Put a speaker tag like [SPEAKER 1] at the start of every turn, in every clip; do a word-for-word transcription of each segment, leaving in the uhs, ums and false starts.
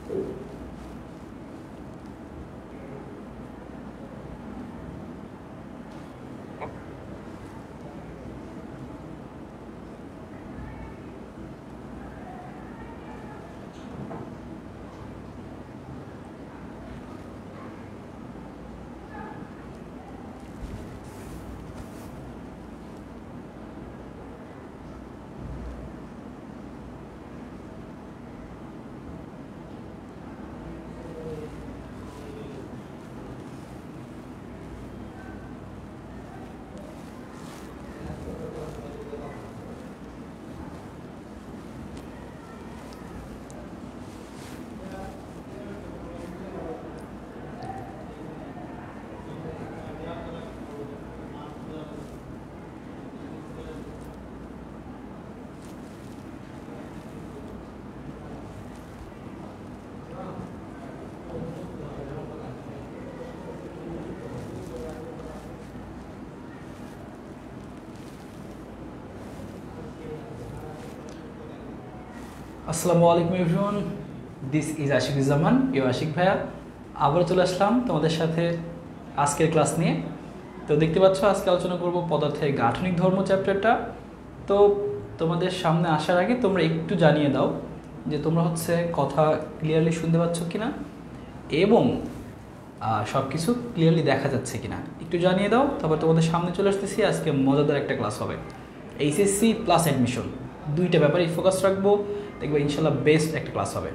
[SPEAKER 1] আসসালামু আলাইকুম everyone, this is Ashikuzzaman you Ashik ভাইয়া। আবার চলে আসলাম তোমাদের সাথে আজকের ক্লাস নিয়ে। তো দেখতে পাচ্ছ আজকে আলোচনা করব পদার্থের গাঠনিক ধর্ম চ্যাপ্টারটা। তো তোমাদের সামনে আসার আগে তোমরা একটু জানিয়ে দাও যে তোমরা হচ্ছে কথা ক্লিয়ারলি শুনতে পাচ্ছ কিনা এবং সব কিছু ক্লিয়ারলি দেখা যাচ্ছে কিনা একটু জানিয়ে দাও। তারপর তোমাদের সামনে চলে আসতেছি, আজকে মজাদার একটা ক্লাস হবে। এইচএসসি প্লাস অ্যাডমিশন দুইটা ব্যাপারেই ফোকাস রাখবো, দেখবে ইনশাল্লাহ বেস্ট একটা ক্লাস হবে।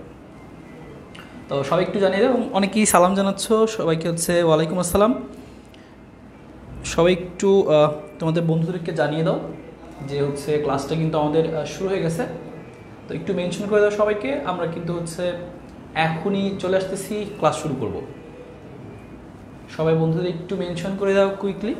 [SPEAKER 1] তো সবাই একটু জানিয়ে দাও। অনেকেই সালাম জানাচ্ছ, সবাইকে হচ্ছে ওয়ালাইকুম আসসালাম। সবাই একটু তোমাদের বন্ধুদেরকে জানিয়ে দাও যে হচ্ছে ক্লাসটা কিন্তু আমাদের শুরু হয়ে গেছে। তো একটু মেনশন করে দাও সবাইকে, আমরা কিন্তু হচ্ছে এখনই চলে আসতেছি, ক্লাস শুরু করব। সবাই বন্ধুদের একটু মেনশন করে দাও কুইকলি।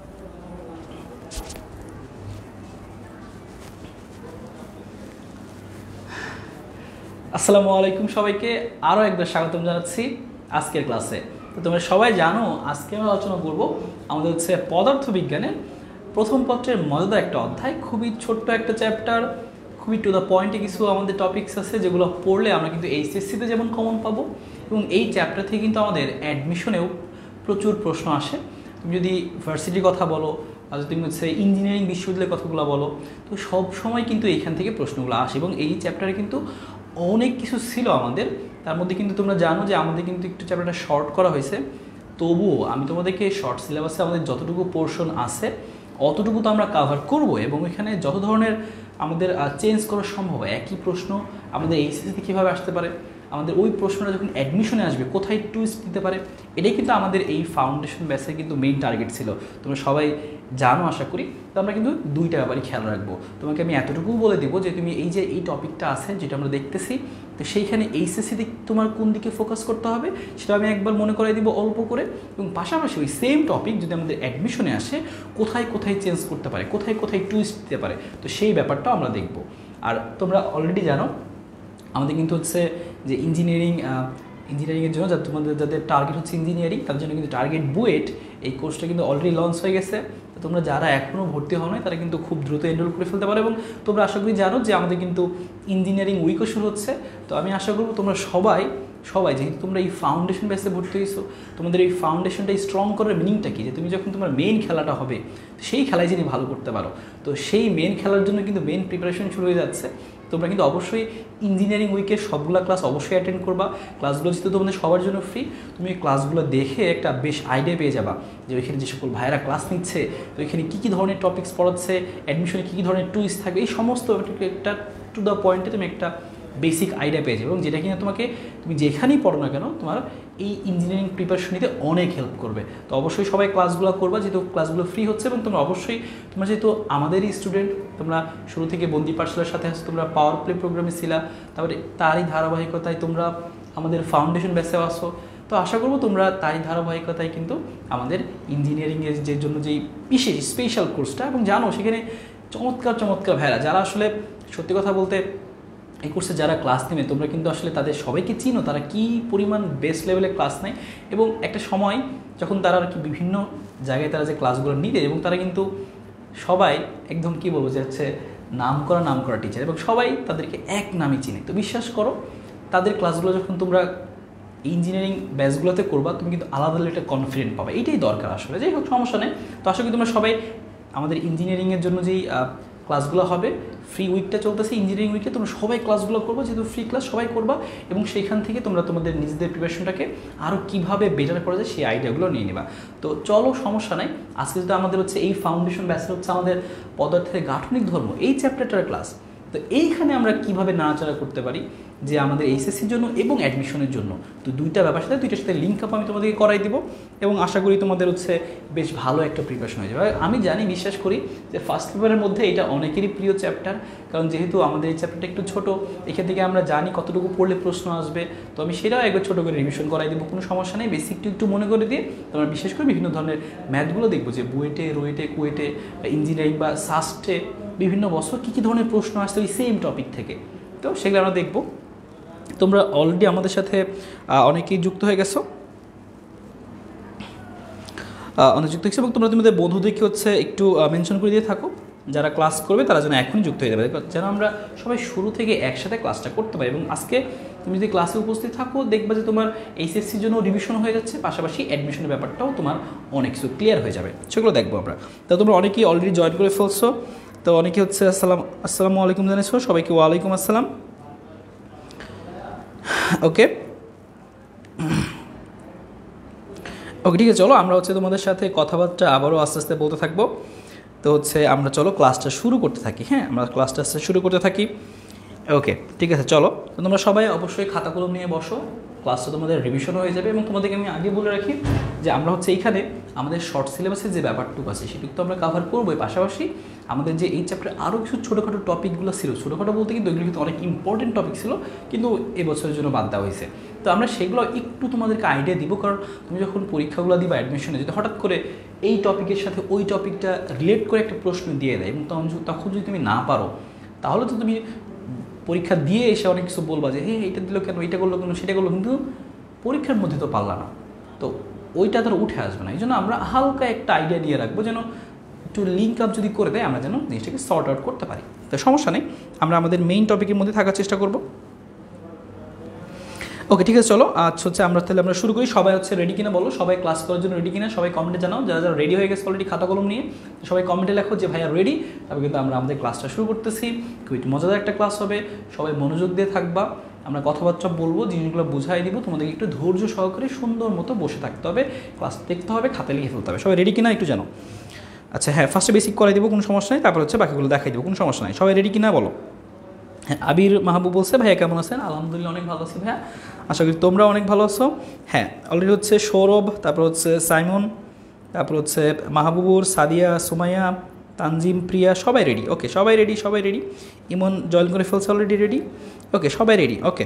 [SPEAKER 1] আসসালামু আলাইকুম সবাইকে, আরও একবার স্বাগতম জানাচ্ছি আজকের ক্লাসে। তো তোমরা সবাই জানো আজকে আমরা আলোচনা করব আমাদের হচ্ছে পদার্থবিজ্ঞানের প্রথম পত্রের মজাদার একটা অধ্যায়। খুবই ছোট্ট একটা চ্যাপ্টার, খুবই টু দ্য পয়েন্টে কিছু আমাদের টপিকস আছে যেগুলো পড়লে আমরা কিন্তু এইচএসসিতে যেমন কমন পাবো, এবং এই চ্যাপ্টার থেকে কিন্তু আমাদের অ্যাডমিশনেও প্রচুর প্রশ্ন আসে। তুমি যদি ভার্সিটির কথা বলো, আর তুমি হচ্ছে ইঞ্জিনিয়ারিং বিশ্ববিদ্যালয়ের কথাগুলো বলো, তো সব সময় কিন্তু এইখান থেকে প্রশ্নগুলো আসে। এবং এই চ্যাপ্টারে কিন্তু অনেক কিছু ছিল আমাদের, তার মধ্যে কিন্তু তোমরা জানো যে আমাদের কিন্তু একটু চ্যাপ্টারটা শর্ট করা হয়েছে। তবুও আমি তোমাদেরকে শর্ট সিলেবাসে আমাদের যতটুকু পোর্শন আছে অতটুকু তো আমরা কাভার করব, এবং এখানে যত ধরনের আমাদের চেঞ্জ করা সম্ভব। একই প্রশ্ন আমাদের এইচএসসিতে কীভাবে আসতে পারে, আমাদের ওই প্রশ্নটা যখন অ্যাডমিশনে আসবে কোথায় টুইস্ট দিতে পারে, এটাই কিন্তু আমাদের এই ফাউন্ডেশন ব্যাচের কিন্তু মেইন টার্গেট ছিল। তোমরা সবাই জানো আশা করি। তো আমরা কিন্তু দুইটা ব্যাপারই খেয়াল রাখবো। তোমাকে আমি এতটুকুও বলে দেবো যে তুমি এই যে এই টপিকটা আছে যেটা আমরা দেখতেছি, তো সেইখানে এইচএসসিতে তোমার কোন দিকে ফোকাস করতে হবে সেটা আমি একবার মনে করাই দিব অল্প করে, এবং পাশাপাশি ওই সেম টপিক যদি আমাদের অ্যাডমিশনে আসে কোথায় কোথায় চেঞ্জ করতে পারে, কোথায় কোথায় টুইস্ট দিতে পারে, তো সেই ব্যাপারটাও আমরা দেখব। আর তোমরা অলরেডি জানো আমাদের কিন্তু হচ্ছে যে ইঞ্জিনিয়ারিং ইঞ্জিনিয়ারিংয়ের জন্য যাদের তোমাদের যাদের টার্গেট হচ্ছে ইঞ্জিনিয়ারিং, তার জন্য কিন্তু টার্গেট বুয়েট এই কোর্সটা কিন্তু অলরেডি লঞ্চ হয়ে গেছে। তোমরা যারা এখনও ভর্তি হও নাই তারা কিন্তু খুব দ্রুত এনরোল করে ফেলতে পারো, এবং তোমরা আশা করি জানো যে আমাদের কিন্তু ইঞ্জিনিয়ারিং উইকও শুরু হচ্ছে। তো আমি আশা করবো তোমরা সবাই সবাই যেহেতু তোমরা এই ফাউন্ডেশন বেসে ভর্তি হয়েছো, তোমাদের এই ফাউন্ডেশনটা স্ট্রং করার মিনিংটা কি, যে তুমি যখন তোমার মেইন খেলাটা হবে সেই খেলায় যিনি ভালো করতে পারো, তো সেই মেন খেলার জন্য কিন্তু মেন প্রিপারেশন শুরু হয়ে যাচ্ছে। তোমরা কিন্তু অবশ্যই ইঞ্জিনিয়ারিং উইকের সবগুলো ক্লাস অবশ্যই অ্যাটেন্ড করবা। ক্লাসগুলো যেহেতু তোমাদের সবার জন্য ফ্রি, তুমি এই ক্লাসগুলো দেখে একটা বেশ আইডিয়া পেয়ে যাবা যে ওইখানে যে সকল ভাইয়েরা ক্লাস নিচ্ছে, তো এখানে কী কী ধরনের টপিক্স পড়াচ্ছে, অ্যাডমিশনে কী কী ধরনের টুইস্ট থাকবে, এই সমস্ত একটা টু দ্য পয়েন্টে তুমি একটা বেসিক আইডিয়া পেয়ে যাবে, এবং যেটা কিনা তোমাকে তুমি যেখানেই পড়ো না কেন তোমার এই ইঞ্জিনিয়ারিং প্রিপারেশন নিতে অনেক হেল্প করবে। তো অবশ্যই সবাই ক্লাসগুলো করবা, যেহেতু ক্লাসগুলো ফ্রি হচ্ছে, এবং তোমরা অবশ্যই তোমরা যেহেতু আমাদেরই স্টুডেন্ট, তোমরা শুরু থেকে বন্দি পাঠশালার সাথে আসছো, তোমরা পাওয়ার প্লে প্রোগ্রামে ছিলা, তারপরে তারই ধারাবাহিকতায় তোমরা আমাদের ফাউন্ডেশন ব্যাচে আসো। তো আশা করবো তোমরা তাই ধারাবাহিকতায় কিন্তু আমাদের ইঞ্জিনিয়ারিংয়ের যে জন্য যেই বিশেষ স্পেশাল কোর্সটা, এবং জানো সেখানে চমৎকার চমৎকার ভাইরা যারা আসলে সত্যি কথা বলতে এই কোর্সে যারা ক্লাস নেবে তোমরা কিন্তু আসলে তাদের সবাইকে চিনো, তারা কী পরিমাণ বেস্ট লেভেলে ক্লাস নেয়। এবং একটা সময় যখন তারা আর কি বিভিন্ন জায়গায় তারা যে ক্লাসগুলো নিবে, এবং তারা কিন্তু সবাই একদম কী বলবো যে হচ্ছে নাম করা নাম করা টিচার, এবং সবাই তাদেরকে এক নামই চিনে। তো বিশ্বাস করো তাদের ক্লাসগুলো যখন তোমরা ইঞ্জিনিয়ারিং ব্যাচগুলোতে করবা তুমি কিন্তু আলাদা আলাদা একটা কনফিডেন্ট পাবে, এইটাই দরকার আসলে। যাই হোক সমস্যা নেই। তো আশা করি তোমরা সবাই আমাদের ইঞ্জিনিয়ারিংয়ের জন্য যেই ক্লাসগুলো হবে, ফ্রি উইকটা চলতেছে ইঞ্জিনিয়ারিং উইকে, তোমরা সবাই ক্লাসগুলো করবো, যেহেতু ফ্রি ক্লাস সবাই করবা, এবং সেইখান থেকে তোমরা তোমাদের নিজেদের প্রিপারেশনটাকে আরও কীভাবে বেটার করা যায় সেই আইডিয়াগুলো নিয়ে নেবা। তো চলো সমস্যা নাই। আজকে যেটা আমাদের হচ্ছে এই ফাউন্ডেশন ব্যাচটা হচ্ছে আমাদের পদার্থের গাঠনিক ধর্ম এই চ্যাপ্টারটার ক্লাস। তো এইখানে আমরা কীভাবে নাড়াচাড়া করতে পারি যে আমাদের এইচএসসির জন্য এবং অ্যাডমিশনের জন্য, তো দুইটা ব্যাপার সাথে দুইটার সাথে লিঙ্ক আপ আমি তোমাদেরকে করাই দিব, এবং আশা করি তোমাদের হচ্ছে বেশ ভালো একটা প্রিপারেশন হয়ে যাবে। আমি জানি, বিশ্বাস করি যে ফার্স্ট পেপারের মধ্যে এটা অনেকেরই প্রিয় চ্যাপ্টার, কারণ যেহেতু আমাদের এই চ্যাপ্টারটা একটু ছোটো, এখান থেকে আমরা জানি কতটুকু পড়লে প্রশ্ন আসবে। তো আমি সেটাও একবার ছোটো করে রিভিশন করাই দেবো, কোনো সমস্যা নেই। বেসিকটু একটু মনে করে দিয়ে তোমরা বিশেষ করে বিভিন্ন ধরনের ম্যাথগুলো দেখবো, যে বুয়েটে, রোয়েটে, কুয়েটে, ইঞ্জিনিয়ারিং বা সাস্টে বিভিন্ন বছর কী কী ধরনের প্রশ্ন আসছে ওই সেম টপিক থেকে, তো সেগুলো আমরা দেখবো। তোমরা অলরেডি আমাদের সাথে অনেকেই যুক্ত হয়ে গেছো, অনেক যুক্ত হয়েছে, এবং তোমরা তোমাদের বন্ধুদেরকে হচ্ছে একটু মেনশন করে দিয়ে থাকো যারা ক্লাস করবে, তারা যেন এখনই যুক্ত হয়ে যাবে, যেন আমরা সবাই শুরু থেকে একসাথে ক্লাসটা করতে পারি। এবং আজকে তুমি যদি ক্লাসে উপস্থিত থাকো, দেখবা যে তোমার এইচএসসির জন্য রিভিশন হয়ে যাচ্ছে, পাশাপাশি অ্যাডমিশনের ব্যাপারটাও তোমার অনেক কিছু ক্লিয়ার হয়ে যাবে, সেগুলো দেখবো আমরা। তো তোমরা অনেকেই অলরেডি জয়েন করে ফেলছো, তো অনেকে হচ্ছে আসসালাম আসসালামু আলাইকুম জানিয়েছো, সবাইকে ওয়ালাইকুম আসসালাম। ওকে ওকে ঠিক আছে, চলো আমরা হচ্ছে তোমাদের সাথে কথাবার্তা আবারও আস্তে আস্তে বলতে থাকবো। তো হচ্ছে আমরা চলো ক্লাসটা শুরু করতে থাকি। হ্যাঁ, আমরা ক্লাসটা শুরু করতে থাকি। ওকে ঠিক আছে, চলো। তো তোমরা সবাই অবশ্যই খাতা কলম নিয়ে বসো, ক্লাসটা তোমাদের রিভিশন হয়ে যাবে। এবং তোমাদেরকে আমি আগে বলে রাখি যে আমরা হচ্ছে এইখানে আমাদের শর্ট সিলেবাসের যে ব্যাপারটুকু আছে সেটুকু তো আমরা কাভার করবোই, পাশাপাশি আমাদের যে এই চ্যাপ্টারে আরও কিছু ছোটোখাটো টপিকগুলো ছিল, ছোটোখাটো বলতে কিন্তু এগুলো কিন্তু অনেক ইম্পর্টেন্ট টপিক ছিল, কিন্তু এবছরের জন্য বাদ দেওয়া হয়েছে। তো আমরা সেগুলো একটু তোমাদেরকে আইডিয়া দিব, কারণ তুমি যখন পরীক্ষাগুলো দিবা অ্যাডমিশনে, যদি হঠাৎ করে এই টপিকের সাথে ওই টপিকটা রিলেট করে একটা প্রশ্ন দিয়ে দেয়, এবং তখন তখন যদি তুমি না পারো, তাহলে তো তুমি পরীক্ষা দিয়ে এসে অনেক কিছু বলবা যে হ্যাঁ এটা দিল কেন, এটা করলো কেন, সেটা করলো, কিন্তু পরীক্ষার মধ্যে তো পারলা না, তো ওইটা ধরো উঠে আসবে না। এই জন্য আমরা হালকা একটা আইডিয়া দিয়ে রাখবো, যেন একটু লিঙ্ক আপ যদি করে দেয় আমরা যেন জিনিসটাকে সর্ট আউট করতে পারি। তো সমস্যা নেই, আমরা আমাদের মেইন টপিকের মধ্যে থাকার চেষ্টা করব। ওকে ঠিক আছে, চলো আচ্ছা হচ্ছে আমরা তাহলে আমরা শুরু করি। সবাই হচ্ছে রেডি কিনা বলো, সবাই ক্লাস করার জন্য রেডি কিনা, সবাই কমেন্টে জানাও। যারা যারা রেডি হয়ে গেছে অলরেডি খাতা কলম নিয়ে, সবাই কমেন্টে লেখো যে ভাইয়া রেডি। তবে কিন্তু আমরা আমাদের ক্লাসটা শুরু করতেছি, খুবই মজাদার একটা ক্লাস হবে, সবাই মনোযোগ দিয়ে থাকবা। আমরা কথাবার্তা বলবো, জিনিসগুলো বুঝাই দিব, তোমাদেরকে একটু ধৈর্য সহকারে সুন্দর মতো বসে থাকতে হবে, ক্লাস দেখতে হবে, খাতায় লিখে ফেলতে হবে। সবাই রেডি কিনা একটু জানো। আচ্ছা হ্যাঁ, ফার্স্টে বেসিক করাই দেবো, কোনো সমস্যা নেই, তারপর হচ্ছে বাকিগুলো দেখাই দেবো, কোনো সমস্যা নেই। সবাই রেডি কিনা বলো। হ্যাঁ, আবির মাহবুব বলছে ভাইয়া কেমন আছেন? আলহামদুলিল্লাহ অনেক ভালো আছি ভাইয়া, আশা করি তোমরা অনেক ভালো আছো। হ্যাঁ অলরেডি হচ্ছে সৌরভ, তারপর হচ্ছে সাইমন, তারপর হচ্ছে মাহবুবুর, সাদিয়া, সুমাইয়া, তানজিম, প্রিয়া, সবাই রেডি। ওকে সবাই রেডি, সবাই রেডি। ইমন জয়েন করে ফেলছে অলরেডি, রেডি। ওকে সবাই রেডি। ওকে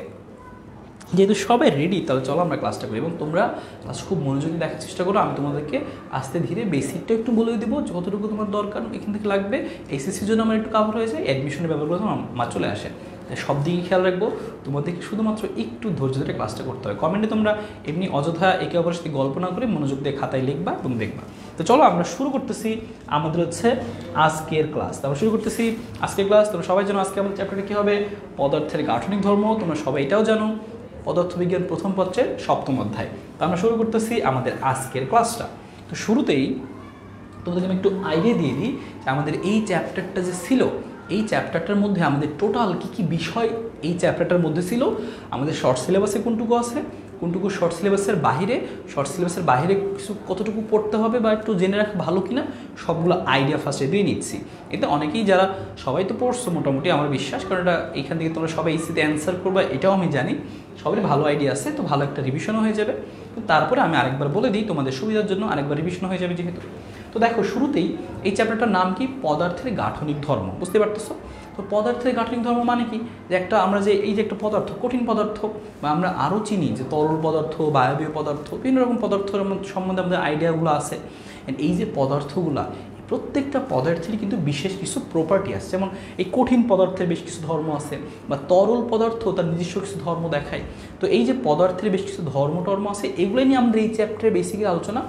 [SPEAKER 1] যেহেতু সবাই রেডি, তাহলে চলো আমরা ক্লাসটা করি, এবং তোমরা ক্লাস খুব মনোযোগী দেখার চেষ্টা করো। আমি তোমাদেরকে আস্তে ধীরে বেসিকটা একটু বলে দেবো, যতটুকু তোমার দরকার এখান থেকে লাগবে। এইচএসসির জন্য আমার একটু কাভার হয়ে যায়, অ্যাডমিশনের ব্যাপারগুলো আমার চলে আসে, সব দিকে খেয়াল রাখবো। তোমাদেরকে শুধুমাত্র একটু ধৈর্য ধরে ক্লাসটা করতে হবে। কমেন্টে তোমরা এমনি অযথা একে অপরের সাথে গল্প না করে মনোযোগ দিয়ে খাতায় লিখবা এবং দেখবা। তো চলো আমরা শুরু করতেছি আমাদের হচ্ছে আজকের ক্লাস। আমরা শুরু করতেছি আজকের ক্লাস। তোমরা সবাই জানো আজকে আমাদের চ্যাপ্টারটা কী হবে, পদার্থের গাঠনিক ধর্ম। তোমরা সবাই এটাও জানো, পদার্থবিজ্ঞান প্রথম পত্রের সপ্তম অধ্যায়। তো আমরা শুরু করতেছি আমাদের আজকের ক্লাসটা। তো শুরুতেই তোমাদেরকে আমি একটু আইডিয়া দিয়ে দিই যে আমাদের এই চ্যাপ্টারটা যে ছিল, এই চ্যাপ্টারটার মধ্যে আমাদের টোটাল কী কী বিষয় এই চ্যাপ্টারটার মধ্যে ছিল, আমাদের শর্ট সিলেবাসে কোনটুকু আছে, কোনটুকু শর্ট সিলেবাসের বাহিরে, শর্ট সিলেবাসের বাহিরে কিছু কতটুকু পড়তে হবে বা একটু জেনে রাখা ভালো কিনা, সবগুলো আইডিয়া ফার্স্টে দিয়ে নিচ্ছি। এতে অনেকেই যারা সবাই তো পড়ছো মোটামুটি আমার বিশ্বাস, কারণ এটা এখান থেকে তোমরা সবাই ইসিতে অ্যান্সার করবা এটাও আমি জানি, সবারই ভালো আইডিয়া আছে, তো ভালো একটা রিভিশনও হয়ে যাবে। তারপরে আমি আরেকবার বলে দিই তোমাদের সুবিধার জন্য, আরেকবার রিভিশন হয়ে যাবে যেহেতু। তো দেখো শুরুতেই এই চ্যাপ্টারটার নাম কি, পদার্থের গাঠনিক ধর্ম। বুঝতে পারতেছো? তো পদার্থের গাঠনিক ধর্ম মানে কি, যে একটা আমরা যে এই যে একটা পদার্থ, কঠিন পদার্থ, বা আমরা আরও চিনি যে তরল পদার্থ, বায়বীয় পদার্থ, বিভিন্ন রকম পদার্থের সম্বন্ধে আমাদের আইডিয়াগুলো আছে। এই যে পদার্থগুলা, প্রত্যেকটা পদার্থের কিন্তু বিশেষ কিছু প্রপার্টি আছে। যেমন এই কঠিন পদার্থের বেশ কিছু ধর্ম আছে, বা তরল পদার্থ তার নিজস্ব কিছু ধর্ম দেখায়। তো এই যে পদার্থের বেশ কিছু ধর্ম টর্ম আছে, এগুলো নিয়ে আমাদের এই চ্যাপ্টারে বেসিক্যালি আলোচনা।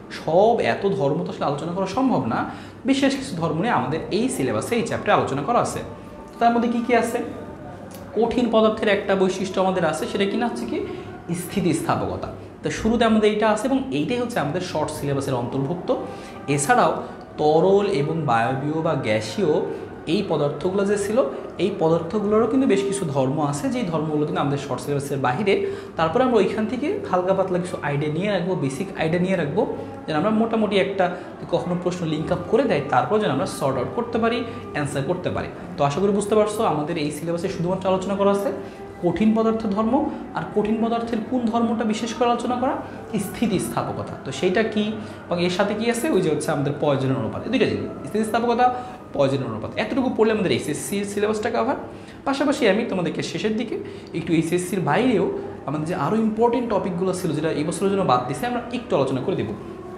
[SPEAKER 1] সব এত ধর্ম তো আসলে আলোচনা করা সম্ভব না, বিশেষ কিছু ধর্ম নিয়ে আমাদের এই সিলেবাসে এই চ্যাপ্টারে আলোচনা করা আছে। তার মধ্যে কী কী আছে, কঠিন পদার্থের একটা বৈশিষ্ট্য আমাদের আছে, সেটা কিনা হচ্ছে কি স্থিতিস্থাপকতা। তো শুরুতে আমাদের এইটা আছে এবং এইটাই হচ্ছে আমাদের শর্ট সিলেবাসের অন্তর্ভুক্ত। এছাড়াও তরল এবং বায়বীয় বা গ্যাসীয় এই পদার্থগুলো যে ছিল, এই পদার্থগুলোরও কিন্তু বেশ কিছু ধর্ম আছে, যেই ধর্মগুলো কিন্তু আমাদের শর্ট সিলেবাসের বাহিরে। তারপরে আমরা ওইখান থেকে হালকা পাতলা কিছু আইডিয়া নিয়ে রাখবো, বেসিক আইডিয়া নিয়ে রাখবো, যেন আমরা মোটামুটি একটা কখনো প্রশ্ন লিঙ্ক আপ করে দেয়, তারপর যেন আমরা সর্ট আউট করতে পারি, অ্যান্সার করতে পারি। তো আশা করি বুঝতে পারছো আমাদের এই সিলেবাসে শুধুমাত্র আলোচনা করা আছে কঠিন পদার্থের ধর্ম, আর কঠিন পদার্থের কোন ধর্মটা বিশেষ করে আলোচনা করা, স্থিতিস্থাপকতা। তো সেইটা কি এবং এর সাথে কি আছে, ওই যে হচ্ছে আমাদের পয়জনের অনুপাত, এই দুইটা জিনিস, স্থিতিস্থাপকতা, পয়জনের অনুপাত। এতটুকু পড়লে আমাদের এইচএসসির সিলেবাসটা কভার। পাশাপাশি আমি তোমাদেরকে শেষের দিকে একটু এইচএসসির বাইরেও আমাদের যে আরও ইম্পর্টেন্ট টপিকগুলো ছিল যেটা এই বছরের জন্য বাদ দিছে, আমরা একটু আলোচনা করে দেব।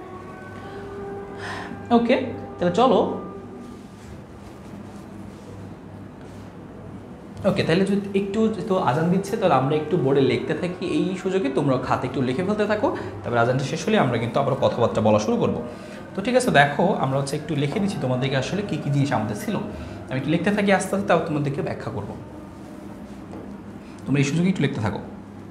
[SPEAKER 1] ওকে, তাহলে চলো। ওকে, তাহলে যদি একটু তো আজান দিচ্ছে, তাহলে আমরা একটু বোর্ডে লিখতে থাকি, এই সুযোগে তোমরা খাতে একটু লিখে ফেলতে থাকো, তারপরে আজানটা শেষ হলে আমরা কিন্তু আবার কথাবার্তা বলা শুরু করবো। তো ঠিক আছে, দেখো আমরা হচ্ছে একটু লিখে দিচ্ছি তোমাদেরকে আসলে কী কী জিনিস আমাদের ছিল। আমি একটু লিখতে থাকি আস্তে আস্তে, তাও তোমাদেরকে ব্যাখ্যা করবো, তোমরা এই সুযোগে একটু লিখতে থাকো।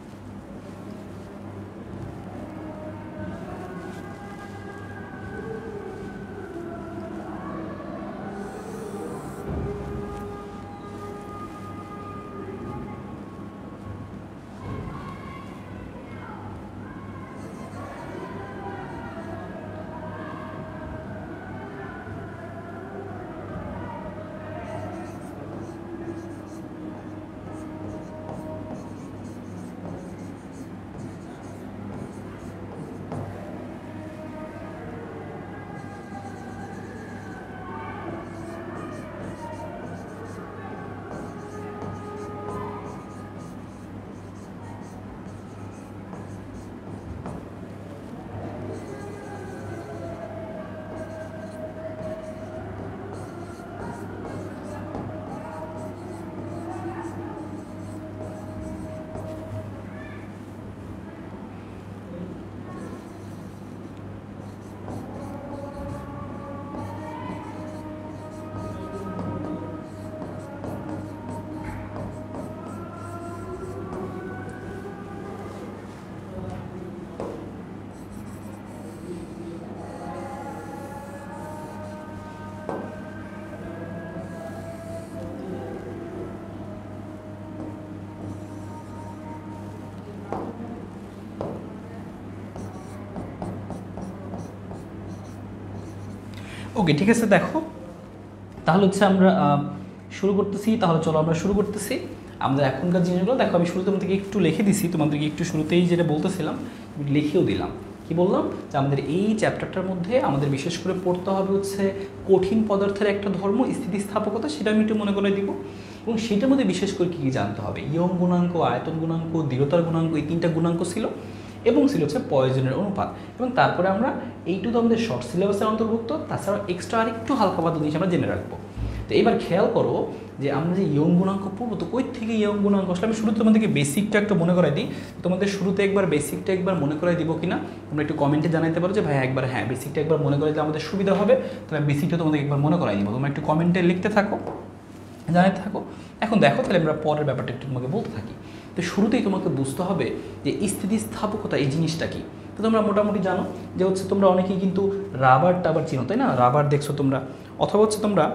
[SPEAKER 1] ওকে, ঠিক আছে, দেখো তাহলে হচ্ছে আমরা শুরু করতেছি। তাহলে চলো আমরা শুরু করতেছি আমাদের এখনকার জিনিসগুলো। দেখো আমি শুরুতে তোমাদেরকে একটু লিখে দিছি, তোমাদেরকে একটু শুরুতেই যেটা বলতেছিলাম লিখেও দিলাম। কি বললাম যে আমাদের এই চ্যাপ্টারটার মধ্যে আমাদের বিশেষ করে পড়তে হবে হচ্ছে কঠিন পদার্থের একটা ধর্ম স্থিতিস্থাপকতা, সেটা আমি একটু মনে করে দিব। এবং সেটার মধ্যে বিশেষ করে কী কী জানতে হবে, ইয়ং গুণাঙ্ক, আয়তন গুণাঙ্ক, দৃঢ়তার গুণাঙ্ক, এই তিনটা গুণাঙ্ক ছিল, এবং ছিল হচ্ছে পয়জনের অনুপাত। এবং তারপরে আমরা এইটু তো আমাদের শর্ট সিলেবাসের অন্তর্ভুক্ত, তাছাড়া এক্সট্রা আর একটু হালকা পাতলা জিনিস আমরা জেনে রাখবো। তো এবার খেয়াল করো যে আমরা যে ইয়ং গুণাঙ্ক পড়বো, তো কই থেকে ইয়ং গুণাঙ্ক আসলে আমি শুরুতে তোমাদেরকে বেসিকটা একটু মনে করাই দিই। তোমাদের শুরুতে একবার বেসিকটা একবার মনে করাই দিব কিনা তোমরা একটু কমেন্টে জানাতে পারো যে ভাই একবার হ্যাঁ বেসিকটা একবার মনে করাই দিলে আমাদের সুবিধা হবে, তাহলে বেসিকটা তোমাদের একবার মনে করাই দিব। তোমরা একটু কমেন্টে লিখতে থাকো, জানাতে থাকো। এখন দেখো তাহলে আমরা পরের ব্যাপারটা একটু তোমাকে বলতে থাকি। তো শুরুতেই তোমাকে বুঝতে হবে যে স্থিতিস্থাপকতা এই জিনিসটা কি। তো তোমরা মোটামুটি জানো যে হচ্ছে তোমরা অনেকেই কিন্তু রাবার টাবার চিনো, তাই না? রাবার দেখছো তোমরা, অথবা হচ্ছে তোমরা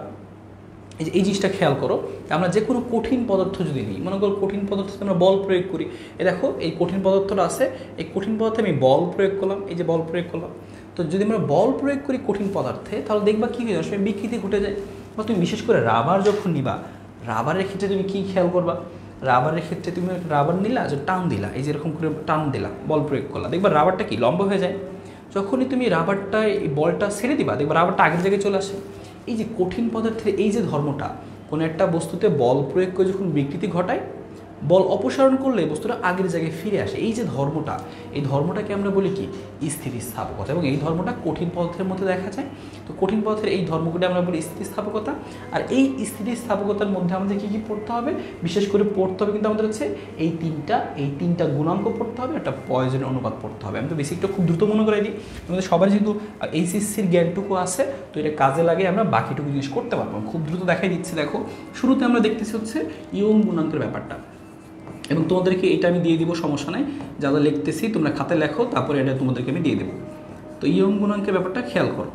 [SPEAKER 1] এই যে এই জিনিসটা খেয়াল করো, আমরা যে কোনো কঠিন পদার্থ যদি নিই, মনে করো কঠিন পদার্থতে আমরা বল প্রয়োগ করি, এ দেখো এই কঠিন পদার্থটা আছে, এই কঠিন পদার্থে আমি বল প্রয়োগ করলাম, এই যে বল প্রয়োগ করলাম। তো যদি আমরা বল প্রয়োগ করি কঠিন পদার্থে, তাহলে দেখবা কী হয়ে যাবে, বিকৃতি ঘটে যায়। বা তুমি বিশেষ করে রাবার যখন নিবা, রাবারের ক্ষেত্রে তুমি কী খেয়াল করবা, রাবারের ক্ষেত্রে তুমি রাবার নিলা, যে টান দিলা, এই যে এরকম করে টান দিলা, বল প্রয়োগ করলা, দেখবা রাবারটা কি লম্বা হয়ে যায়। যখনই তুমি রাবারটা এই বলটা ছেড়ে দিবা, দেখবা রাবারটা আগের জায়গায় চলে আসে। এই যে কঠিন পদার্থের এই যে ধর্মটা, কোনো একটা বস্তুতে বল প্রয়োগ করে যখন বিকৃতি ঘটায়, বল অপসারণ করলে বস্তুটা আগের জায়গায় ফিরে আসে। এই যে ধর্মটা, এই ধর্মটাকে আমরা বলি কি স্থিতিস্থাপকতা, এবং এই ধর্মটা কঠিন পদার্থের মধ্যে দেখা যায়। তো কঠিন পদার্থের এই ধর্মগুলো আমরা বলি স্থিতিস্থাপকতা। আর এই স্থিতিস্থাপকতার মধ্যে আমাদের কী কী পড়তে হবে, বিশেষ করে পড়তে হবে কিন্তু আমাদের হচ্ছে এই তিনটা এই তিনটা গুণাঙ্ক পড়তে হবে, একটা পয়জনের অনুপাত পড়তে হবে। আমি তো বেসিকটা খুব দ্রুত মনে করে দিই, আমাদের সবার যেহেতু এইচএসসির জ্ঞানটুকু আছে, তো এটা কাজে লাগে আমরা বাকিটুকু জিনিস করতে পারবো। খুব দ্রুত দেখাই দিচ্ছি। দেখো শুরুতে আমরা দেখতেছি হচ্ছে ইয়ং গুণাঙ্কের ব্যাপারটা, এবং তোমাদেরকে এটা আমি দিয়ে দিব, সমস্যা নাই, যারা লিখতেছি তোমরা খাতায় লেখো, তারপরে এটা তোমাদেরকে আমি দিয়ে দেবো। তো ইয়ং গুণাঙ্কের ব্যাপারটা খেয়াল করো।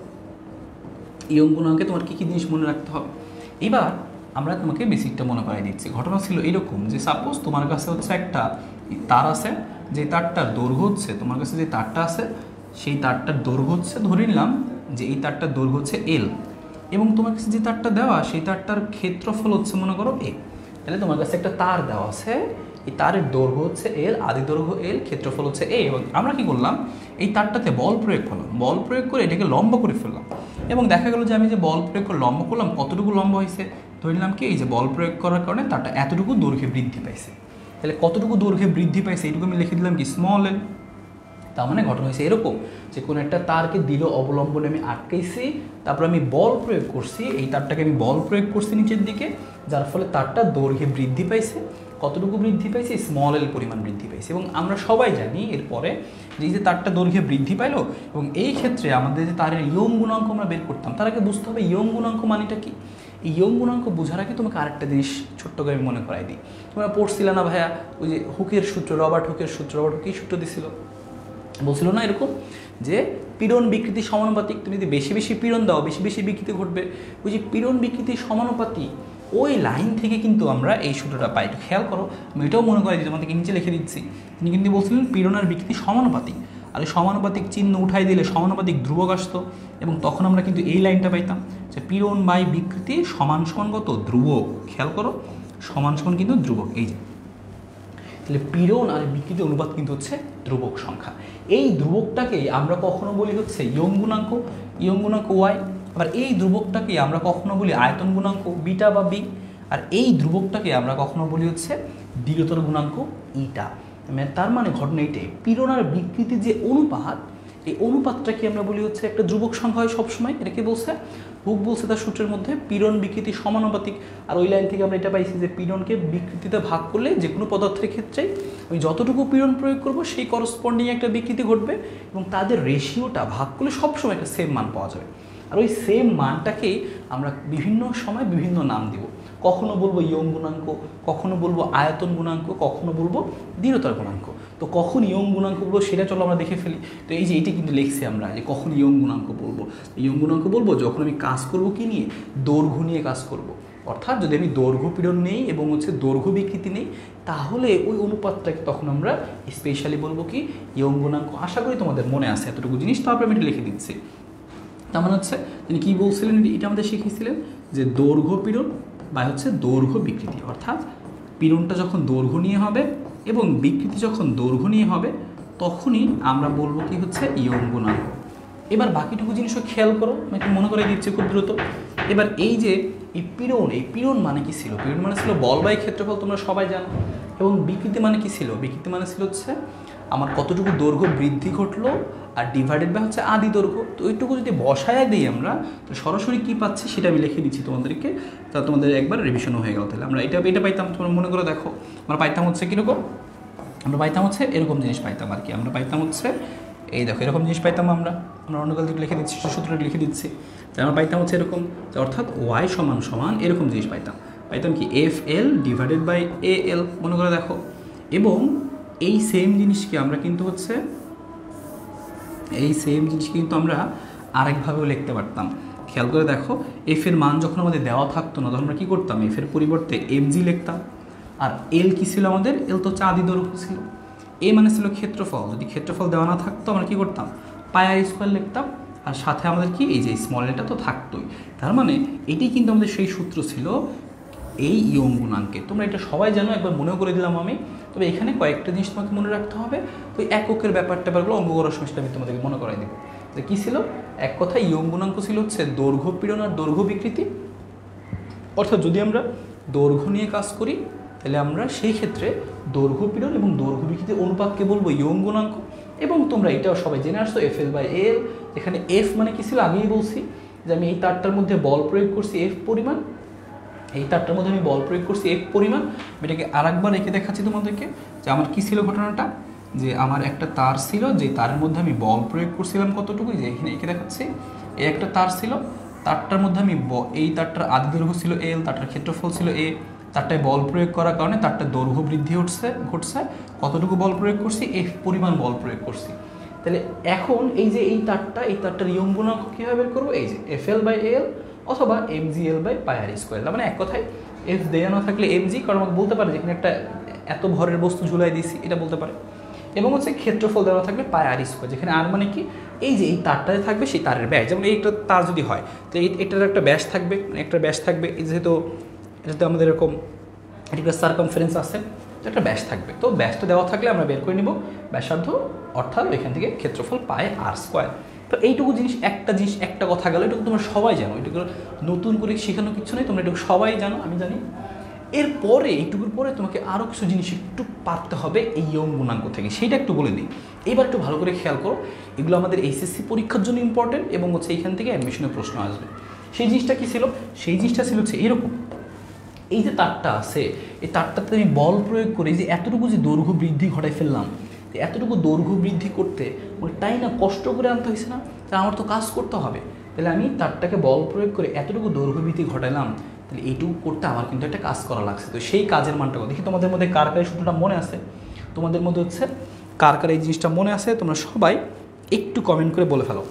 [SPEAKER 1] ইয়ং গুণাঙ্কে তোমার কী কী জিনিস মনে রাখতে হবে। এবার আমরা তোমাকে বেসিকটা মনে করাই দিচ্ছি। ঘটনা ছিল এরকম যে সাপোজ তোমার কাছে হচ্ছে একটা তার আছে, যে তারটার দৈর্ঘ্য হচ্ছে, তোমার কাছে যে তারটা আছে সেই তারটার দৈর্ঘ্য হচ্ছে, ধরে নিলাম যে এই তারটার দৈর্ঘ্য হচ্ছে এল, এবং তোমার কাছে যে তারটা দেওয়া সেই তারটার ক্ষেত্রফল হচ্ছে মনে করো এ। তাহলে তোমার কাছে একটা তার দেওয়া আছে, এই তারের দৈর্ঘ্য হচ্ছে এল, আদি দৈর্ঘ্য এল, ক্ষেত্রফল হচ্ছে এ, এবং আমরা কি করলাম এই তারটাতে বল প্রয়োগ করলাম, বল প্রয়োগ করে এটাকে লম্বা করে ফেললাম, এবং দেখা গেল যে আমি যে বল প্রয়োগ করে লম্বা করলাম কতটুকু লম্বা হয়েছে, ধরে নিলাম কি এই যে বল প্রয়োগ করার কারণে তারটা এতটুকু দৈর্ঘ্যে বৃদ্ধি পাইছে। তাহলে কতটুকু দৈর্ঘ্যে বৃদ্ধি পাইছে এইটুকু আমি লিখে দিলাম কি স্মল এল। তার মানে ঘটনা হয়েছে এরকম যে কোনো একটা তারকে দিল অবলম্বনে আমি আটকাইছি, তারপর আমি বল প্রয়োগ করছি, এই তারটাকে আমি বল প্রয়োগ করছি নিচের দিকে, যার ফলে তারটা দৈর্ঘ্যে বৃদ্ধি পাইছে। কতটুকু বৃদ্ধি পাইছে, স্মল এল পরিমাণ বৃদ্ধি পাইছে। এবং আমরা সবাই জানি এরপরে যে এই যে তারটা দৈর্ঘ্যে বৃদ্ধি পাইলো, এবং এই ক্ষেত্রে আমাদের যে তারের ইয়ং গুণাঙ্ক আমরা বের করতাম, তার আগে বুঝতে হবে ইয়ং গুণাঙ্ক মানেটা কি। এই ইয়ং গুণাঙ্ক বোঝার আগে তোমাকে আরেকটা জিনিস ছোট্ট করে আমি মনে করাই দিই। তোমরা পড়ছিলে না ভাইয়া ওই যে হুকের সূত্র, রবার্ট হুকের সূত্র, রবার্ট হুক কী সূত্র দিছিল, বলছিল না এরকম যে পীড়ন বিকৃতি সমানুপাতিক, তুমি যদি বেশি বেশি পীড়ন দাও বেশি বেশি বিকৃতি ঘটবে। ওই যে পীড়ন বিকৃতি সমানুপাতিক ওই লাইন থেকে কিন্তু আমরা এই সূত্রটা পাই। একটু খেয়াল করো, আমি এটাও মনে করাই দিই, তোমাদেরকে নিচে লিখে দিচ্ছি। তিনি কিন্তু বলছিলেন পীড়ন আর বিকৃতি সমানুপাতিক, আর এই সমানুপাতিক চিহ্ন উঠাই দিলে সমানুপাতিক ধ্রুবক আসতো, এবং তখন আমরা কিন্তু এই লাইনটা পাইতাম যে পীড়ন বাই বিকৃতি সমান সমান কত ধ্রুবক। খেয়াল করো সমান সমান কিন্তু ধ্রুবক, এই যে তাহলে পীড়ন আর বিকৃতি অনুপাত কিন্তু হচ্ছে ধ্রুবক সংখ্যা। এই ধ্রুবকটাকে আমরা কখনো বলি হচ্ছে ইয়ং গুণাঙ্ক, ইয়ং গুণাঙ্ক ওয়াই। আবার এই ধ্রুবকটাকে আমরা কখনো বলি আয়তন গুণাঙ্ক বিটা বা বি, আর এই ধ্রুবকটাকে আমরা কখনো বলি হচ্ছে দৃঢ়তর গুণাঙ্ক ইটা। তার মানে ঘটনা এইটাই, পীড়ন আর বিকৃতির যে অনুপাত, এই অনুপাতটাকে আমরা বলি হচ্ছে একটা ধ্রুবক সংখ্যা হয় সবসময়। এটাকে বলছে হুক বলছে তার সূত্রের মধ্যে পীড়ন বিকৃতি সমানুপাতিক। আর ওই লাইন থেকে আমরা এটা পাইছি যে পীড়নকে বিকৃতিতে ভাগ করলে যে কোনো পদার্থের ক্ষেত্রে আমি যতটুকু পীড়ন প্রয়োগ করব সেই করসপন্ডিং একটা বিকৃতি ঘটবে, এবং তাদের রেশিওটা ভাগ করলে সবসময় একটা সেম মান পাওয়া যাবে। আর ওই সেম মানটাকেই আমরা বিভিন্ন সময় বিভিন্ন নাম দিব। কখনো বলবো ইয়ং গুণাঙ্ক, কখনো বলবো আয়তন গুণাঙ্ক, কখনো বলবো দৃঢ়তার গুণাঙ্ক। তো কখন ইয়ং গুণাঙ্ক বলবো সেটা চলো আমরা দেখে ফেলি। তো এই যে এটি কিন্তু লিখছি আমরা যে কখন ইয়ং গুণাঙ্ক বলবো। ইয়ং গুণাঙ্ক বলবো যখন আমি কাজ করব কি নিয়ে, দৈর্ঘ্য নিয়ে কাজ করব। অর্থাৎ যদি আমি দৈর্ঘ্য পীড়ন নেই এবং হচ্ছে দৈর্ঘ্য বিকৃতি নেই, তাহলে ওই অনুপাতটাকে তখন আমরা স্পেশালি বলবো কি ইয়ং গুণাঙ্ক। আশা করি তোমাদের মনে আছে এতটুকু জিনিস, তারপরে আমি এটা লিখে দিচ্ছি। তার মানে হচ্ছে তিনি কী বলছিলেন, এটা আমাদের শিখিয়েছিলেন যে দৈর্ঘ্য পীড়ন বা হচ্ছে দৈর্ঘ্য বিকৃতি, অর্থাৎ পীড়নটা যখন দৈর্ঘ্য নিয়ে হবে এবং বিকৃতি যখন দৈর্ঘ্য নিয়ে হবে তখনই আমরা বলবো কি হচ্ছে ইয়ং গুণাঙ্ক। এবার বাকিটুকু জিনিসও খেয়াল করো, আমি একটু মনে করে দিচ্ছি খুব দ্রুত। এবার এই যে এই পীড়ন, এই পীড়ন মানে কি ছিল, পীড়ন মানে ছিল বল বাই ক্ষেত্রফল, তোমরা সবাই জানো। এবং বিকৃতি মানে কি ছিল, বিকৃতি মানে ছিল হচ্ছে আমার কতটুকু দৈর্ঘ্য বৃদ্ধি ঘটলো আর ডিভাইডেড বাই হচ্ছে আদি দৈর্ঘ্য। তো ওইটুকু যদি বসায় দিই আমরা, তো সরাসরি কী পাচ্ছি সেটা আমি লিখে দিচ্ছি তোমাদেরকে, তা তোমাদের একবার রিভিশনও হয়ে গেল। তাহলে আমরা এটা এটা পাইতাম, তোমরা মনে করে দেখো, আমরা পাইতাম হচ্ছে কীরকম, আমরা পাইতাম হচ্ছে এরকম জিনিস পাইতাম আর কি। আমরা পাইতাম হচ্ছে এই দেখো এরকম জিনিস পাইতাম আমরা, আমরা অন্য কাল থেকে লিখে দিচ্ছি, সূত্রটা লিখে দিচ্ছি। তাই আমরা পাইতাম হচ্ছে এরকম, অর্থাৎ ওয়াই সমান সমান এরকম জিনিস পাইতাম। পাইতাম কি F L divided by A L, মনে করে দেখো। এবং এই সেম জিনিসকে আমরা কিন্তু হচ্ছে এই সেম জিনিস কিন্তু আমরা আরেকভাবেও লিখতে পারতাম। খেয়াল করে দেখো, এফ এর মান যখন আমাদের দেওয়া থাকতো না তখন আমরা কী করতাম, এফ এর পরিবর্তে এম জি লিখতাম। আর এল কী ছিল আমাদের, এল তো হচ্ছে আদি দৈর্ঘ্য ছিল। এ মানে ছিল ক্ষেত্রফল, যদি ক্ষেত্রফল দেওয়া না থাকতো আমরা কী করতাম, পাই আর স্কোয়ার লিখতাম। আর সাথে আমাদের কি এই যে স্মল এলটা তো থাকতোই। তার মানে এটি কিন্তু আমাদের সেই সূত্র ছিল এই ইয়ং গুণাঙ্কে। তোমরা এটা সবাই জানো, একবার মনেও করে দিলাম আমি। তবে এখানে কয়েকটা জিনিস তোমাকে মনে রাখতে হবে। ওই এককের ব্যাপারটা ব্যাপারগুলো অঙ্ক করার সময় আমি তোমাদেরকে মনে করাই দেবো। তো কী ছিল, এক কথা ইয়ং গুণাঙ্ক ছিল হচ্ছে দৈর্ঘ্য পীড়ন আর দৈর্ঘ্য বিকৃতি। অর্থাৎ যদি আমরা দৈর্ঘ্য নিয়ে কাজ করি তাহলে আমরা সেই ক্ষেত্রে দৈর্ঘ্য পীড়ন এবং দৈর্ঘ্য বিকৃতির অনুপাতকে বলবো ইয়ং গুণাঙ্ক। এবং তোমরা এটাও সবাই জেনে আসছো এফ এল বাই এল, এখানে এফ মানে কি ছিল আগেই বলছি যে আমি এই তারটার মধ্যে বল প্রয়োগ করছি এফ পরিমাণ, এই তারটার মধ্যে আমি বল প্রয়োগ করছি এফ পরিমাণ। এটাকে আর একবার রেখে দেখাচ্ছি তোমাদেরকে যে আমার কী ছিল ঘটনাটা, যে আমার একটা তার ছিল, যে তারের মধ্যে আমি বল প্রয়োগ করছিলাম কতটুকু, যে এখানে এঁকে দেখাচ্ছি এই একটা তার ছিল, তারটার মধ্যে আমি এই তারটার আদি দৈর্ঘ্য ছিল এল, তারটার ক্ষেত্রফল ছিল এ, তারটায় বল প্রয়োগ করার কারণে তারটার দৈর্ঘ্য বৃদ্ধি ঘটছে ঘটছে কতটুকু বল প্রয়োগ করছি, এফ পরিমাণ বল প্রয়োগ করছি। তাহলে এখন এই যে এই তারটা, এই তারটার ইয়ং গুণাঙ্ক কীভাবে বের করবো, এই যে এফ এল বাই এল অথবা M G L by pi R square. মানে এক কথায় এফ দেয়া না থাকলে এম জি, কারণ আমাকে বলতে পারে যেখানে একটা এত ভরের বস্তু ঝুলাই দিয়েছি এটা বলতে পারে, এবং হচ্ছে ক্ষেত্রফল দেওয়া থাকবে পাই আর স্কোয়ার, যেখানে আর মানে কি এই যে এই তারটাতে থাকবে সেই তারের ব্যাস, যেমন এইটা তার যদি হয় তো এই এটার একটা ব্যাস থাকবে, একটা ব্যাস থাকবে, যেহেতু এটাতে আমাদের এরকম একটা সারকামফারেন্স আছে, একটা ব্যাস থাকবে, তো ব্যাসটা দেওয়া থাকলে আমরা বের করে নিব ব্যাসার্ধ, অর্থাৎ এখান থেকে ক্ষেত্রফল পাই আর স্কোয়ার। তো এইটুকু জিনিস, একটা জিনিস একটা কথা গেল, এটুকু তোমরা সবাই জানো, এটুকু নতুন করে শেখানো কিছু নেই, তোমরা এটুকু সবাই জানো, আমি জানি। এরপরে এইটুকুর পরে তোমাকে আরও কিছু জিনিস একটু পারতে হবে এই ইয়ং গুণাঙ্ক থেকে, সেইটা একটু বলে দিই। এবার একটু ভালো করে খেয়াল করো, এগুলো আমাদের এইচএসসি পরীক্ষার জন্য ইম্পর্টেন্ট, এবং হচ্ছে এইখান থেকে অ্যাডমিশনের প্রশ্ন আসবে। সেই জিনিসটা কী ছিল, সেই জিনিসটা ছিল হচ্ছে এরকম, এই যে তারটা আছে, এই তারটাতে আমি বল প্রয়োগ করে যে এতটুকু যে দৈর্ঘ্য বৃদ্ধি ঘটাই ফেললাম, এতটুকু দৈর্ঘ্য বৃদ্ধি করতে ওইটাই না কষ্ট করে আনতে হয়েছে না, তাহলে আমার তো কাজ করতে হবে, তাহলে আমি তারটাকে বল প্রয়োগ করে এতটুকু দৈর্ঘ্য বৃদ্ধি ঘটাইলাম, তাহলে এইটুকু করতে আমার কিন্তু একটা কাজ করা লাগছে। তো সেই কাজের মানটা দেখি তোমাদের মধ্যে কার কার সূত্রটা মনে আছে, তোমাদের মধ্যে হচ্ছে কার কার এই জিনিসটা মনে আছে, তোমরা সবাই একটু কমেন্ট করে বলে ফেলো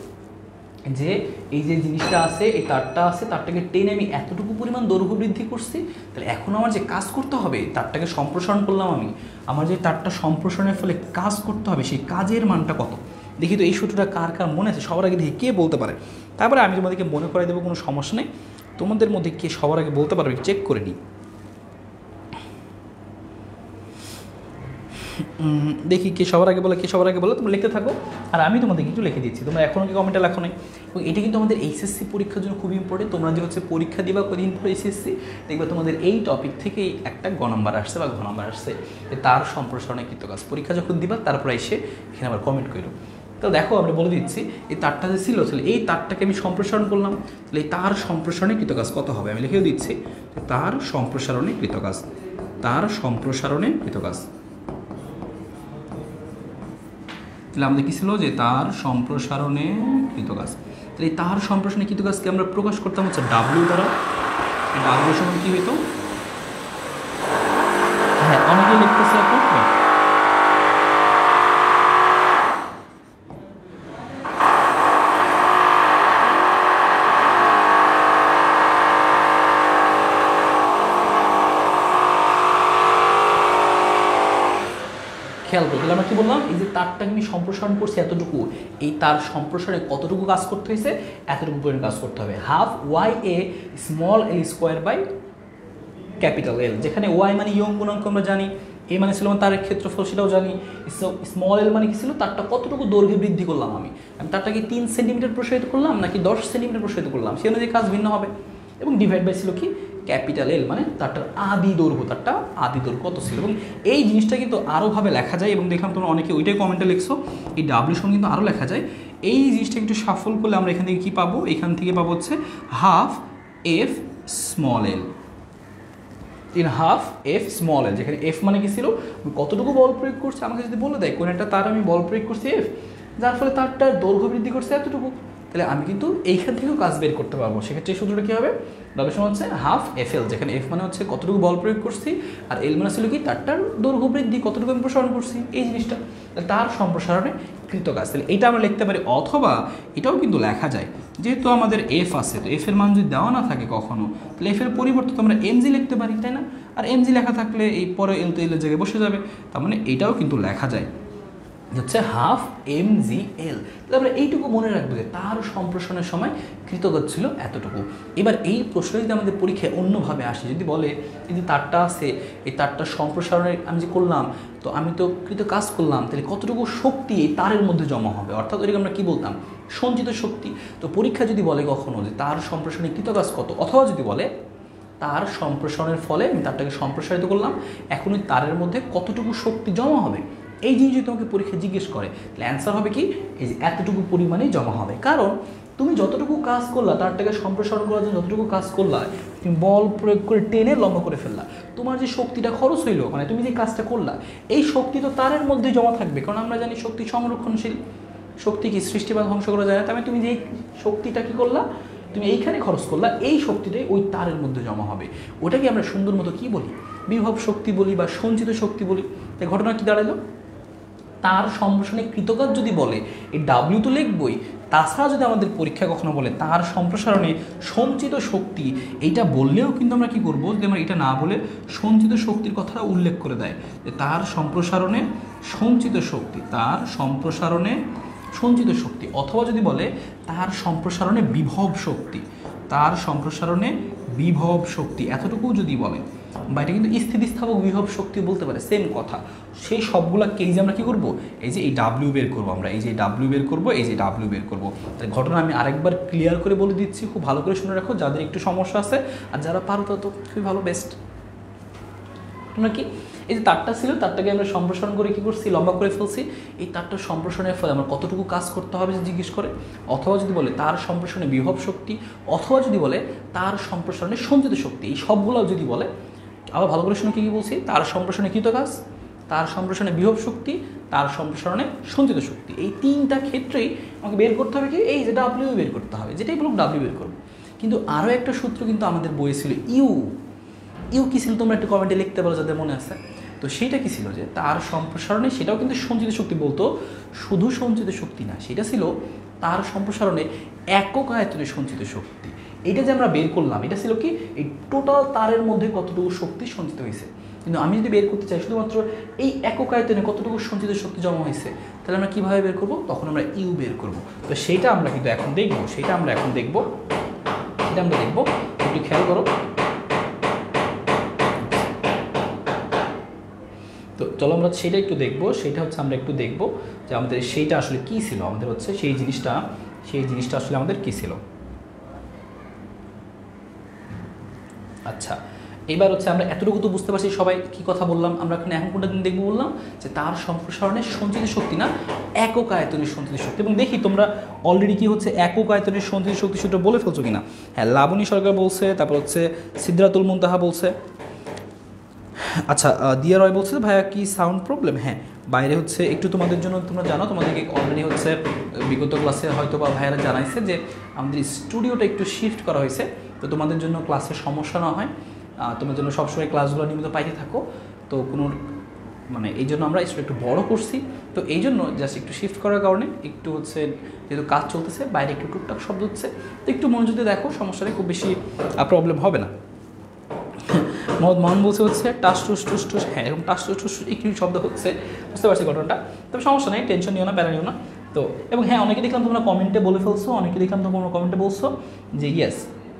[SPEAKER 1] যে এই যে জিনিসটা আছে, এই তারটা আছে, তারটাকে টেনে আমি এতটুকু পরিমাণ দৈর্ঘ্য বৃদ্ধি করছি, তাহলে এখন আমার যে কাজ করতে হবে, তারটাকে সম্প্রসারণ করলাম আমি, আমার যে তারটা সম্প্রসারণের ফলে কাজ করতে হবে, সেই কাজের মানটা কত দেখি। তো এই সূত্রটা কার কার মনে আছে সবার আগে দেখি কে বলতে পারে, তারপরে আমি তোমাদেরকে মনে করাই দেবো, কোনো সমস্যা নেই। তোমাদের মধ্যে কে সবার আগে বলতে পারবে চেক করে নিই, দেখি কে সবার আগে বলে, কে সবার আগে বলে, তোমরা লিখতে থাকো আর আমি তোমাদের কিছু লিখে দিচ্ছি, তোমরা এখনও কি কমেন্টে লেখো নাই। এবং এটা কিন্তু আমাদের এইচএসসি পরীক্ষার জন্য খুবই ইম্পর্টেন্ট, তোমরা যে হচ্ছে পরীক্ষা দিবা কদিন পর এইচএসসি, দেখবে তোমাদের এই টপিক থেকেই একটা গ নাম্বার আসছে বা ঘ নাম্বার আসছে, তার সম্প্রসারণে কৃতকাজ। পরীক্ষা যখন দিবা তারপরে এসে এখানে আবার কমেন্ট করো। তো দেখো আমরা বলে দিচ্ছি, এই তারটা যে ছিল, তাহলে এই তারটাকে আমি সম্প্রসারণ করলাম, তাহলে এই তার সম্প্রসারণে কৃতকাজ কত হবে আমি লিখেও দিচ্ছি, তার সম্প্রসারণে কৃতকাজ, তার সম্প্রসারণে কৃতকাজ। তাহলে আমাদের কী ছিল যে তার সম্প্রসারণে কৃতকাজ, তাহলে তার সম্প্রসারণে কৃতকাজকে আমরা প্রকাশ করতাম হচ্ছে ডাব্লিউ দ্বারা। ডাব্লিউ সমান কী হইতো, হ্যাঁ অনেকে লিখতেছে এখন, খেয়াল করো, তাহলে আমরা কী বললাম, এই যে তারটাকে আমি সম্প্রসারণ করছি এতটুকু, এই তার সম্প্রসারণে কতটুকু কাজ করতে হয়েছে, এতটুকু পরিমাণ কাজ করতে হবে, half Y A small L square by capital L, যেখানে ওয়াই মানে ইয়ং গুণাঙ্ক আমরা জানি, এ মানে ছিল তার ক্ষেত্রফল সেটাও জানি, স্মল এল মানে কি ছিল তারটা কতটুকু দৈর্ঘ্য বৃদ্ধি করলাম আমি, আমি তারটাকে তিন সেন্টিমিটার প্রসারিত করলাম নাকি দশ সেন্টিমিটার প্রসারিত করলাম, সে অনুযায়ী কাজ ভিন্ন হবে। এবং ডিভাইড বাই ছিল কি ক্যাপিটাল এল, মানে তারটার আদি দৈর্ঘ্য, তারটা আদি দৈর্ঘ্য কত ছিল। এবং এই জিনিসটা কিন্তু আরোভাবে লেখা যায়, এবং দেখলাম তোমরা অনেকে ওইটাই কমেন্টে লিখছো, এই ডাব্লিউ সমান কিন্তু আরও লেখা যায়। এই জিনিসটা একটু সাফল করলে আমরা এখান থেকে কী পাবো, এখান থেকে পাবো হচ্ছে half F small L, in half F small L, যেখানে এফ মানে কি ছিল কতটুকু বল প্রয়োগ করছে, আমাকে যদি বলে দেয় কোন একটা তার আমি বল প্রয়োগ করছি এফ, যার ফলে তারটার দৈর্ঘ্য বৃদ্ধি করছে এতটুকু, তাহলে আমি কিন্তু এইখান থেকেও কাজ বের করতে পারবো। সেক্ষেত্রে এই সূত্রটা কী হবে, ডাব্লিউ সমান হচ্ছে হাফ এফ এল, যেখানে এফ মানে হচ্ছে কতটুকু বল প্রয়োগ করছি, আর এল মানে ছিল কি তারটার দৈর্ঘ্য বৃদ্ধি কতটুকু আমি প্রসারণ করছি, এই জিনিসটা তার সম্প্রসারণে কৃতকাজ। তাহলে এটা আমরা লিখতে পারি, অথবা এটাও কিন্তু লেখা যায়, যেহেতু আমাদের এফ আছে, তো এফ এর মান যদি দেওয়া না থাকে কখনো, তাহলে এফ এর পরিবর্তে তো আমরা এমজি লিখতে পারি, তাই না? আর এমজি লেখা থাকলে এই পরে এল তো এলের জায়গায় বসে যাবে, তার মানে এটাও কিন্তু লেখা যায় হচ্ছে হাফ এম জি এল। তাহলে আমরা এইটুকু মনে রাখবো যে তার সম্প্রসারণের সময় কৃতকাজ ছিল এতটুকু। এবার এই প্রশ্ন যদি আমাদের পরীক্ষায় অন্যভাবে আসে, যদি বলে এই যে তারটা আছে, এই তারটা সম্প্রসারণের আমি যে করলাম, তো আমি তো কৃত কাজ করলাম, তাহলে কতটুকু শক্তি এই তারের মধ্যে জমা হবে, অর্থাৎ ওইটাকে আমরা কী বলতাম সঞ্চিত শক্তি। তো পরীক্ষা যদি বলে কখনো যে তার সম্প্রসারণে কৃতকাজ কত, অথবা যদি বলে তার সম্প্রসারণের ফলে আমি তারটাকে সম্প্রসারিত করলাম, এখন ওই তারের মধ্যে কতটুকু শক্তি জমা হবে এই জিনিস যদি তোমাকে পরীক্ষা জিজ্ঞেস করে তাহলে অ্যান্সার হবে কি এই যে এতটুকু পরিমাণেই জমা হবে। কারণ তুমি যতটুকু কাজ করলা তারটাকে সম্প্রসারণ করার জন্য যতটুকু কাজ করলা, তুমি বল প্রয়োগ করে টেনে লম্বা করে ফেললা, তোমার যে শক্তিটা খরচ হইলো মানে তুমি যে কাজটা করলা এই শক্তি তো তারের মধ্যে জমা থাকবে। কারণ আমরা জানি শক্তি সংরক্ষণশীল, শক্তি কি সৃষ্টি বা ধ্বংস করা যায় না। তবে তুমি যে শক্তিটা কি করলা তুমি এইখানে খরচ করলা, এই শক্তিটাই ওই তারের মধ্যে জমা হবে। ওটাকে আমরা সুন্দর মতো কী বলি, বিভব শক্তি বলি বা সঞ্চিত শক্তি বলি। তাই ঘটনা কি দাঁড়ালো, তার সম্প্রসারণে কৃতকাজ যদি বলে এই ডাব্লিউ তো লিখবই, তাছাড়া যদি আমাদের পরীক্ষা কখনো বলে তার সম্প্রসারণে সঞ্চিত শক্তি এইটা বললেও কিন্তু আমরা কি করবো, যদি আমরা এটা না বলে সঞ্চিত শক্তির কথাটা উল্লেখ করে দেয় যে তার সম্প্রসারণে সঞ্চিত শক্তি, তার সম্প্রসারণে সঞ্চিত শক্তি, অথবা যদি বলে তার সম্প্রসারণে বিভব শক্তি, তার সম্প্রসারণে বিভব শক্তি এতটুকু যদি বলে, বা এটা কিন্তু স্থিতিস্থাপক বিভব শক্তি বলতে পারে, সেম কথা। সেই সবগুলোকে এই যে আমরা কী করবো, এই যে এই ডাব্লিউ বের করবো, আমরা এই যে ডাব্লিউ বের করবো, এই যে ডাব্লিউ বের করবো। তাই ঘটনা আমি আরেকবার ক্লিয়ার করে বলে দিচ্ছি, খুব ভালো করে শুনে রাখো যাদের একটু সমস্যা আছে, আর যারা পারো তত খুবই ভালো, বেস্ট। তোমরা কি এই যে তারটা ছিল তারটাকে আমরা সম্প্রসারণ করে কী করছি, লম্বা করে ফেলছি। এই তারটার সম্প্রসারণের ফলে আমার কতটুকু কাজ করতে হবে জিজ্ঞেস করে, অথবা যদি বলে তার সম্প্রসারণে বিভব শক্তি, অথবা যদি বলে তার সম্প্রসারণে সঞ্চিত শক্তি, এই সবগুলো যদি বলে, আবার ভালো করে শুনে কী কী বলছি, তার সম্প্রসারণে কৃত কাজ, তার সম্প্রসারণে বিভব শক্তি, তার সম্প্রসারণে সঞ্চিত শক্তি, এই তিনটা ক্ষেত্রেই আমাকে বের করতে হবে কি এই যে ডাব্লিউ বের করতে হবে, যেটাই বলুক ডাব্লিউ বের করবো। কিন্তু আরও একটা সূত্র কিন্তু আমাদের বইয়ে ছিল ইউ। ইউ কী ছিল তোমরা একটু কমেন্টে লিখতে পারো যাদের মনে আছে। তো সেইটা কী ছিল যে তার সম্প্রসারণে, সেটাও কিন্তু সঞ্চিত শক্তি বলতো, শুধু সঞ্চিত শক্তি না, সেটা ছিল তার সম্প্রসারণে একক আয়তনে সঞ্চিত শক্তি। এটা যে আমরা বের করলাম এটা ছিল কি এই টোটাল তারের মধ্যে কতটুকু শক্তি সঞ্চিত হয়েছে। কিন্তু আমি যদি বের করতে চাই শুধুমাত্র এই একক আয়তনে কতটুকু সঞ্চিত শক্তি জমা হয়েছে, তাহলে আমরা কীভাবে বের করবো, তখন আমরা ইউ বের করবো। তো সেইটা আমরা কিন্তু এখন দেখবো, সেটা আমরা এখন দেখবো সেটা আমরা দেখবো একটু খেয়াল করো। তো চলো আমরা সেটা একটু দেখবো, সেটা হচ্ছে আমরা একটু দেখবো যে আমাদের সেইটা আসলে কী ছিল, আমাদের হচ্ছে সেই জিনিসটা সেই জিনিসটা আসলে আমাদের কী ছিল। আচ্ছা, এবার হচ্ছে আমরা এতটুকু তো বুঝতে পারছি সবাই কি কথা বললাম। আমরা এখন এখন কোনটা দেখবো বললাম যে তার সম্প্রসারণে সঞ্চিত শক্তি না একক আয়তনের সঞ্চিত শক্তি। এবং দেখি তোমরা অলরেডি কি হচ্ছে একক আয়তনের সঞ্চিত শক্তি সূত্র বলে ফেলছো কিনা। হ্যাঁ, লাবণী সরকার বলছে, তারপর হচ্ছে সিদ্ধাতুল মুনতাহা বলছে। আচ্ছা, দিয়া রয় বলছে ভাইয়া কি সাউন্ড প্রবলেম। হ্যাঁ, বাইরে হচ্ছে একটু তোমাদের জন্য, তোমরা জানো তোমাদেরকে অলরেডি হচ্ছে বিগত ক্লাসে হয়তো বা ভাইয়ারা জানাইছে যে আমাদের স্টুডিওটা একটু শিফট করা হয়েছে, তো তোমাদের জন্য ক্লাসের সমস্যা না হয়, তোমার জন্য সবসময় ক্লাসগুলো নিয়মিত পাইতে থাকো। তো কোনো মানে এই জন্য আমরা একটু বড় করছি, তো এই জন্য জাস্ট একটু শিফট করার কারণে একটু হচ্ছে যেহেতু কাজ চলতেছে বাইরে একটু টুকটাক শব্দ হচ্ছে, তো একটু মনোযোগ দিয়ে দেখো, সমস্যা নেই, খুব বেশি প্রবলেম হবে না। মোহাম্মদ মান বলছে হচ্ছে টাস টুস টুস টুস, হ্যাঁ এরকম টাস টুস টুস একটু শব্দ হচ্ছে, বুঝতে পারছি ঘটনাটা, তবে সমস্যা নেই, টেনশন নিও না, প্যারা নিও না। তো এবং হ্যাঁ, অনেকে দেখলাম তোমরা কমেন্টে বলে ফেলছো, অনেকে দেখলাম তোমরা কমেন্টে বলছো যে ইয়েস,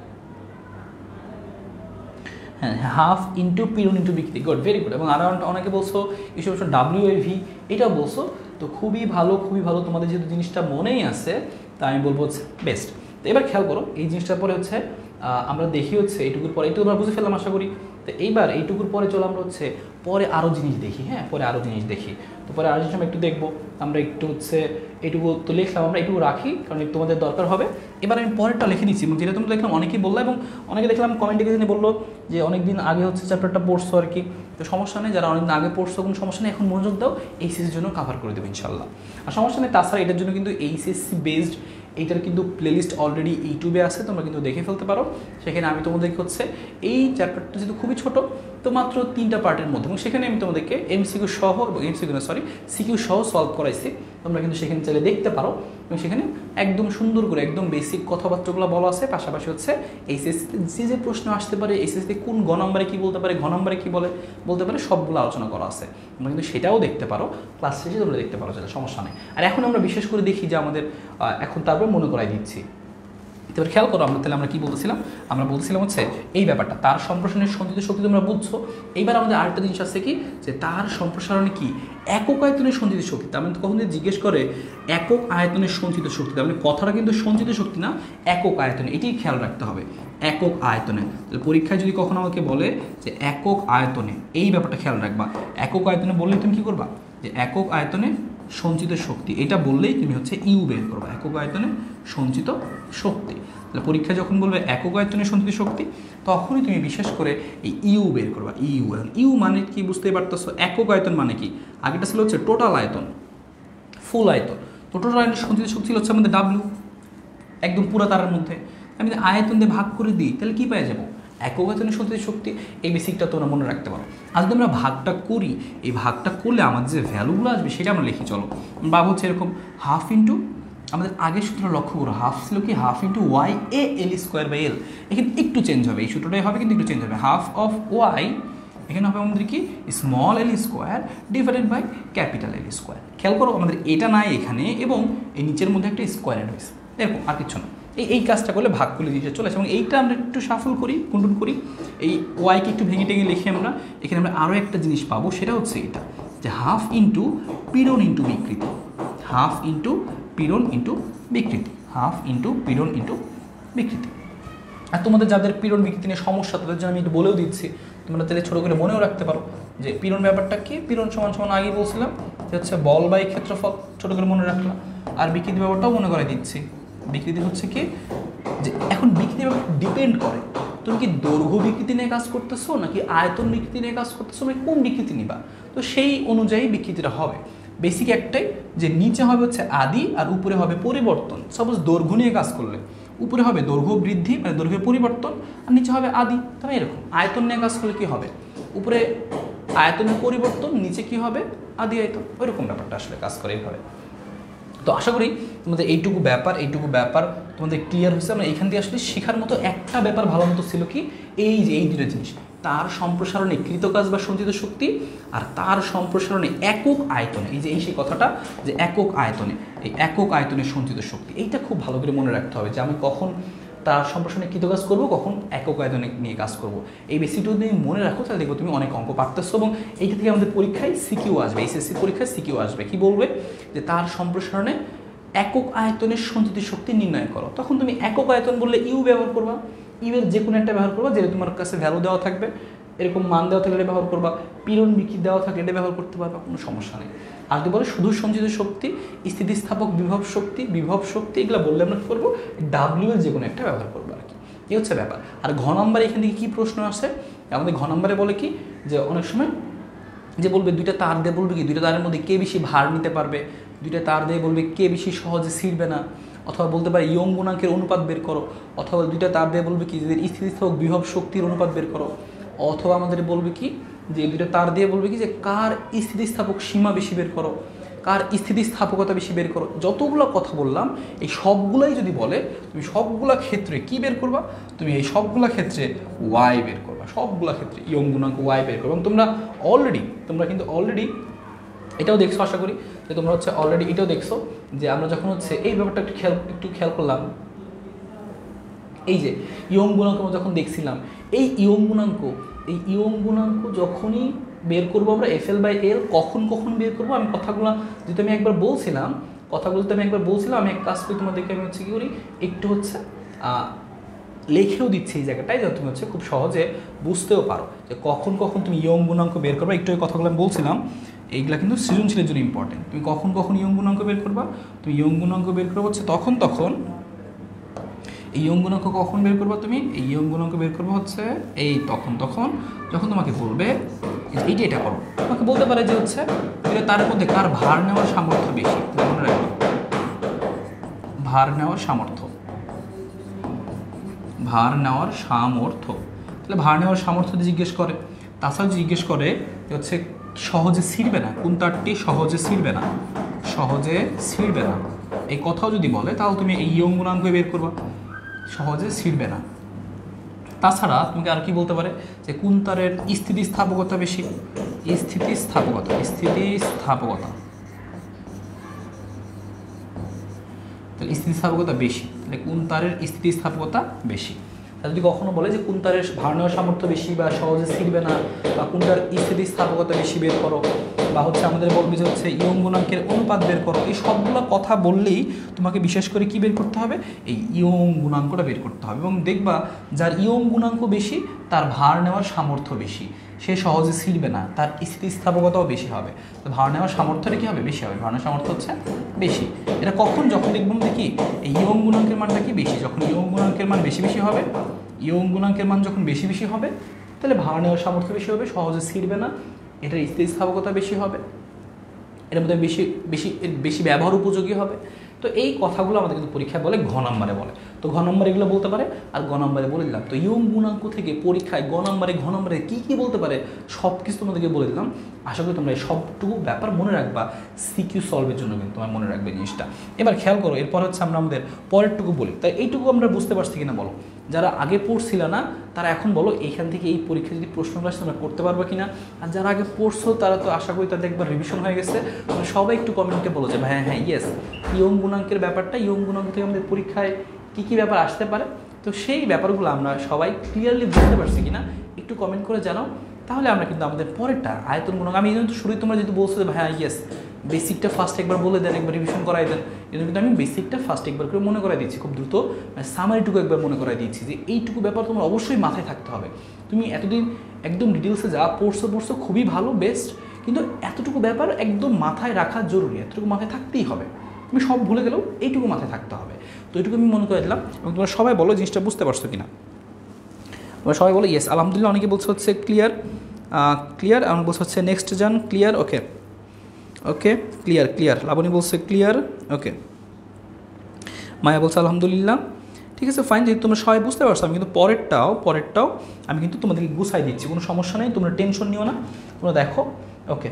[SPEAKER 1] হ্যাঁ হাফ ইন্টু পিরন ইন্টু বিক্রি, গুড, ভেরি গুড। এবং আরও অনেকে বলছো ইস্যু ডাব্লিউ এ ভি, এটাও বলছো, তো খুবই ভালো খুবই ভালো, তোমাদের যেহেতু জিনিসটা মনেই আছে তা আমি বলবো হচ্ছে বেস্ট। তো এবার খেয়াল করো এই জিনিসটার পরে হচ্ছে আমরা দেখি হচ্ছে এইটুকুর পরে, এইটুকু আমরা বুঝে ফেললাম আশা করি। তো এইবার এইটুকুর পরে চলো আমরা হচ্ছে পরে আরও জিনিস দেখি, হ্যাঁ পরে আরও জিনিস দেখি। তো পরে আরও জিনিস আমরা একটু দেখবো, আমরা একটু হচ্ছে এইটুকু তো লিখলাম, আমরা এইটুকু রাখি কারণ তোমাদের দরকার হবে। এবার আমি পরেরটা লিখে নিচ্ছি, এবং যেটা তোমরা দেখলাম অনেকেই বললো, এবং অনেকে দেখলাম কমেন্টে কিছু বললো যে অনেকদিন আগে হচ্ছে চ্যাপ্টারটা পড়ছো আর কি, তো সমস্যা নেই, যারা অনেকদিন আগে পড়ছো কোনো সমস্যা নেই, এখন মনোযোগ দাও, এইচএসসির জন্য কাভার করে দেবো ইনশাল্লাহ, আর সমস্যা নেই। তাছাড়া এটার জন্য কিন্তু এইচএসসি বেসড এইটার কিন্তু প্লেলিস্ট অলরেডি ইউটিউবে আছে, তোমরা কিন্তু দেখে ফেলতে পারো। সেখানে আমি তোমাদেরকে হচ্ছে এই চ্যাপ্টারটা যেহেতু খুবই ছোটো, তো মাত্র তিনটা পার্টের মধ্যে, এবং সেখানে আমি তোমাদেরকে এমসিকিউ সহ এবং এমসিকিউ না সরি সিকিউ সহ সলভ করাইছি, তোমরা কিন্তু সেখানে চাইলে দেখতে পারো। এবং সেখানে একদম সুন্দর করে একদম বেসিক কথাবার্তাগুলো বলা আছে, পাশাপাশি হচ্ছে এইচএসসিতে যে যে প্রশ্ন আসতে পারে, এইচএসসিতে কোন গ নম্বরে কী বলতে পারে, ঘ নম্বরে কী বলে বলতে পারে, সবগুলো আলোচনা করা আছে, তোমরা কিন্তু সেটাও দেখতে পারো, ক্লাস শেষে তোমরা দেখতে পারো, সেটা সমস্যা নেই। আর এখন আমরা বিশেষ করে দেখি যে আমাদের এখন তারপর মনে করাই দিচ্ছি, এবার খেয়াল করো আমরা তাহলে আমরা কি বলতেছিলাম, আমরা বলছিলাম হচ্ছে এই ব্যাপারটা তার সম্প্রসারণের সঞ্চিত শক্তি তোমরা বুঝছো। এইবার আমাদের আরেকটা জিনিস আছে কি, যে তার সম্প্রসারণে কি একক আয়তনের সঞ্চিত শক্তি। তার মানে কখন জিজ্ঞেস করে একক আয়তনের সঞ্চিত শক্তি, তার মানে কথাটা কিন্তু সঞ্চিত শক্তি না, একক আয়তনে, এটাই খেয়াল রাখতে হবে, একক আয়তনে। তাহলে পরীক্ষায় যদি কখনো আমাকে বলে যে একক আয়তনে, এই ব্যাপারটা খেয়াল রাখবা। একক আয়তনে বললে তুমি কি করবা, যে একক আয়তনে সঞ্চিত শক্তি, এটা বললেই তুমি হচ্ছে ইউ বের করবা, একক আয়তনে সঞ্চিত শক্তি। তাহলে পরীক্ষায় যখন বলবে একক আয়তনে সঞ্চিত শক্তি, তখনই তুমি বিশেষ করে এই ইউ বের করবা। ইউ ইউ মানে কি বুঝতে পারতেছো, একক আয়তন মানে কি, আগেটা ছিল হচ্ছে টোটাল আয়তন, ফুল আয়তন। তো টোটাল আয়তন সঞ্চিত শক্তি হচ্ছে আমাদের ডাব্লিউ, একদম পুরো তারের মধ্যে। আমি যদি আয়তন দিয়ে ভাগ করে দিই তাহলে কি পেয়ে যাবো, একক আয়তনের সঞ্চিত শক্তি। এই বেসিকটা তোমরা মনে রাখতে পারো। আর যদি আমরা ভাগটা করি, এই ভাগটা করলে আমাদের যে ভ্যালুগুলো আসবে সেটা আমরা লিখি। চলো ভাব হচ্ছে এরকম, হাফ ইন্টু, আমাদের আগের সূত্র লক্ষ্য করো, হাফ ছিল কি half into Y A L square by L. এখানে একটু চেঞ্জ হবে, এই সূত্রটাই হবে কিন্তু একটু চেঞ্জ হবে। হাফ অফ ওয়াই এখানে হবে আমাদের কি small L square divided by capital L square. খেয়াল করো আমাদের এটা নাই এখানে, এবং এই নিচের মধ্যে একটা স্কোয়ার অ্যাড হয়েছে, এরকম আর কিছু না। এই এই কাজটা করলে ভাগ করলে জিনিসটা চলে আসে। এবং এইটা আমরা একটু সাফল করি, কুন্টুন করি, এই ওয়াইকে একটু ভেঙে টেঙে লিখে আমরা এখানে আমরা আরও একটা জিনিস পাবো, সেটা হচ্ছে এটা, যে হাফ ইন্টু পীড়ন ইন্টু বিকৃতি, হাফ ইন্টু পীড়ন ইন্টু বিকৃতি, হাফ ইন্টু পীড়ন ইন্টু বিকৃতি। আর তোমাদের যাদের পীড়ন বিকৃতি নিয়ে সমস্যা, তাদের জন্য আমি একটু বলেও দিচ্ছি, তোমরা তাহলে ছোটো করে মনেও রাখতে পারো যে পীড়ন ব্যাপারটা কি। পীড়ন সমান সমান আগে বলছিলাম যে হচ্ছে বল বাই ক্ষেত্রফল, ছোটো করে মনে রাখলাম। আর বিকৃতি ব্যাপারটাও মনে করে দিচ্ছি। বিকৃতি হচ্ছে কি, যে এখন বিকৃতি ব্যাপার ডিপেন্ড করে তুমি কি দৈর্ঘ্য বিকৃতি নিয়ে কাজ করতেছো নাকি আয়তন বিকৃতি নিয়ে কাজ করতেছো, মানে কোন বিকৃতি নিবা, তো সেই অনুযায়ী বিকৃতিটা হবে। বেসিক একটাই, যে নিচে হবে হচ্ছে আদি আর উপরে হবে পরিবর্তন। সাপোজ দৈর্ঘ্য নিয়ে কাজ করলে উপরে হবে দৈর্ঘ্য বৃদ্ধি মানে দৈর্ঘ্যের পরিবর্তন, আর নিচে হবে আদি। তবে এরকম আয়তন নিয়ে কাজ করলে কি হবে, উপরে আয়তনের পরিবর্তন, নিচে কি হবে আদি আয়তন, ওইরকম ব্যাপারটা আসলে কাজ করে এইভাবে। তো আশা করি তোমাদের এইটুকু ব্যাপার এইটুকু ব্যাপার তোমাদের ক্লিয়ার হয়েছে। আমরা এখান দিয়ে আসলে শেখার মতো একটা ব্যাপার ভালো মতো ছিল কি, এই যে এই দুটো জিনিস, তার সম্প্রসারণে কৃতকাজ বা সঞ্চিত শক্তি, আর তার সম্প্রসারণে একক আয়তনে, এই যে এই সেই কথাটা, যে একক আয়তনে, এই একক আয়তনের সঞ্চিত শক্তি, এইটা খুব ভালো করে মনে রাখতে হবে, যে আমি কখন তার সম্প্রসারণে কৃতকাজ করবো, কখন একক আয়তনে নিয়ে কাজ করবো। এই বেসিকটা যদি মনে রাখো তাহলে দেখবো তুমি অনেক অঙ্ক পারতেছো, এবং এইটা থেকে আমাদের পরীক্ষায় সিকিউ আসবে, এইচএসসি পরীক্ষায় সিকিউ আসবে। কি বলবে, যে তার সম্প্রসারণে একক আয়তনের সঞ্চিত শক্তি নির্ণয় করো। তখন তুমি একক আয়তন বললে ইউ ব্যবহার করবা, ইউ এর যে কোনো একটা ব্যবহার করবা, যেটা তোমার কাছে ভ্যালু দেওয়া থাকবে, এরকম মান দেওয়া থাকলে এটা ব্যবহার করবা, পীড়ন বিকৃতি দেওয়া থাকলে এটা ব্যবহার করতে পারবা, কোনো সমস্যা নেই। আর যদি বলে শুধু সঞ্চিত শক্তি, স্থিতিস্থাপক বিভব শক্তি, বিভব শক্তি, এগুলো বললে আমরা কী করবো, ডাব্লিউ এর যে কোনো একটা ব্যবহার করবো আর কি, এই হচ্ছে ব্যাপার। আর ঘ নম্বরে এখান থেকে কী প্রশ্ন আসে, আমাদের ঘ নম্বরে বলে কি, যে অনেক সময় যে বলবে দুইটা তার দিয়ে বলবে কি, দুইটা তারের মধ্যে কে বেশি ভার নিতে পারবে, দুইটা তার দিয়ে বলবে কে বেশি সহজে ছিঁড়বে না, অথবা বলতে পারে ইয়ং গুণাঙ্কের অনুপাত বের করো, অথবা দুইটা তার দিয়ে বলবে কি যে স্থিতিস্থাপক বিভব শক্তির অনুপাত বের করো, অথবা আমাদের বলবে কি যে দুইটা তার দিয়ে বলবে কি যে কার স্থিতিস্থাপক সীমা বেশি বের করো, কার স্থিতিস্থাপকতা বেশি বের করো। যতগুলো কথা বললাম এই সবগুলাই যদি বলে, তুমি সবগুলা ক্ষেত্রে কি বের করবা, তুমি এই সবগুলা ক্ষেত্রে ওয়াই বের করবা, সবগুলা ক্ষেত্রে ইয়ং গুণাঙ্ক ওয়াই বের করবা। এবং তোমরা অলরেডি তোমরা কিন্তু অলরেডি এটাও দেখছো, আশা করি যে তোমরা হচ্ছে অলরেডি এটাও দেখছো, যে আমরা যখন হচ্ছে এই ব্যাপারটা একটু খেয়াল একটু খেয়াল করলাম, এই যে ইয়ং গুণাঙ্ক যখন দেখছিলাম, এই ইয়ং গুণাঙ্ক এই ইয়ং গুণাঙ্ক যখনই বের করবো আমরা এফ এল বাই এল, কখন কখন বের করবো, আমি কথাগুলো যেহেতু আমি একবার বলছিলাম, কথাগুলো তো আমি একবার বলছিলাম, আমি এক কাজ করি তোমাদেরকে আমি হচ্ছে কী করি, একটু হচ্ছে লেখেও দিচ্ছি এই জায়গাটায়, যাতে তুমি হচ্ছে খুব সহজে বুঝতেও পারো যে কখন কখন তুমি ইয়ং গুণাঙ্ক বের করবা। একটু এই কথাগুলো আমি বলছিলাম, এইগুলা কিন্তু সৃজনশীলের জন্য ইম্পর্টেন্ট। তুমি কখন কখন ইয়ং গুণাঙ্ক বের করবা, তুমি ইয়ং গুণাঙ্ক বের করবো হচ্ছে তখন তখন, এই ইয়ং গুণাঙ্ক কখন বের করবা, তুমি এই ইয়ং গুণাঙ্ক বের করবো হচ্ছে এই তখন তখন যখন তোমাকে বলবে এইটা এটা করো। তোমাকে বলতে পারে যে হচ্ছে তার মধ্যে কার ভার নেওয়ার সামর্থ্য বেশি, মনে রাখবে ভার নেওয়ার সামর্থ্য, ভার নেওয়ার সামর্থ্য। তাহলে ভার নেওয়ার সামর্থ্য জিজ্ঞেস করে, তাছাড়া জিজ্ঞেস করে হচ্ছে সহজে ছিঁড়বে না, কোন তারটি সহজে ছিঁড়বে না, সহজে ছিঁড়বে না এই কথাও যদি বলে, তাহলে তুমি এই ইয়ং গুণাঙ্ক বের করবা, সহজে ছিঁড়বে না। তাছাড়া তোমাকে আর কি বলতে পারে, যে কোন তারের স্থিতিস্থাপকতা বেশি, স্থিতিস্থাপকতা স্থিতিস্থাপকতা তাহলে স্থিতিস্থাপকতা বেশি, কোন তারের স্থিতিস্থাপকতা বেশি। যদি কখনো বলে যে কোন তারের ভার নেওয়ার সামর্থ্য বেশি বা সহজে ছিঁড়বে না বা কোনটার স্থিতিস্থাপকতা বেশি বের করো, বা হচ্ছে আমাদের বলবে যে হচ্ছে ইয়ং গুণাঙ্কের অনুপাত বের করো, এই সবগুলো কথা বললেই তোমাকে বিশেষ করে কি বের করতে হবে, এই ইয়ং গুণাঙ্কটা বের করতে হবে। এবং দেখবা যার ইয়ং গুণাঙ্ক বেশি তার ভার নেওয়ার সামর্থ্য বেশি, সে সহজে ছিঁড়বে না, তার স্থিতিস্থাপকতাও বেশি হবে। তো ভার নেওয়ার সামর্থ্যটা কী হবে, বেশি হবে, ভার নেওয়ার সামর্থ্য হচ্ছে বেশি। এটা কখন, যখন দেখবেন দেখি এই ইয়ং গুণাঙ্কের মানটা কি বেশি, যখন ইয়ং গুণাঙ্কের মান বেশি বেশি হবে, ইয়ং গুণাঙ্কের মান যখন বেশি বেশি হবে তাহলে ভার নেওয়ার সামর্থ্য বেশি হবে, সহজে ছিঁড়বে না, এটার স্থিতিস্থাপকতা বেশি হবে, এর মধ্যে বেশি বেশি বেশি ব্যবহার উপযোগী হবে। তো এই কথাগুলো আমাদের কিন্তু পরীক্ষায় বলে ঘ নম্বরে বলে। তো ঘ নম্বরে এগুলো বলতে পারে আর গ নম্বরে বলে দিলাম। তো ইয়ং গুণাঙ্ক থেকে পরীক্ষায় গ নম্বরে ঘ নম্বরে কী কী বলতে পারে সব কিছু তোমাদেরকে বলে দিলাম। আশা করি তোমরা এই সবটুকু ব্যাপার মনে রাখবা, সিকিউ সলভের জন্য কিন্তু তোমার মনে রাখবে জিনিসটা। এবার খেয়াল করো, এরপর হচ্ছে আমরা আমাদের পরেরটুকু বলি। তাই এইটুকু আমরা বুঝতে পারছি কিনা বলো, যারা আগে পড়ছিল না তারা এখন বলো এইখান থেকে এই পরীক্ষা যদি প্রশ্নগুলো আসে তোমরা করতে পারবে কিনা। আর যারা আগে পড়ছো তারা তো আশা করি তাদের একবার রিভিশন হয়ে গেছে। তোমরা সবাই একটু কমেন্টে বলো যে হ্যাঁ হ্যাঁ ইয়েস, ইয়ং গুণাঙ্কের ব্যাপারটা, ইয়ং গুণাঙ্ক থেকে আমাদের পরীক্ষায় কী কী ব্যাপার আসতে পারে, তো সেই ব্যাপারগুলো আমরা সবাই ক্লিয়ারলি বুঝতে পারছি কিনা একটু কমেন্ট করে জানাও। তাহলে আমরা কিন্তু আমাদের পরেরটা আয়তন গুণাঙ্ক, আমি এই জন্য শুরুই তোমরা যেহেতু বলছো যে হ্যাঁ ইয়েস বেসিকটা ফার্স্ট একবার বলে দেন, একবার রিভিশন করাই দেন, এই জন্য কিন্তু আমি বেসিকটা ফার্স্ট একবার করে মনে করাই দিচ্ছি খুব দ্রুত, মানে সামারিটুকু একবার মনে করাই দিচ্ছি যে এইটুকু ব্যাপার তোমার অবশ্যই মাথায় থাকতে হবে। তুমি এতদিন একদম ডিটেলসে যা পড়ছো পড়ছো খুবই ভালো, বেস্ট, কিন্তু এতটুকু ব্যাপার একদম মাথায় রাখা জরুরি, এতটুকু মাথায় থাকতেই হবে। তুমি সব ভুলে গেলেও এইটুকু মাথায় থাকতে হবে। তো এইটুকু আমি মনে করে দিলাম এবং তোমরা সবাই বলো জিনিসটা বুঝতে পারছো কিনা। তোমরা সবাই বলো ইয়েস আলহামদুলিল্লাহ, অনেকে বলছে হচ্ছে ক্লিয়ার ক্লিয়ার, আমার বলছে হচ্ছে নেক্সট যান clear, okay okay clear clear, Laboni বলছে ক্লিয়ার, ওকে মায়া বলছে আলহামদুলিল্লাহ, ঠিক আছে ফাইন। যেহেতু তোমরা সবাই বুঝতে পারছো আমি কিন্তু পরেরটাও পরেরটাও আমি কিন্তু তোমাদেরকে গুছাই দিচ্ছি, কোনো সমস্যা নেই, তোমরা টেনশন নিও না, তোমরা দেখো, ওকে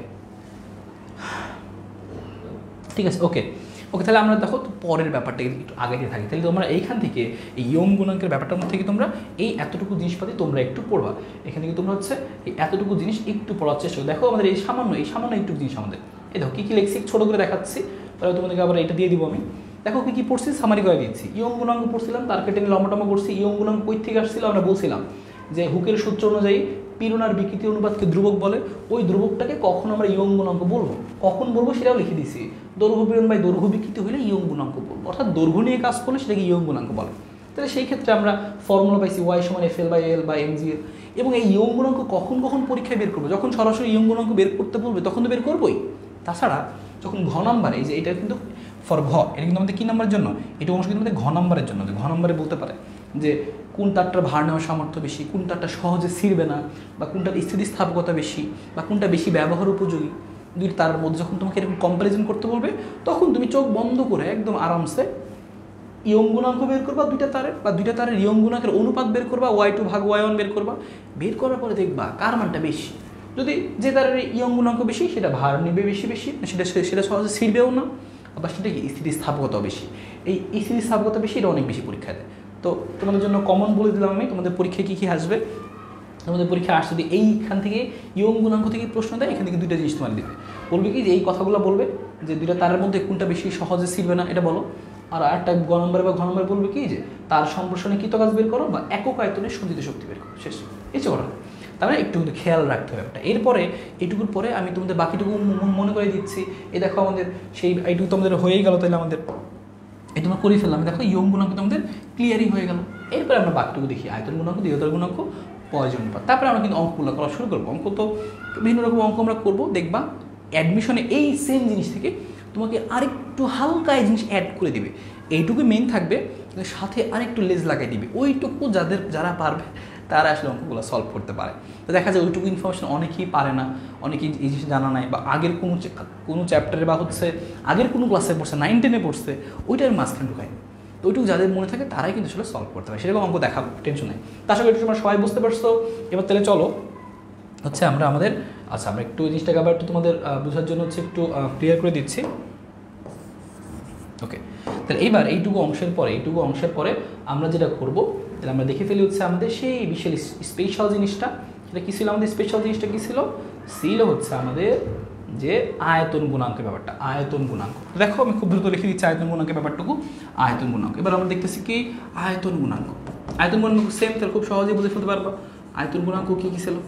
[SPEAKER 1] ঠিক আছে, ওকে ওকে তাহলে আমরা দেখো পরের ব্যাপারটা একটু আগে দিয়ে থাকি। তাহলে তোমরা এইখান থেকে এই ইয়ং গুণাঙ্কের ব্যাপারটার মধ্যে থেকে তোমরা এই এতটুকু জিনিসপাতি তোমরা একটু পড়বা, এখান থেকে তোমরা হচ্ছে এই এতটুকু জিনিস একটু পড়ার চেষ্টা করো। দেখো আমাদের এই সামান্য এই সামান্য একটু জিনিস আমাদের এই দেখো কী কী লিখছি ছোটো করে দেখাচ্ছি, তাহলে তোমাদেরকে আবার এটা দিয়ে দিব আমি। দেখো কী কী পড়ছি সামারি করে দিচ্ছি, ইয়ং গুণাঙ্ক পড়ছিলাম, তার কেটে লম্বাটম্বা করছি। ইয়ং গুণাঙ্ক কই থেকে আসছিল আমরা বলছিলাম যে হুকের সূত্র অনুযায়ী পীড়ন আর বিকৃতি অনুপাতকে ধ্রুবক বলে, ওই ধ্রুবকটাকে কখন আমরা ইয়ং গুণাঙ্ক বলবো, কখন বলবো সেটাও লিখে দিছি, দৈর্ঘ্য পীড়ন বাই দৈর্ঘ্য বিকৃতি হলে ইয়ং গুণাঙ্ক বলবো, অর্থাৎ দৈর্ঘ্য নিয়ে কাজ করলে সেটাকে ইয়ং গুণাঙ্ক বলে। তাহলে সেই ক্ষেত্রে আমরা ফর্মুলা পাইছি ওয়াই সমান এফ এল বাই এল বা এম জি এল। এবং এই ইয়ং গুণাঙ্ক কখন কখন পরীক্ষায় বের করবো, যখন সরাসরি ইয়ং গুণাঙ্ক বের করতে বলবে তখন তো বের করবোই। তাছাড়া যখন ঘ নাম্বারে, এই যে এটা কিন্তু ফর ঘ, এটা কিন্তু আমাদের কী নাম্বারের জন্য, এটা অংশ কিন্তু আমাদের ঘ নাম্বারের জন্য। ঘ নাম্বারে বলতে পারে যে কোন তারটার ভার নেওয়ার সামর্থ্য বেশি, কোন তারটা সহজে ছিঁড়বে না, বা কোনটার স্থিতিস্থাপকতা বেশি, বা কোনটা বেশি ব্যবহার উপযোগী, দুই তার মধ্যে যখন তোমাকে এরকম কম্প্যারিজন করতে বলবে তখন তুমি চোখ বন্ধ করে একদম আরামসে ইয়ং গুণাঙ্ক বের করবা দুইটা তারের, বা দুইটা তারের ইয়ং গুণাঙ্কের অনুপাত বের করবা, ওয়াই টু ভাগ ওয়াই ওয়ান বের করবা। বের করার পরে দেখবা কার মানটা বেশি। যদি যে তারের ইয়ং গুণাঙ্ক বেশি সেটা ভার নেবে বেশি বেশি, সেটা সেটা সহজে ছিঁড়বেও না, আবার সেটা কি স্থিতিস্থাপকতাও বেশি। এই স্থিতিস্থাপকতা বেশি, এটা অনেক বেশি পরীক্ষায় দেয়। তো তোমাদের জন্য কমন বলে দিলাম আমি, তোমাদের পরীক্ষায় কী কী আসবে। তোমাদের পরীক্ষা আসছে যদি এইখান থেকে ইয়ং গুণাঙ্ক থেকে প্রশ্ন দেয়, এখান থেকে দুইটা জিনিস তোমার দেবে, বলবে কি যে এই কথাগুলো বলবে যে দুইটা তারের মধ্যে কোনটা বেশি সহজে ছিঁড়বে না এটা বলো। আর একটা গ নম্বরে বা ঘ নম্বরে বলবে কি যে তার সম্প্রসারণে কৃত কাজ বের করো বা একক আয়তনের সঞ্চিত শক্তি বের করো, শেষ। এই করা তারপরে একটু কিন্তু খেয়াল রাখতে হবে একটা। এরপরে এইটুকুর পরে আমি তোমাদের বাকিটুকু মনে করে দিচ্ছি। এই দেখো আমাদের সেই এইটুকু তোমাদের হয়েই গেল, তাহলে আমাদের এই তোমরা করে ফেললাম। দেখো ইয়ং গুণাঙ্ক তোমাদের ক্লিয়ারই হয়ে গেল। এরপরে আমরা বাকিটুকু দেখি আয়তন গুণাঙ্ক, দ্বিতীয়তার গুণাঙ্ক, প্রয়োজন অনুপাত। তারপরে আমরা কিন্তু অঙ্কগুলো করা শুরু করবো। অঙ্ক তো বিভিন্ন রকম অঙ্ক আমরা করবো, দেখবা অ্যাডমিশনে এই সেম জিনিস থেকে তোমাকে আরেকটু হালকা এই জিনিস অ্যাড করে দিবে। এইটুকু মেন থাকবে, সাথে আরেকটু লেজ লাগাই দিবে। ওইটুকু যাদের যারা পারবে তারা আসলে অঙ্কগুলো সলভ করতে পারে। তো দেখা যায় ওইটুকু ইনফরমেশন অনেকেই পারে না, অনেকেই এই জিনিস জানা নাই, বা আগের কোনো কোনো চ্যাপ্টারে বা হচ্ছে আগের কোনো ক্লাসে পড়ছে, নাইন টেনে পড়ছে, ওইটার মাঝখানে ঢুকায়। তো ওইটুকু যাদের মনে থাকে তারাই কিন্তু আসলে সলভ করতে পারে, সেরকম অঙ্ক দেখাবো, টেনশন নেই। তার সঙ্গে একটু তোমরা সবাই বুঝতে পারছো। এবার তাহলে চলো হচ্ছে আমরা আমাদের আচ্ছা আমরা একটু এই জিনিসটাকে আবার একটু তোমাদের বোঝার জন্য হচ্ছে একটু ক্লিয়ার করে দিচ্ছি। ওকে, তাহলে এইবার এইটুকু অংশের পরে এইটুকু অংশের পরে আমরা যেটা করবো, তাহলে আমরা দেখে ফেলি হচ্ছে আমাদের সেই বিশেষ স্পেশাল জিনিসটা। সেটা কী ছিল আমাদের স্পেশাল জিনিসটা কী ছিল? ছিল হচ্ছে আমাদের যে আয়তন গুণাঙ্কের ব্যাপারটা, আয়তন গুণাঙ্ক। দেখো আমি খুব দ্রুত লিখে দিচ্ছি আয়তন গুণাঙ্কের ব্যাপারটুকু, আয়তন গুণাঙ্ক। এবার আমরা দেখতেছি কি আয়তন গুণাঙ্ক। আয়তন গুণাঙ্ক সেম, তাহলে খুব সহজেই বুঝে ফেলতে পারবো আয়তন গুণাঙ্ক কি কি ছিল।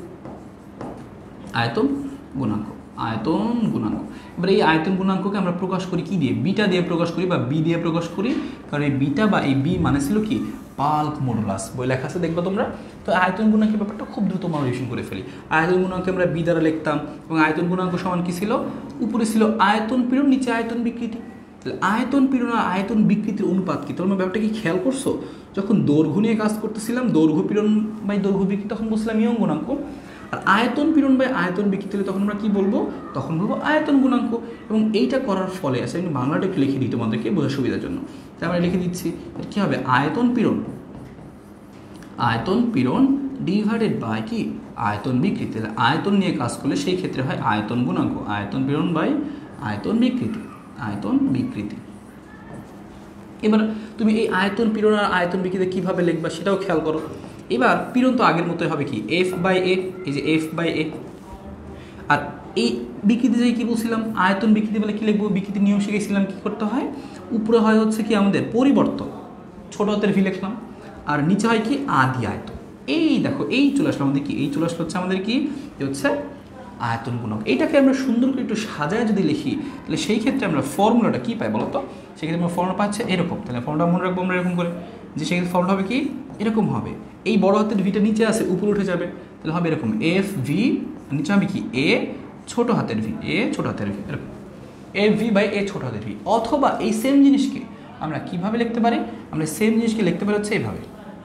[SPEAKER 1] আয়তন গুণাঙ্ক, আয়তন গুণাঙ্ক। এবার এই আয়তন গুণাঙ্ককে আমরা প্রকাশ করি কি দিয়ে, বিটা দিয়ে প্রকাশ করি বা বি দিয়ে প্রকাশ করি, কারণ এই বিটা বা এই বি মানে ছিল কি পালক মডুলাস, বই লেখা আছে দেখবা তোমরা। তো আয়তন গুণাঙ্কের ব্যাপারটা খুব দ্রুত আমরা রিভিশন করে ফেলি। আয়তন গুণাঙ্কে আমরা বি দ্বারা লিখতাম এবং আয়তন গুণাঙ্ক সমান কি ছিল, উপরে ছিল আয়তন পীড়ন, নিচে আয়তন বিকৃতি। তাহলে আয়তন পীড়ন আর আয়তন বিকৃতির অনুপাত কি, তোমরা ব্যাপারটা কি খেয়াল করছো? যখন দৈর্ঘ্য নিয়ে কাজ করতেছিলাম, দৈর্ঘ্য পীড়ন বাই দৈর্ঘ্য বিকৃতি, তখন বলছিলাম ইয়ং গুণাঙ্ক। আর আয়তন পীড়ন বাই আয়তন বিকৃতি হলে তখন আমরা কি বলবো, তখন বলবো আয়তন গুণাঙ্ক। এবং এইটা করার ফলে আছে, আমি বাংলাটা একটু লিখে দিই তোমাদেরকে বোঝার সুবিধার জন্য। তাই আমরা লিখে দিচ্ছি কি হবে, আয়তন পীড়ন, আয়তন পীড়ন ডিভাইডেড বাই কি আয়তন বিকৃতি। তাহলে আয়তন নিয়ে কাজ করলে সেই ক্ষেত্রে হয় আয়তন গুণাঙ্ক, আয়তন পীড়ন বাই আয়তন বিকৃতি, আয়তন বিকৃতি। এবার তুমি এই আয়তন পীড়ন আর আয়তন বিকৃতি কিভাবে লিখবা সেটাও খেয়াল করো। এবার পীড়ন তো আগের মতোই হবে কি এফ বাই এ, এই যে এফ বাই এ। আর এই বিকৃতি যে কি বলছিলাম, আয়তন বিকৃতি বলে কি লিখবো, বিকৃতি নিয়ম শিখেছিলাম কি করতে হয়, উপরে হয় হচ্ছে কি আমাদের পরিবর্তন, ছোট হাতের ভি লিখলাম, আর নিচে হয় কি আদি আয়তন। এই দেখো এই চলে আসলো আমাদের কি, এই চলে আসলো হচ্ছে আমাদের কি হচ্ছে আয়তন গুণক। এইটাকে আমরা সুন্দর করে একটু সাজায় যদি লিখি, তাহলে সেই ক্ষেত্রে আমরা ফর্মুলাটা কি পাই বলতো, সেক্ষেত্রে আমরা ফর্মুলা পাচ্ছে এরকম। তাহলে ফর্মুলা মনে রাখবো আমরা এরকম করে, যে সেক্ষেত্রে ফর্মুলা হবে কি এরকম হবে, এই বড় হাতের ভিটা নিচে আছে উপরে উঠে যাবে, তাহলে হবে এরকম এফ ভি, নিচে হবে কি এ ছোট হাতের ভি, এ ছোট হাতের ভি, এরকম এফ ভি বাই এ ছোট হাতের ভি। অথবা এই সেম জিনিসকে আমরা কিভাবে লিখতে পারি, আমরা সেম জিনিসকে লিখতে পারি হচ্ছে এইভাবে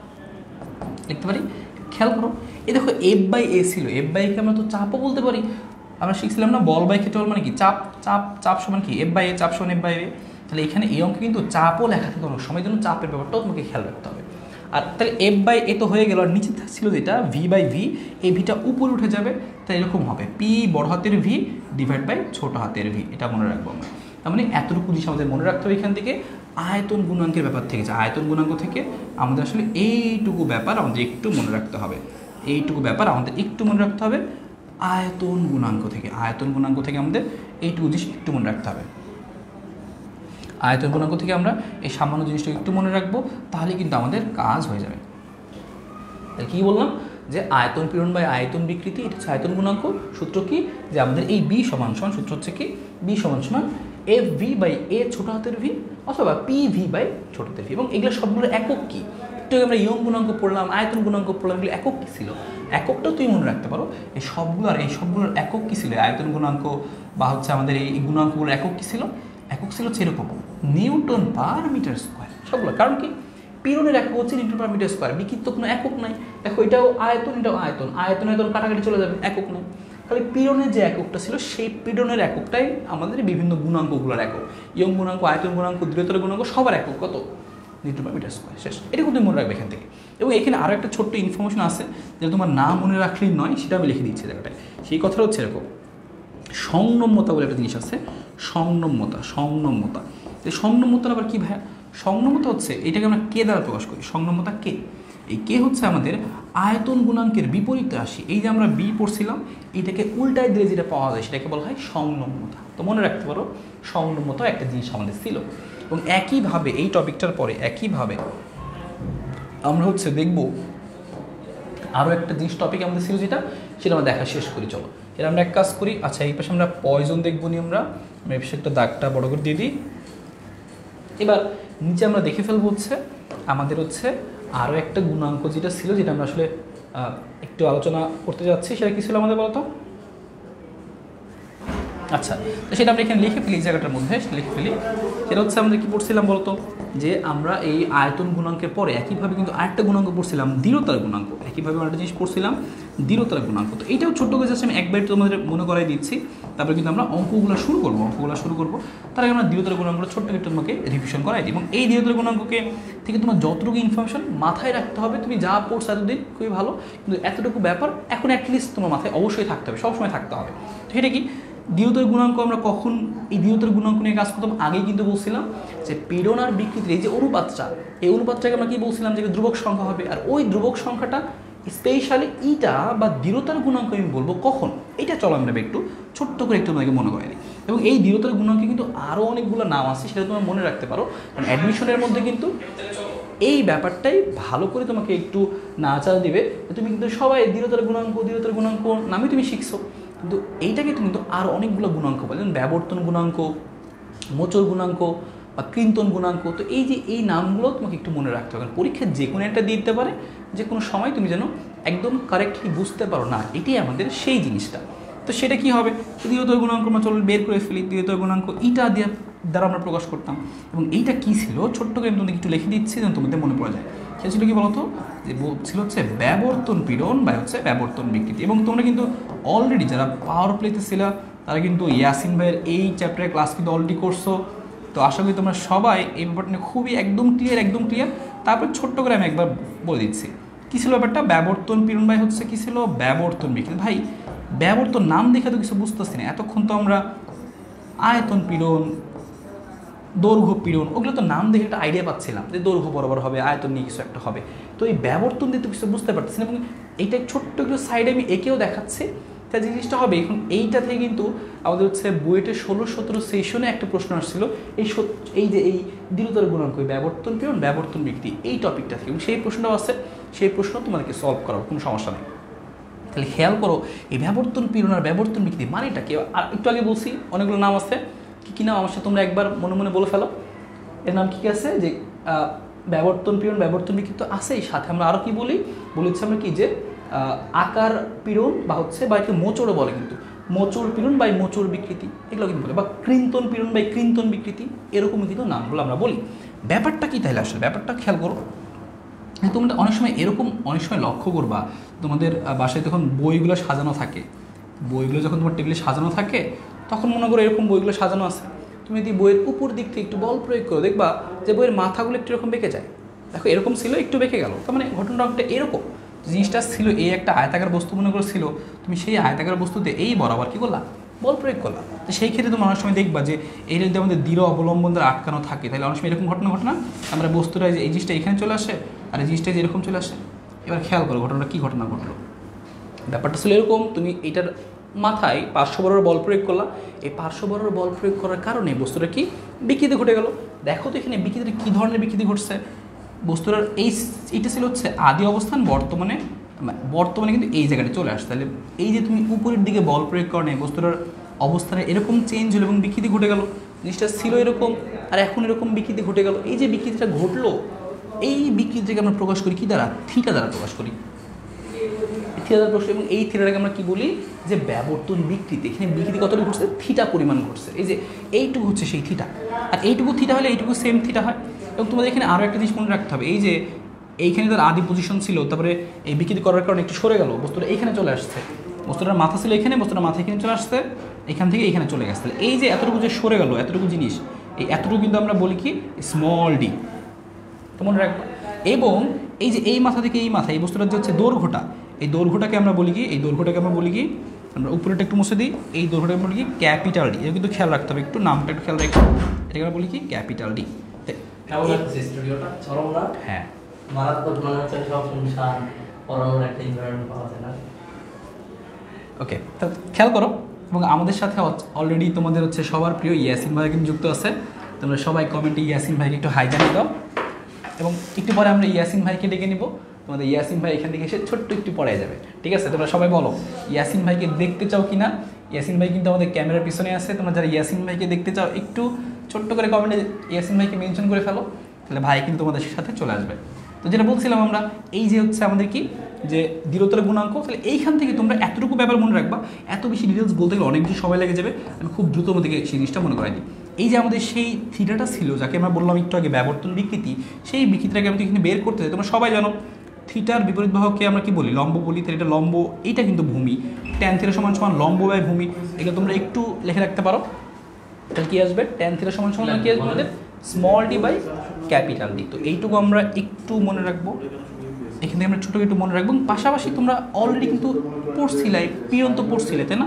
[SPEAKER 1] লিখতে পারি। খেয়াল করো, এই দেখো এফ বাই এ ছিল, এফ বাই একে আমরা তো চাপও বলতে পারি। আমরা শিখছিলাম না বল বাই ক্ষেত্রফল মানে কি চাপ, চাপ চাপ সমান কি এফ বাই এ, চাপ সমান এফ বাই এ। তাহলে এখানে এই অঙ্কে কিন্তু চাপও লেখা থাকে অনেক সময়, জন্য চাপের ব্যাপারটাও তোমাকে খেয়াল রাখতে হবে। আর তাহলে এফ বাই এ তো হয়ে গেল, আর নিচে ছিল যেটা ভি বাই ভি, এই ভিটা উপরে উঠে যাবে, তাই এরকম হবে পি বড় হাতের ভি ডিভাইড বাই ছোট হাতের ভি। এটা মনে রাখবো আমরা। তার মানে এতটুকু জিনিস আমাদের মনে রাখতে হবে এখান থেকে, আয়তন গুণাঙ্কের ব্যাপার থেকে, যে আয়তন গুণাঙ্ক থেকে আমাদের আসলে এইটুকু ব্যাপার আমাদের একটু মনে রাখতে হবে, এইটুকু ব্যাপার আমাদের একটু মনে রাখতে হবে আয়তন গুণাঙ্ক থেকে, আয়তন গুণাঙ্ক থেকে আমাদের এইটুকু জিনিস একটু মনে রাখতে হবে। আয়তন গুণাঙ্ক থেকে আমরা এই সামান্য জিনিসটা একটু মনে রাখবো, তাহলে কিন্তু আমাদের কাজ হয়ে যাবে। তাহলে কী বললাম, যে আয়তন পীড়ন বাই আয়তন বিকৃতি, এটা হচ্ছে আয়তন গুণাঙ্ক। সূত্র কি, যে আমাদের এই বি সমান সমান, সূত্র হচ্ছে কি বি সমান সমান এফ ভি বাই এ ছোট হাতের ভি অথবা পি ভি বাই ছোট হাতের ভি। এবং এগুলো সবগুলো একক কি, একটু আমরা ইয়ং গুণাঙ্ক পড়লাম, আয়তন গুণাঙ্ক পড়লাম, এগুলো একক কী ছিল, এককটাও তুই মনে রাখতে পারো। এই সবগুলোর এই সবগুলোর একক কী ছিল, আয়তন গুণাঙ্ক বা হচ্ছে আমাদের এই গুণাঙ্কগুলোর একক কী ছিল, একক ছিল হচ্ছে এরকম নিউটন পার মিটার স্কোয়ার সবগুলো। কারণ কি পীড়নের একক হচ্ছে নিউটন পার মিটার স্কোয়ার, বিকৃত কোনো একক নাই। দেখো এটাও আয়তন, এটাও আয়তন, আয়তন আয়তন কাটাকাটি চলে যাবে, একক নাই। খালি পীড়নের যে এককটা ছিল সেই পীড়নের এককটাই আমাদের বিভিন্ন গুণাঙ্কগুলোর একক, ইয়ং গুণাঙ্ক, আয়তন গুণাঙ্ক, দৃঢ়তর গুণাঙ্ক সবার একক কত, নিউটন পার মিটার স্কোয়ার। শেষ, এটা কিন্তু মনে রাখবে এখান থেকে। এবং এখানে আরও একটা ছোট্ট ইনফরমেশন আছে, যেটা তোমার না মনে রাখলেই নয়, সেটা আমি লিখে দিচ্ছি জায়গাটায়। সেই কথাটা হচ্ছে এরকম, সংনম্যতা বলে একটা জিনিস আছে, সংনম্যতা, সংনম্যতা। এই সংনম্যতা আবার কি ভাইয়া, সংনম্যতা হচ্ছে এটাকে আমরা কে দ্বারা প্রকাশ করি, সংনম্যতা কে, এই কে হচ্ছে আমাদের আয়তন গুণাঙ্কের বিপরীত রাশি। এই যে আমরা বি পড়ছিলাম, এইটাকে উল্টায় দিলে যেটা পাওয়া যায় সেটাকে বলা হয় সংনম্যতা। তো মনে রাখতে পারো সংনম্যতা একটা জিনিস আমাদের ছিল। এবং একইভাবে এই টপিকটার পরে একইভাবে আমরা হচ্ছে দেখব আরও একটা জিনিস টপিক আমাদের ছিল, যেটা সেটা আমরা দেখা শেষ করি। চলো এটা আমরা এক কাজ করি। আচ্ছা এই পাশে আমরা পয়জন দেখবো নি, আমরা আমরা এই পাশে একটা দাগটা বড় করে দিয়ে দিই। এবার নিচে আমরা দেখে ফেলবো হচ্ছে আমাদের হচ্ছে আরও একটা গুণাঙ্ক যেটা ছিল, যেটা আমরা আসলে একটু আলোচনা করতে যাচ্ছি। সেটা কী ছিল আমাদের বলতো, আচ্ছা তো সেটা আমরা এখানে লিখে ফেলি, এই জায়গাটার মধ্যে লিখে ফেলি। সেটা হচ্ছে আমাদের কী পড়ছিলাম বলতো, যে আমরা এই আয়তন গুণাঙ্কের পরে একইভাবে কিন্তু আরেকটা গুণাঙ্ক পড়ছিলাম দৃঢ়তার গুণাঙ্ক, একইভাবে আরেকটা জিনিস পড়ছিলাম দৃঢ়তার গুণাঙ্ক। তো এইটাও ছোট্ট করে যাচ্ছে, আমি একবার তোমাদের মনে করাই দিচ্ছি, তারপরে কিন্তু আমরা অঙ্কগুলো শুরু করবো, অঙ্কগুলো শুরু করবো তার আগে আমরা দৃঢ়তার গুণাঙ্কগুলো ছোট্ট একটু তোমাকে রিভিশন করাই দিই। এবং এই দৃঢ়তার গুণাঙ্ককে থেকে তোমার যতটুকু ইনফরমেশন মাথায় রাখতে হবে, তুমি যা পড়ছো এতদিন খুবই ভালো, কিন্তু এতটুকু ব্যাপার এখন অ্যাটলিস্ট তোমার মাথায় অবশ্যই থাকতে হবে, সবসময় থাকতে হবে। তো এটা কি দ্বিতীয় গুণাঙ্ক, আমরা কখন এই দ্বিতীয় গুণাঙ্ক নিয়ে কাজ করতাম, আগেই কিন্তু বলছিলাম যে পীড়ন আর বিকৃতির এই যে অনুপাতটা, এই অনুপাতটাকে আমরা কি বলছিলাম যে ধ্রুবক সংখ্যা হবে, আর ওই ধ্রুবক সংখ্যাটা স্পেশালি ইটা বা দৃঢ়তার গুণাঙ্ক আমি বলবো কখন, এটা চলো আমরা একটু ছোট্ট করে একটু তোমাকে মনে করাই দিই। এবং এই দৃঢ়তার গুণাঙ্কে কিন্তু আরও অনেকগুলো নাম আছে, সেটা তোমরা মনে রাখতে পারো, কারণ অ্যাডমিশনের মধ্যে কিন্তু এই ব্যাপারটাই ভালো করে তোমাকে একটু নাচাড়া দিবে। তুমি কিন্তু সবাই দৃঢ়তার গুণাঙ্ক দৃঢ়তার গুণাঙ্ক নামে তুমি শিখছো, কিন্তু এইটাকে তুমি কিন্তু আরও অনেকগুলো গুণাঙ্ক বলে, যেমন ব্যবর্তন গুণাঙ্ক, মোচড় গুণাঙ্ক বা কৃন্তন গুণাঙ্ক। তো এই যে এই নামগুলো তোমাকে একটু মনে রাখতে হবে, কারণ পরীক্ষায় যে কোনো একটা দিয়ে দিতে পারে, যে কোনো সময় তুমি যেন একদম কারেক্টলি বুঝতে পারো না, এটাই আমাদের সেই জিনিসটা। তো সেটা কি হবে, দৃঢ়তার গুণাঙ্ক আমরা চলো বের করে ফেলি। দৃঢ়তার গুণাঙ্ক ইটা দিয়ে দ্বারা আমরা প্রকাশ করতাম, এবং এইটা কী ছিল ছোট্ট করে আমি তোমাদের একটু লিখে দিচ্ছি যেন তোমাদের মনে পড়ে যায়। সেটা ছিল কি বলতো, যে ছিল হচ্ছে ব্যবর্তন পীড়ন বা হচ্ছে ব্যবর্তন বিকৃতি। এবং তোমরা কিন্তু অলরেডি যারা পাওয়ার প্লেতে ছিল তারা কিন্তু ইয়াসিন ভাইয়ের এই চ্যাপ্টারের ক্লাস কিন্তু অলরেডি করছো। তো আশা করি তোমরা সবাই এই ব্যাপারটা নিয়ে খুবই একদম ক্লিয়ার একদম ক্লিয়ার। তারপর ছোট্ট করে আমি একবার বলে দিচ্ছি কী ছিল ব্যাপারটা। ব্যবর্তন পীড়ন ভাই হচ্ছে কী ছিল, ব্যবর্তন বিকৃতি। ভাই ব্যবর্তন নাম দেখে তো কিছু বুঝতেছি না, এতক্ষণ তো আমরা আয়তন পীড়ন, দৈর্ঘ্য পীড়ন, ওগুলো তো নাম দেখে একটা আইডিয়া পাচ্ছিলাম যে দৈর্ঘ্য বরাবর হবে, আয়তন নিয়ে কিছু একটা হবে। তো এই ব্যবর্তন দিয়ে তো কিছু বুঝতে পারতেছি না, এবং এইটা ছোট্ট একটু সাইডে আমি একেও দেখাচ্ছি। তা জিনিসটা হবে এখন এইটা থেকে কিন্তু আমাদের হচ্ছে বুয়েটের ষোলো সতেরো সেশনে একটা প্রশ্ন আসছিল এই এই যে এই দৃঢ়তার গুণাঙ্ক, ব্যবর্তন পীড়ন ব্যবর্তন বিকৃতি, এই টপিকটা থেকে, এবং সেই প্রশ্নটাও আছে, সেই প্রশ্ন তোমাদেরকে সলভ করার কোনো সমস্যা নেই। তাহলে খেয়াল করো এই ব্যবর্তন পীড়ন আর ব্যবর্তন বিকৃতি মানেটা কি। আর একটু আগে বলছি অনেকগুলো নাম আছে, কী কী নাম আমার সাথে তোমরা একবার মনে মনে বলে ফেলো। এর নাম কী কী আছে, যে ব্যবর্তন পীড়ন ব্যবর্তন বিকৃতি আছেই, সাথে আমরা আরও কী বলি বলেছি আমরা কি, যে আকার পীড়ন বা হচ্ছে বা একটু মোচড়ও বলে, কিন্তু মোচড় পীড়ন বা মোচড় বিকৃতি এগুলো কিন্তু বলে, বা কৃন্তন পীড়ন বা কৃন্তন বিকৃতি, এরকমই কিন্তু নামগুলো আমরা বলি। ব্যাপারটা কি তাহলে আসলে, ব্যাপারটা খেয়াল করো। তোমরা অনেক সময় এরকম অনেক সময় লক্ষ্য করবা, তোমাদের বাসায় যখন বইগুলো সাজানো থাকে, বইগুলো যখন তোমার টেবিলে সাজানো থাকে তখন মনে করো এরকম বইগুলো সাজানো আছে, তুমি যদি বইয়ের উপর দিক থেকে একটু বল প্রয়োগ করো দেখবা যে বইয়ের মাথাগুলো একটু এরকম বেঁকে যায়। দেখো এরকম ছিল, একটু বেঁকে গেল, তার মানে ঘটনাটা এরকম জিনিসটা ছিল, এই একটা আয়তাকার বস্তু মনে করে ছিল, তুমি সেই আয়তাকার বস্তুতে এই বরাবর কী করলা, বল প্রয়োগ করলা। তো সেই ক্ষেত্রে তুমি অনেক সময় দেখবা যে এই যদি আমাদের দৃঢ় অবলম্বন দ্বারা আটকানো থাকে, তাহলে অনেক সময় এরকম ঘটনা ঘটনা আমরা বস্তুটা যে এই জিনিসটা এখানে চলে আসে আর এই জিনিসটা যে এরকম চলে আসে। এবার খেয়াল করো ঘটনাটা কী ঘটনা ঘটলো। ব্যাপারটা ছিল এরকম, তুমি এটার মাথায় পার্শ্ব বরাবর বল প্রয়োগ করলা, এই পার্শ্ব বরাবর বল প্রয়োগ করার কারণে বস্তুটা কি বিকৃতি ঘটে গেল। দেখো তো এখানে বিকৃতিটা কী ধরনের বিকৃতি ঘটছে। বস্তুটার এই এইটা ছিল হচ্ছে আদি অবস্থান, বর্তমানে বর্তমানে কিন্তু এই জায়গাটা চলে আসছে। তাহলে এই যে তুমি উপরের দিকে বল প্রয়োগ করো, বস্তুটার অবস্থানে এরকম চেঞ্জ হলো এবং বিকৃতি ঘটে গেল। জিনিসটা ছিল এরকম আর এখন এরকম বিকৃতি ঘটে গেল। এই যে বিকৃতিটা ঘটলো, এই বিকৃতিটাকে আমরা প্রকাশ করি কি দ্বারা, থিটা দ্বারা প্রকাশ করি, থিটা দ্বারা প্রকাশ। এবং এই থিটাটাকে আমরা কি বলি, যে ব্যবর্তন বিকৃতি। এখানে বিকৃতি কতটুকু ঘটছে, থিটা পরিমাণ ঘটছে। এই যে এইটুকু হচ্ছে সেই থিটা, আর এইটুকু থিটা হলে এইটুকু সেম থিটা হয়। এবং তোমাদের এখানে আরও একটা জিনিস মনে রাখতে হবে, এই যে এইখানে তার আদি পজিশন ছিল, তারপরে এই বিকৃতি করার কারণে একটু সরে গেল, বস্তুটা এইখানে চলে আসছে, বস্তুটার মাথা ছিল এখানে, বস্তুটার মাথা এখানে চলে আসছে, এখান থেকে এখানে চলে গেছে। তাহলে এই যে এতটুকু যে সরে গেল, এতটুকু জিনিস, এই এতটুকু কিন্তু আমরা বলি কি স্মল ডি, তো মনে রাখবো। এবং এই যে এই মাথা থেকে এই মাথা, এই বস্তুটার যে হচ্ছে দৈর্ঘ্যটা, এই দৈর্ঘ্যটাকে আমরা বলি কি, এই দৈর্ঘ্যটাকে আমরা বলি কি, আমরা উপরেটা একটু মুছে দিই, এই দৈর্ঘ্যটাকে আমরা বলি কি ক্যাপিটাল ডি। এটা কিন্তু খেয়াল রাখতে হবে, একটু নামটা একটু খেয়াল রাখবো, এটাকে আমরা বলি কি ক্যাপিটাল ডি। হ্যাঁ ওকে, তো খেয়াল করো। এবং আমাদের সাথে অলরেডি তোমাদের হচ্ছে সবার প্রিয় ইয়াসিন ভাই কিন্তু যুক্ত আছে। তোমরা সবাই কমেন্টে ইয়াসিন ভাইকে একটু হাই জানিয়ে দাও, এবং একটু পরে আমরা ইয়াসিন ভাইকে ডেকে নিব। তোমাদের ইয়াসিন ভাই এখান থেকে এসে ছোট্ট একটু পড়ে যাবে, ঠিক আছে? তোমরা সবাই বলো ইয়াসিন ভাইকে দেখতে চাও কি না। ইয়াসিন ভাই কিন্তু আমাদের ক্যামেরার পিছনে আছে, তোমরা যারা ইয়াসিন ভাইকে দেখতে চাও একটু ছোট্ট করে কমেন্টে ইয়াসিন ভাইকে মেনশন করে ফেলো, তাহলে ভাই কিন্তু তোমাদের সাথে চলে আসবে। তো যেটা বলছিলাম আমরা, এই যে হচ্ছে আমাদের কি যে দৃঢ়তার গুণাঙ্ক, তাহলে এইখান থেকে তোমরা এতটুকু ব্যাপার মনে রাখবা। এত বেশি ডিটেলস বলতে গেলে অনেক বেশি সময় লেগে যাবে, আমি খুব দ্রুত মধ্যে সেই জিনিসটা মনে করাই দিই। এই যে আমাদের সেই থিটাটা ছিল, যাকে আমরা বললাম একটু আগে ব্যবর্তন বিকৃতি, সেই বিকৃতিটাকে আমি এখানে বের করতে চাই। তোমরা সবাই জানো থিটার বিপরীত বাহুকে আমরা কি বলি, লম্ব বলি। তাহলে এটা লম্ব, এইটা কিন্তু ভূমি, ট্যান থিটা সমান সমান লম্ব বাই ভূমি। এগুলো তোমরা একটু লিখে রাখতে পারো। তাহলে কি আসবে, ট্যান থিটা সমান সমান কি আসবে আমাদের small D by capital D. তো এইটুকু আমরা একটু মনে রাখবো। এখানে আমরা ছোটো একটু মনে রাখবো। পাশাপাশি তোমরা অলরেডি কিন্তু পড়ছিলে, পিরন তো পড়ছিলে তাই না?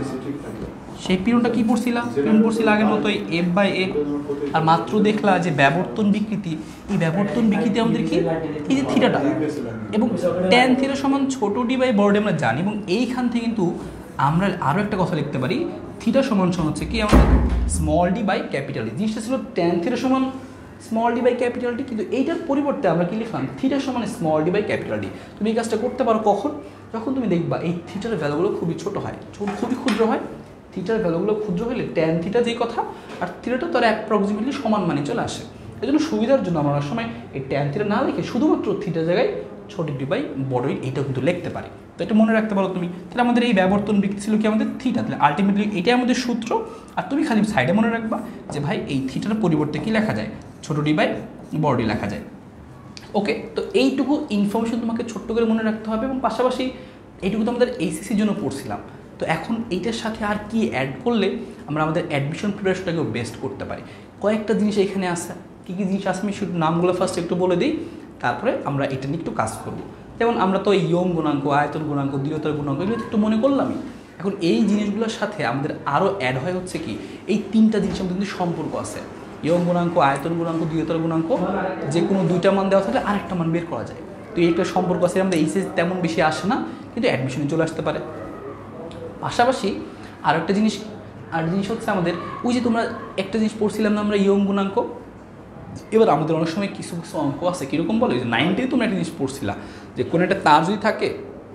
[SPEAKER 1] সেই পিরনটা কি পড়ছিলা? পিরন পড়ছিল আগের মতো এফ বাই এ, আর মাত্র দেখলা যে ব্যাবর্তন বিকৃতি, এই ব্যাবর্তন বিকৃতি আমাদের কি এই যে থিটাটা, এবং ট্যান থিটা সমান ছোটো ডি বাই বড় ডি আমরা জানি, এবং এইখান থেকে কিন্তু আমরা আরও একটা কথা লিখতে পারি, থিটা সমান সমান হচ্ছে কি আমাদের small D by capital D. জিনিসটা ছিল ট্যান থিটা সমান small D by capital D, কিন্তু এইটার পরিবর্তে আমরা কি লিখলাম থিটা সমান small D by capital D. তুমি এই কাজটা করতে পারো কখন? যখন তুমি দেখবা এই থিটার ভ্যালুগুলো খুবই ছোটো হয়, খুবই ক্ষুদ্র হয়। থিটার ভ্যালুগুলো ক্ষুদ্র হলে ট্যান থিটা যেই কথা আর থিটাটা তার অ্যাপ্রক্সিমেটলি সমান মানে চলে আসে। এই জন্য সুবিধার জন্য আমরা অনেক সময় এই ট্যান থিটা না লিখে শুধুমাত্র থিটার জায়গায় ছোট ডি বাই বড় ডি এইটা কিন্তু লিখতে পারি। তো এটা মনে রাখতে পারো তুমি। তাহলে আমাদের এই ব্যাবর্তন বিকৃতি ছিল কি আমাদের থিটা, তাহলে আলটিমেটলি এটাই আমাদের সূত্র। আর তুমি খালি সাইডে মনে রাখবা যে ভাই এই থিটার পরিবর্তে কি লেখা যায়, ছোট ডি বাই বড় ডি লেখা যায়। ওকে, তো এইটুকু ইনফরমেশন তোমাকে ছোট্ট করে মনে রাখতে হবে, এবং পাশাপাশি এইটুকু তো আমাদের এইচএসসির জন্য পড়ছিলাম। তো এখন এইটার সাথে আর কি অ্যাড করলে আমরা আমাদের অ্যাডমিশন প্রিপারেশনটাকেও বেস্ট করতে পারি, কয়েকটা জিনিস এখানে আছে। কী কী জিনিস আছে আমি শুধু নামগুলো ফার্স্ট একটু বলে দিই, তারপরে আমরা এটা নিয়ে একটু কাজ করবো। যেমন আমরা তো ইয়ং গুণাঙ্ক, আয়তন গুণাঙ্ক, দৃঢ়তার গুণাঙ্ক এগুলো একটু মনে করলামই। এখন এই জিনিসগুলোর সাথে আমাদের আরও অ্যাড হয় হচ্ছে কি এই তিনটা জিনিসের মধ্যে কিন্তু সম্পর্ক আছে। ইয়ং গুণাঙ্ক, আয়তন গুণাঙ্ক, দৃঢ়তার গুণাঙ্ক, যে কোনো দুইটা মান দেওয়া থাকলে আরেকটা মান বের করা যায়। তো এইটা সম্পর্ক আছে, আমাদের এইচএস তেমন বেশি আসে না, কিন্তু অ্যাডমিশনে চলে আসতে পারে। পাশাপাশি আর একটা জিনিস আর জিনিস হচ্ছে আমাদের ওই যে তোমরা একটা জিনিস পড়ছিলাম না আমরা ইয়ং গুণাঙ্ক, এবার আমাদের অনেক সময় কিছু কিছু অঙ্ক আছে কীরকম বলো, যে নাইনটিতে তোমরা একটা জিনিস পড়ছিলা যে কোনো একটা তার যদি থাকে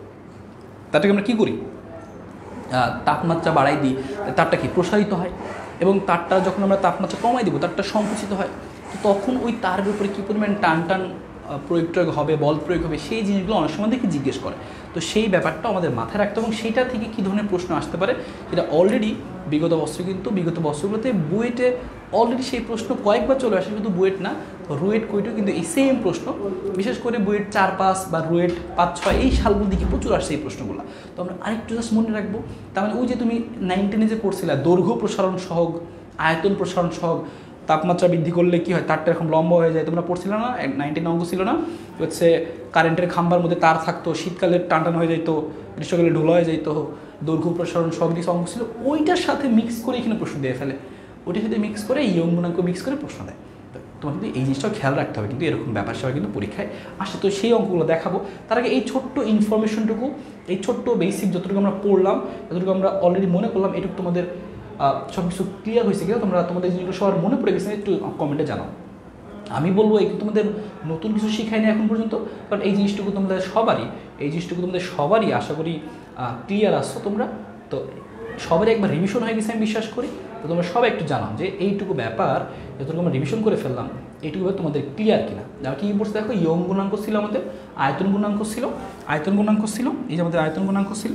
[SPEAKER 1] তারটাকে আমরা কী করি, তাপমাত্রা বাড়াই দিই, তারটা কি প্রসারিত হয়, এবং তারটা যখন আমরা তাপমাত্রা কমাই দেবো তারটা সংকুচিত হয়। তো তখন ওই তারের উপরে কী পরিমাণ টান টান প্রয়োগ প্রয়োগ হবে, বল প্রয়োগ হবে, সেই জিনিসগুলো অনেক সময় দেখে জিজ্ঞেস করে। তো সেই ব্যাপারটা আমাদের মাথায় রাখতে, এবং সেইটা থেকে কী ধরনের প্রশ্ন আসতে পারে সেটা অলরেডি বিগত বছর কিন্তু বিগত বছরগুলোতে বুয়েটে অলরেডি সেই প্রশ্ন কয়েকবার চলে আসে। শুধু বুয়েট না, রুয়েট কুয়েটেও কিন্তু এই সেম প্রশ্ন, বিশেষ করে বুয়েট চার পাঁচ বা রুয়েট পাঁচ ছয় এই সালগুলোর দিকে প্রচুর আসছে এই প্রশ্নগুলো। তো আমরা আরেকটু জাস্ট মনে রাখবো। তার মানে ওই যে তুমি নাইন টেনে যে পড়ছিলে দৈর্ঘ্য প্রসারণ সহগ, আয়তন প্রসারণ সহগ, তাপমাত্রা বৃদ্ধি করলে কী হয় তারটা এরকম লম্বা হয়ে যায়, তোমরা পড়ছিল না নাইনটিন অঙ্ক ছিল না, হচ্ছে কারেন্টের খাম্বার মধ্যে তার থাকতো, শীতকালে টান টান হয়ে যেত, গ্রীষ্মকালে ঢোলা হয়ে যেত, দৈর্ঘ্য প্রসারণ সহগ দিয়ে অঙ্ক ছিল, ওইটার সাথে মিক্স করে এখানে প্রশ্ন দিয়ে ফেলে, ওইটার সাথে মিক্স করে ইয়ং গুণাঙ্ক মিক্স করে প্রশ্ন দেয়। তোমার কিন্তু এই জিনিসটাও খেয়াল রাখতে হবে, কিন্তু এরকম ব্যাপার সেবা কিন্তু পরীক্ষায় আসে। তো সেই অঙ্কগুলো দেখাবো, তার আগে এই ছোট্ট ইনফরমেশনটুকু, এই ছোট্ট বেসিক যতটুকু আমরা পড়লাম, যতটুকু আমরা অলরেডি মনে করলাম, এটুকু তোমাদের সব কিছু ক্লিয়ার হয়েছে কিনা, তোমরা তোমাদের জিনিসগুলো সবার মনে পড়ে গেছে একটু কমেন্টে জানাও। আমি বলবো এই তোমাদের নতুন কিছু শেখায়নি এখন পর্যন্ত, কারণ এই জিনিসটুকু তোমাদের সবারই এই জিনিসটুকু তোমাদের সবারই আশা করি ক্লিয়ার আসছো তোমরা। তো সবারই একবার রিভিশন হয়ে গেছে আমি বিশ্বাস করি। তো তোমরা সবাই একটু জানাও যে এইটুকু ব্যাপার যতটুকু আমরা রিভিশন করে ফেললাম এইটুকু তোমাদের ক্লিয়ার কিনা। যারা কী পড়ছে দেখো, ইয়ং গুণাঙ্ক ছিল আমাদের, আয়তন গুণাঙ্ক ছিল আয়তন গুণাঙ্ক ছিল এই যে আমাদের আয়তন গুণাঙ্ক ছিল,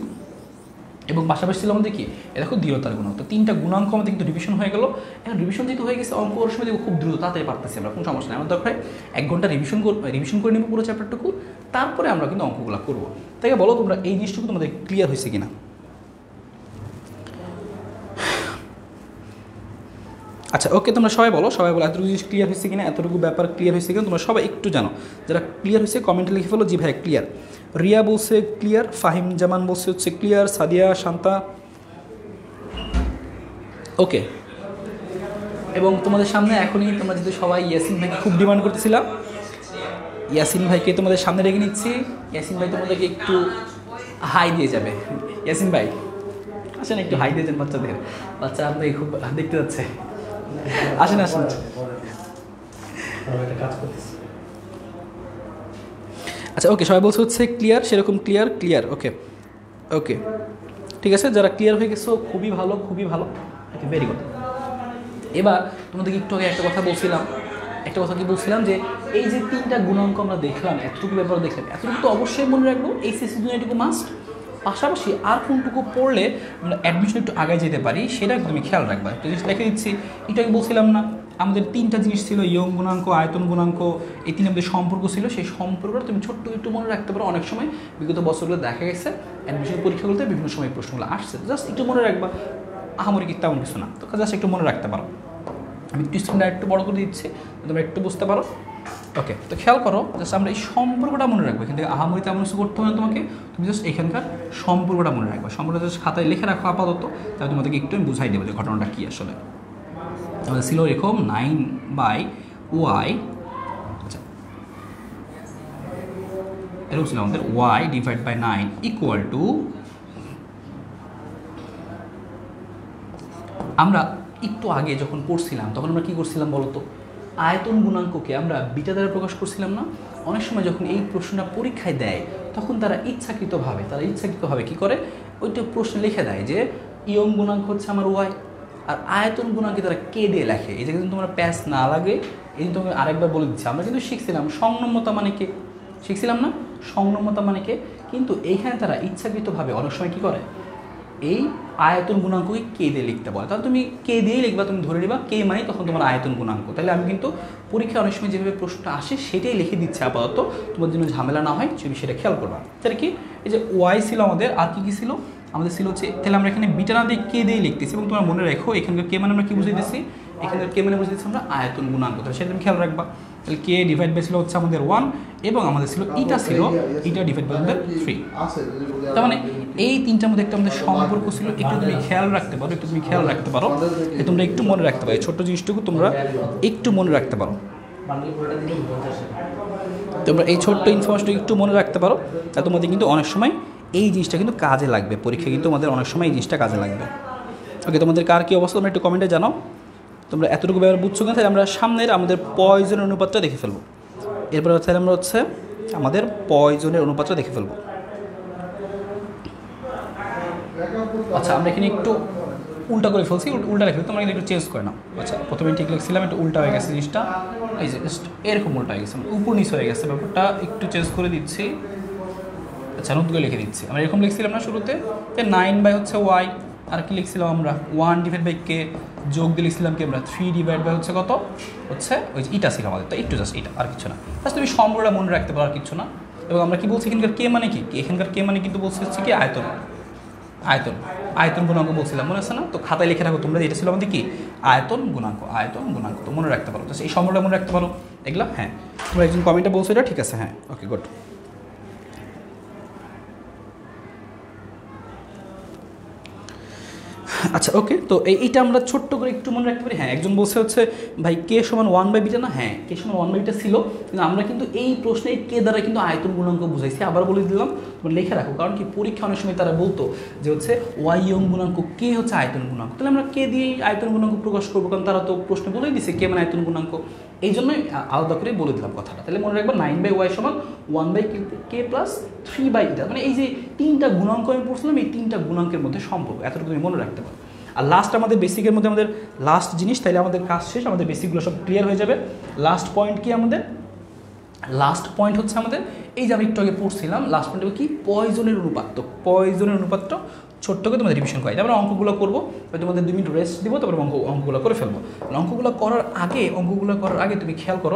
[SPEAKER 1] এবং পাশাপাশি ছিল আমাদের কি এ দেখো দৃঢ়তার গুণাঙ্ক। তো তিনটা গুণাঙ্ক আমাদের কিন্তু রিভিশন হয়ে গেল। এখন রিভিশন যেহেতু হয়ে গেছে, অঙ্ক ওর সময় দেখো খুব দ্রুত তাড়াতাড়ি পারতেছি আমরা, কোনো সমস্যা নেই। আমার দরকার এক ঘন্টা রিভিশন রিভিশন করে নেবো পুরো চ্যাপ্টারটুকু, তারপরে আমরা কিন্তু অঙ্কগুলো করবো। তাই বলো তোমরা এই জিনিসটুকু তোমাদের ক্লিয়ার হয়েছে কিনা। আচ্ছা ওকে, তোমরা সবাই বলো, সবাই বলো এতটুকু জিনিস ক্লিয়ার হয়েছে কিনা, এতটুকু ব্যাপার ক্লিয়ার হয়েছে কিনা, তোমরা সবাই একটু জানো। যারা ক্লিয়ার হয়েছে কমেন্টে লিখে ফেলো জি ভাই ক্লিয়ার। রিয়া বলছে ক্লিয়ার, ফাহিম জামান বলছে হচ্ছে ক্লিয়ার, সাদিয়া, শান্তা ওকে। এবং তোমাদের সামনে এখনই তোমরা যদি সবাই ইয়াসিন ভাইকে খুব ডিমান্ড করতেছিলাম, ইয়াসিন ভাইকে তোমাদের সামনে রেখে নিচ্ছি। ইয়াসিন ভাই তোমাদেরকে একটু হাই দিয়ে যাবে। ইয়াসিন ভাই আসেন একটু হাই দিয়ে যান বাচ্চাদের, বাচ্চা আপনাকে খুব দেখতে যাচ্ছে, আসেন আসেন। আচ্ছা ওকে, সবাই বলছে হচ্ছে ক্লিয়ার, সেরকম ক্লিয়ার ক্লিয়ার ওকে ওকে ঠিক আছে। যারা ক্লিয়ার হয়ে গেছো খুবই ভালো, খুবই ভালো, ওকে ভেরি গুড। এবার তোমাদেরকে একটু আগে একটা কথা বলছিলাম, একটা কথা কি বলছিলাম যে এই যে তিনটা গুণাঙ্ক আমরা দেখলাম, এতটুকু ব্যাপার দেখলাম, এতটুকু তো অবশ্যই মনে রাখবো, এই সিসি দুনিয়াটুকু মাস্ট। পাশাপাশি আর কোনটুকু পড়লে আমরা অ্যাডমিশন একটু আগে যেতে পারি সেটা তুমি খেয়াল রাখবা। একটা জিনিস লিখে দিচ্ছি, এটা আমি বলছিলাম না আমাদের তিনটা জিনিস ছিল, ইয়ং গুণাঙ্ক, আয়তন গুণাঙ্ক, এই তিন আমাদের সম্পর্ক ছিল। সেই সম্পর্কটা তুমি ছোট্ট একটু মনে রাখতে পারো। অনেক সময় বিগত বছরগুলো দেখা গেছে অ্যাডমিশন পরীক্ষাগুলোতে বিভিন্ন সময় প্রশ্নগুলো আসছে, জাস্ট একটু মনে রাখবা, আহামরি কি তেমন কিছু না, তো জাস্ট একটু মনে রাখতে পারো। আমি একটু স্ক্রিনটা একটু বড় করে দিচ্ছি, তোমরা একটু বুঝতে পারো। ওকে, তো খেয়াল করো জাস্ট আমরা এই সম্পর্কটা মনে রাখবো। এখান থেকে আহামরি তেমন কিছু করতে হবে না তোমাকে, তুমি জাস্ট এখানকার সম্পর্কটা মনে রাখবে। সম্পর্কটা জাস্ট খাতায় লিখে রাখো আপাতত, তাহলে তোমাদেরকে একটু আমি বুঝাই দেবো যে ঘটনাটা কী আসলে। আমাদের ছিল এরকম নাইন বাই ওয়াই, আচ্ছা এরকম ছিল আমাদের Y divide by nine equal to, আমরা একটু আগে যখন পড়ছিলাম তখন আমরা কী করছিলাম বলতো, আয়তন গুণাঙ্ককে আমরা বিটা দ্বারা প্রকাশ করছিলাম না। অনেক সময় যখন এই প্রশ্নটা পরীক্ষায় দেয় তখন তারা ইচ্ছাকৃতভাবে তারা ইচ্ছাকৃতভাবে কী করে, ওইটা প্রশ্ন লিখে দেয় যে ইয়ং গুণাঙ্ক হচ্ছে আমার ওয়াই, আর আয়তন গুণাঙ্কে তারা কে দিয়ে লেখে। এটা কিন্তু তোমরা প্যাস না লাগে, এই জন্য তোমাকে আরেকবার বলে দিচ্ছি। আমরা কিন্তু শিখছিলাম সংনম্যতা মানে কে, শিখছিলাম না সংনম্যতা মানে কে, কিন্তু এইখানে তারা ইচ্ছাকৃতভাবে অনেক সময় কী করে, এই আয়তন গুণাঙ্ককে কে দিয়ে লিখতে বলে। তাহলে তুমি কে দিয়েই লিখবা, তুমি ধরে নিবা কে মানে তখন তোমার আয়তন গুণাঙ্ক। তাহলে আমি কিন্তু পরীক্ষায় অনেক সময় যেভাবে প্রশ্নটা আসে সেটাই লিখে দিচ্ছি আপাতত, তোমার জন্য ঝামেলা না হয় তুমি সেটা খেয়াল করবা। তাহলে কি, এই যে ওয়াই ছিল আমাদের, আর কি কী ছিল আমাদের ছিল হচ্ছে, তাহলে আমরা এখানে বিটা না দিয়ে কে দিয়ে লিখতেছি, এবং তোমার মনে রাখো এখানকার কে মানে আমরা কী বুঝে দিচ্ছি, এখানকার কে মানে বুঝে দিচ্ছি আমরা আয়তন গুণাঙ্ক। তাহলে সেটা তুমি খেয়াল রাখবা। তাহলে কে ডিভাইড বাই ছিল হচ্ছে আমাদের ওয়ান, এবং আমাদের ছিল ইটা ছিল ইটা ডিভাইড বাই আমাদের থ্রি। তার মানে এই তিনটার মধ্যে একটা আমাদের সম্পর্ক ছিল, একটু তুমি খেয়াল রাখতে পারো, একটু তুমি খেয়াল রাখতে পারো, তোমরা একটু মনে রাখতে পারো, ছোট্ট জিনিসটুকু তোমরা একটু মনে রাখতে পারো, তোমরা এই ছোট্ট ইনফরমেশনটা একটু মনে রাখতে পারো, তা তোমাদের কিন্তু অনেক সময় এই জিনিসটা কিন্তু কাজে লাগবে, পরীক্ষা কিন্তু আমাদের অনেক সময় এই জিনিসটা কাজে লাগবে। ওকে, তোমাদের কার কী অবস্থা তোমরা একটু কমেন্টে জানাও। তোমরা এতটুকু ব্যাপার বুঝছো না, তাহলে আমরা সামনের আমাদের পয়জনের অনুপাতটা দেখে ফেলবো। এরপরে হচ্ছে আমরা হচ্ছে আমাদের পয়জনের অনুপাতটা দেখে ফেলবো। আচ্ছা, আমরা এখানে একটু উল্টা করে ফেলছি, উল্টা লিখে তোমরা কিন্তু একটু চেঞ্জ করে নাও। আচ্ছা, প্রথমে ঠিক লিখছিলাম, একটু উল্টা হয়ে গেছে জিনিসটা, এই যে জাস্ট এরকম উল্টা হয়ে গেছে, উপর নিচ হয়ে গেছে, ব্যাপারটা একটু চেঞ্জ করে দিচ্ছি। আচ্ছা, নতুন করে লিখে দিচ্ছি। আমরা এরকম লিখছিলাম না শুরুতে, যে নাইন বাই হচ্ছে ওয়াই, আর কি লিখছিলাম আমরা ওয়ান ডিভাইড বাই কে, যোগ দিয়ে লিখছিলাম কি আমরা থ্রি ডিভাইড বাই হচ্ছে কত, হচ্ছে ওই যে ইটা ছিল আমাদের, তো একটু জাস্ট এটা, আর কিছু না। জাস্ট তুমি সম্পর্কটা মনে রাখতে পারো, আর কিছু না। এবং আমরা কি বলছি এখানকার কে মানে কি, এখানকার কে মানে কিন্তু বলছি হচ্ছে কি আয়তন, আয়তন আয়তন গুণাঙ্ক বলছিলাম, মনে আছে না? তো খাতায় লিখে রাখো তোমরা, এটা ছিল আমাদের কি আয়তন গুণাঙ্ক, আয়তন গুণাঙ্ক, তো মনে রাখতে পারো। তো এই সম্পর্কটা মনে রাখতে পারো এগুলো। হ্যাঁ, তোমরা একজন কমেন্টে বলছো এটা ঠিক আছে, হ্যাঁ ওকে গুড। আচ্ছা ওকে, তো এইটা আমরা ছোট্ট করে একটু মনে রাখতে পারি। হ্যাঁ, একজন বলছে হচ্ছে ভাই কে সমান ওয়ান বাই বিটা না, হ্যাঁ কে সমান ওয়ান বাই বিটা ছিল, কিন্তু আমরা কিন্তু এই প্রশ্নে কে দ্বারা কিন্তু আয়তন গুণাঙ্ক বুঝাইছি। আবার বলে দিলাম তোমরা লিখে রাখো, কারণ কি পরীক্ষা অনেক সময় তারা বলতো যে হচ্ছে ওয়াই ইয়ং গুণাঙ্ক, কে হচ্ছে আয়তন গুণাঙ্ক, তাহলে আমরা কে দিয়ে আয়তন গুণাঙ্ক প্রকাশ করবো, কারণ তারা তো প্রশ্নে বলেই দিচ্ছে কে মানে আয়তন গুণাঙ্ক, এই জন্যই আলাদা করে বলে দিলাম কথাটা। তাহলে মনে রাখবো নাইন বাই ওয়াই সমান one by K plus three by eta, মানে এই যে তিনটা গুণাঙ্ক আমি পড়ছিলাম, এই তিনটা গুণাঙ্কের মধ্যে সম্পর্ক, এতটুকু তুমি মনে রাখতে পারো। আর লাস্ট আমাদের বেসিকের মধ্যে আমাদের লাস্ট জিনিস, তাইলে আমাদের কাজ শেষ, আমাদের বেসিকগুলো সব ক্লিয়ার হয়ে যাবে। লাস্ট পয়েন্ট কি আমাদের, লাস্ট পয়েন্ট হচ্ছে আমাদের এই যে আমি একটু আগে পড়ছিলাম, লাস্ট পয়েন্ট কি পয়জনের অনুপাত। তো পয়জনের অনুপাতটা ছোট্ট করে তোমাদের রিভিশন করাই, তারপরে অঙ্কগুলো করবো, তোমাদের দুই মিনিট রেস্ট দিব, তারপরে অঙ্ক অঙ্কগুলো করে ফেলবো। অঙ্কগুলো করার আগে অঙ্কগুলো করার আগে তুমি খেয়াল করো,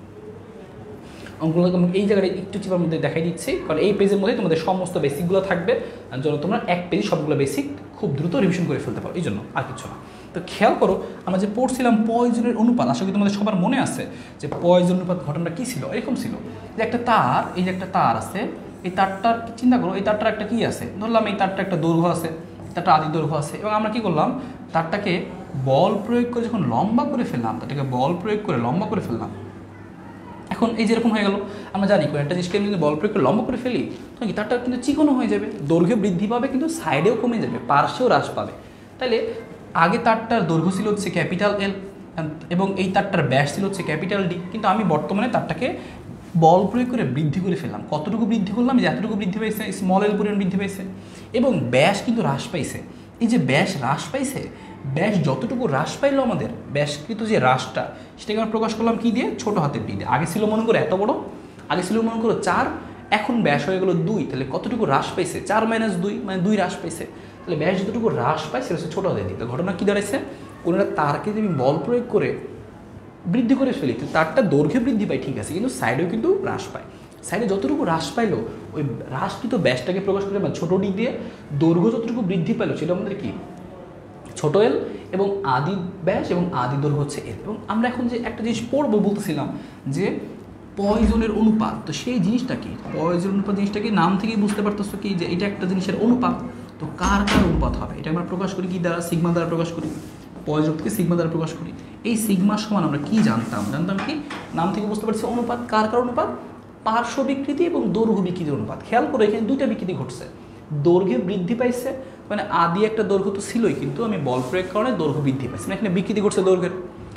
[SPEAKER 1] অঙ্কগুলো এই জায়গায় একটু চিপার মধ্যে দেখাই দিচ্ছি, কারণ এই পেজের মধ্যে তোমাদের সমস্ত বেসিকগুলো থাকবে, যেন তোমরা এক পেজ সবগুলো বেসিক খুব দ্রুত রিভিশন করে ফেলতে পারো, এই জন্য আর কিছু না। তো খেয়াল করো, আমরা যে পড়ছিলাম পয়জনের অনুপাত, আশা করি তোমাদের সবার মনে আছে যে পয়জন অনুপাত ঘটনাটা কী ছিল। এরকম ছিল যে একটা তার, এই যে একটা তার আছে, এই তারটার চিন্তা করো, এই তারটার একটা কী আছে, ধরলাম এই তারটা একটা দৈর্ঘ্য আছে, তারটা আদি দৈর্ঘ্য আছে, এবং আমরা কী করলাম, তারটাকে বল প্রয়োগ করে যখন লম্বা করে ফেললাম, তারটাকে বল প্রয়োগ করে লম্বা করে ফেললাম। এখন এই যেরকম হয়ে গেল, আমরা জানি কোনো একটা জিনিসকে যদি বল প্রয়োগ করে লম্বা করে ফেলি, তখন কি তারটা কিন্তু চিকনও হয়ে যাবে, দৈর্ঘ্য বৃদ্ধি পাবে, কিন্তু সাইডেও কমে যাবে, পার্শ্বেও হ্রাস পাবে। তাহলে আগে তারটার দৈর্ঘ্য ছিল হচ্ছে ক্যাপিটাল এল, এবং এই তারটার ব্যাস ছিল হচ্ছে ক্যাপিটাল ডি, কিন্তু আমি বর্তমানে তারটাকে বল প্রয়োগ করে বৃদ্ধি করে ফেললাম। কতটুকু বৃদ্ধি করলাম, যে এতটুকু বৃদ্ধি পাইছে, স্মল এল পরিমাণ বৃদ্ধি পাইছে, এবং ব্যাস কিন্তু হ্রাস পাইছে। এই যে ব্যাস হ্রাস পাইছে, ব্যাস যতটুকু হ্রাস পাইলো আমাদের ব্যাসকৃত যে হ্রাসটা, সেটাকে আমরা প্রকাশ করলাম কী দিয়ে, ছোটো হাতের ডি দিয়ে। আগে ছিল মনে করো এত বড়, আগে ছিল মনে করো চার, এখন ব্যাস হয়ে গেলো দুই, তাহলে কতটুকু হ্রাস পাইছে, চার মাইনাস দুই মানে দুই হ্রাস পাইছে। তাহলে ব্যাস যতটুকু হ্রাস পায় সেটা হচ্ছে ছোটো হাতের ডি। তো ঘটনা কী দাঁড়াইছে, কোনো একটা তারকে যদি বল প্রয়োগ করে বৃদ্ধি করে ফেলি, তো তারটা দৈর্ঘ্যে বৃদ্ধি পায় ঠিক আছে, কিন্তু সাইডেও কিন্তু হ্রাস পায়। সাইডে যতটুকু হ্রাস পাইলো, ওই হ্রাসকৃত ব্যাসটাকে প্রকাশ করে মানে ছোটো ডি দিয়ে, দৈর্ঘ্য যতটুকু বৃদ্ধি পাইলো সেটা আমাদের কি ছোট এল, এবং আদি ব্যাস এবং আদি দৈর্ঘ্য হচ্ছে এল। এবং আমরা এখন যে একটা জিনিস পড়বো বলতেছিলাম যে পয়জনের অনুপাত। তো সেই জিনিসটা কি, পয়জন অনুপাত জিনিসটা কি, নাম থেকেই বুঝতে পারতেছো কি যে এটা একটা জিনিসের অনুপাত। তো কার কার অনুপাত হবে এটা আমরা প্রকাশ করি কি দ্বারা, সিগমা দ্বারা প্রকাশ করি, পয়জনকে সিগমা দ্বারা প্রকাশ করি। এই সিগমা সমান আমরা কি জানতাম, জানতাম কি নাম থেকে বুঝতে পারছি অনুপাত, কার কার অনুপাত, পার্শ্ব বিকৃতি এবং দৈর্ঘ্য বিকৃতির অনুপাত। খেয়াল করে এখানে দুইটা বিকৃতি ঘটছে, দৈর্ঘ্যে বৃদ্ধি পাইছে, মানে আদি একটা দৈর্ঘ্য তো ছিলই কিন্তু আমি বল প্রয়োগ কারণে দৈর্ঘ্য বৃদ্ধি পাইছে, এখানে বিকৃতি ঘটছে দৈর্ঘ্যের।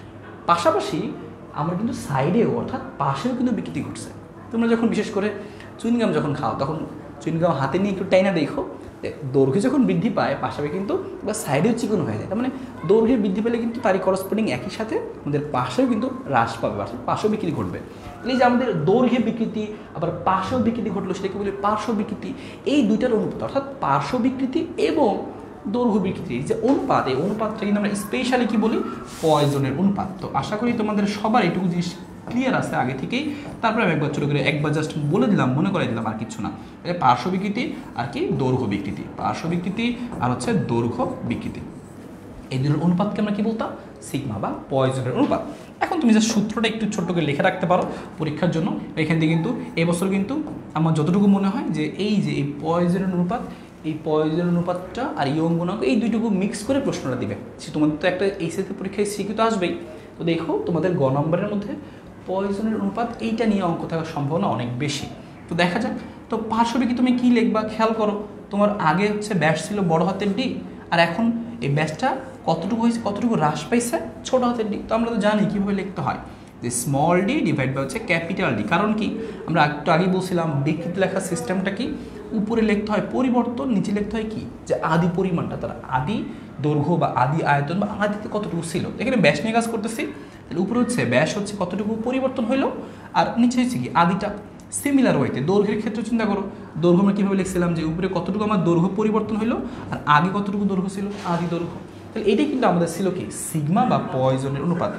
[SPEAKER 1] পাশাপাশি আমরা কিন্তু সাইডেও অর্থাৎ পাশেও কিন্তু বিকৃতি ঘটছে। তোমরা যখন বিশেষ করে চুইনগাম যখন খাও তখন চুইনগাম হাতে নিয়ে একটু টাইনা দেখো, দৈর্ঘ্য যখন বৃদ্ধি পায় পাশাপাশি কিন্তু বা সাইডেও চিকন হয়ে যায়। তার মানে দৈর্ঘ্যে বৃদ্ধি পেলে কিন্তু তারই করসপন্ডিং একই সাথে আমাদের পাশেও কিন্তু হ্রাস পাবে, অর্থাৎ পাশেও বিকৃতি ঘটবে। এই যে আমাদের দৈর্ঘ্যে বিকৃতি আবার পাশেও বিকৃতি ঘটলো সেটাকে বলি পার্শ্ব বিকৃতি। এই দুইটার অনুপাত অর্থাৎ পার্শ্ব বিকৃতি এবং দৈর্ঘ্য বিকৃতি যে অনুপাত, এই অনুপাতটা কিন্তু আমরা স্পেশালি কি বলি, পয়জনের অনুপাত। তো আশা করি তোমাদের সবার এইটুকু জিনিস ক্লিয়ার আছে আগে থেকেই। তারপরে আমি একবার ছোটো করে একবার জাস্ট বলে দিলাম, মনে করাই দিলাম, আর কিছু না। পার্শ্ব বিকৃতি আর কি দৈর্ঘ্য বিকৃতি, পার্শ্ব বিকৃতি আর হচ্ছে দৈর্ঘ্য বিকৃতি, এই দুটোর অনুপাতকে আমরা কি বলতাম, সিগমা বা পয়জনের অনুপাত। এখন তুমি যে সূত্রটা একটু ছোট্ট করে লিখে রাখতে পারো পরীক্ষার জন্য। এখান থেকে কিন্তু এবছর কিন্তু আমার যতটুকু মনে হয় যে এই যে এই পয়জনের অনুপাত, এই পয়জনের অনুপাতটা আর ইয়ং গুণাঙ্ক এই দুইটুকু মিক্স করে প্রশ্নটা দিবে। সে তোমাদের তো একটা এইচএসসি পরীক্ষায় সিকিউ তো আসবেই। তো দেখো তোমাদের গ নম্বরের মধ্যে পয়জনের অনুপাত এইটা নিয়ে অঙ্ক থাকার সম্ভাবনা অনেক বেশি। তো দেখা যাক। তো পার্শ্ব বিকৃতি তুমি কী লিখবা খেয়াল করো, তোমার আগে হচ্ছে ব্যাস ছিল বড় হাতের ডি, আর এখন এই ব্যাসটা কতটুকু হয়েছে, কতটুকু হ্রাস পাইছে ছোট হাতের ডি। তো আমরা তো জানি কীভাবে লিখতে হয়, যে স্মল ডি ডিভাইড বাই হচ্ছে ক্যাপিটাল ডি। কারণ কি আমরা একটু আগে বলছিলাম বিকৃতি লেখার সিস্টেমটা কি, উপরে লিখতে হয় পরিবর্তন, নিচে লিখতে হয় কি যে আদি পরিমাণটা, তার আদি দৈর্ঘ্য বা আদি আয়তন বা আদিতে কতটুকু ছিল। এখানে ব্যাস নিয়ে কাজ করতেছি, তাহলে উপরে হচ্ছে ব্যাস হচ্ছে কতটুকু পরিবর্তন হইলো, আর নিচে হচ্ছে কি আদিটা। সিমিলার ওয়েতে দৈর্ঘ্যের ক্ষেত্রে চিন্তা করো, দৈর্ঘ্য আমরা কীভাবে লিখছিলাম যে উপরে কতটুকু আমার দৈর্ঘ্য পরিবর্তন হইলো আর আগে কতটুকু দৈর্ঘ্য ছিল, আদি দৈর্ঘ্য। তাহলে এটাই কিন্তু আমাদের ছিল কি সিগমা বা পয়জনের অনুপাত।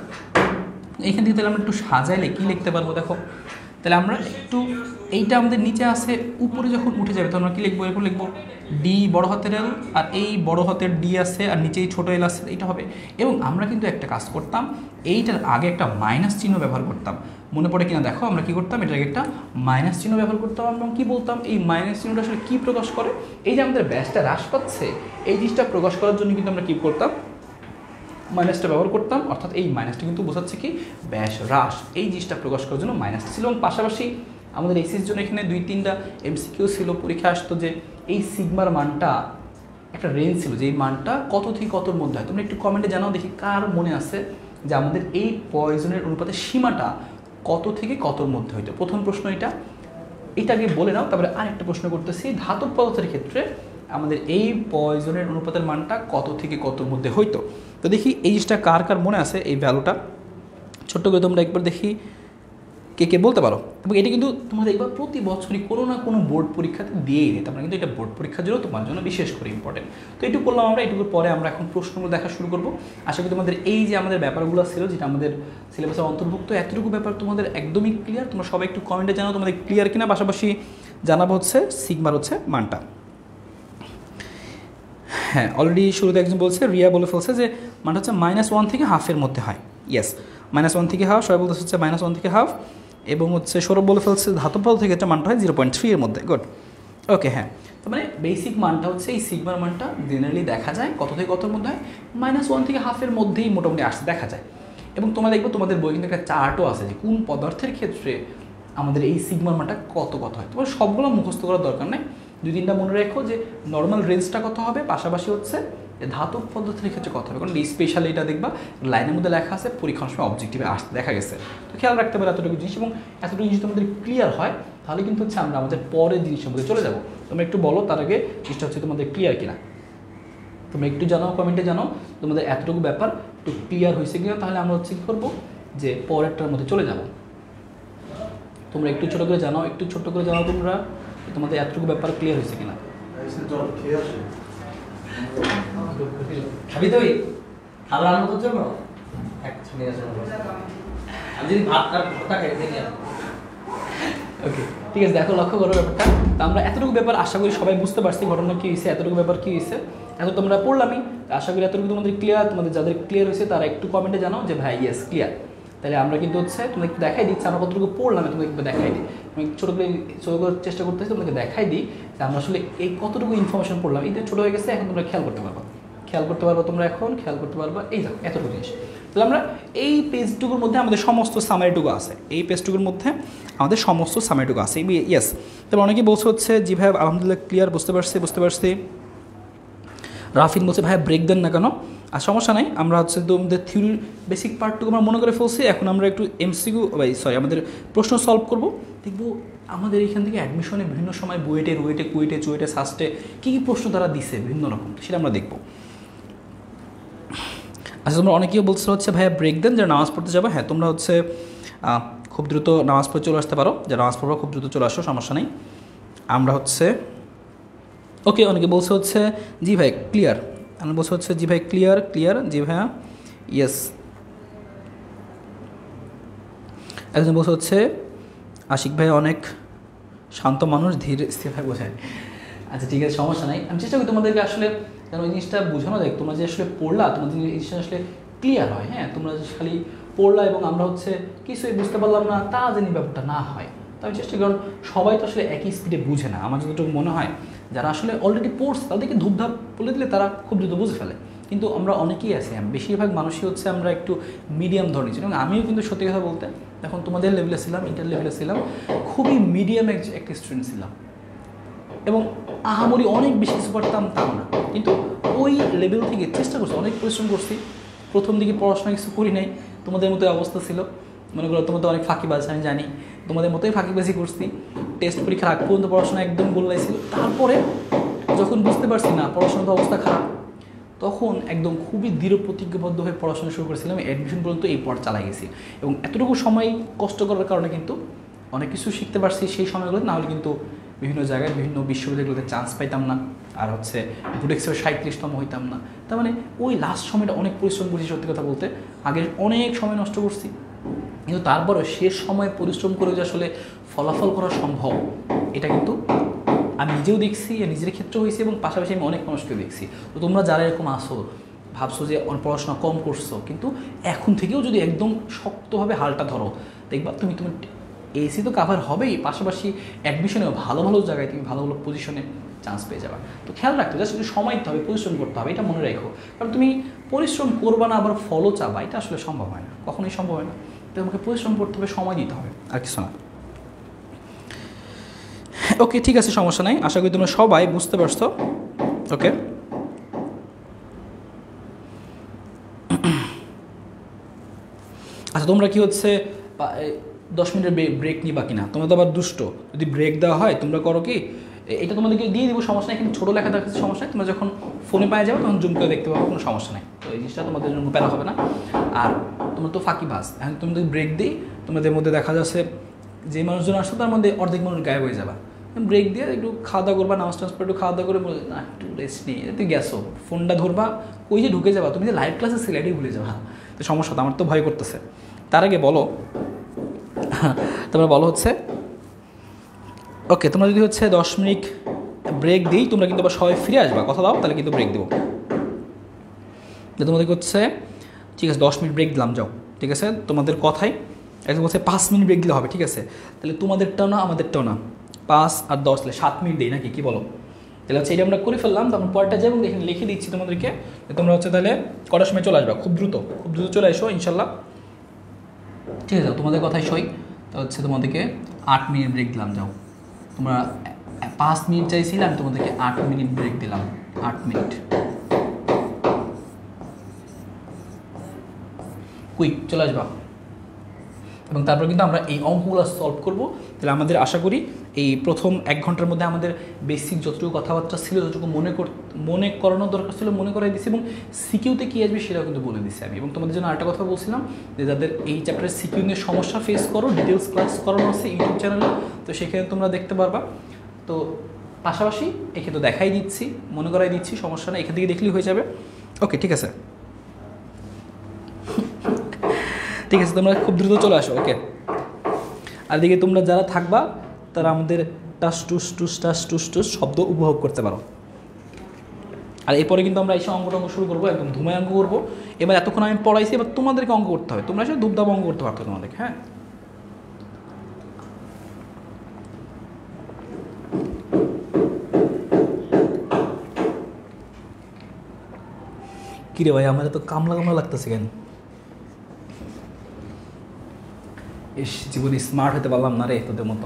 [SPEAKER 1] এইখান থেকে তাহলে আমরা একটু সাজাইলে কী লিখতে পারবো দেখো, তাহলে আমরা একটু এইটা আমাদের নিচে আসে, উপরে যখন উঠে যাবে তখন আমরা কী লিখবো, এরকম লিখবো ডি বড় হাতের এল, আর এই বড় হাতের ডি আছে আর নিচেই ছোটো এল আছে, এইটা হবে। এবং আমরা কিন্তু একটা কাজ করতাম, এইটার আগে একটা মাইনাস চিহ্ন ব্যবহার করতাম, মনে পড়ে কিনা দেখো, আমরা কী করতাম, এটার আগে একটা মাইনাস চিহ্ন ব্যবহার করতাম এবং কী বলতাম, এই মাইনাস চিহ্নটা আসলে কী প্রকাশ করে, এই যে আমাদের ব্যাসটা হ্রাস পাচ্ছে এই জিনিসটা প্রকাশ করার জন্য কিন্তু আমরা কী করতাম, মাইনাসটা ব্যবহার করতাম। অর্থাৎ এই মাইনাসটা কিন্তু বোঝাচ্ছে কি ব্যাস হ্রাস, এই জিনিসটা প্রকাশ করার জন্য মাইনাসটা ছিল। এবং পাশাপাশি আমাদের এসির জন্য এখানে দুই তিনটা এমসিকিউ ছিল, পরীক্ষা আসতো যে এই সিগমার মানটা একটা রেঞ্জ ছিল, যে এই মানটা কত থেকে কতর মধ্যে হয়। তোমরা একটু কমেন্টে জানাও দেখি কার মনে আছে যে আমাদের এই পয়জনের অনুপাতের সীমাটা কত থেকে কতর মধ্যে হইতো। প্রথম প্রশ্ন এটা, এটা আগে বলে নাও, তারপরে আরেকটা প্রশ্ন করতেছি, ধাতব পদার্থের ক্ষেত্রে আমাদের এই পয়জনের অনুপাতের মানটা কত থেকে কতর মধ্যে হইতো। তো দেখি এই জিনিসটা কার কার মনে আছে, এই ভ্যালুটা ছোট্ট করে তোমরা একবার দেখি কে কে বলতে পারো। এবং এটা কিন্তু তোমরা দেখবা প্রতি বছরই কোনো না কোনো বোর্ড পরীক্ষাতে দিয়েই দিই, তোমরা কিন্তু এটা বোর্ড পরীক্ষার জন্য তোমার জন্য বিশেষ করে ইম্পর্টেন্ট। তো এটুকু করলাম আমরা, এটুকুর পরে আমরা এখন প্রশ্নগুলো দেখা শুরু করবো। আশা করি তোমাদের এই যে আমাদের ব্যাপারগুলো ছিল যেটা আমাদের সিলেবাসের অন্তর্ভুক্ত, এতটুকু ব্যাপার তোমাদের একদমই ক্লিয়ার। তোমরা সবাই একটু কমেন্টে জানাও তোমাদের ক্লিয়ার কিনা, পাশাপাশি জানাবো হচ্ছে সিগমার হচ্ছে মানটা। হ্যাঁ, অলরেডি শুরুতে একজন বলছে, রিয়া বলে ফেলছে যে মানটা হচ্ছে মাইনাস ওয়ান থেকে হাফের মধ্যে হয়। ইয়েস, মাইনাস ওয়ান থেকে হাফ, সবাই বলতে হচ্ছে মাইনাস ওয়ান থেকে হাফ। এবং হচ্ছে সৌরভ বলে ফেলছে ধাতব পদার্থ থেকে একটা মানটা হয় জিরো পয়েন্ট থ্রি এর মধ্যে। Good, okay. হ্যাঁ, তো মানে বেসিক মানটা হচ্ছে এই সিগমার মানটা জেনারেলি দেখা যায় কত থেকে কতর মধ্যে হয়, মাইনাস ওয়ান থেকে হাফের মধ্যেই মোটামুটি আসতে দেখা যায়। এবং তোমরা দেখবো তোমাদের বই কিন্তু একটা চার্টও আছে যে কোন পদার্থের ক্ষেত্রে আমাদের এই সিগমার মানটা কত কত হয়। তোমার সবগুলো মুখস্থ করার দরকার নেই, দুই তিনটা মনে রেখো যে নর্মাল রেঞ্জটা কত হবে, পাশাপাশি হচ্ছে ধাতব পদার্থের ক্ষেত্রে কত হবে, কারণ স্পেশালি এটা দেখবা লাইনের মধ্যে লেখা আছে, পরীক্ষার সময় অবজেক্টিভে আসতে দেখা গেছে। তো খেয়াল রাখতে পারে এতটুকু জিনিস, এবং এতটুকু জিনিস তোমাদের ক্লিয়ার হয় তাহলে কিন্তু হচ্ছে আমরা আমাদের পরের জিনিসের মধ্যে চলে যাবো। তোমরা একটু বলো তার আগে জিনিসটা হচ্ছে তোমাদের ক্লিয়ার কিনা, তোমরা একটু জানাও, কমেন্টে জানাও তোমাদের এতটুকু ব্যাপার একটু ক্লিয়ার হয়েছে কিনা, তাহলে আমরা হচ্ছে কী করবো যে পরেরটার মধ্যে চলে যাব। তোমরা একটু ছোটো করে জানাও, একটু ছোট্ট করে জানাও তোমরা তোমাদের এতটুকু ব্যাপার ক্লিয়ার হয়েছে কিনা।
[SPEAKER 2] খাবি তুই খাবার আনন্দের জন্য আমি যদি ভাত আর ভর্তা খাই নিয়ে।
[SPEAKER 1] ওকে, ঠিক আছে, দেখো লক্ষ্য করো ব্যাপারটা। তো আমরা এতটুকু ব্যাপার আশা করি সবাই বুঝতে পারছি ঘটনা কী হয়েছে, এতটুকু ব্যাপার কী হয়েছে এত তোমরা পড়লামই। আশা করি এতটুকু তোমাদের ক্লিয়ার, তোমাদের যাদের ক্লিয়ার হয়েছে তারা একটু কমেন্টে জানাও যে ভাই ইয়েস ক্লিয়ার। তাহলে আমরা কিন্তু হচ্ছে তুমি একটু দেখাই দিচ্ছি আমরা কতটুকু পড়লাম তুমি একটু দেখাই দিই আমি ছোটো করে ছোটো করে চেষ্টা করতেছি তোমাকে দেখাই দিই যে আমরা আসলে এই কতটুকু ইনফরমেশন পড়লাম এটা ছোটো হয়ে গেছে এখন তোমরা খেয়াল করতে পারবা খেয়াল করতে পারবা তোমরা এখন খেয়াল করতে পারবা এই দেখো এতটুকু জিনিস তাহলে আমরা এই পেজটুকুর মধ্যে আমাদের সমস্ত সামারিটুকু আছে এই পেজটুকুর মধ্যে আমাদের সমস্ত সামারিটুকু আছে ইয়েস তবে অনেকেই বলছে হচ্ছে জি ভাই আলহামদুলিল্লাহ ক্লিয়ার বুঝতে পারছি বুঝতে পারছি রাফিন বলছে ভাই ব্রেক দেন না কেন আর সমস্যা নাই আমরা হচ্ছে তোমাদের থিওরির বেসিক পার্টটুকু আমরা মনে করে ফেলছি এখন আমরা একটু এমসিকিউ ভাই সরি আমাদের প্রশ্ন সলভ করব দেখবো আমাদের এখান থেকে অ্যাডমিশনে বিভিন্ন সময় বুয়েটে রুয়েটে কুয়েটে চুয়েটে সাস্টে কী কী প্রশ্ন তারা দিছে বিভিন্ন রকম সেটা আমরা দেখবো আচ্ছা তোমরা অনেকেই বলছো হচ্ছে ভাইয়া ব্রেক দেন যারা নামাজ পড়তে যাবে হ্যাঁ তোমরা হচ্ছে খুব দ্রুত নামাজ পড়ে চলে আসতে পারো যারা নামাজ পড়বো খুব দ্রুত চলে আসো সমস্যা নেই আমরা হচ্ছে ওকে অনেকে বলছে হচ্ছে জি ভাই ক্লিয়ার আমি বলছে হচ্ছে জি ভাই ক্লিয়ার ক্লিয়ার জি ভাইয়া ইয়েস একজন বলছে হচ্ছে আশিক ভাই অনেক শান্ত মানুষ ধীরে স্থিরভাবে বোঝায় আচ্ছা ঠিক আছে সমস্যা নাই আমি চেষ্টা করি তোমাদেরকে আসলে যেন ওই জিনিসটা বোঝানো যায় তোমরা যে আসলে পড়লা তোমাদের জিনিসটা আসলে ক্লিয়ার হয় হ্যাঁ তোমরা খালি পড়লা এবং আমরা হচ্ছে কিছুই বুঝতে পারলাম না তা জানি ব্যাপারটা না হয় তো আমি চেষ্টা করি সবাই তো আসলে একই স্পিডে বুঝে না আমার যতটুকু মনে হয় যারা আসলে অলরেডি পড়ছে তাদেরকে ধূপধাপ বলে দিলে তারা খুব দ্রুত বুঝে ফেলে কিন্তু আমরা অনেকেই আছি বেশিরভাগ মানুষই হচ্ছে আমরা একটু মিডিয়াম ধরনের ছিলাম এবং আমিও কিন্তু সত্যি কথা বলতে এখন তোমাদের লেভেলে ছিলাম ইন্টার লেভেলে ছিলাম খুবই মিডিয়াম একটা স্টুডেন্ট ছিলাম এবং আহামরি অনেক বেশি কিছু পারতাম তাও না কিন্তু ওই লেভেল থেকে চেষ্টা করছি অনেক পরিশ্রম করছি প্রথম দিকে পড়াশোনা কিছু করি নাই তোমাদের মতো অবস্থা ছিল মনে করো তোমাদের অনেক ফাঁকিবাজ আমি জানি তোমাদের মতোই ফাঁকিবাজি করছি টেস্ট পরীক্ষার আগ পর্যন্ত পড়াশোনা একদম গোল্লাইছিল তারপরে যখন বুঝতে পারছি না পড়াশোনার অবস্থা খারাপ তখন একদম খুবই দৃঢ় প্রতিজ্ঞাবদ্ধ হয়ে পড়াশোনা শুরু করেছিলাম অ্যাডমিশন পর্যন্ত এই পথ চালাই গেছি এবং এতটুকু সময় কষ্ট করার কারণে কিন্তু অনেক কিছু শিখতে পারছি সেই সময়গুলো না হলে কিন্তু বিভিন্ন জায়গায় বিভিন্ন বিশ্ববিদ্যালয়গুলোতে চান্স পাইতাম না আর হচ্ছে বুডেক্সের সাঁত্রিশতম হইতাম না তার মানে ওই লাস্ট সময়টা অনেক পরিশ্রম করছি সত্যি কথা বলতে আগে অনেক সময় নষ্ট করছি কিন্তু তারপরে শেষ সময় পরিশ্রম করে যে আসলে ফলাফল করা সম্ভব এটা কিন্তু আমি নিজেও দেখছি নিজের ক্ষেত্রেও হয়েছি এবং পাশাপাশি আমি অনেক মানুষকে দেখছি তো তোমরা যারা এরকম আসো ভাবছো যে পড়াশোনা কম করছো কিন্তু এখন থেকেও যদি একদম শক্তভাবে হালটা ধরো দেখবা তুমি তোমার এসি তো কাভার হবেই পাশাপাশি অ্যাডমিশনেও ভালো ভালো জায়গায় তুমি ভালো ভালো পজিশনে চান্স পেয়ে যাবা তো খেয়াল রাখতে জাস্ট একটু সময় দিতে হবে পরিশ্রম করতে হবে এটা মনে রেখো কারণ তুমি পরিশ্রম করবা না আবার ফলও চাবা এটা আসলে সম্ভব হয় না কখনোই সম্ভব হয় না তো তোমাকে পরিশ্রম করতে হবে সময় দিতে হবে আর কিছু না ওকে ঠিক আছে সমস্যা নাই আশা করি তোমরা সবাই বুঝতে পারছো ওকে আচ্ছা তোমরা কি হচ্ছে দশ মিনিটের ব্রেক নিবা কিনা তোমরা তো আবার দুষ্ট যদি ব্রেক দেওয়া হয় তোমরা করো কি এটা তোমাদেরকে দিয়ে দিব সমস্যা নেই কিন্তু ছোটো লেখা দেখাচ্ছে সমস্যা নেই তোমরা যখন ফোনে পাওয়া যাবে তখন জুম করে দেখতে পাবো কোনো সমস্যা নেই তো এই জিনিসটা তোমাদের জন্য প্যারা হবে না আর তোমরা তো ফাঁকিবাজ এখন তুমি যদি ব্রেক দিই তোমাদের মধ্যে দেখা যাচ্ছে যে মানুষজন আসছে তার মধ্যে অর্ধেক মানুষ গায়েব হয়ে যাবা ব্রেক দিয়ে একটু খাওয়া দাওয়া করবা নামাজ টামাজ একটু খাওয়া দাওয়া করে বলে না একটু রেস্ট নিই তুই গেছো ফোনটা ধরবা ওই যে ঢুকে যাবা তুমি যে লাইভ ক্লাসে সিলেটেই ভুলে যাবা তো সমস্যা তো আমার তো ভয় করতেছে তার আগে বলো তোমরা বলো হচ্ছে ওকে তোমরা যদি হচ্ছে দশ মিনিট ব্রেক দিই তোমরা কিন্তু আবার সবাই ফিরে আসবা কথা দাও তাহলে কিন্তু ব্রেক দেবো তোমাদেরকে হচ্ছে ঠিক আছে দশ মিনিট ব্রেক দিলাম যাও ঠিক আছে তোমাদের কথাই একদম বলছে পাঁচ মিনিট ব্রেক দিলে হবে ঠিক আছে তাহলে তোমাদেরটাও না আমাদেরটাও না পাঁচ আর দশ তাহলে সাত মিনিট দিই নাকি কী বলো তাহলে হচ্ছে এটা আমরা করে ফেললাম তখন পরটা যাবো এখানে লিখে দিচ্ছি তোমাদেরকে তোমরা হচ্ছে তাহলে কটার সময় চলে আসবা খুব দ্রুত খুব দ্রুত চলে এসো ইনশাল্লাহ ঠিক আছে তোমাদের কথাই সই তা হচ্ছে তোমাদেরকে আট মিনিট ব্রেক দিলাম যাও তোমরা পাঁচ মিনিট চাইছিলাম তোমাদেরকে আট মিনিট ব্রেক দিলাম আট মিনিট কুইক চলে আসবা এবং তারপর কিন্তু আমরা এই অঙ্কগুলো সলভ করবো তাহলে আমাদের আশা করি এই প্রথম এক ঘন্টার মধ্যে আমাদের বেসিক যতটুকু কথাবার্তা ছিল যতটুকু মনে কর মনে করানোর দরকার ছিল মনে করাই দিচ্ছি এবং সিকিউতে কী আসবে সেটাও কিন্তু বলে দিচ্ছি আমি এবং তোমাদের জন্য আরেকটা কথা বলছিলাম যে যাদের এই চ্যাপ্টারের সিকিউ নিয়ে সমস্যা ফেস করো ডিটেলস ক্লাস করানো আছে ইউটিউব চ্যানেলে তো সেখানে তোমরা দেখতে পারবা তো পাশাপাশি এখানে তো দেখাই দিচ্ছি মনে করাই দিচ্ছি সমস্যা নেই এখান থেকে দেখলেই হয়ে যাবে ওকে ঠিক আছে ঠিক আছে তোমরা খুব দ্রুত চলে আসো ওকে আর দিকে তোমরা যারা থাকবা তারা আমাদের টাস টুস টুস টাস টুস টুস শব্দ উপভোগ করতে পারো আর এরপরে কিন্তু আমরা এসে অঙ্ক টঙ্ক শুরু করবো, একদম ধুমায় অঙ্ক করবো। এবার এতক্ষণ আমি পড়াইছি, এবার তোমাদেরকে অঙ্ক করতে হবে, তোমরা এসে ধূপধাপ অঙ্ক করতে পারতো তোমাদেরকে। হ্যাঁ, কিরে ভাই আমার তো কামলা কামলা লাগতেছে কেন? ইস, জীবনে স্মার্ট হতে পারলাম না রে তোদের মতো।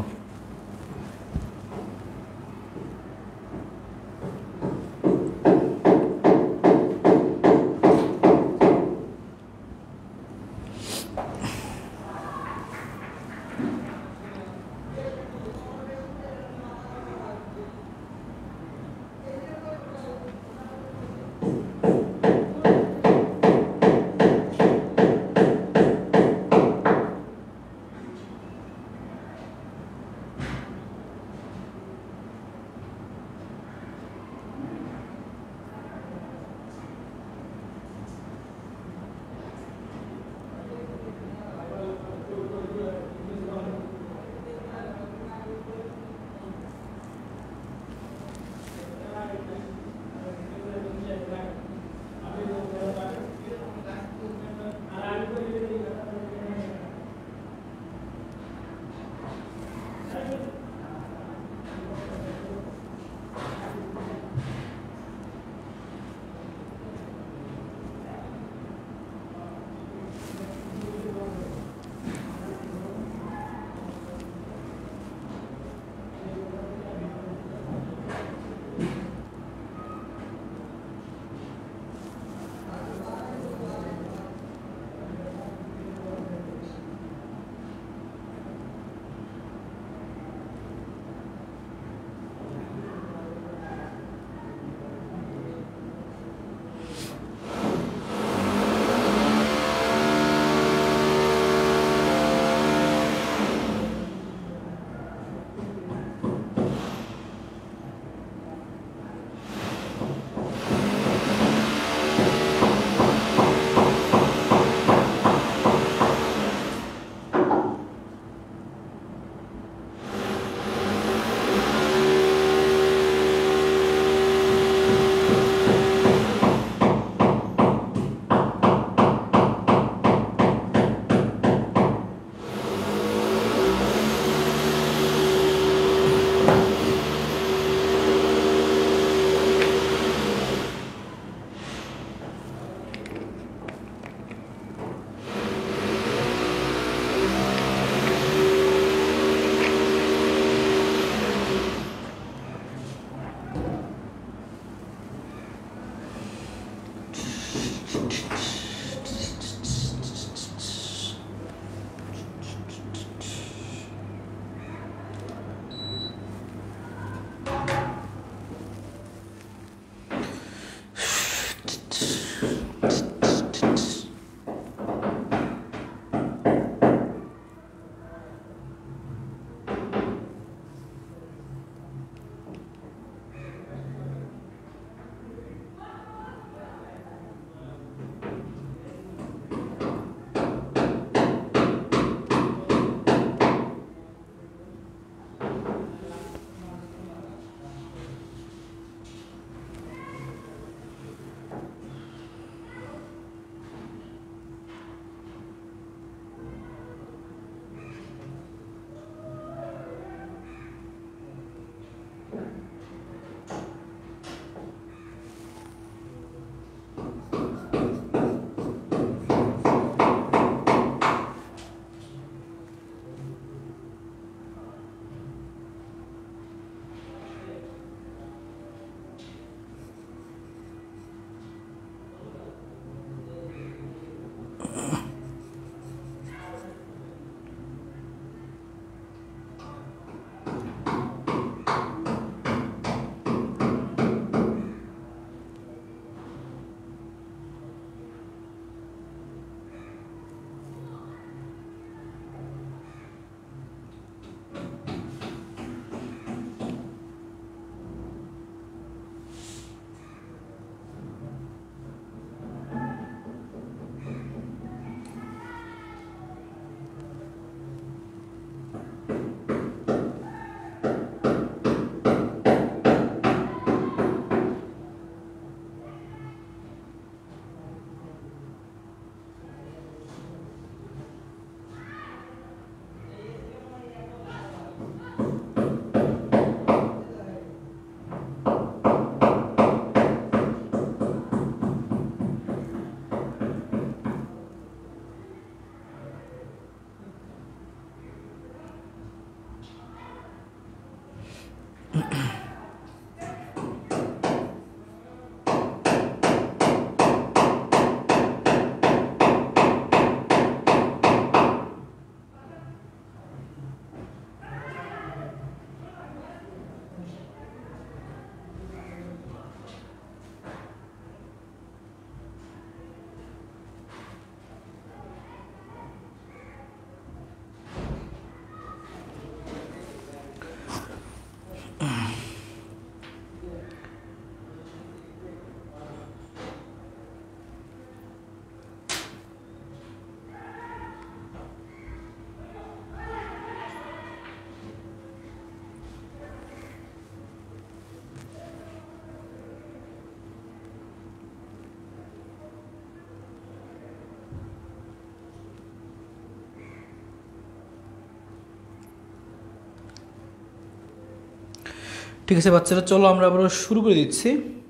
[SPEAKER 1] ঠিক আছে বাচ্চারা, চলো আমরা আবার শুরু করে দিচ্ছি।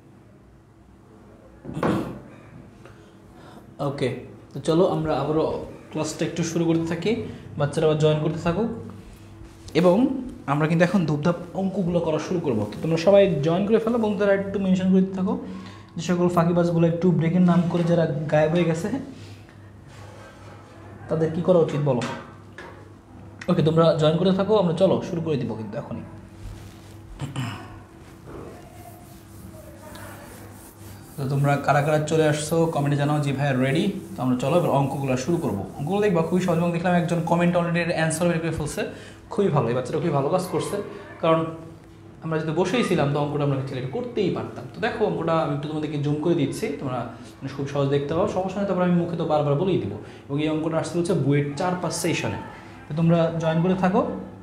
[SPEAKER 1] ওকে, তো চলো আমরা আবারও ক্লাসটা একটু শুরু করতে থাকি, বাচ্চারা আবার জয়েন করতে থাকুক। এবং আমরা কিন্তু এখন ধূপধাপ অঙ্কগুলো করা শুরু করবো। তো তোমরা সবাই জয়েন করে ফেলো, বন্ধুরা একটু মেনশন করে দিতে থাকো যে সকল ফাঁকিবাজগুলো একটু ব্রেকের নাম করে যারা গায়েব হয়ে গেছে তাদের কি করা উচিত বলো। ওকে, তোমরা জয়েন করে থাকো, আমরা চলো শুরু করে দিব কিন্তু এখনই। তো তোমরা কারা কারা চলে আসছো কমেন্টে জানাও যে ভাই রেডি। তো আমরা চলো এবার অঙ্কগুলো শুরু করবো। অঙ্কগুলো দেখবা খুবই সহজ, এবং দেখলাম একজন কমেন্ট অলরেডি অ্যান্সার বের করে ফেলছে, খুবই ভালো, এই বাচ্চাটা খুবই ভালো কাজ করছে। কারণ আমরা যদি বসেই ছিলাম তো অঙ্কটা আমরা ছেলে করতেই পারতাম। তো দেখো অঙ্কটা আমি একটু তোমাদেরকে জুম করে দিচ্ছি, তোমরা খুব সহজ দেখতে পাও, সমস্যা নেই। তারপর আমি মুখে তো বারবার বলেই দিব। এবং এই অঙ্কটা আসতে হচ্ছে বুয়েট চার পাঁচ সেশনে। তো তোমরা জয়েন করে থাকো।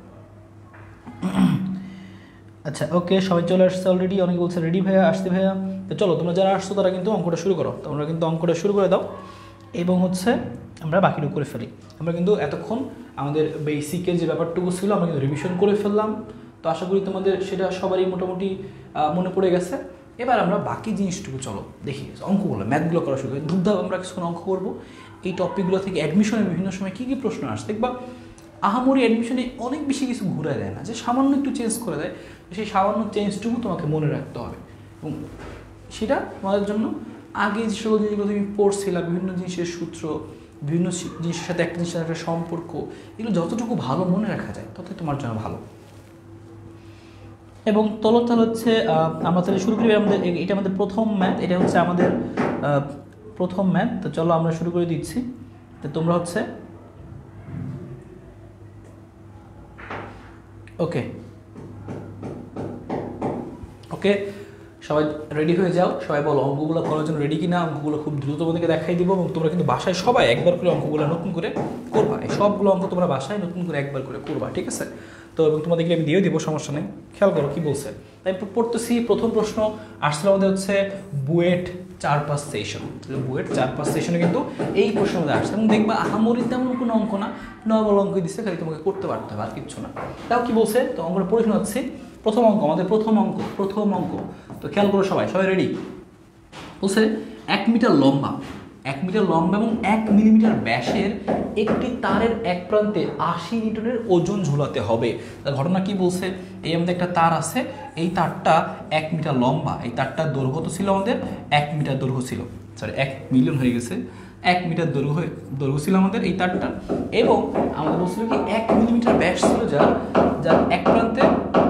[SPEAKER 1] আচ্ছা ওকে, সবাই চলে আসছে অলরেডি, অনেকে বলছে রেডি ভাইয়া, আসতে ভাইয়া। তো চলো তোমরা যারা আসছো তারা কিন্তু অঙ্কটা শুরু করো। তোমরা কিন্তু অঙ্কটা শুরু করে দাও এবং হচ্ছে আমরা বাকিটুকু করে ফেলি। আমরা কিন্তু এতক্ষণ আমাদের বেসিকের যে ব্যাপারটুকু ছিল আমরা কিন্তু রিভিশন করে ফেললাম। তো আশা করি তোমাদের সেটা সবারই মোটামুটি মনে পড়ে গেছে। এবার আমরা বাকি জিনিসটুকু চলো দেখি, অঙ্কগুলো ম্যাথগুলো করা শুরু করি। ধূপধাপ আমরা কিছুক্ষণ অঙ্ক করবো। এই টপিকগুলো থেকে অ্যাডমিশনের বিভিন্ন সময় কী কী প্রশ্ন আসছে দেখবা। আহামরি অ্যাডমিশনে অনেক বেশি কিছু ঘুরে দেয় না, যে সামান্য একটু চেঞ্জ করে দেয়, সেই সামান্য চেঞ্জটুকু তোমাকে মনে রাখতে হবে। এবং সেটা তোমাদের জন্য আগে যে সকল জিনিসগুলো তুমি পড়ছিলা, বিভিন্ন জিনিসের সূত্র, বিভিন্ন জিনিসের সাথে একটা জিনিসের একটা সম্পর্ক, এগুলো যতটুকু ভালো মনে রাখা যায় ততই তোমার জন্য ভালো। এবং তলতাল হচ্ছে আমরা তাহলে শুরু করি। আমাদের এটা আমাদের প্রথম ম্যাথ, এটা হচ্ছে আমাদের প্রথম ম্যাথ। তো চলো আমরা শুরু করে দিচ্ছি। তো তোমরা হচ্ছে ওকে ওকে সবাই রেডি হয়ে যাও। সবাই বলো অঙ্কগুলো করার জন্য রেডি কিনা। অঙ্কগুলো খুব দ্রুত তোমাদেরকে দেখাই দিব, এবং তোমরা কিন্তু বাসায় সবাই একবার করে অঙ্কগুলো নতুন করে করবা। এই সবগুলো অঙ্ক তোমরা বাসায় নতুন করে একবার করে করবা, ঠিক আছে? তো এবং তোমাদেরকে আমি দিয়ে দিব, সমস্যা নেই। খেয়াল করো কি বলছে। তাই পড়তেছি, প্রথম প্রশ্ন আসলে আমাদের হচ্ছে বুয়েট চার পাঁচ সেশন। বুয়েট চার পাঁচ সেশনে কিন্তু এই প্রশ্ন আমাদের আসছে। এবং দেখবা আহামরি তেমন কোনো অঙ্ক না, নর্মাল অঙ্ক দিচ্ছে, খালি তোমাকে করতে পারতে হবে, আর কিচ্ছু না। তাও কি বলছে, তো অঙ্কটা পড়ে শোনাচ্ছি। প্রথম অঙ্ক, আমাদের প্রথম অঙ্ক প্রথম অঙ্ক তো খেয়াল করো সবাই, সবাই রেডি। বলছে এক মিটার লম্বা এক মিটার লম্বা এবং এক মিলিমিটার ব্যাসের একটি তারের এক প্রান্তে আশি নিউটনের ওজন ঝুলাতে হবে। ঘটনা কি বলছে, এই আমাদের একটা তার আছে, এই তারটা এক মিটার লম্বা, এই তারটার দৈর্ঘ্য তো ছিল আমাদের এক মিটার দৈর্ঘ্য ছিল, সরি এক মিলিয়ন হয়ে গেছে, এক মিটার দৈর্ঘ্য দৈর্ঘ্য ছিল আমাদের এই তারটা। এবং আমাদের বলছিল কি এক মিলিমিটার ব্যাস ছিল যার যার এক প্রান্তে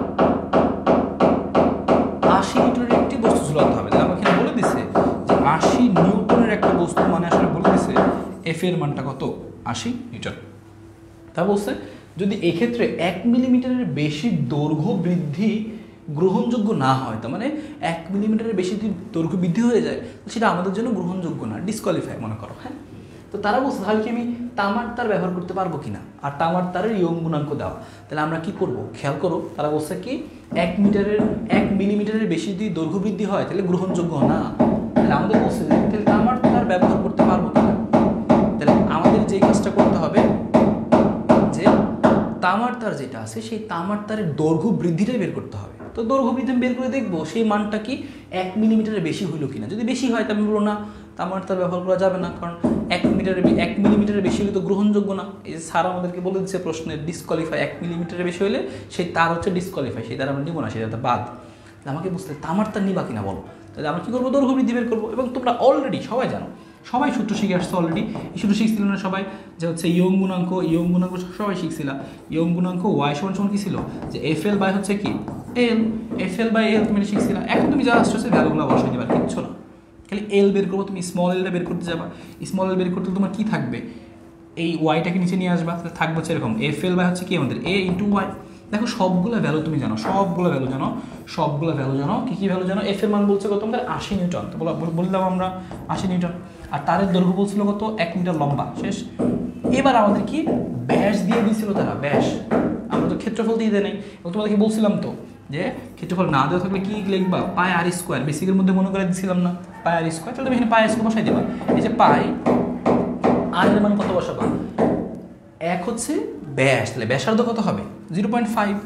[SPEAKER 1] আশি নিউটনের একটি বস্তু ঝুলাতে হবে। আমাকে এখানে বলে দিছে যে আশি নিউটনের একটা বস্তু, মানে আসলে বলে দিছে এফ এর মানটা কত, আশি নিউটন। তা বলছে যদি এক্ষেত্রে এক মিলিমিটারের বেশি দৈর্ঘ্য বৃদ্ধি গ্রহণযোগ্য না হয়, তার মানে এক মিলিমিটারের বেশি যদি দৈর্ঘ্য বৃদ্ধি হয়ে যায় সেটা আমাদের জন্য গ্রহণযোগ্য না, ডিসকোয়ালিফাই মনে করো। হ্যাঁ, তো তারা বলছে তাহলে কি আমি তামার তার ব্যবহার করতে পারবো কিনা, আর তামার তারের ইয়ং গুণাঙ্ক দেওয়া, তাহলে আমরা কি করব খেয়াল করো। তারা বলছে কি এক মিটারের এক মিলিমিটারের বেশি যদি দৈর্ঘ্য বৃদ্ধি হয় তাহলে গ্রহণযোগ্য না। তাহলে আমাদের বলছে যে তাহলে তামার তার ব্যবহার করতে পারবো কিনা। তাহলে আমাদের যে কাজটা করতে হবে যে তামার তার যেটা আছে সেই তামার তারের দৈর্ঘ্য বৃদ্ধিটাই বের করতে হবে। তো দৈর্ঘ্য বৃদ্ধি বের করে দেখবো সেই মানটা কি এক মিলিমিটারের বেশি হইলো কিনা। যদি বেশি হয় তাহলে বলবো না, তামার তার ব্যবহার করা যাবে না, কারণ এক মিটারের এক মিলিমিটারের বেশি হলে তো গ্রহণযোগ্য না। এই যে স্যার আমাদেরকে বলে দিচ্ছে প্রশ্নের ডিসকোয়ালিফাই, এক মিলিমিটারের বেশি হলে সেই তার হচ্ছে ডিসকোয়ালিফাই, সেই তার আমরা নিব না, সেটা বাদ। আমাকে বুঝতে তামার তার নিবা কিনা বলো। তাহলে আমরা কী করবো, দৈর্ঘ্য বৃদ্ধি বের করবো। এবং তোমরা অলরেডি সবাই জানো, সবাই সূত্র শিখে আসছো অলরেডি। এই সূত্র শিখছিল না সবাই, যে হচ্ছে ইয়ং গুণাঙ্ক, ইয়ং গুণাঙ্ক সবাই শিখছিলা। ইয়ং গুণাঙ্ক ওয়াই সমান সমান কি ছিল, যে এফ এল বাই হচ্ছে কি এল, এফ এল বাই এল তুমি শিখছিলা। এখন তুমি যা আসছে ভ্যালুগুলো বসাই দিবা, কিচ্ছু না, খালি এল বের করবো। তুমি স্মল এলটা বের করতে যাবা, স্মল এল বের করতে তোমার কি থাকবে, এই ওয়াইটাকে নিচে নিয়ে আসবা, তাহলে থাকবে হচ্ছে এরকম এফ এল বাই হচ্ছে কি আমাদের এ ইন্টু ওয়াই। দেখো সবগুলো ভ্যালু তুমি জানো, সবগুলো ভ্যালু জানো, সবগুলো ভ্যালু জানো। কী কী ভ্যালু জানো, এফ এর মান বলছে কত আমাদের আশি নিউটন, তো বললাম আমরা আশি নিউটন। আর তারের দৈর্ঘ্য বলছিল কত, এক মিটার লম্বা, শেষ। এবার আমাদের কি ব্যাস দিয়ে দিয়েছিল তারা, ব্যাস। আমরা তো ক্ষেত্রফল দিয়ে দেয় নাই। এবং তোমাদেরকে বলছিলাম তো যে ক্ষেত্রফল না দেওয়া থাকলে কি লিখবা, পাই আর স্কোয়ার। বেসিকের মধ্যে মনে করে দিচ্ছিলাম না, পাই আর স্কোয়ার। তাহলে তুমি এখানে পাই স্কোয়ার বসাই দেবা। এই যে পাই আর এর মান কত বসাবা, এক হচ্ছে ব্যাস, তাহলে ব্যাসার্ধ কত হবে জিরো পয়েন্ট ফাইভ।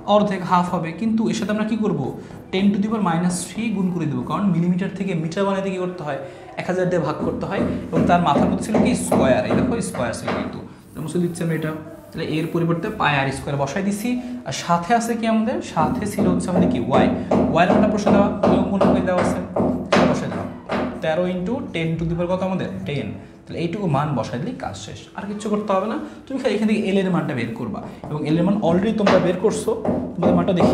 [SPEAKER 1] অর্ধেক হাফ হবে, কিন্তু এর সাথে আমরা কী করবো ten to the power minus three গুণ করে দেবো, কারণ মিলিমিটার থেকে মিটার বানাতে কী করতে হয় এক হাজার দিয়ে ভাগ করতে হয়, এবং তার মাথার মধ্যে ছিল কি স্কোয়ার, এই দেখো স্কোয়ার ছিল, কিন্তু মুছে দিচ্ছি আমরা এটা, তাহলে এর পরিবর্তে পাই আর স্কোয়ার বসাই দিছি, আর সাথে আছে কি আমাদের সাথে ছিল হচ্ছে আমাদের কি ওয়াই, ওয়াই একটা প্রশ্ন দেওয়া মনে করে দেওয়া আছে, বসাই দেওয়া তেরো into ten to the power কত আমাদের টেন, তাহলে এইটুকু মান বসাই দিলেই কাজ শেষ, আর কিছু করতে হবে না। তুমি খালি এখান থেকে এল এর মানটা বের করবা, এবং এল এর মান অলরেডি তোমরা বের করছো, তোমাদের মানটা দেখি।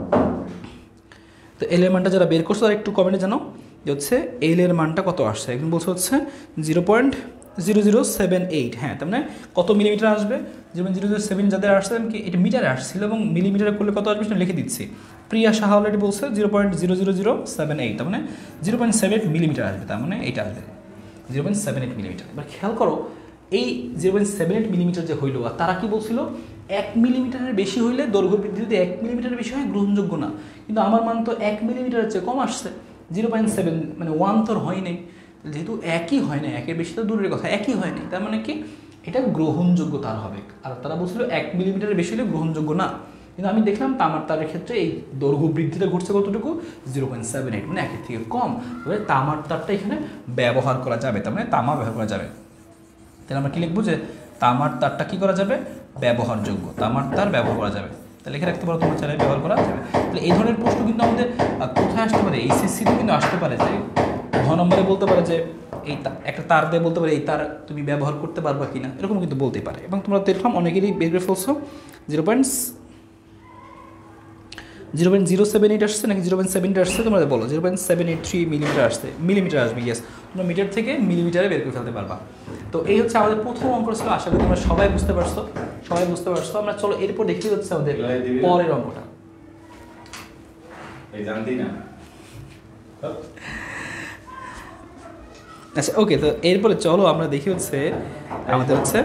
[SPEAKER 1] তো এল এর মানটা যারা বের করছো তারা একটু কমেন্টে জানাও যে হচ্ছে এল এর মানটা কত আসছে, একদম বলছে হচ্ছে zero point zero zero seven eight, হ্যাঁ তার মানে কত মিলিমিটার আসবে, যেমন জিরো জিরো সেভেন যাদের আসছে কি এটা মিটারে আসছিল, এবং মিলিমিটারে করলে কত আসবে সেটা লিখে দিচ্ছি। প্রিয়া সাহা অলরেডি বলছে zero point zero zero zero seven eight, তার মানে zero point seven eight millimetre আসবে, তার মানে এইটা আসবে zero point seven eight millimetre. এবার খেয়াল করো এই zero point seven eight millimetre যে হইল, আর তারা কি বলছিল এক মিলিমিটারের বেশি হইলে দৈর্ঘ্য বৃদ্ধি যদি এক মিলিমিটারের বেশি হয় গ্রহণযোগ্য না, কিন্তু আমার মান তো এক মিলিমিটারের চেয়ে কম আসছে, জিরো পয়েন্ট সেভেন মানে ওয়ান তো হয় নাই, যেহেতু একই হয় না, একের বেশি তো দূরের কথা, একই হয়নি, তার মানে কি এটা গ্রহণযোগ্য তার হবে। আর তারা বলছিল এক মিলিমিটারের বেশি হলে গ্রহণযোগ্য না, কিন্তু আমি দেখলাম তামার তারের ক্ষেত্রে এই দৈর্ঘ্য বৃদ্ধিটা ঘটছে কতটুকু জিরো পয়েন্ট সেভেন এইট, মানে একের থেকে কম, তবে তামার তারটা এখানে ব্যবহার করা যাবে, তার মানে তামা ব্যবহার করা যাবে। তাহলে আমরা কি লিখবো যে তামার তারটা কি করা যাবে ব্যবহারযোগ্য, তামার তার ব্যবহার করা যাবে, তাহলে লিখে রাখতে পারো তোমার চাইলে ব্যবহার করা যাবে। তাহলে এই ধরনের প্রশ্ন কিন্তু আমাদের কোথায় আসতে পারে, এইচএসসিতে কিন্তু আসতে পারে, যে ঘ নম্বরে বলতে পারে যে এই একটা তার দিয়ে বলতে পারে এই তার তুমি ব্যবহার করতে পারবা কিনা, এরকম কিন্তু বলতে পারে। এবং তোমরা দেখলাম অনেকেরই বের করে ফেলছো zero point zero point zero seven eight আসছে নাকি জিরো পয়েন্ট সেভেন এইট আসছে, তোমরা বলো zero point seven eight three millimetre আসছে, মিলিমিটার আসবে, ইয়েস তোমরা মিটার থেকে মিলিমিটারে বের করে ফেলতে পারবা। তো এই হচ্ছে আমাদের প্রথম অঙ্ক ছিল, আশা করি তোমরা সবাই বুঝতে পারছো, সবাই বুঝতে পারছো। আমরা চলো এরপর দেখতে হচ্ছে আমাদের পরের অঙ্কটা। আচ্ছা ওকে, তো এরপরে চলো আমরা দেখি হচ্ছে আমাদের হচ্ছে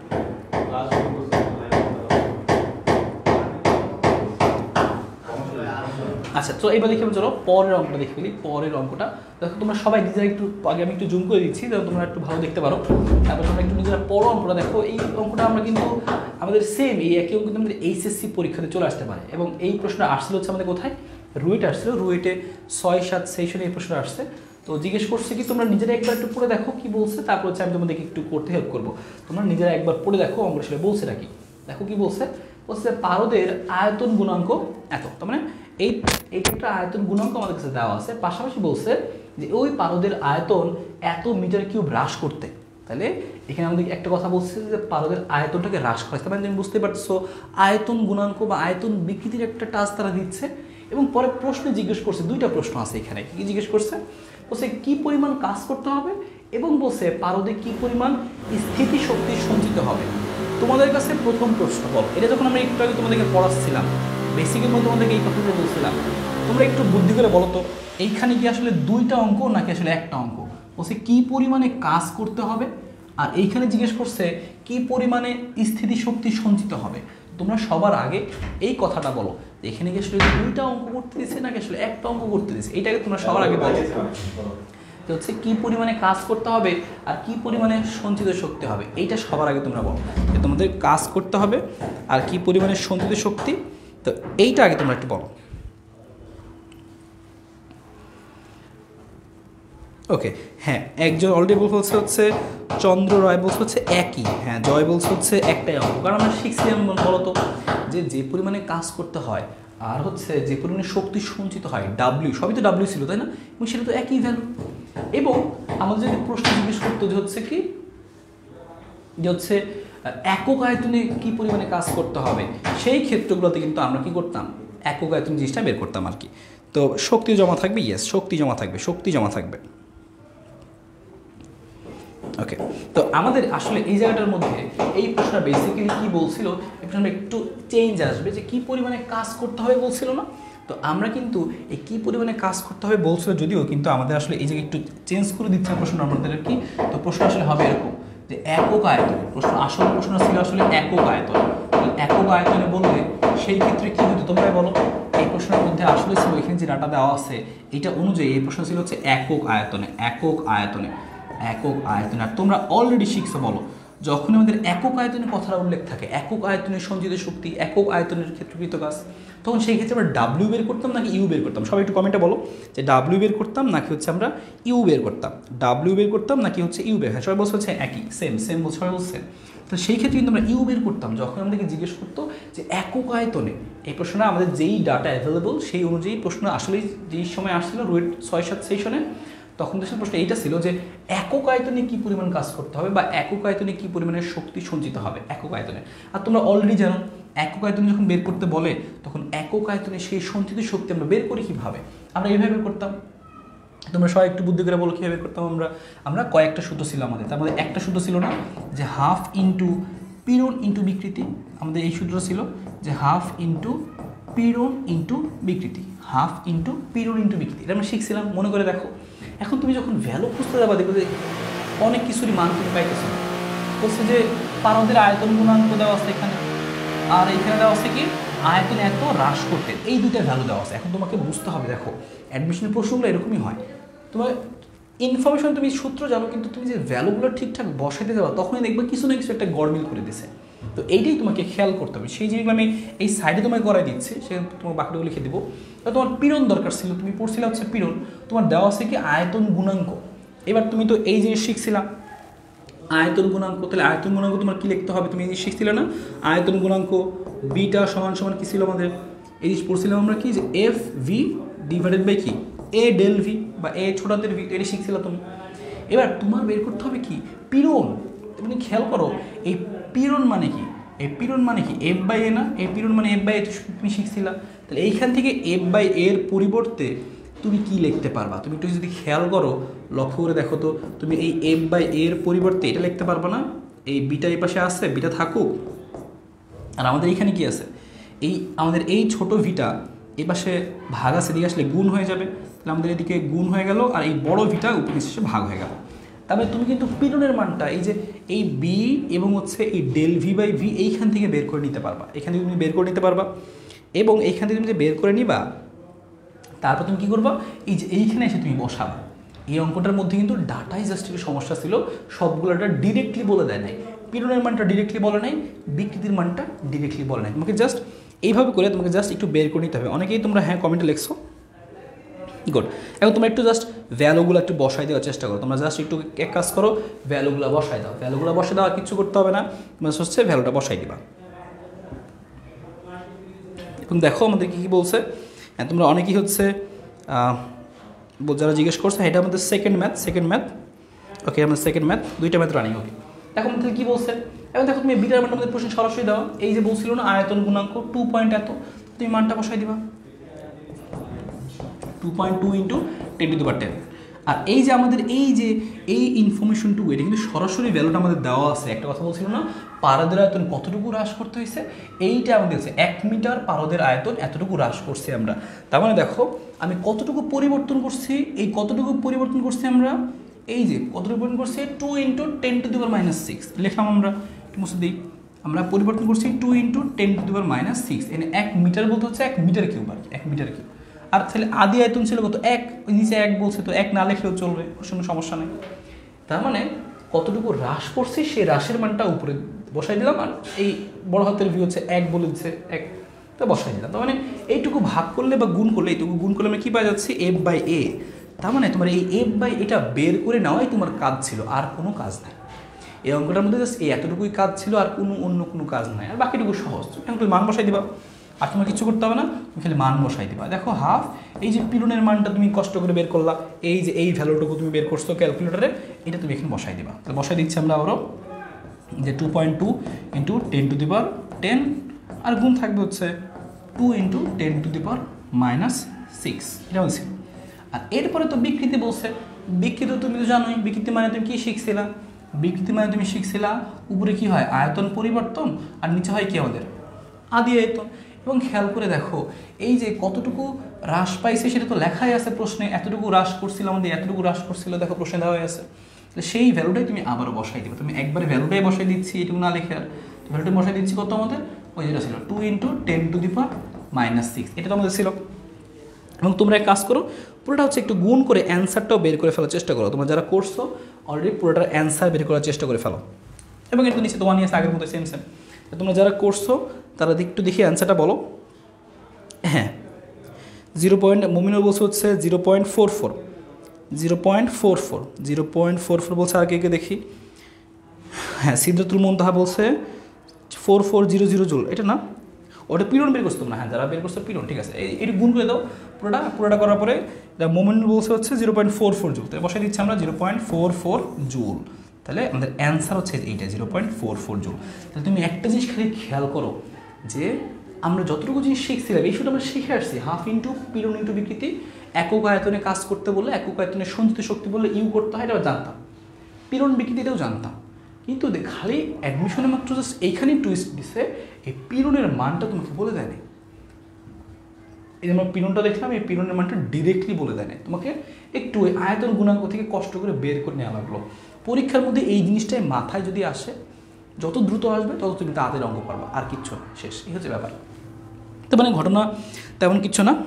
[SPEAKER 1] আচ্ছা তো এবার দেখি চলো পরের অঙ্কটা দেখে ফেলি। পরের অঙ্কটা দেখো তোমরা সবাই নিজেরা একটু আগে আমি একটু জুম করে দিচ্ছি, যাতে তোমরা একটু ভালো দেখতে পারো, তারপর তোমরা একটু নিজেরা পড়ো অঙ্কটা দেখো। এই অঙ্কটা আমরা কিন্তু আমাদের সেম এই একই অঙ্ক কিন্তু আমাদের এইচএসসি পরীক্ষাতে চলে আসতে পারে, এবং এই প্রশ্নটা আসছিল হচ্ছে আমাদের কোথায় রুয়েটে আসছিল, রুয়েটে ছয় সাত সেশনে এই প্রশ্নটা আসছে। তো জিজ্ঞেস করছে কি তোমরা নিজেরা একবার একটু পড়ে দেখো কি বলছে, তারপর হচ্ছে আমি তোমাদেরকে একটু করতে হেল্প করবো, তোমরা নিজেরা একবার পড়ে দেখো অঙ্কটা সেটা বলছে নাকি। দেখো কি বলছে, বলছে পারদের আয়তন গুণাঙ্ক এত, তার মানে এই এইটা একটা আয়তন গুণাঙ্ক আমাদের কাছে দেওয়া আছে, পাশাপাশি বলছে যে ওই পারদের আয়তন এত মিটার কিউব হ্রাস করতে। তাহলে এখানে আমাদের একটা কথা বলছে যে পারদের আয়তনটাকে হ্রাস করা, তার মানে তুমি বুঝতে পারছো আয়তন গুণাঙ্ক বা আয়তন বিকৃতির একটা টাচ তারা দিচ্ছে। এবং পরে প্রশ্নে জিজ্ঞেস করছে, দুইটা প্রশ্ন আছে এখানে, কি জিজ্ঞেস করছে বলছে কি পরিমাণ কাজ করতে হবে, এবং বলছে পারদে কি পরিমাণ স্থিতিশক্তি সঞ্চিত হবে। তোমাদের কাছে প্রথম প্রশ্ন বলো, এটা যখন আমরা একটু আগে তোমাদেরকে পড়াচ্ছিলাম বেসিকের মধ্যে তোমাদেরকে এই কথাটা বলছিলাম, তোমরা একটু বুদ্ধি করে বলো তো এইখানে কি আসলে দুইটা অঙ্ক নাকি আসলে একটা অঙ্ক। বলছে কি পরিমাণে কাজ করতে হবে, আর এইখানে জিজ্ঞেস করছে কি পরিমাণে স্থিতিশক্তি সঞ্চিত হবে। তোমরা সবার আগে এই কথাটা বলো, এখানে কি আসলে দুইটা অঙ্ক করতে দিচ্ছে নাকি আসলে একটা অঙ্ক করতে দিচ্ছে, এইটাকে তোমরা সবার আগে বলো। হচ্ছে কি পরিমাণে কাজ করতে হবে আর কি পরিমাণে সঞ্চিত শক্তি হবে, এইটা সবার আগে তোমরা বলো যে তোমাদের কাজ করতে হবে আর কি পরিমাণে সঞ্চিত শক্তি, তো এইটা আগে তোমরা একটু বলো। ওকে হ্যাঁ, একজন অলরেডি বলছে হচ্ছে চন্দ্র রায় বলছে হচ্ছে একই, হ্যাঁ জয় বলছে হচ্ছে একটাই অঙ্ক, কারণ আমরা শিখছিলাম বলতো যে যে পরিমাণে কাজ করতে হয় আর হচ্ছে যে পরিমাণে শক্তি সঞ্চিত হয় ডাব্লিউ, সবই তো ডাব্লিউ ছিল তাই না, এবং সেটা তো একই ভ্যালু। এবং আমাদের যদি প্রশ্ন জিজ্ঞেস করতো যে হচ্ছে কি যে হচ্ছে একক আয়তনে কি পরিমাণে কাজ করতে হবে, সেই ক্ষেত্রগুলোতে কিন্তু আমরা কি করতাম একক আয়তন জিনিসটা বের করতাম আর কি। তো শক্তি জমা থাকবে, ইয়েস শক্তি জমা থাকবে, শক্তি জমা থাকবে। ওকে, তো আমাদের আসলে এই জায়গাটার মধ্যে এই প্রশ্নটা বেসিক্যালি কি বলছিল, এই প্রশ্নটা একটু চেঞ্জ আসবে যে কি পরিমাণে কাজ করতে হবে বলছিল না, তো আমরা কিন্তু এই কী পরিমাণে কাজ করতে হবে বলছিল, যদিও কিন্তু আমাদের আসলে এই জায়গায় একটু চেঞ্জ করে দিচ্ছে প্রশ্ন আমাদের কি। তো প্রশ্ন আসলে হবে এরকম যে একক আয়তনে, প্রশ্ন আসল প্রশ্ন ছিল আসলে একক আয়তন, একক আয়তনে বললে সেই ক্ষেত্রে কী হতো তোমরা বলো। এই প্রশ্নের মধ্যে আসলে ছিল এখানে যে ডাটা দেওয়া আছে এটা অনুযায়ী এই প্রশ্ন ছিল হচ্ছে একক আয়তনে, একক আয়তনে, একক আয়তনে। আর তোমরা অলরেডি শিখছো বলো যখন আমাদের একক আয়তনের কথার উল্লেখ থাকে, একক আয়তনের সঞ্চিত শক্তি, একক আয়তনের ক্ষেত্রকৃত কাজ, তখন সেই ক্ষেত্রে আমরা ডাব্লিউ বের করতাম নাকি ইউ বের করতাম? সবাই একটু কমেন্টে বলো যে ডাব্লিউ বের করতাম নাকি হচ্ছে আমরা ইউ বের করতাম, ডাব্লিউ বের করতাম নাকি হচ্ছে ইউ বের। হ্যাঁ, সবাই বলছে হচ্ছে একই, সেম সেম বলছে, সবাই বলছে। তো সেই ক্ষেত্রে কিন্তু আমরা ইউ বের করতাম যখন আমাদেরকে জিজ্ঞেস করতো যে একক আয়তনে, এই প্রশ্নটা আমাদের যেই ডাটা অ্যাভেলেবল সেই অনুযায়ী প্রশ্ন আসলেই যেই সময় আসছিল রুয়েট ছয় সাত সেশনে, তখন দেশের প্রশ্ন এইটা ছিল যে একক আয়তনে কী পরিমাণ কাজ করতে হবে বা একক আয়তনে কী পরিমাণের শক্তি সঞ্চিত হবে একক আয়তনে। আর তোমরা অলরেডি জানো একক আয়তনে যখন বের করতে বলে তখন একক আয়তনে সেই সঞ্চিত শক্তি আমরা বের করি কীভাবে? আমরা এইভাবে বের করতাম। তোমরা সবাই একটু বুদ্ধি করে বলো কীভাবে বের করতাম আমরা? আমরা কয়েকটা সূত্র ছিল আমাদের, তার মধ্যে একটা সূত্র ছিল না যে হাফ ইন্টু পীড়ন ইন্টু বিকৃতি। আমাদের এই সূত্র ছিল যে হাফ ইন্টু পীড়ন ইন্টু বিকৃতি, হাফ ইন্টু পীড়ন ইন্টু বিকৃতি। এটা আমরা শিখছিলাম, মনে করে দেখো। এখন তুমি যখন ভ্যালু খুঁজতে যাবা দেখো যে অনেক কিছুরই মান তুমি পাইতেছো। বলছে যে পারদের আয়তন গুণাঙ্ক দেওয়া আছে এখানে, আর এখানে দেওয়া আছে কি আয়তন এত হ্রাস করতে, এই দুইটা ভ্যালু দেওয়া আছে। এখন তোমাকে বুঝতে হবে, দেখো অ্যাডমিশনের প্রশ্নগুলো এরকমই হয়, তোমার ইনফরমেশন তুমি সূত্র জানো কিন্তু তুমি যে ভ্যালুগুলো ঠিকঠাক বসাইতে যাওয়া তখনই দেখবে কিছু না কিছু একটা গড়মিল করে দিছে। তো এইটাই তোমাকে খেয়াল করতে হবে। সেই জিনিসগুলো আমি এই সাইডে তোমায় করাই দিচ্ছি, সেখানে তোমার বাকিটাগুলো লিখে দেবো। তো তোমার পীড়ন দরকার ছিল, তুমি পড়ছিলে হচ্ছে পীড়ন, তোমার দেওয়া আছে কি আয়তন গুণাঙ্ক। এবার তুমি তো এই জিনিস শিখছিলাম আয়তন গুণাঙ্ক, তাহলে আয়তন গুণাঙ্ক তোমার কী লিখতে হবে? তুমি এই জিনিস শিখছিলে না আয়তন গুণাঙ্ক বিটা সমান সমান কী ছিল আমাদের? এই জিনিস পড়ছিলাম আমরা কি যে এফ ভি ডিভাইডেড বাই কি এ ডেল ভি বা এ ছোটাদের ভি, এটা শিখছিলাম তুমি। এবার তোমার বের করতে হবে কি পীড়ন। তুমি খেয়াল করো এই পীড়ন মানে কি, এই পীড়ন মানে কি এফ বাই এ না, এই পীড়ন মানে এফ বাই এ তুমি শিখছিলা। তাহলে এইখান থেকে এফ বাই এর পরিবর্তে তুমি কি লিখতে পারবা? তুমি একটু যদি খেয়াল করো, লক্ষ্য করে দেখো তো, তুমি এই এফ বাই এর পরিবর্তে এটা লিখতে পারবা না? এই বিটা এই পাশে আসছে, বিটা থাকুক, আর আমাদের এইখানে কি আছে, এই আমাদের এই ছোট ভিটা এই পাশে ভাগ আছে, এদিকে আসলে গুণ হয়ে যাবে। তাহলে আমাদের এদিকে গুণ হয়ে গেল, আর এই বড় ভিটা উপরে এসে ভাগ হয়ে গেল। তারপরে তুমি কিন্তু পীড়নের মানটা এই যে এই বি এবং হচ্ছে এই ডেল ভি বাই ভি এইখান থেকে বের করে নিতে পারবা, এখান থেকে তুমি বের করে নিতে পারবা। এবং এইখান থেকে তুমি যে বের করে নিবা, তারপর তুমি কী করবা, এই যে এইখানে এসে তুমি বসাবা। এই অঙ্কটার মধ্যে কিন্তু ডাটাই জাস্ট একটু সমস্যা ছিল, সবগুলো ডাটা ডিরেক্টলি বলে দেয় নাই। পীড়নের মানটা ডিরেক্টলি বলে নাই, বিকৃতির মানটা ডিরেক্টলি বলে নাই। তোমাকে জাস্ট এইভাবে করে তোমাকে জাস্ট একটু বের করে নিতে হবে। অনেকেই তোমরা হ্যাঁ কমেন্টে লিখছো, গুড। এখন তোমরা একটু জাস্ট ভ্যালুগুলো একটু বসাই দেওয়ার চেষ্টা করো। তোমরা জাস্ট একটু এক কাজ করো, ভ্যালুগুলো বসাই দাও। ভ্যালুগুলো বসাই দাও, আর কিছু করতে হবে না, তোমরা হচ্ছে ভ্যালুটা বসাই দিবা। এখন দেখো আমাদের কী কী বলছে। হ্যাঁ, তোমরা অনেকেই হচ্ছে যারা জিজ্ঞেস করছে, এটা আমাদের second math, second math okay, আমাদের সেকেন্ড ম্যাথ, দুইটা ম্যাথ রানিং। ওকে, এখন তাহলে কী বলছে? এখন দেখো তুমি বিটার মানটা আমাদের প্রশ্ন সরাসরি দাও। এই যে বলছিল না আয়তন গুণাঙ্ক টু পয়েন্ট এত, তুমি মানটা বসাই দিবা two point two into ten to the power ten. আর এই যে আমাদের এই যে এই ইনফরমেশনটু, এটা কিন্তু সরাসরি ভ্যালুটা আমাদের দেওয়া আছে। একটা কথা বলছিল না পারদের আয়তন কতটুকু হ্রাস করতে হয়েছে, এইটা আমাদের আছে এক মিটার পারদের আয়তন এতটুকু হ্রাস করছি আমরা। তার মানে দেখো আমি কতটুকু পরিবর্তন করছি, এই কতটুকু পরিবর্তন করছি আমরা, এই যে কতটুকু পরিবর্তন করছি two into ten to the power minus six লিখলাম আমরা, একটু মুছে দিই। আমরা পরিবর্তন করছি two into ten to the power minus six, এনে এক মিটার বলতে হচ্ছে এক মিটার কিউব আর কি, এক মিটার কিউব। আর তাহলে আদি আয়তন ছিল কত এক, ওই নিচে এক বলছে, তো এক না লেখলেও চলবে, কোনো সমস্যা নেই। তার মানে কতটুকু হ্রাস করছি সেই হ্রাসের মানটা উপরে বসাই দিলাম, আর এই বড় হাতের ভি হচ্ছে এক বলে দিচ্ছে এক, তো বসাই দিলাম। তার মানে এইটুকু ভাগ করলে বা গুণ করলে, এইটুকু গুণ করলে আমরা কী পাওয়া যাচ্ছে এফ বাই এ। তার মানে তোমার এই এফ বাই এটা বের করে নেওয়াই তোমার কাজ ছিল, আর কোনো কাজ নাই। এই অঙ্কটার মধ্যে জাস্ট এই এতটুকুই কাজ ছিল, আর কোনো অন্য কোনো কাজ নাই, আর বাকিটুকু সহজ। এখন তুমি মান বসাই দিবা, আর তোমার কিছু করতে হবে না, তুমি খালি মান বসাই দিবা। দেখো হাফ, এই যে পীড়নের মানটা তুমি কষ্ট করে বের করলা, এই যে এই ভ্যালুটুকু তুমি বের করছো ক্যালকুলেটারে, এটা তুমি এখানে বসাই দিবা। তাহলে বসাই দিচ্ছি আমরা আবারও যে two point two into ten to the power ten, আর গুণ থাকবে হচ্ছে two into ten to the power minus six, এটা বলছি। আর এরপরে তো বিকৃতি বলছে, বিকৃতি তুমি তো জানোই, বিকৃতি মানে তুমি কী শিখছিলা, বিকৃতি মানে তুমি শিখছিলা উপরে কি হয় আয়তন পরিবর্তন, আর নিচে হয় কি আমাদের আদি আয়তন। এবং খেয়াল করে দেখো এই যে কতটুকু হ্রাস পাইছে সেটা তো লেখাই আছে প্রশ্নে, এতটুকু হ্রাস করছিল আমাদের, এতটুকু হ্রাস করছিল, দেখো প্রশ্নে দেওয়া আছে। তাহলে সেই ভ্যালুটাই তুমি আবারও বসাই দেবে। তুমি একবারে ভ্যালুটাই বসাই দিচ্ছি, এটুকু না লিখে, আর ভ্যালুটাই বসাই দিচ্ছি কত আমাদের, ওই যেটা ছিল two into ten to the power minus six, এটা তো আমাদের ছিল। এবং তোমরা এক কাজ করো, পুরোটা হচ্ছে একটু গুণ করে অ্যান্সারটাও বের করে ফেলার চেষ্টা করো। তোমরা যারা করছো অলরেডি পুরোটার অ্যান্সার বের করার চেষ্টা করে ফেলো। এবং একটু নিচে তোমার নিয়ে আগের মতো সেম সেম। তোমরা যারা করছো তারা একটু দেখি অ্যান্সারটা বলো। হ্যাঁ, জিরো পয়েন্ট মুমিনুল বলছে হচ্ছে zero point four four zero point four four zero point four four বলছে। আর কে কে দেখি? হ্যাঁ, সিদ্ধাতুল মুনতাহা বলছে four four zero zero joule. এটা না, ওটা পিরন বের করছো তোমরা। হ্যাঁ, যারা বের করছো পিরন, ঠিক আছে। এই একটু গুণ করে দাও পুরোটা। পুরোটা করার পরে মোমিনুল বলছে হচ্ছে zero point four four joule. তাই বসাই দিচ্ছি আমরা zero point four four joule. তাহলে আমাদের অ্যান্সার হচ্ছে এইটা, zero point four four joule. তাহলে তুমি একটা জিনিস খালি খেয়াল করো যে আমরা যতটুকু জিনিস শিখছিলাম এই শুধু আমরা শিখে আসছি। হাফ ইন্টু পিরন ইন্টু বিকৃতি, একক আয়তনে কাজ করতে বললে, একক আয়তনে সঞ্চিত শক্তি বললে ইউ করতে হয়, এটা জানতাম। পিরন বিকৃতি এটাও জানতাম, কিন্তু খালি অ্যাডমিশনে মাত্র জাস্ট এইখানেই টুইস্ট দিছে, এই পিরনের মানটা তোমাকে বলে দেয় না। এই যে আমরা পিরনটা দেখলাম, এই পিরনের মানটা ডিরেক্টলি বলে দেয় না তোমাকে, একটু ওই আয়তন গুণাঙ্ক থেকে কষ্ট করে বের করে নেওয়া লাগলো। পরীক্ষার মধ্যে এই জিনিসটাই মাথায় যদি আসে, যত দ্রুত আসবে তত তুমি তাড়াতাড়ি অঙ্ক পারবা, আর কিচ্ছু না, শেষ। এই হচ্ছে ব্যাপার। তো মানে ঘটনা তেমন কিচ্ছু না।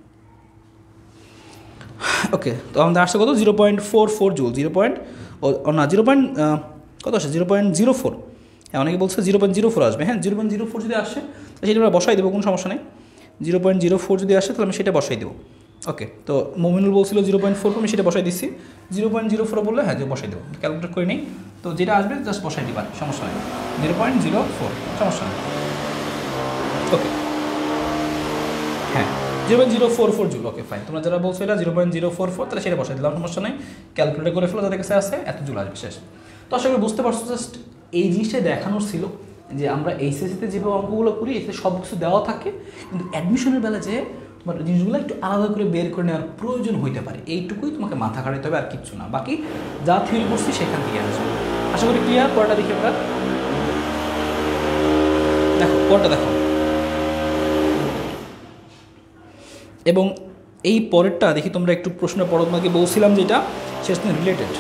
[SPEAKER 1] ওকে, তো আমাদের আসছে কত? Zero point four four joule. Zero point ও না, জিরো পয়েন্ট কত আসে? Zero point zero four. হ্যাঁ, অনেকে বলছে জিরো পয়েন্ট জিরো ফোর আসবে। হ্যাঁ, জিরো পয়েন্ট জিরো ফোর যদি আসে সেটা আমরা বসাই দেবো, কোনো সমস্যা নেই। জিরো পয়েন্ট জিরো ফোর যদি আসে তাহলে আমি সেটা বসাই দেবো। ওকে, তো মোমিনুল বলছিল জিরো পয়েন্ট ফোর ফোর, আমি সেটা বসাই দিচ্ছি। জিরো পয়েন্ট জিরো ফোর বললে হ্যাঁ যে বসাই দেবো, ক্যালকুলেট করে নেই। তো যেটা আসবে জাস্ট বসাই দিবা, সমস্যা নেই। জিরো পয়েন্ট জিরো ফোর, সমস্যা নেই। ওকে, হ্যাঁ, zero point zero four four joule. Okay, fine. তোমরা যারা বলছো এটা zero point zero four four, তাহলে সেটা বসাই দিলাম, সমস্যা নেই। ক্যালকুলেট করে ফেলো, যাদের কাছে আছে এত জুল আসবে, শেষ। তো আশা করি বুঝতে পারছো। জাস্ট এই জিনিসটাই দেখানোর ছিল যে আমরা এইচএসসিতে যেভাবে অঙ্কগুলো করি এতে সব কিছু দেওয়া থাকে, কিন্তু অ্যাডমিশনের বেলা যে তোমার জিনিসগুলো একটু আলাদা করে বের করে নেওয়ার প্রয়োজন হইতে পারে, এইটুকুই তোমাকে মাথা খাটাতে হবে, আর কিচ্ছু না। বাকি যা থিওরি করছি সেখান থেকে আসবে। আশা করি ক্লিয়ার। পরটা দেখি আমরা, দেখো পরটা দেখো, এবং এই পরেরটা দেখি তোমরা একটু প্রশ্ন পড়ো। তোমাকে বলছিলাম যেটা শেষ দিন রিলেটেড,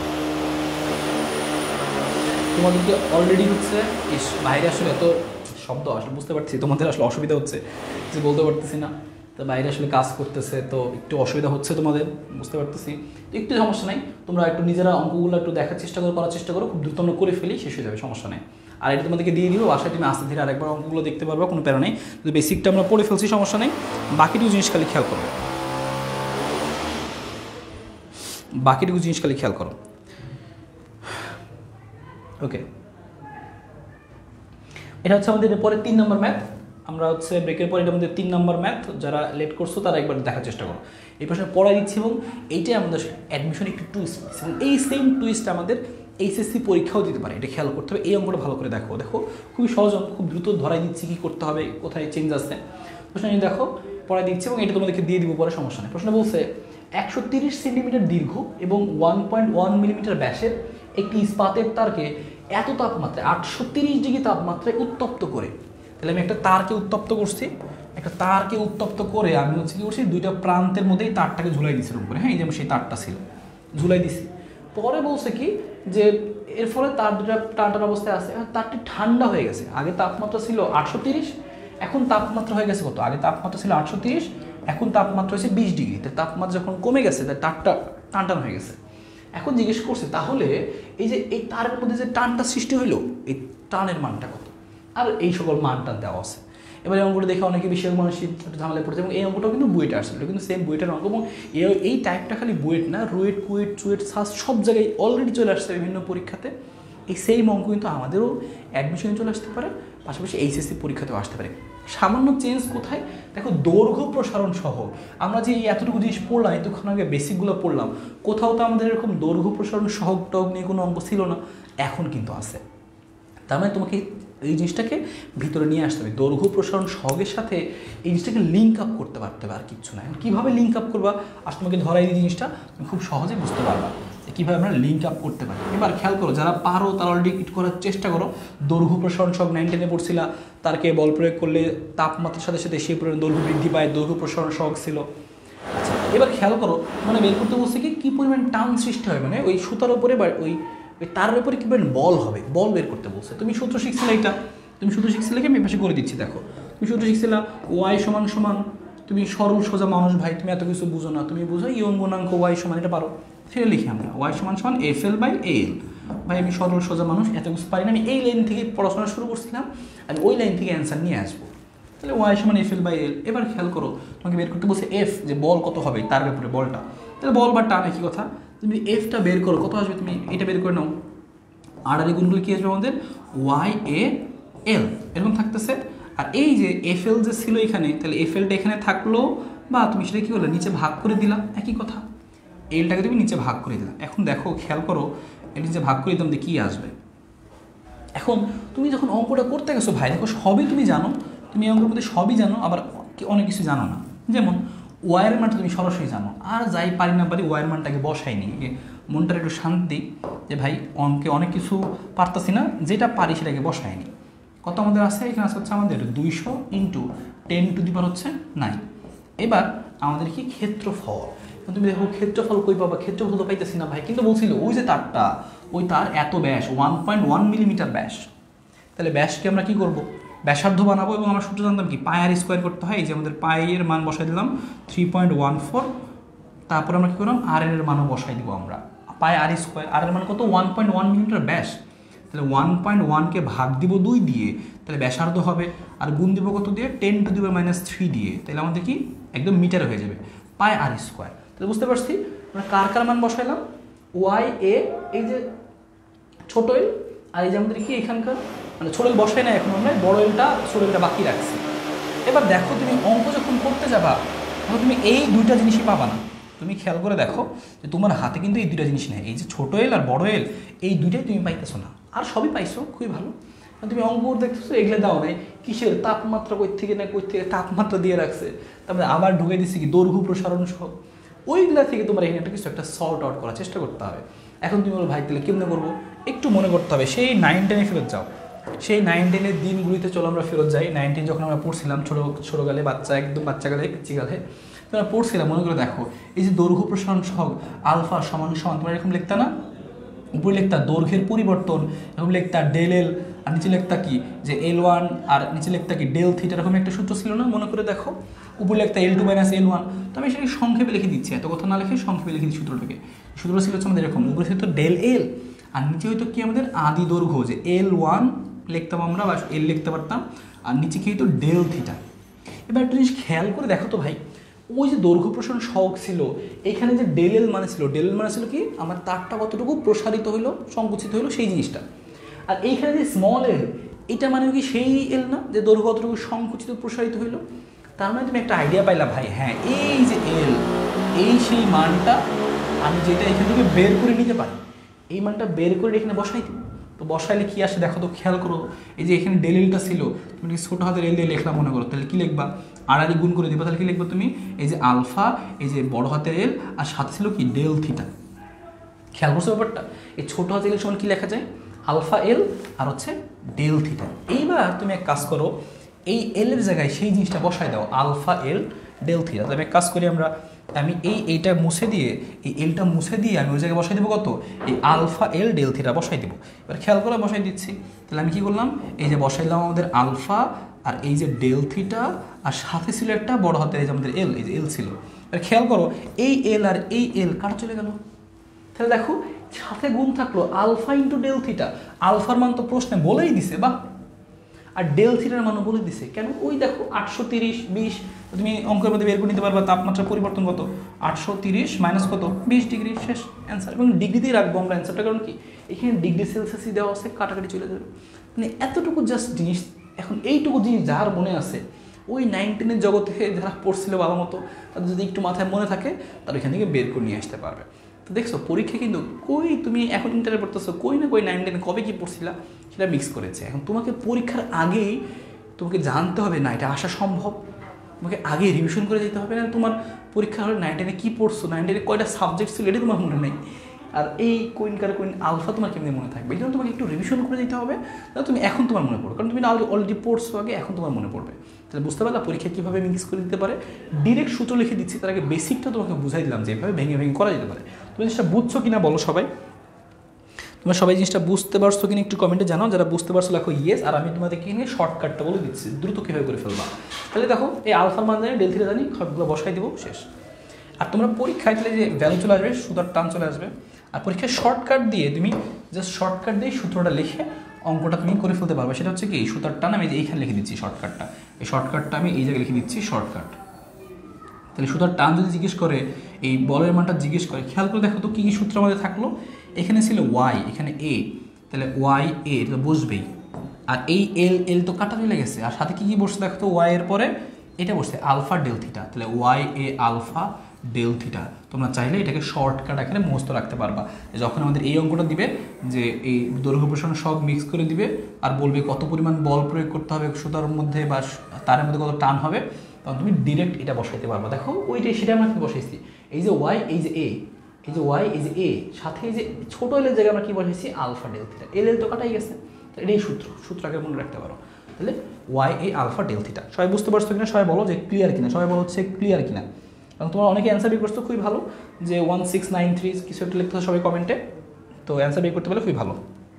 [SPEAKER 1] তোমাদেরকে অলরেডি হচ্ছে ইস বাইরে আসলে এত শব্দ আসলে বুঝতে পারছি তোমাদের আসলে অসুবিধা হচ্ছে, যে বলতে পারতেছি না। তো বাইরে আসলে কাজ করতেছে, তো একটু অসুবিধা হচ্ছে তোমাদের, বুঝতে পারতেছি। তো একটু সমস্যা নাই, তোমরা একটু নিজেরা অঙ্কগুলো একটু দেখার চেষ্টা করো, করার চেষ্টা করো, খুব দ্রুত আমরা করে ফেলি, শেষ হয়ে যাবে, সমস্যা নেই। আর এটা তোমাদেরকে দিয়ে দিব, বাসায় তুমি আস্তে ধীরে আরেকবার অঙ্কগুলো দেখতে পারবে, কোনো প্যারা নেই। যদি বেসিকটা আমরা পড়ে ফেলছি সমস্যা নেই, বাকিটুকু জিনিস খালি খেয়াল করো, বাকিটুকু জিনিস খালি খেয়াল করো। ওকে, এটা হচ্ছে আমাদের পরে তিন নম্বর ম্যাথ। আমরা হচ্ছে ব্রেকের পরে এটা আমাদের তিন নম্বর ম্যাথ। যারা লেট করছো তারা একবার দেখার চেষ্টা করো। এই প্রশ্নে পড়াই দিচ্ছি এবং এইটাই আমাদের অ্যাডমিশন একটু টুইস্ট, এবং এই সেম টুইস্ট আমাদের এইচএসসি পরীক্ষাও দিতে পারে, এটা খেয়াল করতে হবে। এই অঙ্কটা ভালো করে দেখো, দেখো খুবই সহজ অঙ্ক, খুব দ্রুত ধরাই দিচ্ছি কী করতে হবে, কোথায় চেঞ্জ আসছে। প্রশ্ন দেখো পড়াই দিচ্ছি এবং এটা তোমাদেরকে দিয়ে দিব পরে, সমস্যা নেই। প্রশ্ন বলছে একশো তিরিশ সেন্টিমিটার দীর্ঘ এবং ওয়ান পয়েন্ট ওয়ান মিলিমিটার ব্যাসের একটি ইস্পাতের তারকে এত তাপমাত্রায় আটশো তিরিশ ডিগ্রি তাপমাত্রায় উত্তপ্ত করে, তাহলে আমি একটা তারকে উত্তপ্ত করছি, একটা তারকে উত্তপ্ত করে আমি হচ্ছে কি করছি, দুইটা প্রান্তের মধ্যেই তারটাকে ঝুলাই দিয়েছিলাম উপরে। হ্যাঁ, এই যেমন সেই তারটা ছিল, ঝুলাই দিছি। পরে বলছে কি যে এর ফলে তার দুটা টানটার অবস্থায় আছে, তারটি ঠান্ডা হয়ে গেছে। আগে তাপমাত্রা ছিল আটশো তিরিশ, এখন তাপমাত্রা হয়ে গেছে কত? আগে তাপমাত্রা ছিল আটশো তিরিশ, এখন তাপমাত্রা হয়েছে বিশ ডিগ্রি। তার তাপমাত্রা যখন কমে গেছে তার তারটা টান টান হয়ে গেছে। এখন জিজ্ঞেস করছে তাহলে এই যে এই তারের মধ্যে যে টানটা সৃষ্টি হইলো, এই টানের মানটা কত? আর এই সকল মান টান দেওয়া আছে। এবার এই অঙ্কটা দেখে অনেকে বেশিরভাগ মানুষই একটু ঝামেলায় পড়েছে, এবং এই অঙ্কটাও কিন্তু বুয়েটে আসছে, এটা কিন্তু সেম বুয়েটের অঙ্ক। এবং এই টাইপটা খালি বুয়েট না, রুয়েট, কুয়েট, চুয়েট, সাস সব জায়গায় অলরেডি চলে আসছে বিভিন্ন পরীক্ষাতে। এই সেম অঙ্ক কিন্তু আমাদেরও অ্যাডমিশনে চলে আসতে পারে, পাশাপাশি এইচএসসি পরীক্ষাতেও আসতে পারে। সামান্য চেঞ্জ কোথায় দেখো, দৈর্ঘ্য প্রসারণ সহ আমরা যে এই এতটুকু জিনিস পড়লাম, এতক্ষণ আগে বেসিকগুলো পড়লাম, কোথাও তো আমাদের এরকম দৈর্ঘ্য প্রসারণ সহগ টগ নিয়ে কোনো অঙ্ক ছিল না, এখন কিন্তু আছে। তার মানে তোমাকে এই জিনিসটাকে ভিতরে নিয়ে আসতে হবে, দৈর্ঘ্য প্রসারণ সহগের সাথে এই জিনিসটাকে লিঙ্ক আপ করতে পারতে হবে, আর কিচ্ছু না। কীভাবে লিঙ্ক আপ করবা, আর তোমাকে ধরাই এই জিনিসটা তুমি খুব সহজে বুঝতে পারবা কীভাবে আমরা লিঙ্ক আপ করতে পারি। এবার খেয়াল করো, যারা পারো তারা অলরেডি ইট করার চেষ্টা করো। দৈর্ঘ্য প্রসারণ সহগ নাইন টেনে পড়ছিলা, তারকে বল প্রয়োগ করলে তাপমাত্রার সাথে সাথে সেই পরিমাণ দৈর্ঘ্য বৃদ্ধি পায়, দৈর্ঘ্য প্রসারণ সহগ ছিল। আচ্ছা, এবার খেয়াল করো, মানে বের করতে বলছে কি কী পরিমাণ টান সৃষ্টি হয়, মানে ওই সুতার উপরে বা ওই ওই তারের উপরে কী পরিমাণ বল হবে, বল বের করতে বলছে। তুমি সূত্র শিখছিলে, এটা তুমি সূত্র শিখছিলে কি, আমি পাশে করে দিচ্ছি। দেখো তুমি সূত্র শিখছিলা ওয়াই সমান সমান, তুমি সরল সোজা মানুষ ভাই, তুমি এত কিছু বুঝো না, তুমি বুঝো ইয়ং গুণাঙ্ক ওয়াই সমান, এটা পারো, সেটা লিখি আমরা ওয়াই সমান সমান এফ এল বাই এল। ভাই আমি সরল সোজা মানুষ, এত কিছু পারি না, আমি এই লাইন থেকে পড়াশোনা শুরু করছিলাম, আমি ওই লাইন থেকে অ্যান্সার নিয়ে আসবো। তাহলে ওয়াই সমান এফ এল বাই এল। এবার খেয়াল করো, তোমাকে বের করতে বলছে এফ, যে বল কত হবে তার ব্যাপারে বলটা। তাহলে বল বা টান একই কথা, তুমি এফটা বের করো, কত আসবে তুমি এটা বের করে নাও। আর আর গুণগুলো কী আসবে আমাদের, ওয়াই এ এল এরকম থাকতেছে। আর এই যে এফ এল যে ছিল এখানে, তাহলে এফ এলটা এখানে থাকলো, বা তুমি সেটা কী করলে নিচে ভাগ করে দিলাম, একই কথা। এলটাকে তুমি নিচে ভাগ করে দিলাম। এখন দেখো খেয়াল করো, এল নিচে ভাগ করে দিলাম, কী আসবে। এখন তুমি যখন অঙ্কটা করতে গেছো ভাই, দেখো সবই তুমি জানো, তুমি অঙ্কের মধ্যে সবই জানো, আবার অনেক কিছু জানো না। যেমন ওয়াইয়ের মানটা তুমি সরাসরি জানো, আর যাই পারি না পারি ওয়াইয়ের মানটাকে বসাইনি, মনটার একটু শান্তি যে ভাই অঙ্কে অনেক কিছু পারতাছি না, যেটা পারি সেটাকে বসাইনি। কত আমাদের আছে এখানে আছে হচ্ছে আমাদের দুইশো into ten to the power হচ্ছে নাইন। এবার আমাদের কি ক্ষেত্রফল, তুমি দেখো ক্ষেত্রফল কই পাবা, ক্ষেত্রফল তো পাইতেছি না ভাই, কিন্তু বলছিল ওই যে তারটা, ওই তার এত ব্যাস ওয়ান পয়েন্ট ওয়ান মিলিমিটার ব্যাস। তাহলে ব্যাসকে আমরা কি করব, ব্যাসার্ধ বানাবো, এবং আমরা সূত্র জানতাম কি পাই আর স্কোয়ার করতে হয়। এই যে আমাদের পাইয়ের মান বসাই দিলাম থ্রি পয়েন্ট ওয়ান ফোর, তারপর আমরা কী করলাম আর এর মানও বসাই দিব আমরা, পাই আর স্কোয়ার, আর এর মান কত ওয়ান পয়েন্ট ওয়ান মিলিমিটার ব্যাস। তাহলে ওয়ান পয়েন্ট ওয়ানকে ভাগ দিব দুই দিয়ে, তাহলে ব্যাসার্ধ হবে, আর গুণ দিব কত দিয়ে, ten to the power minus three দিয়ে, তাহলে আমাদের কি একদম মিটারে হয়ে যাবে পাই আর স্কোয়ার। তাহলে বুঝতে পারছি আমরা কার কার মান বসাইলাম, ওয়াই এ এই যে ছোট এল, আর এই যে আমাদের কি এখানকার মানে ছোট এল বসাই না এখন আমরা, বড় এলটা ছোট এলটা বাকি রাখছি। এবার দেখো তুমি অঙ্ক যখন করতে যাবা তখন তুমি এই দুইটা জিনিসই পাবা না। তুমি খেয়াল করে দেখো যে তোমার হাতে কিন্তু এই দুইটা জিনিস নেই, এই যে ছোটো এল আর বড় এল, এই দুইটাই তুমি পাইতেছো না, আর সবই পাইছো খুবই ভালো। তুমি অঙ্ক দেখতেছো এগুলো দাও নাই, কিসের তাপমাত্রা কই থেকে না কই থেকে তাপমাত্রা দিয়ে রাখছে, তারপরে আবার ঢুকে দিচ্ছি কি দৈর্ঘ্য প্রসারণ সহ, ওইগুলা থেকে তোমার এখানে একটা কিছু একটা সল্ট আউট করার চেষ্টা করতে হবে। এখন তুমি বলো ভাই তাহলে কেমনে করবো, একটু মনে করতে হবে, সেই নাইন টেনে ফেরত যাও, সেই নাইন টেনের দিনগুলিতে চলো আমরা ফেরত যাই। নাইন টেন যখন আমরা পড়ছিলাম ছোটো ছোটোকালে, বাচ্চা একদম বাচ্চাকালে পিচিকালে তোমরা পড়ছিলাম, মনে করে দেখো এই যে দৈর্ঘ্য প্রসারণ সহগ আলফা সমান সমান, তোমরা এরকম লিখতা না, উপরে লিখতা দৈর্ঘ্যের পরিবর্তন, এরকম লিখতা ডেল এল, আর নিচে লিখতা কি যে এল ওয়ান, আর নিচে লিখতা কি ডেল থিটা, এরকম একটা সূত্র ছিল না, মনে করে দেখো। উপরে লিখতা L two minus L one, তো আমি সেটাকে সংক্ষেপে লিখে দিচ্ছি, এত কথা না লিখে সংক্ষেপে লিখে দিচ্ছি সূত্রটাকে। সূত্র ছিল হচ্ছে আমাদের এরকম, উপরে ছিল ডেল এল, আর নিচে হয়তো কি আমাদের আদি দৈর্ঘ্য, যে এল ওয়ান লিখতাম আমরা, বা এল লিখতে পারতাম, আর নিচে কি হতো ডেল থিটা। এবার একটা জিনিস খেয়াল করে দেখো তো ভাই, ওই যে দৈর্ঘ্য প্রসারণ সহগ ছিল, এখানে যে ডেল এল মানে ছিল, ডেল এল মানে ছিল কি আমার তারটা কতটুকু প্রসারিত হইলো সংকুচিত হইলো সেই জিনিসটা, আর এইখানে যে স্মল এল, এটা মানে কি সেই এল না যে দৈর্ঘ্য কতটুকু সংকুচিত প্রসারিত হইলো। তার মানে তুমি একটা আইডিয়া পাইলা ভাই, হ্যাঁ এই যে এল, এই সেই মানটা আমি যেটা এখান থেকে বের করে নিতে পারি, এই মানটা বের করে এখানে বসাই দিব। তো বসাইলে কি আসে দেখো তো, খেয়াল করো, এই যে এখানে ডেল এলটা ছিল, তুমি ছোটো হাতের এল দিয়ে লিখলাম মনে করো, তাহলে কি লিখবা আর আর গুণ করে দিবা, তাহলে কি লিখবা তুমি এই যে আলফা, এই যে বড় হাতের এল, আর সাথে ছিল কি ডেল থিটা। খেয়াল করছো ব্যাপারটা, এই ছোটো হাতের এল সমান কি লেখা যায় আলফা এল আর হচ্ছে ডেল থিটা। এইবার তুমি এক কাজ করো, এই এল এর জায়গায় সেই জিনিসটা বসাই দাও আলফা এল ডেল থিটা। তবে এক কাজ করি আমরা, আমি এই এইটা মুছে দিয়ে এই এলটা মুছে দিয়ে আমি ওই জায়গায় বসাই দেবো কত, এই আলফা এল ডেল থিটা বসাই দেবো। এবার খেয়াল করে বসাই দিচ্ছি, তাহলে আমি কি করলাম, এই যে বসাইলাম আমাদের আলফা, আর এই যে ডেল থিটা, আর সাথে ছিল একটা বড় হাতের এই যে আমাদের এল, এই যে এল ছিল। এবার খেয়াল করো এই এল আর এই এল কাটা চলে গেল, তাহলে দেখো সাথে গুণ থাকলো আলফা ইন্টু ডেল থিটা, আলফার মান তো প্রশ্নে বলেই দিছে, বা আর ডেল থিটার মানও বলে দিছে, কেন ওই দেখো আটশো তিরিশ বিশ, তুমি অঙ্কের মধ্যে বের করে নিতে পারবা তাপমাত্রার পরিবর্তন কত, আটশো তিরিশ মাইনাস কত বিশ ডিগ্রি, শেষ অ্যান্সার। এবং ডিগ্রিতেই রাখবো আমরা অ্যান্সারটা, কারণ কি এখানে ডিগ্রি সেলসিয়াসই দেওয়া আছে, কাটাকাটি চলে যাবে, মানে এতটুকু জাস্ট জিনিস। এখন এইটুকু জিনিস যার মনে আছে, ওই নাইন টেনের জগতে যারা পড়ছিল ভালো মতো, তাদের যদি একটু মাথায় মনে থাকে তারা এখান থেকে বের করে নিয়ে আসতে পারবে। তো দেখছো পরীক্ষা কিন্তু কই তুমি এখন ইন্টারে পড়তেছো, কই না কই নাইন টেনে কবে কী পড়ছিলা সেটা মিক্স করেছে। এখন তোমাকে পরীক্ষার আগেই তোমাকে জানতে হবে না এটা আসা সম্ভব, তোমাকে আগে রিভিশন করে যেতে হবে, না তোমার পরীক্ষা হলে নাইন টেনে কী পড়ছো, নাইন টেনে কয়টা সাবজেক্ট ছিল এটা তোমার মনে নেই, আর এই কুইনকার কুইন আলফা তোমার কেমনি মনে থাকবে, এই জন্য তোমাকে একটু রিভিশন করে যেতে হবে, তাহলে তুমি এখন তোমার মনে পড়বে, কারণ তুমি অলরেডি পড়ছো আগে, এখন তোমার মনে পড়বে। তাহলে বুঝতে পারলা পরীক্ষা কীভাবে মিক্স করে দিতে পারে, ডিরেক্ট সূত্র লিখে দিচ্ছি, তার আগে বেসিকটা তোমাকে বুঝাই দিলাম যে এভাবে ভেঙে ভেঙে করা যেতে পারে। তুমি জিনিসটা বুঝছো কিনা বলো সবাই, তোমরা সবাই জিনিসটা বুঝতে পারছো কিনা একটু কমেন্টে জানাও, যারা বুঝতে পারছো লেখো ইয়েস, আর আমি তোমাদেরকে নিয়ে শর্টকাটটা বলে দিচ্ছি দ্রুত কীভাবে করে ফেলবা। তাহলে দেখো এই আলফার মান জানি ডেল থিটা জানি, সবগুলো বসাই দেবো, শেষ। আর তোমরা পরীক্ষায় তাহলে যে ভ্যালু চলে আসবে, সুতার টান চলে আসবে, আর পরীক্ষায় শর্টকাট দিয়ে তুমি জাস্ট শর্টকাট দিয়ে সূত্রটা লিখে অঙ্কটা তুমি করে ফেলতে পারবে। সেটা হচ্ছে কি, এই সূত্রটা না আমি যে এইখানে লিখে দিচ্ছি শর্টকাটটা, এই শর্টকাটটা আমি এই জায়গায় লিখে দিচ্ছি শর্টকাট। তাহলে সূত্রের টান যদি জিজ্ঞেস করে, এই বলের মানটা জিজ্ঞেস করে, খেয়াল করে দেখো তো কী কী সূত্র আমাদের থাকলো। এখানে ছিল ওয়াই, এখানে এ, তাহলে ওয়াই এ তো বসবেই। আর এই এল এল তো কাটা মিলে গেছে, আর সাথে কী কী বসছে দেখো তো, ওয়াই এর পরে এটা বসছে আলফা ডেল থিটা, তাহলে Y A alpha del theta. তোমরা চাইলে এটাকে শর্টকাট আকারে মুখস্থ রাখতে পারবা। যখন আমাদের এই অঙ্কটা দিবে যে এই দৈর্ঘ্য প্রসারণ সব মিক্স করে দিবে আর বলবে কত পরিমাণ বল প্রয়োগ করতে হবে সুতার মধ্যে বা তারের মধ্যে কত টান হবে, তখন তুমি ডিরেক্ট এটা বসাইতে পারবা। দেখো ওইটাই সেটা আমরা কি বসাইছি, এই যে ওয়াই এই যে এ, এই যে ওয়াই এই যে এ, সাথে এই যে ছোটো এলের জায়গায় আমরা কি বসাইছি alpha del theta. L L তো কাটাই গেছে, এটাই সূত্র, সূত্রকে মনে রাখতে পারো। তাহলে Y A alpha del theta. সবাই বুঝতে পারছো কিনা সবাই বলো যে ক্লিয়ার কিনা, সবাই বলো হচ্ছে ক্লিয়ার কিনা। এবং তোমরা অনেকে অ্যান্সার বের করছো খুবই ভালো, যে ওয়ান সিক্স নাইন থ্রি কিছু একটা লিখতে সবাই কমেন্টে, তো অ্যান্সার বের করতে পারলে খুবই ভালো।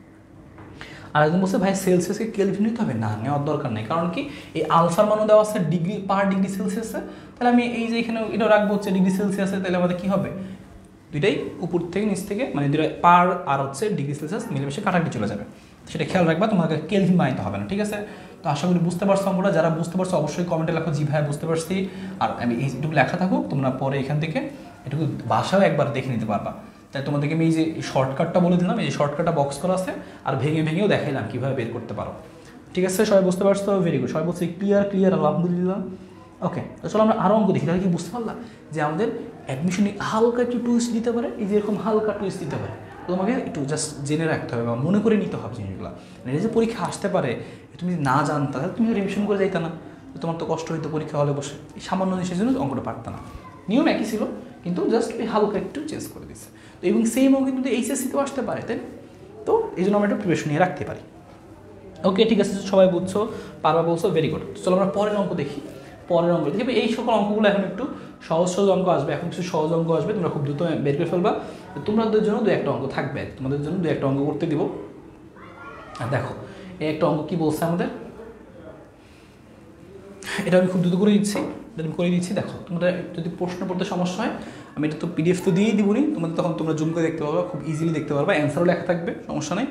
[SPEAKER 1] আর একদম বলছে ভাই সেলসিয়াসকে কেলভিন নিতে হবে, না নেওয়ার দরকার নেই, কারণ কি এই আলফার মানও দেওয়া আছে ডিগ্রি পার ডিগ্রি সেলসিয়াসে, তাহলে আমি এই যে এখানে এটাও রাখবো হচ্ছে ডিগ্রি সেলসিয়াসে, তাহলে আমাদের কী হবে দুইটাই উপর থেকে নিচ থেকে মানে দুইটা পার আর হচ্ছে ডিগ্রি সেলসিয়াস মিলেমিশে কাটাকাটি চলে যাবে, সেটা খেয়াল রাখবা, তোমাকে কেলভিন বানাইতে হবে না, ঠিক আছে। তো আশা করি বুঝতে পারছো অঙ্কটা, যারা বুঝতে পারছো অবশ্যই কমেন্টে লেখো জি ভাই বুঝতে পারছি। আর আমি এইটুকু লেখা থাকুক, তোমরা পরে এখান থেকে এটুকু বাসাও একবার দেখে নিতে পারবা। তাই তোমাদেরকে আমি এই যে শর্টকাটটা বলে দিলাম, এই শর্টকাটটা বক্স করা আছে আর ভেঙে ভেঙেও দেখাইলাম কীভাবে বের করতে পারো, ঠিক আছে। সবাই বুঝতে পারছো, ভেরি গুড। সবাই বলছি ক্লিয়ার ক্লিয়ার আলহামদুলিল্লাহ। ওকে, তো চলো আমরা আরও অঙ্ক দেখি, তাহলে কি বুঝতে পারলাম যে আমাদের অ্যাডমিশনে হালকা একটু টুইস্ট দিতে পারে, এই যে এরকম হালকা টুইস্ট দিতে পারে, তোমাকে একটু জাস্ট জেনে রাখতে হবে বা মনে করে নিতে হবে জিনিসগুলো। এটা যে পরীক্ষা আসতে পারে তুমি না জানতা, তাহলে তুমি রিভিশন করে যাইতা না, তোমার তো কষ্ট হইতো পরীক্ষা হলে বসে, এই সামান্য জিনিসের জন্য অঙ্কটা পারত না। নিয়ম একই ছিল, কিন্তু জাস্ট এই হালকা একটু চেঞ্জ করে দিচ্ছে। তো এবং সেম অঙ্ক কিন্তু এইচএসসিতেও আসতে পারে, তাই না? তো এই জন্য আমরা একটু প্রিপারেশন নিয়ে রাখতে পারি। ওকে, ঠিক আছে, সবাই বুঝছো, পারবা বলছো, ভেরি গুড। চলো আমরা পরের অঙ্ক দেখি। পরের অঙ্ক দেখি এই সকল অঙ্কগুলো এখন একটু সহজ সহজ অঙ্ক আসবে, এখন কিছু সহজ অঙ্ক আসবে, তোমরা খুব দ্রুত বের করে ফেলবা। তোমাদের জন্য দু একটা অঙ্ক থাকবে, তোমাদের জন্য দু একটা অঙ্ক করতে দিব। আর দেখো এই একটা অঙ্ক কি বলছে আমাদের, এটা আমি খুব দ্রুত করে দিচ্ছি, এটা আমি করে দিচ্ছি। দেখো তোমরা যদি প্রশ্ন পড়তে সমস্যা হয়, আমি এটা তো পিডিএফ তো দিয়েই দিবনি তোমাদের, তখন তোমরা জুম করে দেখতে পারবা, খুব ইজিলি দেখতে পারবা, অ্যান্সারও লেখা থাকবে, সমস্যা নেই।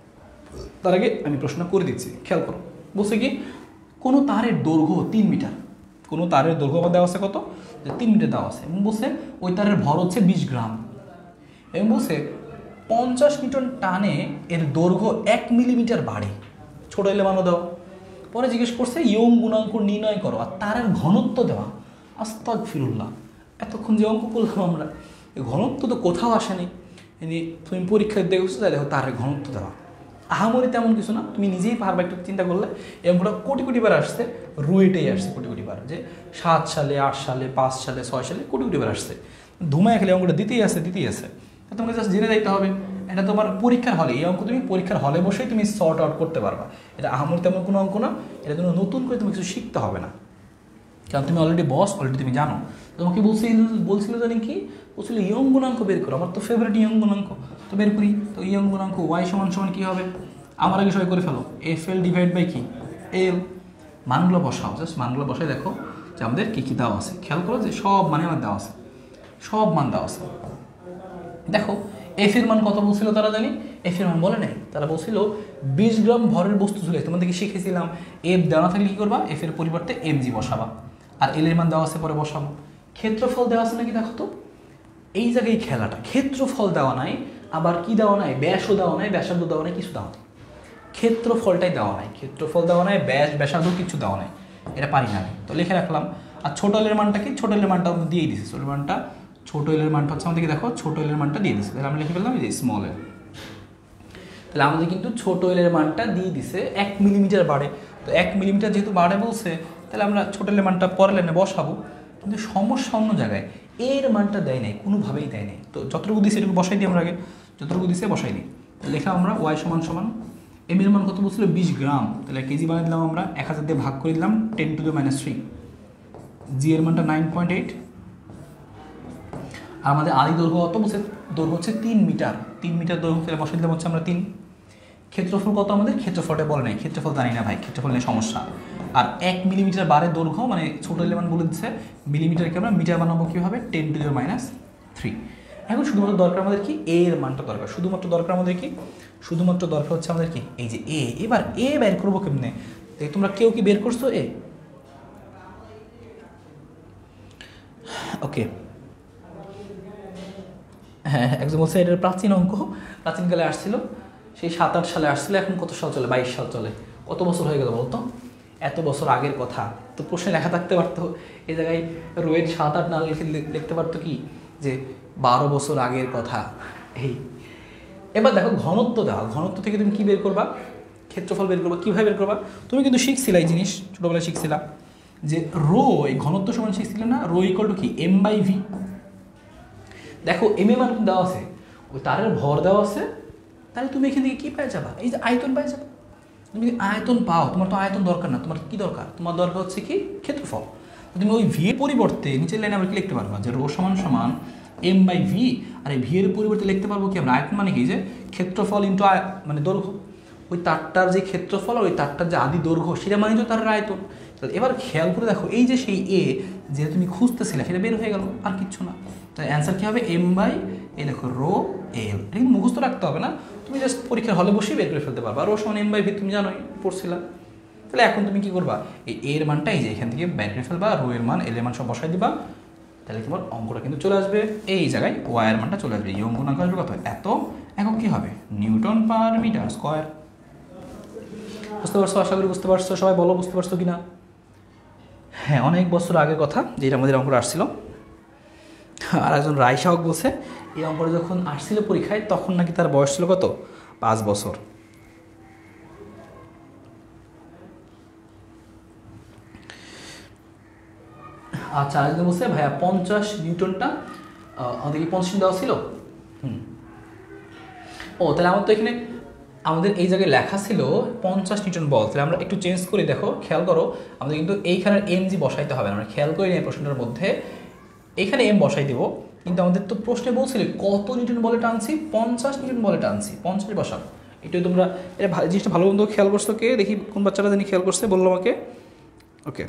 [SPEAKER 1] তার আগে আমি প্রশ্ন করে দিচ্ছি, খেয়াল করো। বলছে কি কোনো তারের দৈর্ঘ্য তিন মিটার, কোনো তারের দৈর্ঘ্য আমার দেওয়া আছে কত, তিন মিটার দেওয়া আছে, এবং বলছে ওই তারের ভর হচ্ছে বিশ গ্রাম, এবং বলছে পঞ্চাশ মিটার টানে এর দৈর্ঘ্য এক মিলিমিটার বাড়ে, ছোট এলে মানো দাও। পরে জিজ্ঞেস করছে ইয়ং গুণাঙ্ক নির্ণয় করো আর তারের ঘনত্ব দেওয়া। আস্তাগফিরুল্লাহ, এতক্ষণ যে অঙ্ক করলাম আমরা, ঘনত্ব তো কোথাও আসেনি। তুমি পরীক্ষায় দেখছো, তাই দেখো তারের ঘনত্ব দেওয়া, আহামরি তেমন কিছু না, তুমি নিজেই পারবা একটু চিন্তা করলে। এই অঙ্কটা কোটি কোটি বার আসছে, রুয়েটেই আসছে কোটি কোটি বার, যে সাত সালে আট সালে পাঁচ সালে ছয় সালে কোটি কোটি বার আসছে। ধুমায় খেলে অঙ্কটা দিতেই আসে দিতেই আসে, তোমাকে জাস্ট জেনে যাইতে হবে। এটা তোমার পরীক্ষার হলে, এই অঙ্ক তুমি পরীক্ষার হলে বসেই তুমি সর্ট আউট করতে পারবা। এটা আহামরি তেমন কোনো অঙ্ক না, এটা জন্য নতুন করে তুমি কিছু শিখতে হবে না, কারণ তুমি অলরেডি বস, অলরেডি তুমি জানো। তোমাকে বলছিল বলছিল জানি কি বলছিল ইয়ং গুণাঙ্ক বের করো, আমার তো ফেভারিট ইয়ং গুণাঙ্ক, তো বের করি। তো ইয়ং গুণাঙ্ক ওয়াই সমান সমান কী হবে, আমার আগে সবাই করে ফেলো, এফ এল ডিভাইড বাই কি এল, মানগুলো বসাও, জাস্ট মানগুলো বসাই দেখো যে আমাদের কী কী দেওয়া আছে। খেয়াল করো যে সব মানে আমার দেওয়া আছে, সব মান দেওয়া আছে। দেখো এফ এর মান কত বলছিল তারা জানি, এফ এর মান বলে নাই, তারা বলছিল বিশ গ্রাম ভরের বস্তু ঝুলে। তোমাদেরকে শিখেছিলাম এফ দেওয়া থাকলে কী করবা, এফ এর পরিবর্তে এম জি বসাবা, আর এল এর মান দেওয়া আছে পরে বসাবো। ক্ষেত্রফল দেওয়া আছে নাকি দেখো তো, এই জায়গায় খেলাটা, ক্ষেত্রফল দেওয়া নাই, আবার কি দেওয়া নাই, ব্যাসও দেওয়া নাই, ব্যাসার্ধ দেওয়া নাই, কিছু দেওয়া নাই, ক্ষেত্রফলটাই দেওয়া নাই, ক্ষেত্রফল দেওয়া নাই, ব্যাস ব্যাসার্ধ কিছু দেওয়া নাই, এটা পারি না আমি, তো লিখে রাখলাম। আর ছোট এলের মানটা কি, ছোট এলের মানটা আমরা দিয়েই দিচ্ছি, ছোট মানটা ছোট এলের মানটা হচ্ছে আমাদেরকে দেখো ছোট এলের মানটা দিয়ে দিচ্ছে, তাহলে আমরা লিখে ফেললাম এই যে স্মল এল। তাহলে আমাদের কিন্তু ছোট এলের মানটা দিয়ে দিছে এক মিলিমিটার বাড়ে, তো এক মিলিমিটার যেহেতু বাড়ে বলছে, তাহলে আমরা ছোট এলের মানটা পরের লাইনে বসাবো। কিন্তু সমস্যা অন্য জায়গায়, এর মানটা দেয় নাই, কোনোভাবেই দেয় নাই। তো যতটুকু দিচ্ছে এটুকু বসাই দিই আমরা আগে, যতটুকু দিচ্ছে বসাই দিই। লেখা আমরা ওয়াই সমান সমান এম এর মান কত বলছিল বিশ গ্রাম, তাহলে কেজি বানিয়ে দিলাম আমরা, এক হাজার দিয়ে ভাগ করে দিলাম ten to the minus three. G এর মানটা নাইন পয়েন্ট এইট, আর আমাদের আদি দৈর্ঘ্য কত বলছে, দৈর্ঘ্য হচ্ছে তিন মিটার, তিন মিটার দৈর্ঘ্য, তাহলে বসাই দিলাম হচ্ছে আমরা তিন। ক্ষেত্রফল কত আমাদের, ক্ষেত্রফলটা বলে নাই, ক্ষেত্রফল জানি না ভাই, ক্ষেত্রফল নিয়ে সমস্যা। আর এক মিলিমিটার বারের দৈর্ঘ্য মানে ছোটো এলেমান বলে দিচ্ছে, মিলিমিটারকে আমরা মিটার বানাবো কীভাবে, ten to the minus three. এখন শুধুমাত্র দরকার আমাদের কি এ এর মানটা দরকার, শুধুমাত্র দরকার আমাদের কি, শুধুমাত্র দরকার হচ্ছে আমাদের কি এই যে এ। এবার এ বের করবো কেমনে? তোমরা কেউ কি বের করছো এ? ওকে, হ্যাঁ একজন বলছে এটার প্রাচীন অঙ্ক, প্রাচীনকালে আসছিল, সেই সাত আট সালে আসছিল, এখন কত সাল চলে? বাইশ সাল চলে। কত বছর হয়ে গেল বলতো? এত বছর আগের কথা। তো প্রশ্নে লেখা থাকতে পারতো এই জায়গায় রোয়ের সাত আট না লিখে লিখতে পারতো কি যে বারো বছর আগের কথা। এই এবার দেখো ঘনত্ব দেওয়া, ঘনত্ব থেকে তুমি কী বের করবা? ক্ষেত্রফল বের করবা। কীভাবে বের করবা? তুমি কিন্তু শিখছিলা এই জিনিস, ছোটোবেলায় শিখছিলা যে রো, এই ঘনত্ব সমান শিখছিলে না, রো ইকুয়াল টু কি এম বাই ভি। দেখো এম এ মান দেওয়া আছে, ওই তারের ভর দেওয়া আছে, তাহলে তুমি এখান থেকে কী পেয়ে যাবা? এই যে আয়তন পেয়ে যাবা। তুমি যদি আয়তন পাও, তোমার তো আয়তন দরকার না, তোমার কি দরকার? তোমার দরকার হচ্ছে কি ক্ষেত্রফল। তুমি ওই ভি এর পরিবর্তে নিচের লাইনে আবার কি লিখতে পারবা যে রো সমান সমান এম বাই ভি, আর এই ভি এর পরিবর্তে লিখতে পারবো কি আমরা আয়তন মানে কি যে ক্ষেত্রফল ইন্টু মানে দৈর্ঘ্য। ওই তারটার যে ক্ষেত্রফল, ওই তারটার যে আদি দৈর্ঘ্য, সেটা মানে তো তার আয়তন। এবার খেয়াল করে দেখো এই যে সেই এ যে তুমি খুঁজতেছিলে সেটা বের হয়ে গেল, আর কিচ্ছু না। তাই অ্যান্সার কী হবে? এম বাই এই দেখো রো এল। এটা কিন্তু মুখস্থ রাখতে হবে না, তুমি জাস্ট পরীক্ষার হলে বসেই বের করে ফেলতে পারবা। রো সমান এম বাই ভি তুমি জানোই, পড়ছিলা। তাহলে এখন তুমি কী করবা? এই এর মানটা এই যে এখান থেকে বের করে ফেলবা, রো এর মান এল এর মান সব বসাই দিবা, তাহলে তোমার অঙ্কটা কিন্তু চলে আসবে এই জায়গায়, ওয়াই এর মানটা চলে আসবে। এই অঙ্ক অঙ্ক আসবে কত? এত এখন কী হবে? Newton per metre square. বুঝতে পারছো? আশা করি বুঝতে পারছো। সবাই বলো বুঝতে পারছো কিনা? হ্যাঁ, অনেক বছর আগের কথা যেটা আমাদের অঙ্কটা আসছিল। আর একজন রায় সাহক বলছে এই অঙ্কটা যখন আসছিল পরীক্ষায় তখন নাকি তার বয়স ছিল কত? পাঁচ বছর। আচ্ছা, আরেকজন বলছে ভাইয়া পঞ্চাশ নিউটনটা আমাদের কি পঞ্চাশ দেওয়া ছিল? হুম, ও তাহলে আমার তো এখানে আমাদের এই জায়গায় লেখা ছিল পঞ্চাশ নিউটন বল। তাহলে আমরা একটু চেঞ্জ করে দেখো, খেয়াল করো, আমাদের কিন্তু এইখানের এম জি বসাইতে হবে না। আমরা খেয়াল করি এই প্রশ্নটার মধ্যে এখানে এম বসাই দেবো, কিন্তু আমাদের তো প্রশ্নে বলছিল কত নিউটন বলে টানছি? পঞ্চাশ নিউটন বলে টানছি, পঞ্চাশ বসাবো। একটু তোমরা এটা জিনিসটা ভালো মন্দ খেয়াল করছো কে? দেখি কোন বাচ্চাটা জানি খেয়াল করছে, বললো আমাকে। ওকে,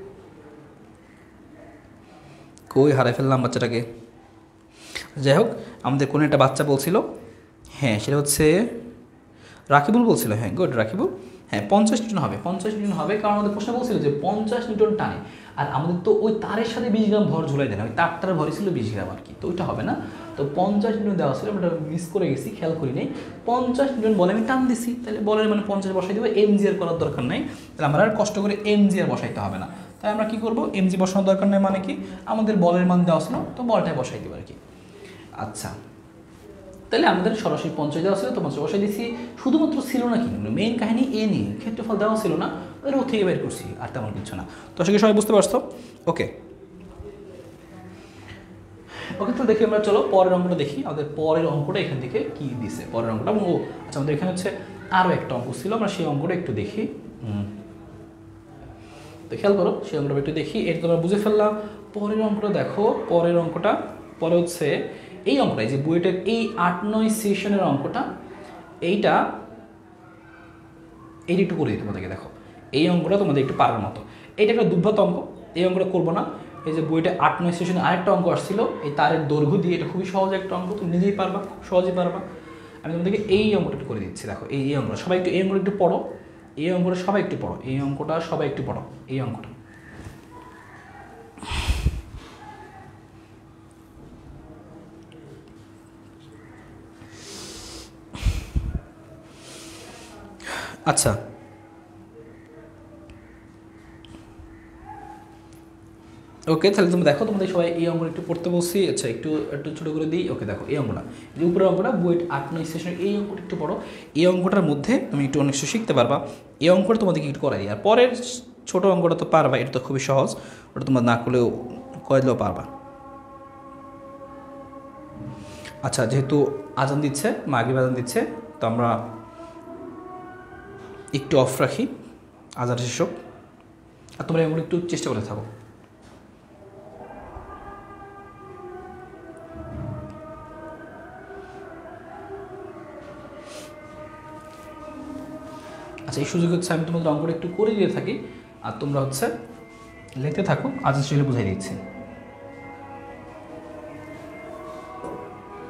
[SPEAKER 1] কই হারাই ফেললাম বাচ্চাটাকে। যাই হোক, আমাদের কোনো একটা বাচ্চা বলছিল, হ্যাঁ সেটা হচ্ছে রাকিবুল বলছিল। হ্যাঁ গুড, রাকিবুল। হ্যাঁ পঞ্চাশ নিউটন হবে, পঞ্চাশ নিউটন হবে, কারণ আমাদের প্রশ্ন বলছিল যে পঞ্চাশ নিউটন টানে। আর আমাদের তো ওই তারের সাথে বিশ গ্রাম ভর ঝুলাই দেয় না, ওই তারটার ভরই ছিল বিশ গ্রাম আর কি, তো ওইটা হবে না। তো পঞ্চাশ নিউটন দেওয়া ছিল, আমরা মিস করে গেছি, খেয়াল করি নেই। পঞ্চাশ নিউটন বলে আমি টান দিছি, তাহলে বলের মানে পঞ্চাশ বসাই দেবো, এম জি আর করার দরকার নাই। তাহলে আমরা আর কষ্ট করে এম জি আর বসাইতে হবে না। তাই আমরা কী করবো? এম জি বসানোর দরকার নেই, মানে কি আমাদের বলের মান দেওয়া ছিল, তো বলটাই বসাই দেবো আর কি। আচ্ছা, তাহলে আমাদের সরাসরি পঞ্চাশ দেওয়া ছিল, তো পঞ্চাশ বসাই দিচ্ছি। শুধুমাত্র ছিল না কি মেইন কাহিনী এ নিয়ে, ক্ষেত্রফল দেওয়া ছিল না, রো থেকে বের করছি, আর তেমন কিছু না। তো আশা করি সবাই বুঝতে পারছো? ওকে ওকে, তো দেখি আমরা, চলো পরের অঙ্কটা দেখি। আমাদের পরের অঙ্কটা এখান থেকে কি দিছে পরের অঙ্কটা। ও আচ্ছা, আমাদের এখানে হচ্ছে আরও একটা অঙ্ক ছিল, আমরা সেই অঙ্কটা একটু দেখি। হুম, তো খেয়াল করো, সেই অঙ্কটা একটু দেখি। এটা তোমরা বুঝে ফেললাম। পরের অঙ্কটা দেখো, পরের অঙ্কটা পরে হচ্ছে এই অঙ্কটা, যে বুয়েটের এই আট নয় সেশনের অঙ্কটা, এইটা এইটা একটু করে দিই তোমাদেরকে। দেখো এই অঙ্কটা তোমাদের একটু পারার মতো, এইটা একটা দুর্ভত অঙ্ক, এই অঙ্কটা করবো না। এই যে বইটা আট নয় সেশনে আরেকটা অঙ্ক আসছিল এই তারের দৈর্ঘ্য দিয়ে, এটা খুবই সহজ একটা অঙ্ক, তুমি নিজেই পারবা, খুব সহজেই পারবা। আমি তোমাদেরকে এই অঙ্কটা একটু করে দিচ্ছি। দেখো এই এই অঙ্কটা সবাই একটু, এই অঙ্কটা একটু পড়ো, এই অঙ্কটা সবাই একটু পড়ো, এই অঙ্কটা সবাই একটু পড়ো, এই অঙ্কটা। আচ্ছা, ওকে, তাহলে তুমি দেখো, তোমাদের সবাই এই অঙ্কটা একটু পড়তে বলছি। আচ্ছা, একটু একটু ছোটো করে দিই। ওকে দেখো এই অঙ্কটা, যে উপরের অঙ্কটা বুয়েট আট নয় সেশনের, এই অঙ্কটা একটু পড়ো। এই অঙ্কটার মধ্যে তুমি একটু অনেক কিছু শিখতে পারবা। এই অঙ্কটা তোমাদেরকে একটু করাই দিই। আর পরের ছোটো অঙ্কটা তো পারবা, এটা তো খুবই সহজ, ওটা তোমরা না করলেও করে দিলেও পারবা। আচ্ছা, যেহেতু আজান দিচ্ছে, মাগরিব আজান দিচ্ছে, তো আমরা একটু অফ রাখি, আজান শেষ হোক, আর তোমরা এমন একটু চেষ্টা করে থাকো। আচ্ছা, এই সুযোগ হচ্ছে আমি তোমাদের অঙ্কটা একটু করে দিয়ে থাকি, আর তোমরা হচ্ছে লিখতে থাকো, আজান শেষে বুঝাই দিচ্ছি।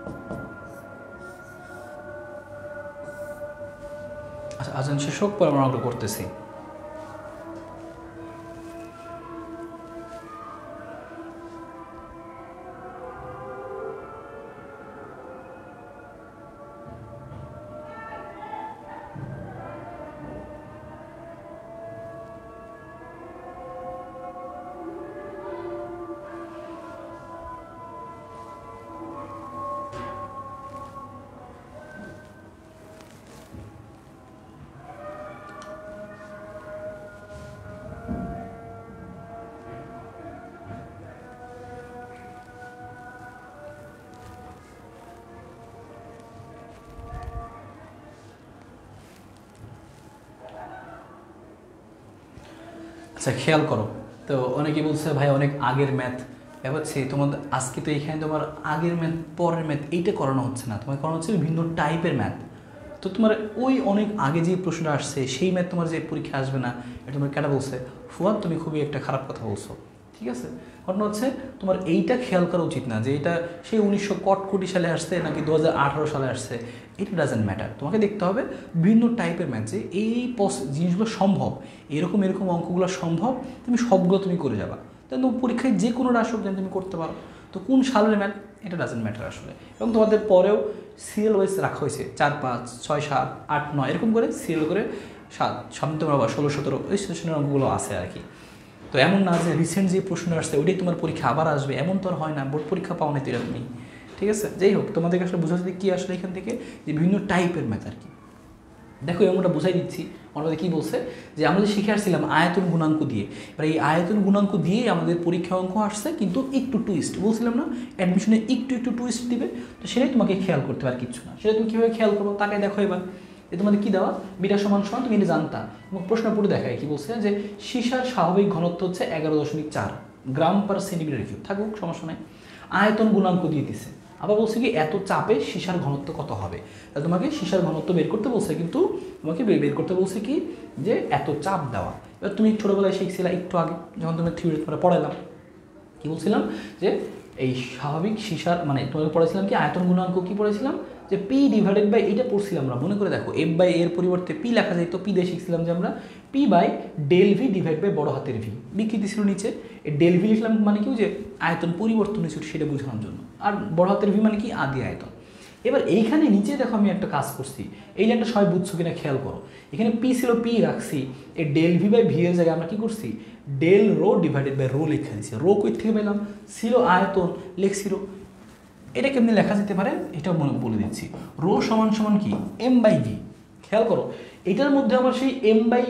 [SPEAKER 1] আচ্ছা আজান শেষ হোক, পরে আমরা অঙ্ক করতেছি। আচ্ছা খেয়াল করো, তো অনেকেই বলছে ভাই অনেক আগের ম্যাথ, এবার সে তোমাদের আজকে তো এইখানে তোমার আগের ম্যাথ পরের ম্যাথ এইটা করানো হচ্ছে না, তোমার করানো হচ্ছে বিভিন্ন টাইপের ম্যাথ। তো তোমার ওই অনেক আগে যে প্রশ্নটা আসছে সেই ম্যাথ তোমার যে পরীক্ষা আসবে না, এটা তোমার কেটা বলছে ফুয়াদ তুমি খুবই একটা খারাপ কথা বলছো, ঠিক আছে? ঘটনা হচ্ছে তোমার এইটা খেয়াল করা উচিত না যে এটা সেই উনিশশো কটকটি সালে আসছে নাকি দু হাজার আঠারো সালে আসছে, এটা ডাজেন্ট ম্যাটার। তোমাকে দেখতে হবে বিভিন্ন টাইপের ম্যাথ যে এই পস জিনিসগুলো সম্ভব, এরকম এরকম অঙ্কগুলো সম্ভব, তুমি সবগুলো তুমি করে যাবা, তাই তোমার পরীক্ষায় যে কোনো রাশক যেন তুমি করতে পারো। তো কোন সালের ম্যাথ এটা ডাজেন্ট ম্যাটার আসলে। এবং তোমাদের পরেও সিরিয়াল ওয়াইজ রাখা হয়েছে, চার পাঁচ ছয় সাত আট নয় এরকম করে সিরিয়াল করে সাত সামনে তোমার আবার ষোলো সতেরো ওই সেশনের অঙ্কগুলো আছে আর কি। তো এমন না যে রিসেন্ট যে প্রশ্ন আসছে ওইটাই তোমার পরীক্ষা আবার আসবে, এমন তো আর হয় না, বোর্ড পরীক্ষা পাও না তো এরকমই, ঠিক আছে? যাই হোক, তোমাদেরকে আসলে বোঝা যাচ্ছে কী আসলে এখান থেকে যে বিভিন্ন টাইপের ম্যাথ আর কি। দেখো এই অঙ্কটা বুঝাই দিচ্ছি। আমাদের কী বলছে যে আমরা যে শিখে আসছিলাম আয়তন গুণাঙ্ক দিয়ে, এবার এই আয়তন গুণাঙ্ক দিয়ে আমাদের পরীক্ষা অঙ্ক আসছে, কিন্তু একটু টুইস্ট বলছিলাম না অ্যাডমিশনে একটু একটু টুইস্ট দিবে, তো সেটাই তোমাকে খেয়াল করতে পার কিচ্ছু না। সেটা তুমি কীভাবে খেয়াল করবো তাকে দেখো। এবার যে তোমাদের কী দেওয়া বিটা সমান সমান তুমি এটা জানতা, এবং প্রশ্ন পড়ে দেখায় কী বলছে যে সীসার স্বাভাবিক ঘনত্ব হচ্ছে এগারো দশমিক চার গ্রাম পার সেন্টিমিটার কিউব, থাকুক সমস্যা নাই। আয়তন গুণাঙ্ক দিয়ে দিছে, আবার বলছে কি এত চাপে সীসার ঘনত্ব কত হবে, তাহলে তোমাকে সীসার ঘনত্ব বের করতে বলছে, কিন্তু তোমাকে বের করতে বলছে কি যে এত চাপ দেওয়া। এবার তুমি ছোটোবেলায় শিখছিলা একটু আগে যখন তুমি থিওরি তোমরা পড়াইলাম, কী বলছিলাম যে এই স্বাভাবিক সীসার মানে তোমাকে পড়েছিলাম কি আয়তন গুণাঙ্ক কী পড়েছিলাম যে পি ডিভাইডেড বাই এটা পড়ছিলাম আমরা, মনে করে দেখো এফ বাই এর পরিবর্তে পি লেখা যায়, তো পি দিয়ে শিখছিলাম যে আমরা P by del V divide by বড় হাতের ভি, বিকৃতি ছিল নিচে, এই ডেল ভি লিখলাম মানে কি যে আয়তন পরিবর্তন হয়েছিল সেটা বোঝানোর জন্য, আর বড় হাতের ভি মানে কি আদি আয়তন। এবার এইখানে নিচে দেখো আমি একটা কাজ করছি, এই লাইনটা সবাই বুঝছো কিনা খেয়াল করো, এখানে পি ছিল পি রাখছি, এই ডেল ভি বাই ভি এর জায়গায় আমরা কি করছি del rho divided by rho লেখা দিচ্ছি, রো কই থেকে পেলাম ছিল আয়তন লিখছি রো, এটা কেমনি লেখা যেতে পারে এটাও মনে বলে দিচ্ছি, রো সমান সমান কি এম বাই ভি। খেয়াল করো এটার মধ্যে আমার সেই এম বাই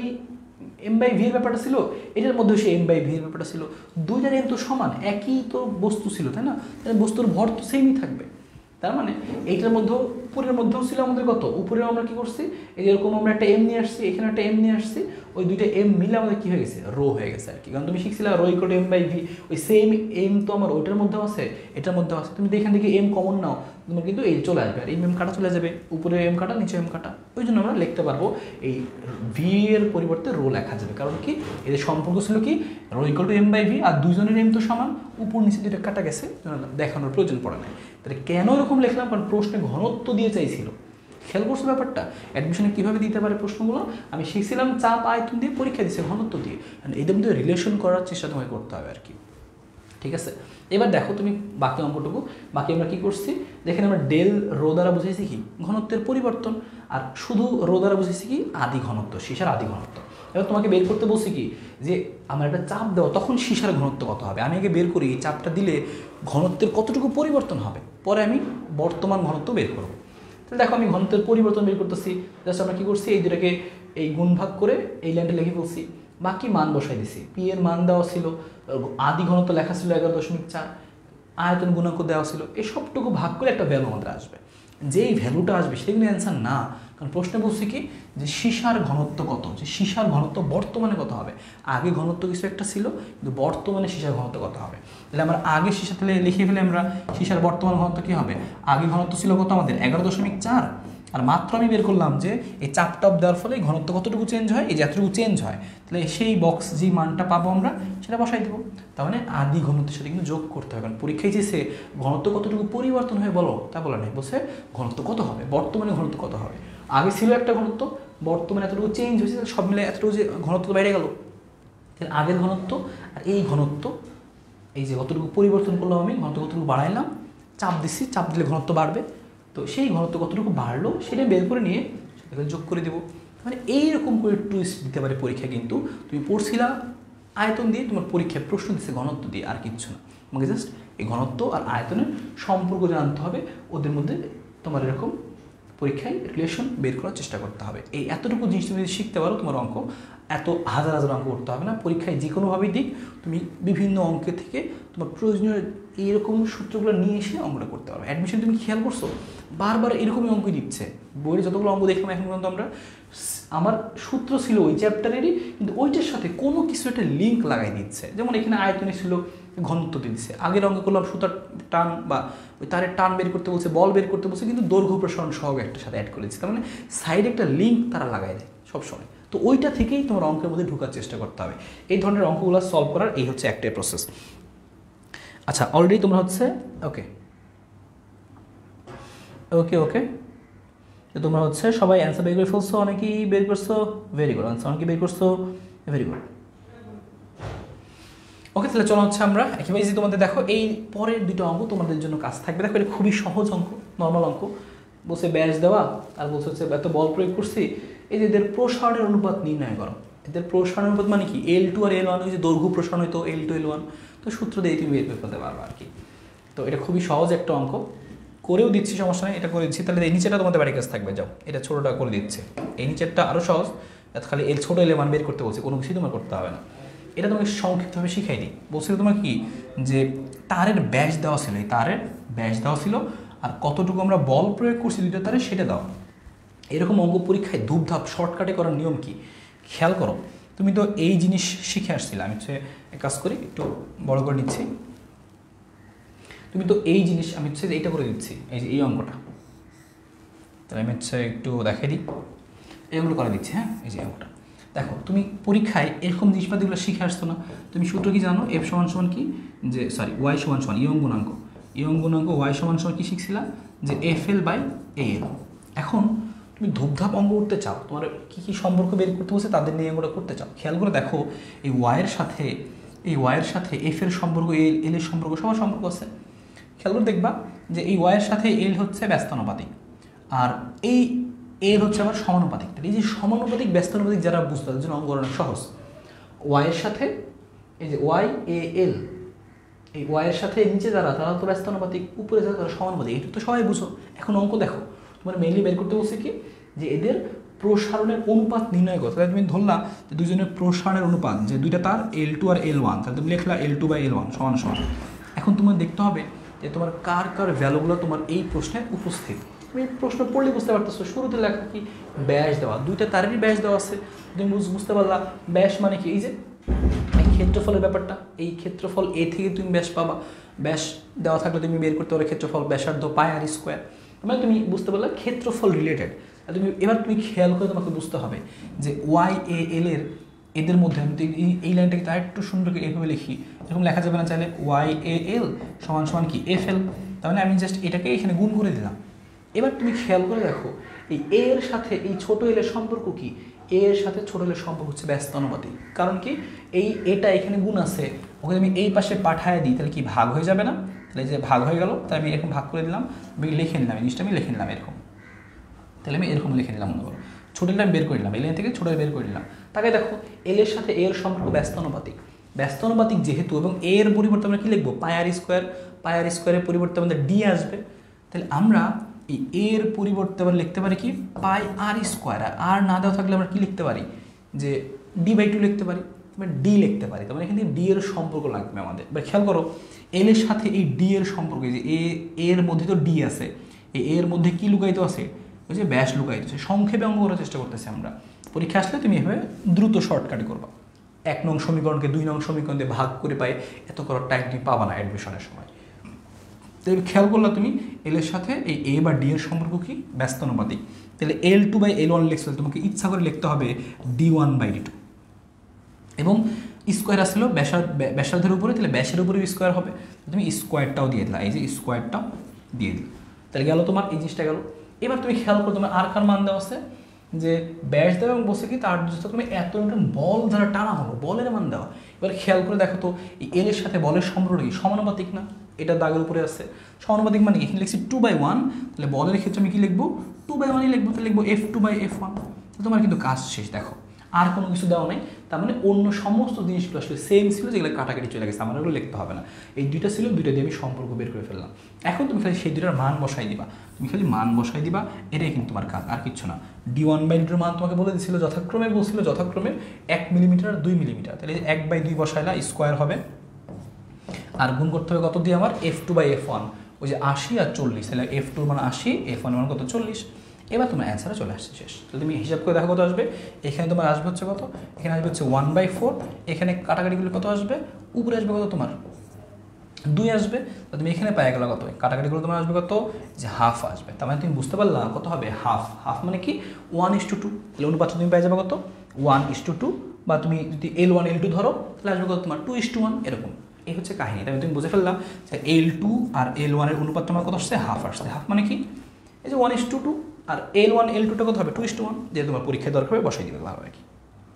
[SPEAKER 1] এম বাই ভির ব্যাপারটা ছিল, এটার মধ্যে সেই এম বাই ভির ব্যাপারটা ছিল, দুইটার এম তো সমান একই তো বস্তু ছিল তাই না, তাহলে বস্তুর ভর তো সেমই থাকবে। তার মানে এইটার মধ্যেও উপরের মধ্যেও ছিল আমাদের কত, উপরে আমরা কি করছি এই যেরকম আমরা একটা এম নিয়ে আসছি, এখানে একটা এম নিয়ে আসছি, ওই দুইটা এম মিলে আমাদের কি হয়ে গেছে রো হয়ে গেছে আর কি। কারণ তুমি শিখছিলে rho equal to M by V, ওই সেম এম তো আমার ওইটার মধ্যেও আছে এটার মধ্যেও আছে, তুমি এখান থেকে এম কমন নাও তোমার কিন্তু এই চলে আসবে, আর এম এম কাটা চলে যাবে, উপরে এম কাটা নিচে এম কাটা, ওই জন্য আমরা লিখতে পারবো এই ভি এর পরিবর্তে রো লেখা যাবে। কারণ কি এদের সম্পর্ক ছিল কি rho equal to M by V, আর দুইজনের এম তো সমান, উপর নিচে দুইটা কাটা গেছে, দেখানোর প্রয়োজন পড়ে নাই। তাহলে কেন এরকম লিখলাম, কারণ প্রশ্নে ঘনত্ব দিয়ে চাইছিল। খেয়াল করছো ব্যাপারটা, অ্যাডমিশনে কীভাবে দিতে পারে প্রশ্নগুলো, আমি শিখছিলাম চাপ আয়তন দিয়ে, পরীক্ষা দিচ্ছে ঘনত্ব দিয়ে, এদের মধ্যে রিলেশন করার চেষ্টা তোমাকে করতে হবে আর কি, ঠিক আছে? এবার দেখো তুমি বাকি অঙ্কটুকু, বাকি আমরা কী করছি দেখেন, আমরা ডেল রো দ্বারা বুঝেছি কি ঘনত্বের পরিবর্তন, আর শুধু রো দ্বারা বুঝেছি কি আদি ঘনত্ব, সীসার আদি ঘনত্ব। এবার তোমাকে বের করতে বলছি কি যে আমার একটা চাপ দেওয়া, তখন সীসার ঘনত্ব কত হবে, আমি আগে বের করি এই চাপটা দিলে ঘনত্বের কতটুকু পরিবর্তন হবে, পরে আমি বর্তমান ঘনত্ব বের করবো। তাহলে দেখো আমি ঘনত্বের পরিবর্তন বের করতেছি, জাস্ট আমরা কী করছি এই দুটাকে এই গুণ ভাগ করে এই লাইনটা লিখে ফেলছি, বাকি মান বসাই দিছি, পি এর মান দেওয়া ছিল, আদি ঘনত্ব লেখা ছিল এগারো দশমিক চার, আয়তন গুণাঙ্ক দেওয়া ছিল, এই সবটুকু ভাগ করে একটা ভ্যালু আমাদের আসবে, যেই ভ্যালুটা আসবে সেটা কিন্তু অ্যান্সার না, কারণ প্রশ্নে বলছে কি যে সীসার ঘনত্ব কত, যে সীসার ঘনত্ব বর্তমানে কত হবে, আগে ঘনত্ব কিছু একটা ছিল কিন্তু বর্তমানে সীসার ঘনত্ব কত হবে। তাহলে আমরা আগে সীসা তাহলে লিখে ফেলে আমরা সীসার বর্তমান ঘনত্ব কী হবে, আগে ঘনত্ব ছিল কত আমাদের এগারো দশমিক চার, আর মাত্র আমি বের করলাম যে এই চাপ টপ দেওয়ার ফলে ঘনত্ব কতটুকু চেঞ্জ হয়, এই যে এতটুকু চেঞ্জ হয়, তাহলে সেই বক্স যে মানটা পাবো আমরা সেটা বসাই দেবো। তার মানে আদি ঘনত্বের সাথে কিন্তু যোগ করতে হবে, কারণ পরীক্ষায় যে সে ঘনত্ব কতটুকু পরিবর্তন হয় বলো, তা বলা নেই, বলছে ঘনত্ব কত হবে, বর্তমানে ঘনত্ব কত হবে। আগে ছিল একটা ঘনত্ব, বর্তমানে এতটুকু চেঞ্জ হয়েছে, সব মিলে এতটুকু যে ঘনত্ব বাইরে গেল, তাহলে আগের ঘনত্ব আর এই ঘনত্ব, এই যে কতটুকু পরিবর্তন করলাম আমি, ঘনত্ব কতটুকু বাড়াইলাম, চাপ দিচ্ছি, চাপ দিলে ঘনত্ব বাড়বে, তো সেই ঘনত্ব কতটুকু বাড়লো সেটা বের করে নিয়ে সেটাকে যোগ করে দেবো। মানে এইরকম করে টুইস্ট দিতে পারে পরীক্ষা, কিন্তু তুমি পড়ছিলা আয়তন দিয়ে, তোমার পরীক্ষায় প্রশ্ন দিচ্ছে ঘনত্ব দিয়ে, আর কিচ্ছু না। তোমাকে জাস্ট এই ঘনত্ব আর আয়তনের সম্পর্ক জানতে হবে, ওদের মধ্যে তোমার এরকম পরীক্ষায় রিলেশন বের করার চেষ্টা করতে হবে। এই এতটুকু জিনিস তুমি যদি শিখতে পারো, তোমার অঙ্ক এত হাজার হাজার অঙ্ক করতে হবে না। পরীক্ষায় যে কোনোভাবেই দিক, তুমি বিভিন্ন অঙ্কের থেকে তোমার প্রয়োজনীয় এইরকম সূত্রগুলো নিয়ে এসে অঙ্কটা করতে পারবে। অ্যাডমিশন তুমি খেয়াল করছো, বারবার এরকমই অঙ্ক দিচ্ছে। বইয়ে যতগুলো অঙ্ক দেখলাম এখন পর্যন্ত আমরা, আমার সূত্র ছিল ওই চ্যাপ্টারেরই, কিন্তু ওইটার সাথে কোনো কিছু একটা লিঙ্ক লাগাই দিচ্ছে। যেমন এখানে আয়তনে ছিল, ঘনত্ব দিচ্ছে, আগের অঙ্ক করলাম সুতার টান বা ওই তারের টান বের করতে বলছে, বল বের করতে বলছে, কিন্তু দৈর্ঘ্য প্রসারণ সহ একটা সাথে অ্যাড করেছে। তার মানে সাইডে একটা লিঙ্ক তারা লাগাই দেয় সবসময়। তো ওইটা থেকেই তোমার অঙ্কের মধ্যে ঢোকার চেষ্টা করতে হবে। এই ধরনের অঙ্কগুলো সলভ করার এই হচ্ছে একটাই প্রসেস। আচ্ছা, অলরেডি তোমরা হচ্ছে ওকে ওকে ওকে তো তোমরা হচ্ছে সবাই অ্যান্সার বের করে ফেলছো, অনেকেই বের করছো, ভেরি গুড অ্যান্সার, অনেকেই বের করছো, ভেরি গুড। ওকে, তাহলে চলো হচ্ছে আমরা একেবারে যে তোমাদের দেখো এই পরের দুটো অঙ্ক তোমাদের জন্য কাজ থাকবে। দেখো এটা খুবই সহজ অঙ্ক, নর্মাল অঙ্ক। বলছে ব্যাস দেওয়া, আর বলছে হচ্ছে এত বল প্রয়োগ করছি, এই যে এদের প্রসারণের অনুপাত নির্ণয় করো। এদের প্রসারণের অনুপাত মানে কি, এল টু আর এল ওয়ান, ওই যে দৈর্ঘ্য প্রসারণ হয়তো এল টু এল ওয়ান, তো সূত্র দিয়ে তুমি বের করে ফেলতে পারবে আর কি। তো এটা খুবই সহজ একটা অঙ্ক, করেও দিচ্ছি, সমস্যা নেই, এটা করে দিচ্ছি। তাহলে এই নিচেটা তোমাদের বাড়ির কাছে থাকবে, যাও এটা ছোটোটা করে দিচ্ছে। এই নিচেরটা আরও সহজ, খালি এল ছোটো এল ওয়ান বের করতে বলছে, কোনো কিছুই তোমার করতে হবে না। এটা তোমাকে সংক্ষিপ্তভাবে শিখাই দিই। বলছিল তোমার কি, যে তারের ব্যাস দেওয়া ছিল, এই তারের ব্যাস দেওয়া ছিল, আর কতটুকু আমরা বল প্রয়োগ করছি দুইটা তারে সেটা দাও। এরকম অঙ্ক পরীক্ষায় ধূপধাপ শর্টকাটে করার নিয়ম কি খেয়াল করো। তুমি তো এই জিনিস শিখে আসছিলে, আমি হচ্ছে এক কাজ করি, একটু বড় করে নিচ্ছি। তুমি তো এই জিনিস, আমি হচ্ছে এইটা করে দিচ্ছি, এই যে এই অঙ্কটা, তাহলে আমি হচ্ছে একটু দেখাই দিই, এগুলো করে দিচ্ছি। হ্যাঁ, এই যে অঙ্কটা দেখো, তুমি পরীক্ষায় এরকম জিনিসপাতিগুলো শিখে আসতো না। তুমি সূত্র কি জানো, এফ সমান সমান কি, যে সরি ওয়াই সমান সমান ইয়ং গুণাঙ্ক, ইয়ং গুণাঙ্ক ওয়াই সমান সমান কি শিখছিলা, যে এফ এল বাই এ এল। এখন তুমি ধূপধাপ অঙ্ক করতে চাও, তোমার কী কী সম্পর্ক বের করতে বলছে তাদের নিয়ে অঙ্কটা করতে চাও, খেয়াল করে দেখো এই ওয়াইয়ের সাথে, এই ওয়াইয়ের সাথে এফ এর সম্পর্ক, এল এল এর সম্পর্ক, সবার সম্পর্ক আছে। খেয়াল করে দেখবা যে এই ওয়াইয়ের সাথে এল হচ্ছে ব্যস্তানুপাতিক, আর এই এর হচ্ছে আবার সমানুপাতিক। এই যে সমানুপাতিক ব্যস্তানুপাতিক যারা বুঝতে, তাদের জন্য অঙ্ক অনেক সহজ। ওয়াইয়ের সাথে এই যে ওয়াই এ এল, এই ওয়াইয়ের সাথে নিচে যারা, তারা তো ব্যস্তানুপাতিক, উপরে যারা তারা সমানুপাতিক, এটা তো সবাই বুঝো। এখন অঙ্ক দেখো, তোমার মেইনলি বের করতে বলছে কি, যে এদের প্রসারণের অনুপাত নির্ণয় করতে। তাহলে তুমি ধরলা যে দুজনের প্রসারণের অনুপাত, যে দুইটা তার এল টু আর এল ওয়ান, তাহলে তুমি লিখলা L two by L one সমান সমান। এখন তোমার দেখতে হবে যে তোমার কার কার ভ্যালুগুলো তোমার এই প্রশ্নে উপস্থিত। তুমি প্রশ্ন পড়লে বুঝতে পারতেছো, শুরুতে লেখা কি, ব্যাস দেওয়া, দুইটা তারেরই ব্যাস দেওয়া আছে, তুমি বুঝতে পারলা ব্যাস মানে কি, এই যে এই ক্ষেত্রফলের ব্যাপারটা, এই ক্ষেত্রফল এ থেকে তুমি ব্যাস পাবা, ব্যাস দেওয়া থাকলে তুমি বের করতে পারো ক্ষেত্রফল ব্যাসার্ধ পাই আর স্কোয়ার, মানে তুমি বুঝতে পারলে ক্ষেত্রফল রিলেটেড। তুমি এবার তুমি খেয়াল করে তোমাকে বুঝতে হবে যে ওয়াই এ এল এর এদের মধ্যে, আমি এই লাইনটাকে তার একটু সুন্দর করে এভাবে লিখি, এরকম লেখা যাবে না চাইলে, ওয়াই এ এল সমান সমান কি এফ এল, তাহলে আমি জাস্ট এটাকে এখানে গুণ করে দিলাম। এবার তুমি খেয়াল করে দেখো এই এর সাথে এই ছোটো এলের সম্পর্ক কি, এর সাথে ছোটো এলের সম্পর্ক হচ্ছে ব্যস্তানুপাতিক। কারণ কি, এই এটা এখানে গুণ আছে, ওকে আমি এই পাশে পাঠায় দিই, তাহলে কি ভাগ হয়ে যাবে না, তাহলে যে ভাগ হয়ে গেল, তাই আমি এরকম ভাগ করে দিলাম, আমি লিখে নিলাম, এই জিনিসটা আমি লিখে নিলাম এরকম, তাহলে আমি এরকম লিখে নিলাম মনে করো, ছোটো এলটা আমি বের করে নিলাম, এল থেকে ছোটো বের করে নিলাম। তাকে দেখো এলের সাথে এর সম্পর্ক ব্যস্তানুপাতিক, ব্যস্তানুপাতিক যেহেতু, এবং এর পরিবর্তে আমরা কী লিখবো, পাই আর স্কোয়ার, পাই আর স্কোয়ারের পরিবর্তে আমাদের ডি আসবে, তাহলে আমরা এই এর পরিবর্তে আবার লিখতে পারি কি, পাই আর স্কোয়ার, আর আর না দেওয়া থাকলে আমরা কি লিখতে পারি, যে ডি বাই টু লিখতে পারি, আমরা ডি লিখতে পারি। তার মানে এখান থেকে ডি এর সম্পর্ক লাগবে আমাদের। এবার খেয়াল করো এল এর সাথে এই ডি এর সম্পর্ক, যে এ এর মধ্যে তো ডি আছে, এই এর মধ্যে কি লুকায়িত আছে, ওই যে ব্যাস লুকায়িত আছে। সংক্ষেপে অঙ্ক করার চেষ্টা করতেছি আমরা, পরীক্ষা আসলে তুমি এভাবে দ্রুত শর্টকাটে করবা। এক নং সমীকরণকে দুই নং সমীকরণ দিয়ে ভাগ করে পাই, এত করার টাইম তুমি পাবা না অ্যাডমিশনের সময়।
[SPEAKER 3] তাহলে খেয়াল করলে তুমি এল এর সাথে এই এ বা ডি এর সম্পর্ক কি ব্যস্তানুপাতিক। তাহলে L two by L one লিখতে তোমাকে ইচ্ছা করে লিখতে হবে D one by D two, এবং স্কোয়ার আসলো ব্যাসার ব্যাসার্ধের উপরে, তাহলে ব্যাসের উপরে স্কোয়ার হবে, তুমি স্কোয়ারটাও দিয়ে দিলা, এই যে স্কোয়ারটাও দিয়ে দিল, তাহলে গেল তোমার এই জিনিসটা গেল। এবার তুমি খেয়াল করো তোমার আর কার মান দেওয়া আছে যে ব্যাস দেওয়া এবং বসে কি তার তুমি এত নিউটন বল দ্বারা টানা হলো, বলের মান দেওয়া। এবার খেয়াল করে দেখো তো এই এল এর সাথে বলের সম্পর্ক কি সমানুপাতিক না? এটা দাগের উপরে আছে সমানুপাতিক, মানে এখানে লিখছি টু বাই ওয়ান, তাহলে বলের ক্ষেত্রে আমি কি লিখবো টু বাই ওয়ানই লিখবো, তাহলে লিখবো F two by F one. তোমার কিন্তু কাজ শেষ। দেখো আর কোনো কিছু দেওয়া নেই, তার মানে অন্য সমস্ত জিনিসগুলো আসলে সেম ছিল, যেগুলো কাটাকাটি চলে গেছে, আমার ওগুলো লিখতে হবে না। এই দুইটা ছিল, দুইটা দিয়ে আমি সম্পর্ক বের করে ফেললাম। এখন তুমি খালি সেই দুইটার মান বসাই দিবা, তুমি খালি মান বসাই দিবা, এটাই কিন্তু তোমার কাজ, আর কিচ্ছু না। ডি ওয়ান বাই ডির মান তোমাকে বলে দিচ্ছিল যথাক্রমে, বলছিল যথাক্রমে এক মিলিমিটার দুই মিলিমিটার, তাহলে এক বাই দুই বসাইলা স্কোয়ার হবে, আর গুণ করতে হবে কত দিয়ে আমার F two by F one, ওই যে আশি আর চল্লিশ, তাহলে এফ টুর মান আশি, এফ ওয়ান মান কত চল্লিশ। এবার তোমার অ্যান্সারে চলে আসছে শেষ। তাহলে তুমি হিসাব করে দেখো কত আসবে, এখানে তোমার আসবে হচ্ছে কত, এখানে আসবে হচ্ছে ওয়ান বাই ফোর, এখানে কাটাকাটিগুলো কত আসবে, উপরে আসবে কত তোমার দুই আসবে, তো তুমি এখানে পাই গেলো কত, কাটাকাটিগুলো তোমার আসবে কত যে হাফ আসবে। তার মানে তুমি বুঝতে পারলা কত হবে হাফ, হাফ মানে কি ওয়ান ইস টু টু, তাহলে অনুপাতটা তুমি পাই যাবে কত ওয়ান ইস টু টু, বা তুমি যদি এল ওয়ান এল টু ধরো তাহলে আসবে কত তোমার টু ইস টু ওয়ান, এরকম। এই হচ্ছে কাহিনী। তাহলে তুমি বুঝে ফেললাম যে এল টু আর এল ওয়ানের অনুপাত তোমার কত আসছে হাফ আসছে। হাফ মানে কি এই যে ওয়ান ইস টু টু, আর এল ওয়ান এল টুটা কত হবে টু ইস টু ওয়ান, যে তোমার পরীক্ষায় দরকার হবে বসাই দিবে ভালো আর কি।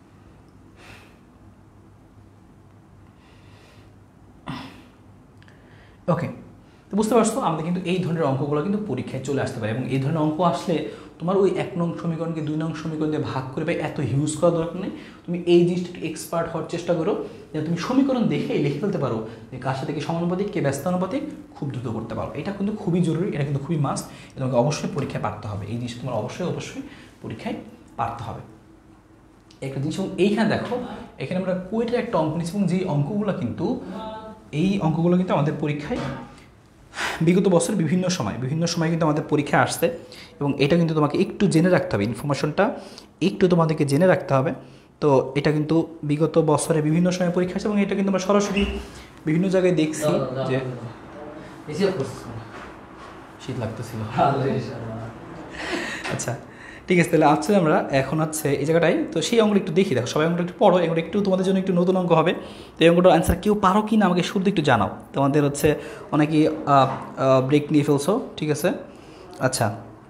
[SPEAKER 3] ওকে, তো বুঝতে পারছো আমাদের কিন্তু এই ধরনের অঙ্কগুলো কিন্তু পরীক্ষায় চলে আসতে পারে, এবং এই ধরনের অঙ্ক আসলে তোমার ওই এক নং সমীকরণকে দুই নং সমীকরণ দিয়ে ভাগ করে বা এত হিউজ করার দরকার নেই। তুমি এই জিনিসটা একটু এক্সপার্ট হওয়ার চেষ্টা করো, যে তুমি সমীকরণ দেখে লিখে ফেলতে পারো যে কার সাথে কি সমানুপাতিক কে ব্যস্তানুপাতিক, খুব দ্রুত করতে পারো। এটা কিন্তু খুবই জরুরি, এটা কিন্তু খুবই মাস্ট, তোমাকে অবশ্যই পরীক্ষায় পারতে হবে, এই জিনিসটা তোমার অবশ্যই অবশ্যই পরীক্ষায় পারতে হবে একটা জিনিস। এবং এইখানে দেখো এখানে আমরা কুয়েটের একটা অঙ্ক নিচ্ছি, এবং যেই অঙ্কগুলো কিন্তু এই অঙ্কগুলো কিন্তু আমাদের পরীক্ষায় বিগত বছর বিভিন্ন সময় বিভিন্ন সময় কিন্তু আমাদের পরীক্ষায় আসছে, এবং এটা কিন্তু তোমাকে একটু জেনে রাখতে হবে, ইনফরমেশনটা একটু তোমাদেরকে জেনে রাখতে হবে। তো এটা কিন্তু বিগত বছরে বিভিন্ন সময় পরীক্ষা আসছে, এবং এটা কিন্তু আমরা সরাসরি বিভিন্ন জায়গায় দেখছি যে শীত লাগতেছিল। আচ্ছা ঠিক আছে, তাহলে আজকে আমরা এখন হচ্ছে এই জায়গাটায়, তো সেই অঙ্কটা একটু দেখি। দেখো সবাই অঙ্কটা একটু পড়ো, এগুলো একটু তোমাদের জন্য একটু নতুন অঙ্ক হবে। তো এই অঙ্কটার অ্যান্সার কেউ পারো কি না আমাকে শুধু একটু জানাও, তোমাদের হচ্ছে অনেকেই ব্রেক নিয়ে ফেলছো, ঠিক আছে। আচ্ছা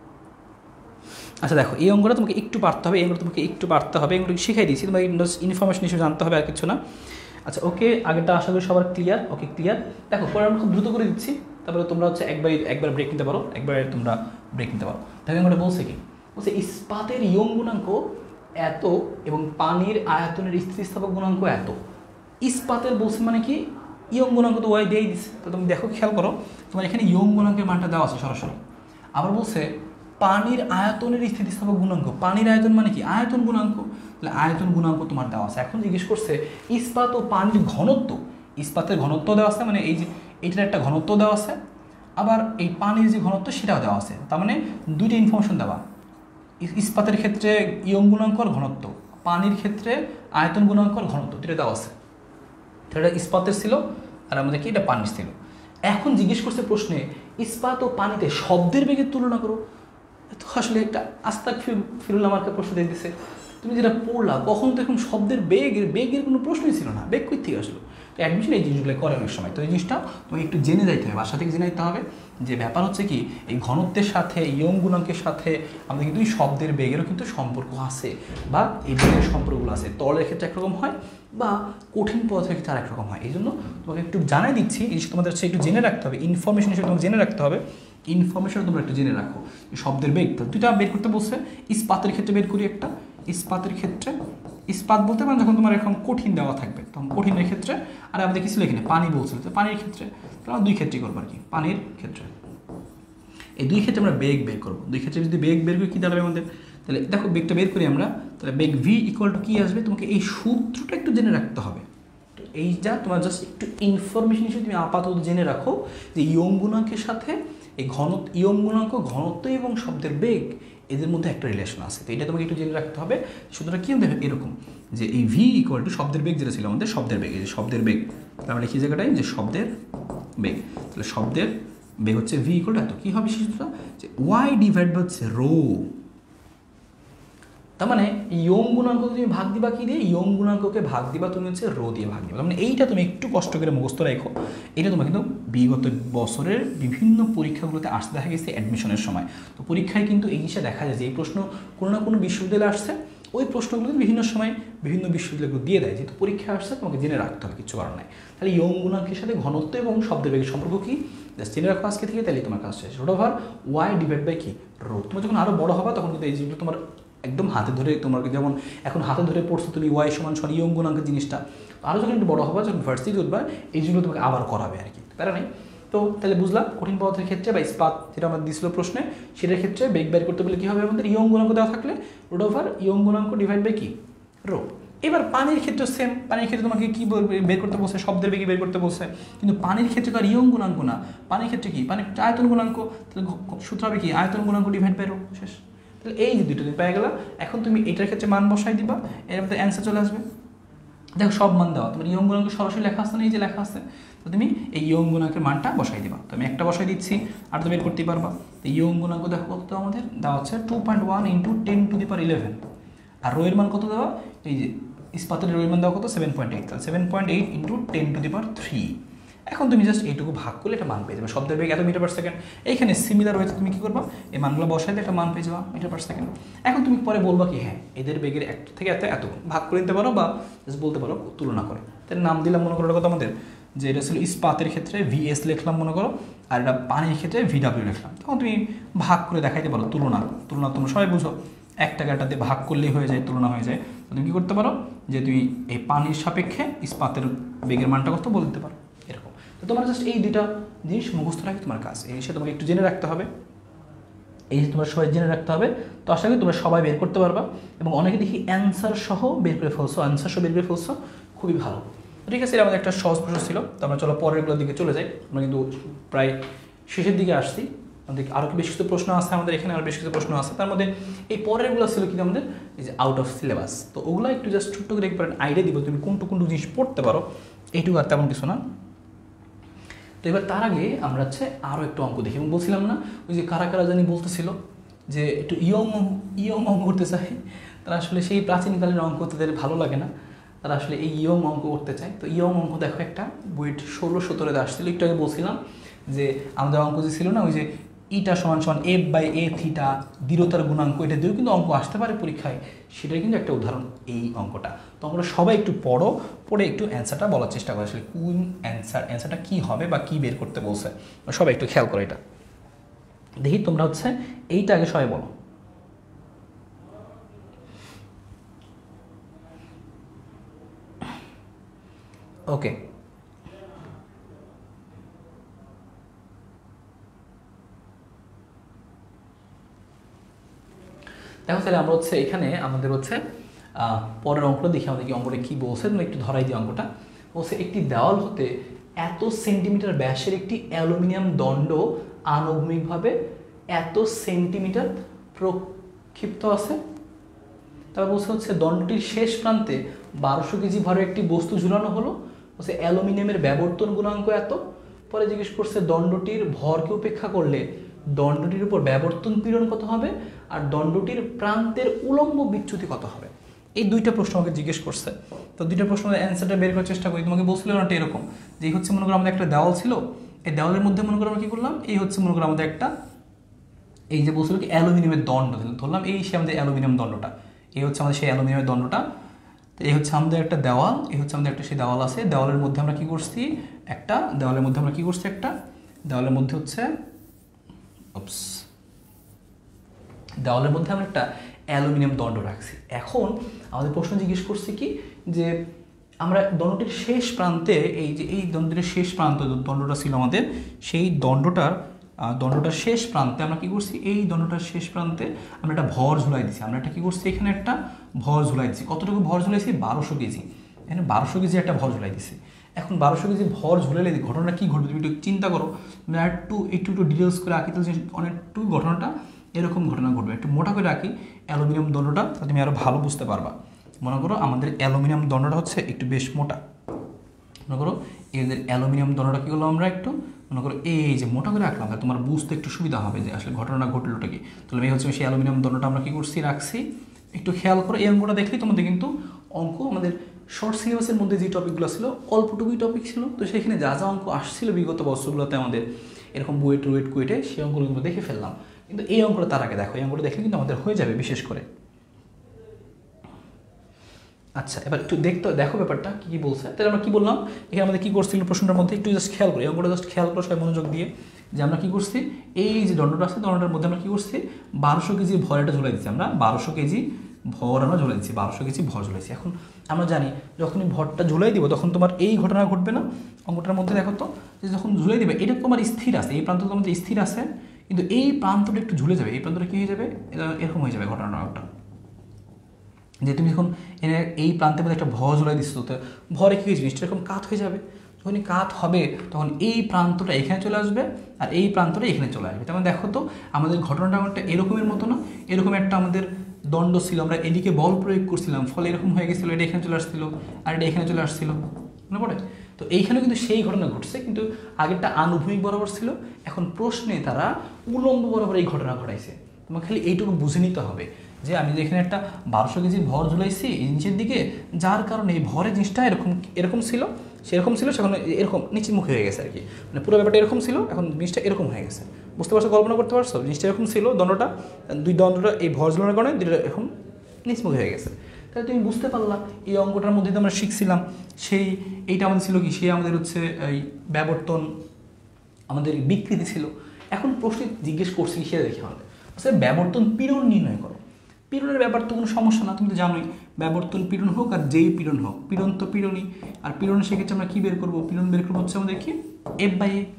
[SPEAKER 3] আচ্ছা দেখো এই অঙ্কটা তোমাকে একটু পারতে হবে, এই অঙ্কটা তোমাকে একটু পারতে হবে, এগুলো শিখাই দিয়েছি, তোমাকে ইনফরমেশন হিসেবে জানতে হবে, আর কিছু না। আচ্ছা ওকে, আগেরটা আশা করি সবার ক্লিয়ার। Okay clear. দেখো পরে আমরা খুব দ্রুত করে দিচ্ছি, তারপরে তোমরা হচ্ছে একবার একবার ব্রেক নিতে পারো, একবার তোমরা ব্রেক নিতে পারো। দেখো অঙ্কটা বলছে কি, বলছে ইস্পাতের ইয়ং গুণাঙ্ক এত এবং পানির আয়তনের স্থিতিস্থাপক গুণাঙ্ক এত। ইস্পাতের বলছে মানে কি ইয়ং গুণাঙ্ক তো ওয়াই দিয়েই দিচ্ছে, তো তুমি দেখো খেয়াল করো তোমার এখানে ইয়ং গুণাঙ্কের মানটা দেওয়া আছে সরাসরি। আবার বলছে পানির আয়তনের স্থিতিস্থাপক গুণাঙ্ক, পানির আয়তন মানে কি আয়তন গুণাঙ্ক, তাহলে আয়তন গুণাঙ্ক তোমার দেওয়া আছে। এখন জিজ্ঞেস করছে ইস্পাত ও পানির ঘনত্ব, ইস্পাতের ঘনত্ব দেওয়া আছে, মানে এই যে এইটার একটা ঘনত্ব দেওয়া আছে, আবার এই পানির যে ঘনত্ব সেটাও দেওয়া আছে, তার মানে দুইটা ইনফরমেশন দেওয়া। ইস্পাতের ক্ষেত্রে ইয়ং গুণাঙ্কর ঘনত্ব, পানির ক্ষেত্রে আয়তন গুণাঙ্কর ঘনত্ব, দুটো দেওয়া আছে। এটা ইস্পাতের ছিল আর আমাদের কি এটা পানির ছিল। এখন জিজ্ঞেস করছে প্রশ্নে ইস্পাত ও পানিতে শব্দের বেগের তুলনা করো। তো আসলে একটা আস্তাক ফিরুল আমাকে প্রশ্ন দিয়ে দিছে, তুমি যেটা পড়লা কখন তো এখন শব্দের বেগের বেগের কোনো প্রশ্নই ছিল না, বেগ কই থেকে আসলো। তো অ্যাডমিশন এই জিনিসগুলো করে অনেক সময়, তো এই জিনিসটা তোমাকে একটু জেনে যাইতে হবে, বাসা থেকে জেনে যেতে হবে যে ব্যাপার হচ্ছে কি এই ঘনত্বের সাথে ইয়ং গুণাঙ্কের সাথে আমাদের কিন্তু এই শব্দের বেগেরও কিন্তু সম্পর্ক আছে, বা এই বেগের সম্পর্কগুলো আছে। তরলের ক্ষেত্রে একরকম হয় বা কঠিন পদার্থের ক্ষেত্রে আরেক রকম হয়। এই জন্য তোমাকে একটু জানাই দিচ্ছি, এই তোমাদের হচ্ছে একটু জেনে রাখতে হবে, ইনফরমেশন হিসেবে তোমাকে জেনে রাখতে হবে। ইনফরমেশন তোমরা একটু জেনে রাখো শব্দের বেগ। তো দুইটা বের করতে বলছে, ইস্পাতের ক্ষেত্রে বের করি একটা। ইস্পাতের ক্ষেত্রে ইস্পাত বলতে পারেন যখন তোমার এখন কঠিন দেওয়া থাকবে তখন কঠিনের ক্ষেত্রে, আর আমাদের কিছু এখানে পানি বলছিল, তো পানির ক্ষেত্রে আমরা দুই ক্ষেত্রেই করবো আর কি। পানির ক্ষেত্রে এই দুই ক্ষেত্রে আমরা বেগ বের করবো, দুই ক্ষেত্রে যদি বেগ বের করি কী দাঁড়াবে আমাদের, তাহলে দেখো বেগটা বের করি আমরা, তাহলে বেগ ভি ইকুয়াল টু কী আসবে, তোমাকে এই সূত্রটা একটু জেনে রাখতে হবে। তো এই যা তোমার জাস্ট একটু ইনফরমেশন হিসেবে তুমি আপাতত জেনে রাখো যে ইয়ং গুণাঙ্কের সাথে এই ঘনত্ব, ইয়ং গুণাঙ্ক ঘনত্ব এবং শব্দের বেগ এদের মধ্যে একটা রিলেশন আছে। তো এটা তোমাকে একটু জেনে রাখতে হবে। সূত্রটা কী হবে এরকম যে এই ভি ইকুয়াল টু শব্দের বেগ যেটা ছিল আমাদের শব্দের বেগ, এই যে শব্দের বেগ, তার মানে কি জায়গাটায় যে শব্দের বেগ, তাহলে শব্দের বেগ হচ্ছে ভি ইকুয়াল টু এত, কী হবে শিশুরা যে ওয়াই ডিভাইড বাই হচ্ছে রো। তার মানে ইয়ং গুণাঙ্ক তুমি ভাগ দিবা কি দিয়ে, ইয়ং গুণাঙ্ককে ভাগ দিবা তুমি হচ্ছে রো দিয়ে ভাগ দিবা। তার মানে এইটা তুমি একটু কষ্ট করে মুখস্থ রাখো, এটা তোমার কিন্তু বিগত বছরের বিভিন্ন পরীক্ষাগুলোতে আসতে দেখা গেছে অ্যাডমিশনের সময়। তো পরীক্ষায় কিন্তু এই জিনিসটা দেখা যায় যে এই প্রশ্ন কোনো না কোনো বিশ্ববিদ্যালয়ে আসছে, ওই প্রশ্নগুলো বিভিন্ন সময় বিভিন্ন বিশ্ববিদ্যালয়গুলো দিয়ে দেয়, যেহেতু পরীক্ষা আসছে তোমাকে জেনে রাখতে হবে, কিছু করার নাই। তাহলে ইয়ং গুণাঙ্কের সাথে ঘনত্ব এবং শব্দের বেগের সম্পর্ক কি, জাস্ট জেনে রাখো আজকে থেকে, তাহলে তোমার কাজ শেষ। Root over Y divide by কি রো। তুমি যখন আরও বড় হবা তখন কিন্তু এই জিনিসগুলো তোমার একদম হাতে ধরে, তোমার যেমন এখন হাতে ধরে পড়ছো তুমি ওয়াই সমান সমান ইয়ং গুণাঙ্কের জিনিসটা, আরও যখন একটু বড় হবা, যখন ভার্সিটি উঠবা, এই জিনিসগুলো তোমাকে আবার করাবে আর কি, তারা নেই। তো তাহলে বুঝলাম কঠিন পদার্থের ক্ষেত্রে বা ইস্পাত যেটা আমাদের দিয়েছিল প্রশ্নে, সেটার ক্ষেত্রে বেগ বের করতে বলে কী হবে আমাদের, ইয়ং গুণাঙ্ক দেওয়া থাকলে রুট ওভার ইয়ং গুণাঙ্ক ডিভাইড বাই কি রো। এবার পানির ক্ষেত্রে সেম, পানির ক্ষেত্রে তোমাকে কী বের করতে বলছে, শব্দের বেগে বের করতে বলছে, কিন্তু পানির ক্ষেত্রে তো আর ইয়ং গুণাঙ্ক না, পানির ক্ষেত্রে কি, পানির আয়তন গুণাঙ্ক, তাহলে সূত্র হবে কি আয়তন গুণাঙ্ক ডিভাইড বাই রো, শেষ। তাহলে এই যে দুটো তুমি পেয়ে গেলা, এখন তুমি এটার ক্ষেত্রে মান বসাই দিবা, এর মধ্যে অ্যান্সার চলে আসবে। দেখো সব মান দেওয়া, তোমার ইয়ং গুণাঙ্ক সরাসরি লেখা আসছে না, এই যে লেখা আছে, তো তুমি এই ইয়ং গুণাঙ্কের মানটা বসাই দিবা। তো আমি একটা বসাই দিচ্ছি, আর তুমি বের করতে পারবা। তো ইয়ং গুণাঙ্ক দেখো কত আমাদের দেওয়া হচ্ছে two point one into ten to the power eleven, আর রোয়ের মান কত দেওয়া, এই যে ইস্পাতের রোয়ের মান দেওয়া কত সেভেন পয়েন্ট এইট, তাহলে seven point eight into ten to the power three. এখন তুমি জাস্ট এইটুকু ভাগ করলে একটা মান পেয়ে যাবে, শব্দের বেগ এত মিটার পার সেকেন্ড। এইখানে সিমিলার রয়েছে, তুমি কী করবা, এই মানগুলো বসাইলে একটা মান পেয়ে যাবা মিটার পার সেকেন্ড। এখন তুমি পরে বলবা কি, হ্যাঁ এদের বেগের এক থেকে এত এত ভাগ করে নিতে পারো, বা জাস্ট বলতে পারো তুলনা করে। তার নাম দিলাম মনে করো কথা আমাদের, যে এটা ছিল ইস্পাতের ক্ষেত্রে ভিএস লিখলাম মনে করো, আর এটা পানির ক্ষেত্রে ভিডাব্লিউ লিখলাম। তখন তুমি ভাগ করে দেখাইতে পারো তুলনা, তুলনা তোমরা সবাই বুঝো, এক টাকাটাতে ভাগ করলেই হয়ে যায়, তুলনা হয়ে যায়। তুমি কী করতে পারো, যে তুমি এই পানির সাপেক্ষে ইস্পাতের বেগের মানটা কত বলতে পারো, এরকম। তো তোমার জাস্ট এই দুইটা জিনিস মুখস্থ রাখে তোমার কাজ, এই জিনিসটা তোমাকে একটু জেনে রাখতে হবে, এই যে তোমার সবাই জেনে রাখতে হবে। তো আশা করি তোমরা সবাই বের করতে পারবা, এবং অনেকে দেখি অ্যান্সার সহ বের করে ফেলছো, অ্যান্সার সহ বের করে ফেলছো, খুবই ভালো। ঠিক আছে, এটা আমাদের একটা সহজ প্রশ্ন ছিল। তো আমরা চলো পরেরগুলোর দিকে চলে যাই, আমরা কিন্তু প্রায় শেষের দিকে আসছি, আমাদের আরও বেশ কিছু প্রশ্ন আছে, আমাদের এখানে আরও বেশ কিছু প্রশ্ন আছে। তার মধ্যে এই পরেরগুলো ছিল কিন্তু আমাদের এই যে আউট অফ সিলেবাস, তো ওগুলো একটু জাস্ট ছোট্ট করে একবার আইডিয়া দিব তুমি কোনটু কোনটু জিনিস পড়তে পারো, এইটুকু আর তেমন কিছু না। তো এবার তার আগে আমরা হচ্ছে আরও একটু অঙ্ক দেখি, এবং বলছিলাম না ওই যে কারা কারা জানি বলতেছিল যে একটু ইয়ং ইয়ং অঙ্ক করতে চাই, তারা আসলে সেই প্রাচীনকালের অঙ্ক তাদের ভালো লাগে না, তারা আসলে এই ইয়ং অঙ্ক করতে চায়। তো ইয়ং অঙ্ক দেখো একটা বুয়েট ষোলো সতেরোতে আসছিল, একটু আগে বলছিলাম যে আমাদের অঙ্ক যে ছিল না ওই যে ইটা সমান সমান এফ বাই এ থিটা দৃঢ়তার গুণাঙ্ক, এটা দিয়েও কিন্তু অঙ্ক আসতে পারে পরীক্ষায়, সেটাই কিন্তু একটা উদাহরণ এই অঙ্কটা। তো অঙ্কটা সবাই একটু পড়ো, পড়ে একটু অ্যান্সারটা বলার চেষ্টা করো, আসলে কোন অ্যান্সার অ্যান্সারটা কী হবে বা কী বের করতে বলছে, সবাই একটু খেয়াল করো এটা। দেখি তোমরা হচ্ছে এইটা আগে সবাই বলো। ওকে, দেখো তাহলে আমরা হচ্ছে এখানে আমাদের হচ্ছে পরের অঙ্কটা দেখি, আমাদের কি অঙ্কটা কী বলছে, তুমি একটু ধরাই দিই অঙ্কটা। বলছে একটি দেওয়াল হতে এত সেন্টিমিটার ব্যাসের একটি অ্যালুমিনিয়াম দণ্ড আনুভূমিকভাবে এত সেন্টিমিটার প্রক্ষিপ্ত আছে। তারপর বলছে হচ্ছে দণ্ডটির শেষ প্রান্তে বারোশো কেজি ভরের একটি বস্তু ঝুলানো হলো, বলছে অ্যালুমিনিয়ামের ব্যবর্তন গুণাঙ্ক এত। পরে জিজ্ঞেস করছে দণ্ডটির ভরকে উপেক্ষা করলে দণ্ডটির উপর ব্যবর্তন পীড়ন কত হবে, আর দণ্ডটির প্রান্তের উলম্ব বিচ্যুতি কত হবে। এই দুইটা প্রশ্ন আমাকে জিজ্ঞেস করছে। তো দুইটা প্রশ্নের অ্যান্সারটা বের করার চেষ্টা করি। তোমাকে বলছিল না এরকম যে এই হচ্ছে মনে করো আমাদের একটা দেওয়াল ছিল, এই দেওয়ালের মধ্যে মনে করো আমরা কী করলাম, এই হচ্ছে মনে করো আমাদের একটা এই যে বলছিল কি অ্যালুমিনিয়ামের দণ্ড ধরলাম, এই সে আমাদের অ্যালুমিনিয়াম দণ্ডটা, এই হচ্ছে আমাদের সেই অ্যালুমিনিয়ামের দণ্ডটা। তো এই হচ্ছে আমাদের একটা দেওয়াল, এই হচ্ছে আমাদের একটা সেই দেওয়াল আছে, দেওয়ালের মধ্যে আমরা কী করছি একটা দেওয়ালের মধ্যে আমরা কী করছি একটা দেওয়ালের মধ্যে হচ্ছে অপস দেওয়ালের মধ্যে আমরা একটা অ্যালুমিনিয়াম দণ্ড রাখছি। এখন আমাদের প্রশ্ন জিজ্ঞেস করছি কি যে আমরা দণ্ডটির শেষ প্রান্তে এই যে এই দণ্ডটির শেষ প্রান্ত দণ্ডটা ছিল আমাদের, সেই দণ্ডটার দণ্ডটার শেষ প্রান্তে আমরা কী করছি, এই দণ্ডটার শেষ প্রান্তে আমরা একটা ভর ঝুলাই দিছি। আমরা একটা কী করছি, এখানে একটা ভর ঝুলাই দিছি। কতটুকু ভর ঝুলাইছি, বারোশো কেজি, এখানে বারোশো কেজি একটা ভর ঝুলাই দিছি। এখন বারোশো কেজি ভর ঝুলাইলে ঘটনাটা কী ঘটবে তুমি একটু চিন্তা করো, আমি আর একটু একটু একটু ডিটেলস করে আঁকি, তাহলে অনেকটু ঘটনাটা এরকম ঘটনা ঘটবে। একটু মোটা করে রাখি অ্যালুমিনিয়াম দণ্ডটা, তুমি আরও ভালো বুঝতে পারবা। মনে করো আমাদের অ্যালুমিনিয়াম দণ্ডটা হচ্ছে একটু বেশ মোটা, মনে করো এদের অ্যালুমিনিয়াম দণ্ডটা কী করলাম আমরা একটু মনে করো এই যে মোটা করে রাখলাম, তোমার বুঝতে একটু সুবিধা হবে যে আসলে ঘটনাটা ঘটলোটা কি। তাহলে এই হচ্ছে সেই অ্যালুমিনিয়াম দণ্ডটা আমরা কী করছি রাখছি। একটু খেয়াল করো এই অঙ্কটা দেখলেই তোমাদের কিন্তু অঙ্ক আমাদের শর্ট সিলেবাসের মধ্যে যে টপিকগুলো ছিল অল্পটুকুই টপিক ছিল, তো সেখানে যা যা অঙ্ক আসছিল বিগত বছরগুলোতে আমাদের এরকম বুয়েট রুয়েট কুয়েটে সেই অঙ্কগুলো কিন্তু দেখে ফেললাম। কিন্তু এই অঙ্কটা তার আগে দেখো, এই অঙ্কটা দেখলে কিন্তু আমাদের হয়ে যাবে বিশেষ করে। আচ্ছা এবার একটু দেখতে দেখো ব্যাপারটা কী কী বলছে। তাহলে আমরা কী বললাম এখানে আমাদের কী করছিল প্রশ্নটার মধ্যে একটু জাস্ট খেয়াল করি, অঙ্কটা জাস্ট খেয়াল করো সবাই মনোযোগ দিয়ে, যে আমরা কী করছি এই যে দণ্ডটা আছে দণ্ডটার মধ্যে আমরা কী করছি বারোশো কেজি ভর এটা ঝুলাই দিচ্ছি, আমরা বারোশো কেজি ভর আমরা ঝুলাই দিচ্ছি, বারোশো কেজি ভর ঝুলাইছি। এখন আমরা জানি যখনই ভরটা ঝুলাই দিব তখন তোমার এই ঘটনা ঘটবে না। অঙ্কটার মধ্যে দেখো তো যে যখন ঝুলাই দিবে এটা তোমার স্থির আছে, এই প্রান্তটা তোমাদের স্থির আছে, কিন্তু এই প্রান্তটা একটু ঝুলে যাবে, এই প্রান্তটা কী হয়ে যাবে এরকম হয়ে যাবে ঘটনাটা একটা, যে তুমি যখন এনে এই প্রান্তের মধ্যে একটা ভর ঝুলাই দিচ্ছ তো ভরে কী জিনিসটা এরকম কাত হয়ে যাবে, যখনই কাত হবে তখন এই প্রান্তটা এখানে চলে আসবে আর এই প্রান্তটা এখানে চলে আসবে। তেমন দেখো তো আমাদের ঘটনাটা একটা এরকমের মতো না, এরকম একটা আমাদের দণ্ড ছিল, আমরা এদিকে বল প্রয়োগ করছিলাম ফলে এরকম হয়ে গেছিলো, এটা এখানে চলে আসছিলো আর এটা এখানে চলে আসছিলো, মনে পড়ে? তো এইখানেও কিন্তু সেই ঘটনা ঘটছে, কিন্তু আগেরটা আনুভূমিক বরাবর ছিল, এখন প্রশ্নে তারা উলম্ব বরাবর এই ঘটনা ঘটাইছে। তোমাকে খালি এইটুকু বুঝে নিতে হবে যে আমি যেখানে একটা বারোশো কেজির ভর ঝুলাইছি নিচের দিকে, যার কারণে এই ভরের জিনিসটা এরকম এরকম ছিল সেরকম ছিল, সেখানে এরকম নিচের মুখে হয়ে গেছে আর কি, মানে পুরো ব্যাপারটা এরকম ছিল এখন জিনিসটা এরকম হয়ে গেছে। বুঝতে পারছো, কল্পনা করতে পারছো? জিনিসটা এরকম ছিল দণ্ডটা, দুই দণ্ডটা এই ভর ঝুলানোর কারণে দুইটা এখন নিচ মুখে হয়ে গেছে। তাহলে তুমি বুঝতে পারলা এই অঙ্কটার মধ্যে তো আমরা শিখছিলাম সেই এইটা আমাদের ছিল কি, সেই আমাদের হচ্ছে এই ব্যাবর্তন আমাদের বিকৃতি ছিল। এখন প্রশ্ন জিজ্ঞেস করছি সেটা দেখি আমাদের আসলে ব্যাবর্তন পীড়ন নির্ণয় করো। পীড়নের ব্যাপার তো কোনো সমস্যা না, তুমি তো জানোই ব্যাবর্তন পীড়ন হোক আর যেই পীড়ন হোক, পীড়ন তো পীড়নই। আর পীড়ন সেক্ষেত্রে আমরা কী বের করবো, পীড়ন বের করবো হচ্ছে আমাদের কি এফ বাই এ,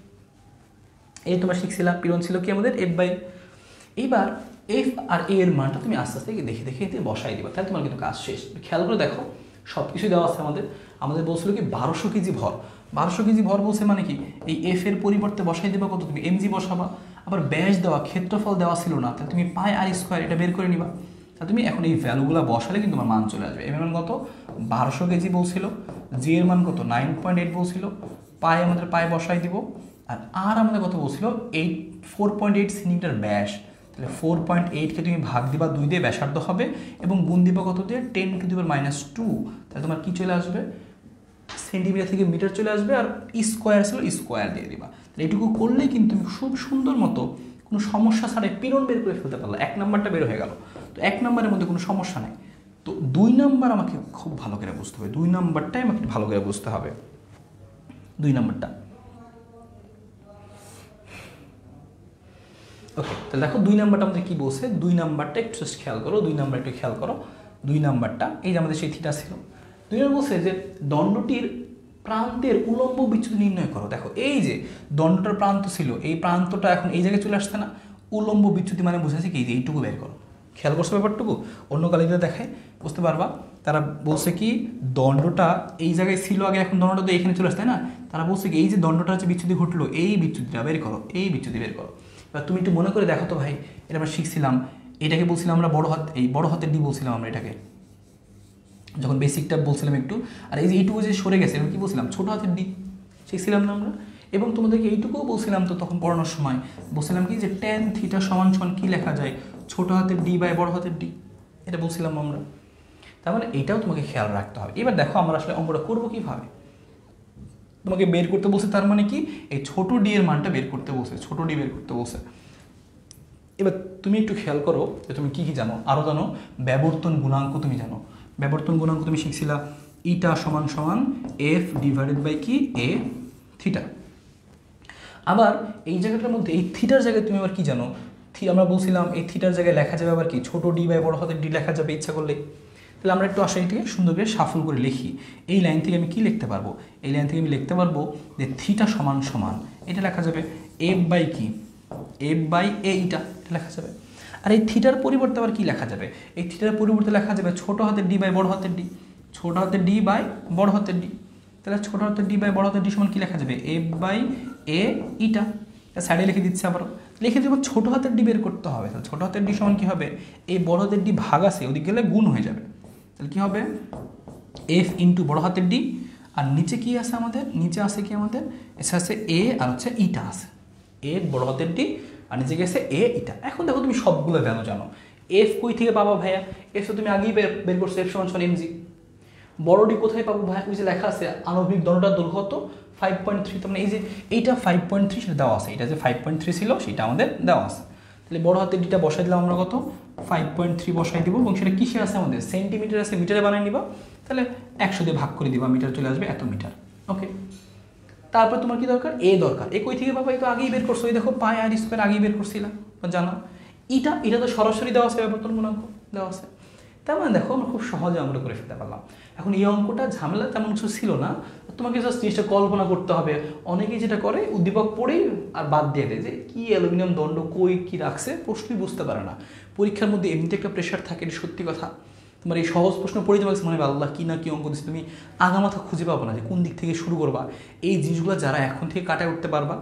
[SPEAKER 3] এই তোমরা শিখছিলাম পীড়ন ছিল কি আমাদের এফ বাই এ। এইবার এফ আর এ এর মানটা তুমি আস্তে আস্তে দেখে দেখে এতে বসাই দিবা, তাহলে তোমার কিন্তু কাজ শেষ। খেয়াল করে দেখো সব কিছুই দেওয়া আছে আমাদের, আমাদের বলছিল কি বারোশো কেজি ভর, বারোশো কেজি ভর বলছে মানে কি এই এফ এর পরিবর্তে বসাই দেবা কত, তুমি এমজি বসাবা, আবার ব্যাস দেওয়া ক্ষেত্রফল দেওয়া ছিল না, তাহলে তুমি পাই আর স্কোয়ার এটা বের করে নিবা। তা তুমি এখন এই ভ্যালুগুলো বসালে কিন্তু তোমার মান চলে আসবে। এম এর মান কত বারোশো কেজি বলছিল, জি এর মান কত নাইন পয়েন্ট এইট বলছিল, পাই আমাদের পাই বসাই দিব, আর আর আমাদের কত বলছিল eight four point eight centimetre ব্যাস, তাহলে ফোর পয়েন্ট এইটকে তুমি ভাগ দিবা দুই দিয়ে ব্যাসার্ধ হবে এবং গুণ দিবা কত দিয়ে টেন টু দিবা মাইনাস টু, তাহলে তোমার কী চলে আসবে সেন্টিমিটার থেকে মিটার চলে আসবে, আর স্কোয়ার ছিল স্কোয়ার দিয়ে দিবা। তাহলে এইটুকু করলেই কিন্তু তুমি খুব সুন্দর মতো কোনো সমস্যা ছাড়াই পীড়ন বের করে ফেলতে পারলো। এক নাম্বারটা বের হয়ে গেল, তো এক নাম্বারের মধ্যে কোনো সমস্যা নেই। তো দুই নাম্বার আমাকে খুব ভালো করে বুঝতে হবে, দুই নাম্বারটাই আমাকে ভালো করে বুঝতে হবে। দুই নাম্বারটা ওকে, তাহলে দেখো দুই নাম্বারটা আমাদের কী বলছে, দুই নাম্বারটা একটু জাস্ট খেয়াল করো, দুই নাম্বার একটু খেয়াল করো। দুই নাম্বারটা এই যে আমাদের সেই থিটা ছিল, দুই নম্বর বলছে যে দণ্ডটির প্রান্তের উলম্ব বিচ্যুতি নির্ণয় করো। দেখো এই যে দণ্ডটার প্রান্ত ছিল, এই প্রান্তটা এখন এই জায়গায় চলে আসছে না, উলম্ব বিচ্যুতি মানে বুঝেছে কি যে এইটুকু বের করো। খেয়াল করছো ব্যাপারটুকু, অন্য কালিতে দেখায় বুঝতে পারবা। তারা বলছে কি দণ্ডটা এই জায়গায় ছিল আগে, এখন দণ্ডটা তো এখানে চলে আসছে তাই না, তারা বলছে কি এই যে দণ্ডটা হচ্ছে বিচ্যুতি ঘটলো এই বিচ্যুতিটা বের করো, এই বিচ্যুতি বের করো। এবার তুমি একটু মনে করে দেখো তো ভাই, এটা আমরা শিখছিলাম, এটাকে বলছিলাম আমরা বড় হাত, এই বড় হাতের ডি বলছিলাম আমরা এটাকে যখন বেসিকটা বলছিলাম একটু, আর এই যে এইটুকু যে সরে গেছে এবার কী বলছিলাম ছোটো হাতের ডি শিখছিলাম না আমরা। এবং তোমাদেরকে এইটুকুও বলছিলাম তো তখন পড়ানোর সময়, বলছিলাম কি যে টেন থিটা সমান সমান কী লেখা যায় ছোটো হাতের ডি বাই বড় হাতের ডি, এটা বলছিলাম আমরা। তার মানে এটাও তোমাকে খেয়াল রাখতে হবে। এবার দেখো আমরা আসলে অঙ্কটা করবো কীভাবে, তোমাকে বের করতে বলছে, তার মানে কি এই ছোটো ডি এর মানটা বের করতে বলছে, ছোটো ডি বের করতে বলছে। এবার তুমি একটু খেয়াল করো যে তুমি কী কী জানো, আরও জানো ব্যাবর্তন গুণাঙ্ক তুমি জানো, ব্যাবর্তন গুণাঙ্ক তুমি শিখছিলা ইটা সমান সমান এফ ডিভাইডেড বাই কি এ থিটা। আবার এই জায়গাটার মধ্যে এই থিটার জায়গায় তুমি আবার কি জানো, থি আমরা বলছিলাম এই থিটার জায়গায় লেখা যাবে আবার কি ছোটো ডি বাই বড় হাতের ডি লেখা যাবে ইচ্ছা করলে। তাহলে আমরা একটু আসলে এটাকে সুন্দর করে সাফল করে লিখি। এই লাইন থেকে আমি কি লিখতে পারবো, এই লাইন থেকে আমি লিখতে পারবো যে থিটা সমান সমান এটা লেখা যাবে এফ বাই কি এফ বাই এ ইটা, এটা লেখা যাবে। আর এই থিটার পরিবর্তে আবার কী লেখা যাবে, এই থিটার পরিবর্তে লেখা যাবে ছোটো হাতের ডি বাই বড় হাতের ডি, ছোটো হাতের ডি বাই বড় হাতের ডি। তাহলে ছোটো হাতের ডি বাই বড় হাতের ডি সমান কী লেখা যাবে এফ বাই এ ইটা, সাইডে লিখে দিচ্ছে আবার, লিখে দেবো ছোটো হাতের ডি বের করতে হবে। তাহলে ছোটো হাতের ডি সমান কী হবে, এই বড় হাতের ডি ভাগ আছে ওদিকে গেলে গুণ হয়ে যাবে, তাহলে কী হবে এফ ইন্টু বড় হাতের ডি আর নিচে কি আছে আমাদের, নিচে আছে কি আমাদের, এসে আছে এ আর হচ্ছে ইটা আছে, এ বড় হাতের ডি আর নিচে গেছে এ ইটা। এখন দেখো তুমি সবগুলো ভ্যালু জানো, এফ কই থেকে পাবা ভাইয়া, এফ তো তুমি আগেই বের বের করছো, এফ সমান সমান এমজি। বড় ডি কোথায় পাবো ভাইয়া, ওই যে লেখা আছে আণবিক দণ্ডটার দৈর্ঘ্য কত ফাইভ পয়েন্ট থ্রি, তার মানে এই যে এইটা ফাইভ পয়েন্ট থ্রি সেটা দেওয়া আছে, এটা যে ফাইভ পয়েন্ট থ্রি ছিল সেটা আমাদের দেওয়া আছে। তাহলে বড় হাতের ডিটা বসাই দিলাম আমরা কত ফাইভ পয়েন্ট থ্রি বসাই দিব, এবং সেটা কিসে আছে আমাদের সেন্টিমিটার আছে, মিটারে বানাই নিবা, তাহলে একশো দিয়ে ভাগ করে দিবা, মিটার চলে আসবে এত মিটার। ওকে, তারপর তোমার কি দরকার, এ দরকার। এ কই থেকে বাবা, এই তো আগেই বের করছো, এই দেখো পাই আর স্কোয়ার আগেই বের করছিলাম, জানো। ইটা, এটা তো সরাসরি দেওয়া আছে, ব্যাপারতন গুণাঙ্ক দেওয়া আছে। তার মানে দেখো আমরা খুব সহজে আমরা করে ফেলতে পারলাম। এখন এই অঙ্কটা ঝামেলা তেমন কিছু ছিল না, তোমাকে জাস্ট জিনিসটা কল্পনা করতে হবে। অনেকেই যেটা করে উদ্দীপক পড়েই আর বাদ দিয়ে দেয় যে কি অ্যালুমিনিয়াম দণ্ড কই কি রাখছে, প্রশ্নই বুঝতে পারে না। পরীক্ষার মধ্যে এমনিতে একটা প্রেশার থাকে, এটা সত্যি কথা। তোমার এই সহজ প্রশ্ন পড়ে যাবে মনে হবে আল্লাহ কি না কি অঙ্ক দিচ্ছে, তুমি আগামাথা খুঁজে পাবো না যে কোন দিক থেকে শুরু করবা। এই জিনিসগুলো যারা এখন থেকে কাটায় উঠতে পারবা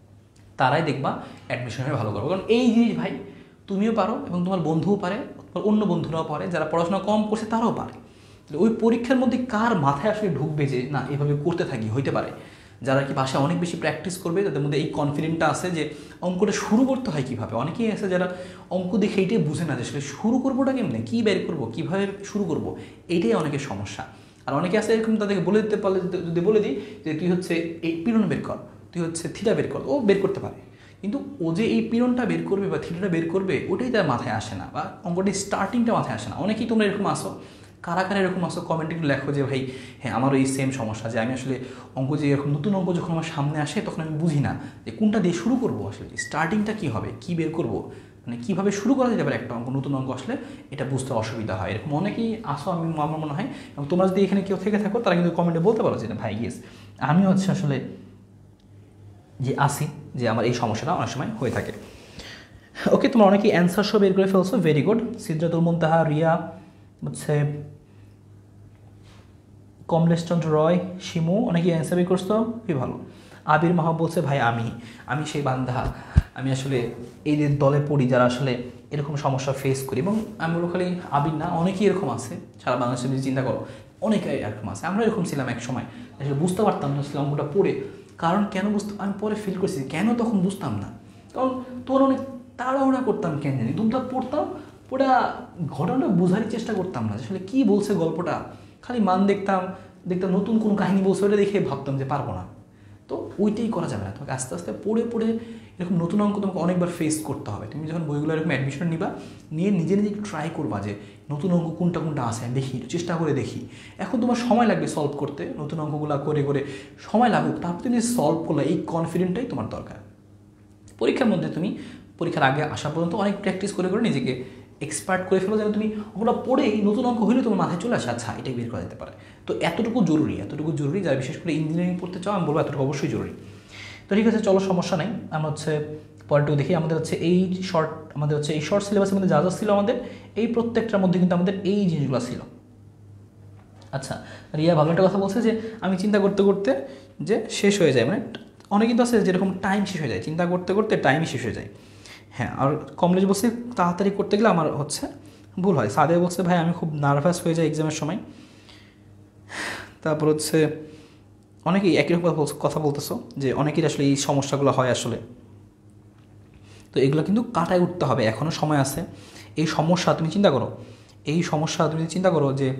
[SPEAKER 3] তারাই দেখবা অ্যাডমিশনে ভালো করবো। কারণ এই জিনিস ভাই তুমিও পারো এবং তোমার বন্ধুও পারে, তোমার অন্য বন্ধুরাও পারে, যারা পড়াশোনা কম করছে তারাও পারে। ওই পরীক্ষার মধ্যে কার মাথায় আসলে ঢুকবে যে না এভাবে করতে থাকি, হইতে পারে যারা কি বাসায় অনেক বেশি প্র্যাকটিস করবে তাদের মধ্যে এই কনফিডেন্টটা আছে যে অঙ্কটা শুরু করতে হয় কীভাবে। অনেকেই আছে যারা অঙ্ক দেখে এইটাই বুঝে না যে আসলে শুরু করবোটা কেমনে, কী বের করবো, কীভাবে শুরু করব, এইটাই অনেকের সমস্যা। আর অনেকে আছে এরকম, তাদেরকে বলে দিতে পারলে, যদি বলে দিই যে তুই হচ্ছে এই পীড়ন বের কর, তুই হচ্ছে থিটা বের কর, ও বের করতে পারে। কিন্তু ও যে এই পীড়নটা বের করবে বা থিটাটা বের করবে ওটাই তার মাথায় আসে না, বা অঙ্কটির স্টার্টিংটা মাথায় আসে না। অনেকেই তোমরা এরকম আসো, কারা কারা এরকম আসো কমেন্টে একটু লেখো যে ভাই হ্যাঁ আমারও এই সেম সমস্যা, যে আমি আসলে অঙ্ক যে এরকম নতুন অঙ্ক যখন আমার সামনে আসে তখন আমি বুঝি না যে কোনটা দিয়ে শুরু করবো, আসলে স্টার্টিংটা কী হবে, কী বের করব, মানে কীভাবে শুরু করা যেতে পারে একটা অঙ্ক, নতুন অঙ্ক আসলে এটা বুঝতে অসুবিধা হয়। এরকম অনেকেই আসো, আমি আমার মনে হয়। এবং তোমরা যদি এখানে কেউ থেকে থাকো তারা কিন্তু কমেন্টে বলতে পারো যে ভাই ইয়েস আমি হচ্ছে আসলে যে আসি, যে আমার এই সমস্যাটা অনেক সময় হয়ে থাকে। ওকে, তোমরা অনেকেই অ্যান্সার সব বের করে ফেলছো, ভেরি গুড। সিদ্ধাতুল মুনতাহা, রিয়া হচ্ছে, কমলেশচন্দ্র রয়, শিমু অনেকেই অ্যান্সার বের করছো, কি ভালো। আবির মাহা বলছে ভাই আমি আমি সেই বান্ধা, আমি আসলে এই দলে পড়ি যারা আসলে এরকম সমস্যা ফেস করি। এবং আমি বলো খালি আবির না, অনেকেই এরকম আছে সারা বাংলাদেশে, যদি চিন্তা করো অনেকে এরকম আছে। আমরা এরকম ছিলাম এক সময়, আসলে বুঝতে পারতাম না আসলে অঙ্কটা পড়ে, কারণ কেন বুঝতে, আমি পরে ফিল করছি কেন তখন বুঝতাম না, কারণ তোর অনেক তাড়াহুড়া করতাম, কেন জানি দুমটা পড়তাম, পুরা ঘটনাটা বোঝারই চেষ্টা করতাম না আসলে কী বলছে গল্পটা, খালি মান দেখতাম, দেখতাম নতুন কোনো কাহিনী বলছে ওটা দেখে ভাবতাম যে পারবো না। তো ওইটাই করা যাবে না, তোমাকে আস্তে আস্তে পড়ে পড়ে এরকম নতুন অঙ্ক তোমাকে অনেকবার ফেস করতে হবে। তুমি যখন বইগুলো এরকম অ্যাডমিশন নিবা, নিয়ে নিজে নিজে ট্রাই করবা যে নতুন অঙ্ক কোনটা কোনটা আসে দেখি, চেষ্টা করে দেখি। এখন তোমার সময় লাগবে সলভ করতে, নতুন অঙ্কগুলো করে করে সময় লাগুক, তারপর তুমি সলভ করলে এই কনফিডেন্টটাই তোমার দরকার। পরীক্ষার মধ্যে তুমি পরীক্ষার আগে আসা পর্যন্ত অনেক প্র্যাকটিস করে করে নিজেকে এক্সপার্ট করে ফেলো, যেন তুমি ওগুলো পড়েই নতুন অঙ্ক হইলে তোমার মাথায় চলে আসে আচ্ছা এটাই বের করা যেতে পারে। তো এতটুকু জরুরি, এতটুকু জরুরি, যারা বিশেষ করে ইঞ্জিনিয়ারিং পড়তে চাও আমি বলবো এতটুকু অবশ্যই জরুরি। তো ঠিক আছে, চলো সমস্যা নেই, আমরা হচ্ছে পরেরটুকু দেখি। আমাদের হচ্ছে এই শর্ট আমাদের হচ্ছে এই শর্ট সিলেবাসের মধ্যে যা যা ছিল আমাদের এই প্রত্যেকটার মধ্যে কিন্তু আমাদের এই জিনিসগুলো ছিল। আচ্ছা, রিয়া ভালো একটা কথা বলছে যে আমি চিন্তা করতে করতে যে শেষ হয়ে যায়, মানে অনেক কিন্তু আছে যেরকম টাইম শেষ হয়ে যায়, চিন্তা করতে করতে টাইমই শেষ হয়ে যায়। হ্যাঁ, আর কমলেশ বলছে তাড়াতাড়ি করতে গেলে আমার হচ্ছে ভুল হয়। সাদে বলছে ভাই আমি খুব নার্ভাস হয়ে যাই এক্সামের সময়। তারপর হচ্ছে অনেকেই একই রকম কথা বলতেছো যে অনেকের আসলে এই সমস্যাগুলো হয় আসলে। তো এগুলো কিন্তু কাটায় উঠতে হবে, এখনও সময় আছে। এই সমস্যা তুমি চিন্তা করো, এই সমস্যা তুমি চিন্তা করো যে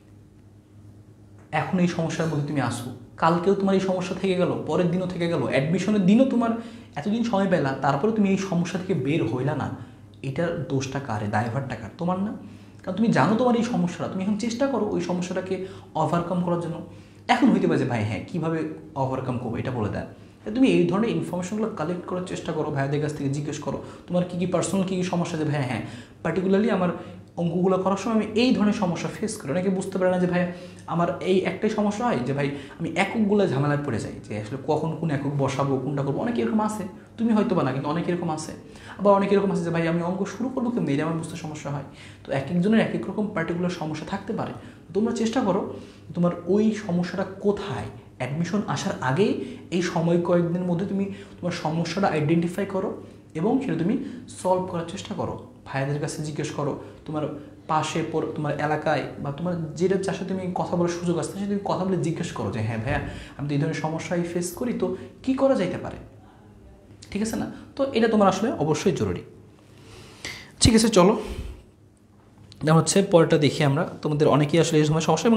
[SPEAKER 3] এখন এই সমস্যার মধ্যে তুমি আসো, কালকেও তোমার এই সমস্যা থেকে গেল, পরের দিনও থেকে গেল, অ্যাডমিশনের দিনও তোমার এতদিন সময় পেলা, তারপরে তুমি এই সমস্যা থেকে বের হইলা না, এটার দোষটা কারে, দায়ভারটা কার, তোমার না? কারণ তুমি জানো তোমার এই সমস্যাটা, তুমি এখন চেষ্টা করো ওই সমস্যাটাকে ওভারকাম করার জন্য। এখন হইতে পারে যে ভাই হ্যাঁ কীভাবে ওভারকাম করবো এটা বলে দেয়, তুমি এই ধরনের ইনফরমেশনগুলো কালেক্ট করার চেষ্টা করো, ভাইয়াদের কাছ থেকে জিজ্ঞেস করো তোমার কী কী পার্সোনাল কী কী সমস্যা, যে ভাই হ্যাঁ পার্টিকুলারলি আমার অঙ্কগুলো করার সময় আমি এই ধরনের সমস্যা ফেস করি। অনেকে বুঝতে পারে না যে ভাই আমার এই একটাই সমস্যা হয় যে ভাই আমি এককগুলো ঝামেলায় পড়ে যাই, যে আসলে কখন কোন একক বসাবো কোনটা করবো। অনেক এরকম আছে, তুমি হয়তো বা না, কিন্তু অনেক এরকম আছে। আবার অনেক এরকম আছে যে ভাই আমি অঙ্ক শুরু করবো কিন্তু এটা আমার বুঝতে সমস্যা হয়। তো এক একজনের এক এক রকম পার্টিকুলার সমস্যা থাকতে পারে। তোমরা চেষ্টা করো তোমার ওই সমস্যাটা কোথায়, অ্যাডমিশন আসার আগেই এই সময় কয়েকদিনের মধ্যে তুমি তোমার সমস্যাটা আইডেন্টিফাই করো, এবং সেটা তুমি সলভ করার চেষ্টা করো, ভাইয়াদের কাছে জিজ্ঞেস করো, তোমার পাশে তোমার এলাকায় বা তোমার যেটা চাষে তুমি কথা বলার সুযোগ আসছে সেটা তুমি কথা বলে জিজ্ঞেস করো যে হ্যাঁ ভাইয়া আমি তো এই ধরনের সমস্যায় ফেস করি, তো কী করা যাইতে পারে, ঠিক আছে না? তো এটা তোমার আসলে অবশ্যই জরুরি। ঠিক আছে, চলো যেমন হচ্ছে পরেরটা দেখি আমরা। তোমাদের অনেকেই আসলে এই সময় সমস্যা, এবং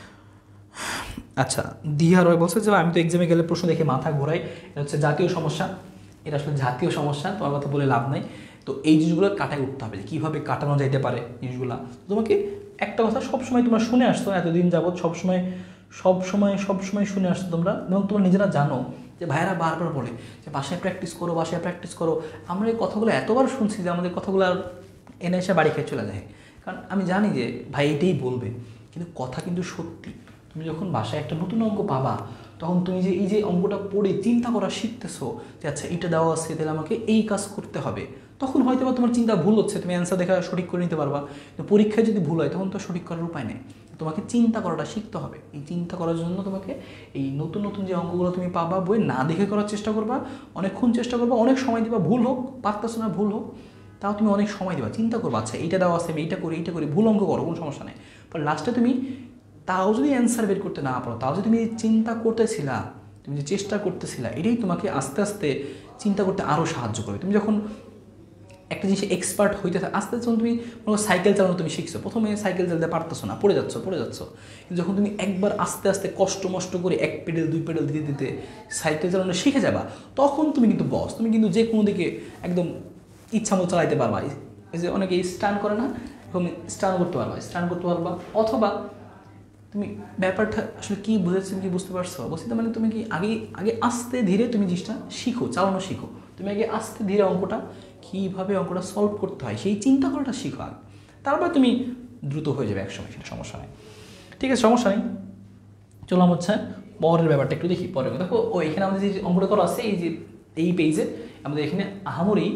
[SPEAKER 3] আচ্ছা দিহা রয় বলছে যে আমি তো এক্সামে গেলে প্রশ্ন দেখে মাথা ঘোরাই, এটা হচ্ছে জাতীয় সমস্যা, এটা আসলে জাতীয় সমস্যা, তোমার কথা বলে লাভ নাই। তো এই জিনিসগুলো কাটাই উঠতে হবে যে কীভাবে কাটানো যাইতে পারে জিনিসগুলো। তোমাকে একটা কথা সবসময় তোমরা শুনে আসছো এতদিন যাবৎ, সবসময় সবসময় সবসময় শুনে আসছো তোমরা, এবং তোমরা নিজেরা জানো যে ভাইয়েরা বারবার বলে যে বাসায় প্র্যাকটিস করো, বাসায় প্র্যাকটিস করো। আমরা এই কথাগুলো এতবার শুনছি যে আমাদের কথাগুলো আর এনে এসে বাড়ি খেয়ে চলে যায়, কারণ আমি জানি যে ভাই এটাই বলবে, কিন্তু কথা কিন্তু সত্যি। তুমি যখন বাসায় একটা নতুন অঙ্ক পাবা, তখন তুমি যে এই যে অঙ্কটা পড়ে চিন্তা করা শিখতেছো যে আচ্ছা এটা দেওয়া আছে তাহলে আমাকে এই কাজ করতে হবে, তখন হয়তো বা তোমার চিন্তা ভুল হচ্ছে, তুমি অ্যান্সার দেখা সঠিক করে নিতে পারবা। কিন্তু পরীক্ষায় যদি ভুল হয় তখন তো সঠিক করার উপায় নেই, তোমাকে চিন্তা করাটা শিখতে হবে। এই চিন্তা করার জন্য তোমাকে এই নতুন নতুন যে অঙ্কগুলো তুমি পাবা বই না দেখে করার চেষ্টা করবা, অনেকক্ষণ চেষ্টা করবা, অনেক সময় দিবা, ভুল হোক, পারতেছো না ভুল হোক, তাও তুমি অনেক সময় দেবা, চিন্তা করবা আচ্ছা এইটা দেওয়া আছে আমি এইটা করি এইটা করি, ভুল অঙ্ক করো কোনো সমস্যা নেই। পর লাস্টে তুমি তাও যদি অ্যান্সার বের করতে না পারো, তাও যদি তুমি চিন্তা করতেছিলা, তুমি যে চেষ্টা করতেছিলা, এটাই তোমাকে আস্তে আস্তে চিন্তা করতে আরও সাহায্য করবে। তুমি যখন একটা জিনিসে এক্সপার্ট হইতে থাকে আস্তে আস্তে, যখন তুমি কোনো সাইকেল চালানো তুমি শিখছো, প্রথমে সাইকেল চালাতে পারতেছো না, পড়ে যাচ্ছ পড়ে যাচ্ছ কিন্তু যখন তুমি একবার আস্তে আস্তে কষ্ট মষ্ট করে এক পেডেল দুই পেডেল দিতে দিতে সাইকেল চালানো শিখে যাবা, তখন তুমি কিন্তু বস, তুমি কিন্তু যে কোনো দিকে একদম ইচ্ছা মতো চালাইতে পারবা। এই যে অনেকে স্টান করে না, এরকম স্টান করতে পারবা, স্টান করতে পারবা। অথবা তুমি ব্যাপারটা আসলে কী বুঝেছি, কি বুঝতে পারছো বুঝতে, মানে তুমি কি আগে আগে আস্তে ধীরে তুমি জিনিসটা শিখো, চালানো শিখো। তুমি আগে আস্তে ধীরে অঙ্কটা কীভাবে অঙ্কটা সলভ করতে হয় সেই চিন্তা করাটা শিখো আগে, তারপর তুমি দ্রুত হয়ে যাবে একসময়, সেটা সমস্যা নেই। ঠিক আছে, সমস্যা নেই। চললাম হচ্ছে পরের ব্যাপারটা একটু দেখি। পরে দেখো ও এখানে আমাদের যে অঙ্কটা করা আছে এই যে এই পেজে, আমাদের এখানে আহামরি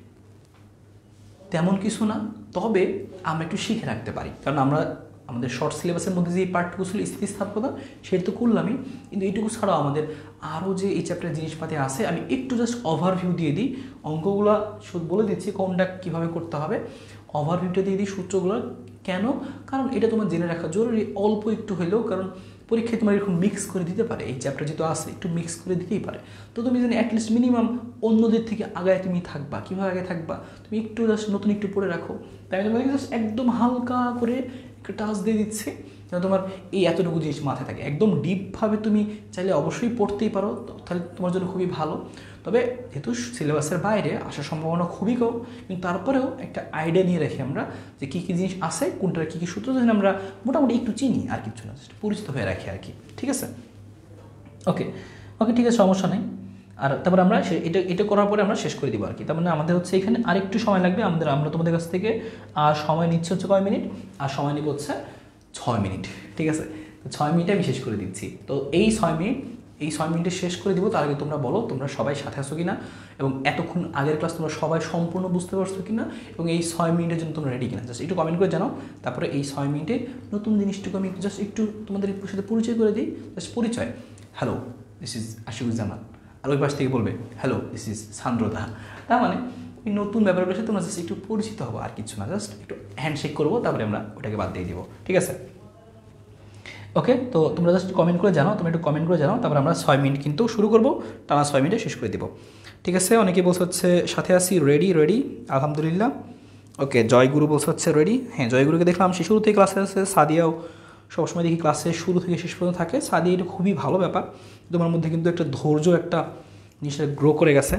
[SPEAKER 3] তেমন কিছু না, তবে আমরা একটু শিখে রাখতে পারি, কারণ আমরা আমাদের শর্ট সিলেবাসের মধ্যে যে পার্টটুকু ছিল স্থিতিস্থাপকতা সেটা তো করলামই, কিন্তু এইটুকু ছাড়াও আমাদের আরও যে এই চ্যাপ্টারের জিনিসপাতি আছে, আমি একটু জাস্ট ওভারভিউ দিয়ে দিই। অঙ্কগুলো বলে দিচ্ছি কোনটা কীভাবে করতে হবে, ওভারভিউটা দিয়ে দিই সূত্রগুলো। কেন? কারণ এটা তোমার জেনে রাখা জরুরি, অল্প একটু হলেও, কারণ পরীক্ষায় তোমার এরকম মিক্স করে দিতে পারে, এই চ্যাপ্টার যেহেতু আছে একটু মিক্স করে দিতেই পারে। তো তুমি জানি অ্যাটলিস্ট মিনিমাম অন্যদের থেকে আগায় তুমি থাকবা, কীভাবে আগে থাকবা, তুমি একটু জাস্ট নতুন একটু পড়ে রাখো। তাই আমি তোমাকে জাস্ট একদম হালকা করে একটা টাচ দিয়ে দিচ্ছে যেন তোমার এই এতটুকু জিনিস মাথায় থাকে। একদম ডিপভাবে তুমি চাইলে অবশ্যই পড়তেই পারো, তাহলে তোমার জন্য খুবই ভালো। তবে যেহেতু সিলেবাসের বাইরে আসার সম্ভাবনা খুবই কম, কিন্তু তারপরেও একটা আইডিয়া নিয়ে রাখি আমরা যে কী কী জিনিস আছে, কোনটার কী কী সূত্র, যেন আমরা মোটামুটি একটু চিনি, আর কিছু না, পরিচিত হয়ে রাখি আর কি। ঠিক আছে, ওকে ওকে ঠিক আছে, সমস্যা নেই। আর তারপরে আমরা এটা এটা করার পরে আমরা শেষ করে দিব আর কি। তার মানে আমাদের হচ্ছে এখানে আরেকটু সময় লাগবে আমাদের, আমরা তোমাদের কাছ থেকে আর সময় নিচ্ছে হচ্ছে কয় মিনিট, আর সময় নিব হচ্ছে ছয় মিনিট। ঠিক আছে, তো ছয় মিনিটে আমি শেষ করে দিচ্ছি। তো এই ছয় মিনিট এই ছয় মিনিটে শেষ করে দিব, তার আগে তোমরা বলো তোমরা সবাই সাথে আসো কিনা, এবং এতক্ষণ আগের ক্লাস তোমরা সবাই সম্পূর্ণ বুঝতে পারছো কিনা, এবং এই ছয় মিনিটের জন্য তোমরা রেডি কিনা, জাস্ট একটু কমেন্ট করে জানাও। তারপরে এই ছয় মিনিটে নতুন জিনিসটুকু আমি জাস্ট একটু তোমাদের সাথে পরিচয় করে দিই। জাস্ট পরিচয়, হ্যালো দিস ইজ আশিকুজ্জামান, আর ওই পাশ থেকে বলবে হ্যালো দিস ইজ সান্দ্রতা। তার মানে এই নতুন ব্যাপারগুলোর সাথে তোমরা জাস্ট একটু পরিচিত হবো, আর কিছু না, জাস্ট একটু হ্যান্ডশেক করবো, তারপরে আমরা ওটাকে বাদ দিয়ে দিব। ঠিক আছে, ওকে। তো তোমরা জাস্ট কমেন্ট করে জানাও, তোমরা একটু কমেন্ট করে জানাও, তারপর আমরা ছয় মিনিট কিন্তু শুরু করবো, টানা ছয় মিনিটে শেষ করে দেবো। ঠিক আছে, অনেকে বলছে হচ্ছে সাথে আসি, রেডি রেডি আলহামদুলিল্লাহ। ওকে, জয়গুরু বলছে হচ্ছে রেডি। হ্যাঁ, জয়গুরুকে দেখলাম সে শুরু থেকে ক্লাসে আছে। সাদিয়াও সবসময় দেখি ক্লাসে শুরু থেকে শেষ পর্যন্ত থাকে। সাদিয়া এটা খুবই ভালো ব্যাপার, তোমার মধ্যে কিন্তু একটা ধৈর্য একটা জিনিসটা গ্রো করে গেছে।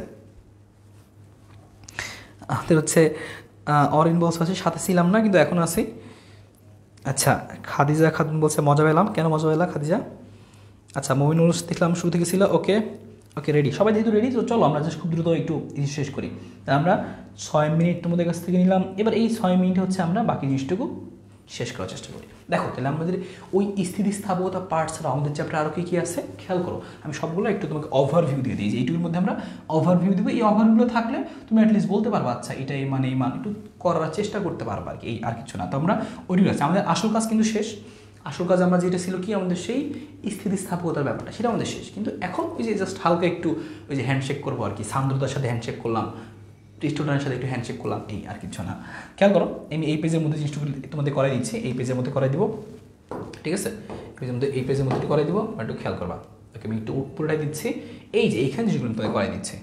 [SPEAKER 3] আমাদের হচ্ছে অরিন বলছে হচ্ছে সাথে ছিলাম না কিন্তু এখন আছি। আচ্ছা, খাদিজা খাতুন বলছে মজা পেলাম। কেন মজা পেলাম খাদিজা? আচ্ছা, মমিনুল দেখলাম শুরু থেকে ছিল। ওকে ওকে রেডি, সবাই যেহেতু রেডি, তো চলো আমরা জাস্ট খুব দ্রুত একটু শেষ করি। তা আমরা ছয় মিনিট তোমাদের কাছ থেকে নিলাম, এবার এই ছয় মিনিট হচ্ছে আমরা বাকি জিনিসটুকু শেষ করার চেষ্টা করি। দেখো তাহলে আমাদের ওই স্থিতিস্থাপকতা পার্ট ছাড়া আমাদের চ্যাপ্টার আরও কী কী আছে খেয়াল করো। আমি সবগুলো একটু তোমাকে ওভারভিউ দিয়ে দিই, যে এইটুকুর মধ্যে আমরা ওভারভিউ দেবো। এই ওভারভিউগুলো থাকলে তুমি অ্যাটলিস্ট বলতে পারবো আচ্ছা এটা এই মানে এই মান একটু করার চেষ্টা করতে পারবো আর কি, এই আর কিছু না। তো আমরা ওইটুকু আছে, আমাদের আসল কাজ কিন্তু শেষ। আসল কাজ আমরা যেটা ছিল কি, আমাদের সেই স্থিতিস্থাপকতার ব্যাপারটা, সেটা আমাদের শেষ। কিন্তু এখন ওই যে জাস্ট হালকা একটু ওই যে হ্যান্ডশেক করবো আর কি, সান্দ্রতার সাথে হ্যান্ডশেক করলাম, স্টুডেন্টের সাথে একটু হ্যান্ডশেক করলাম, এই আর কিছু না। খেয়াল করো আমি এই পেজের মধ্যে জিনিসটুকু তোমাদের করাই দিচ্ছি, এই পেজের মধ্যে করাই দিব, ঠিক আছে? পেজের মধ্যে এই পেজের মধ্যে করাই দিব, একটু খেয়াল করবা। ওকে আমি একটু পুরোটাই দিচ্ছি, এই যে এইখানে যেগুলো তোমাদের করাই দিচ্ছে।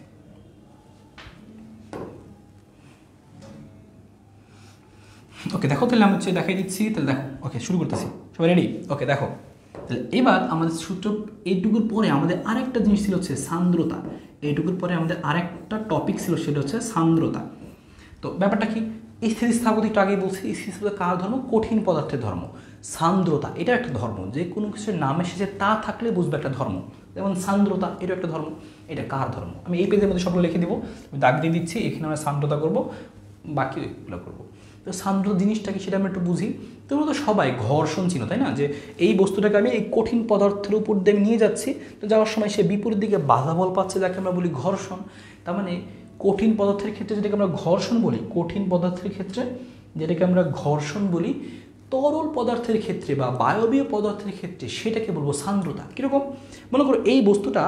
[SPEAKER 3] ওকে দেখো তাহলে আমি হচ্ছে দেখাই দিচ্ছি, তাহলে দেখো। ওকে শুরু করতেছি, সবাই রেডি? ওকে দেখো তাহলে এবার আমাদের সূত্র এইটুকুর পরে আমাদের আরেকটা জিনিস ছিল হচ্ছে সান্দ্রতা। এইটুকুর পরে আমাদের আরেকটা টপিক ছিল, সেটা হচ্ছে সান্দ্রতা। তো ব্যাপারটা কি, স্থিতিস্থাপকতা একটু আগেই বলছি, স্থিতিস্থাপকতা কার ধর্ম? কঠিন পদার্থের ধর্ম। সান্দ্রতা এটা একটা ধর্ম, যে কোনো কিছুর নামে শেষে তা থাকলে বুঝবে একটা ধর্ম। যেমন সান্দ্রতা এটা একটা ধর্ম, এটা কার ধর্ম? আমি এই পেজের মধ্যে সবগুলো লিখে দিব, আমি দাগ দিয়ে দিচ্ছি, এখানে আমরা সান্দ্রতা করবো, বাকি ওইগুলো করবো। তো সান্দ্রতা জিনিসটা কি সেটা আমরা একটু বুঝি। তোমরা তো সবাই ঘর্ষণ চিনো, তাই না? যে এই বস্তুটাকে আমি এই কঠিন পদার্থের উপর দিয়ে আমি নিয়ে যাচ্ছি, তো যাওয়ার সময় সে বিপরীত দিকে বাধা বল পাচ্ছে, যাকে আমরা বলি ঘর্ষণ। তার মানে কঠিন পদার্থের ক্ষেত্রে যেটাকে আমরা ঘর্ষণ বলি, কঠিন পদার্থের ক্ষেত্রে যেটাকে আমরা ঘর্ষণ বলি, তরল পদার্থের ক্ষেত্রে বা বায়বীয় পদার্থের ক্ষেত্রে সেটাকে বলবো সান্দ্রতা। কীরকম? মনে করো এই বস্তুটা,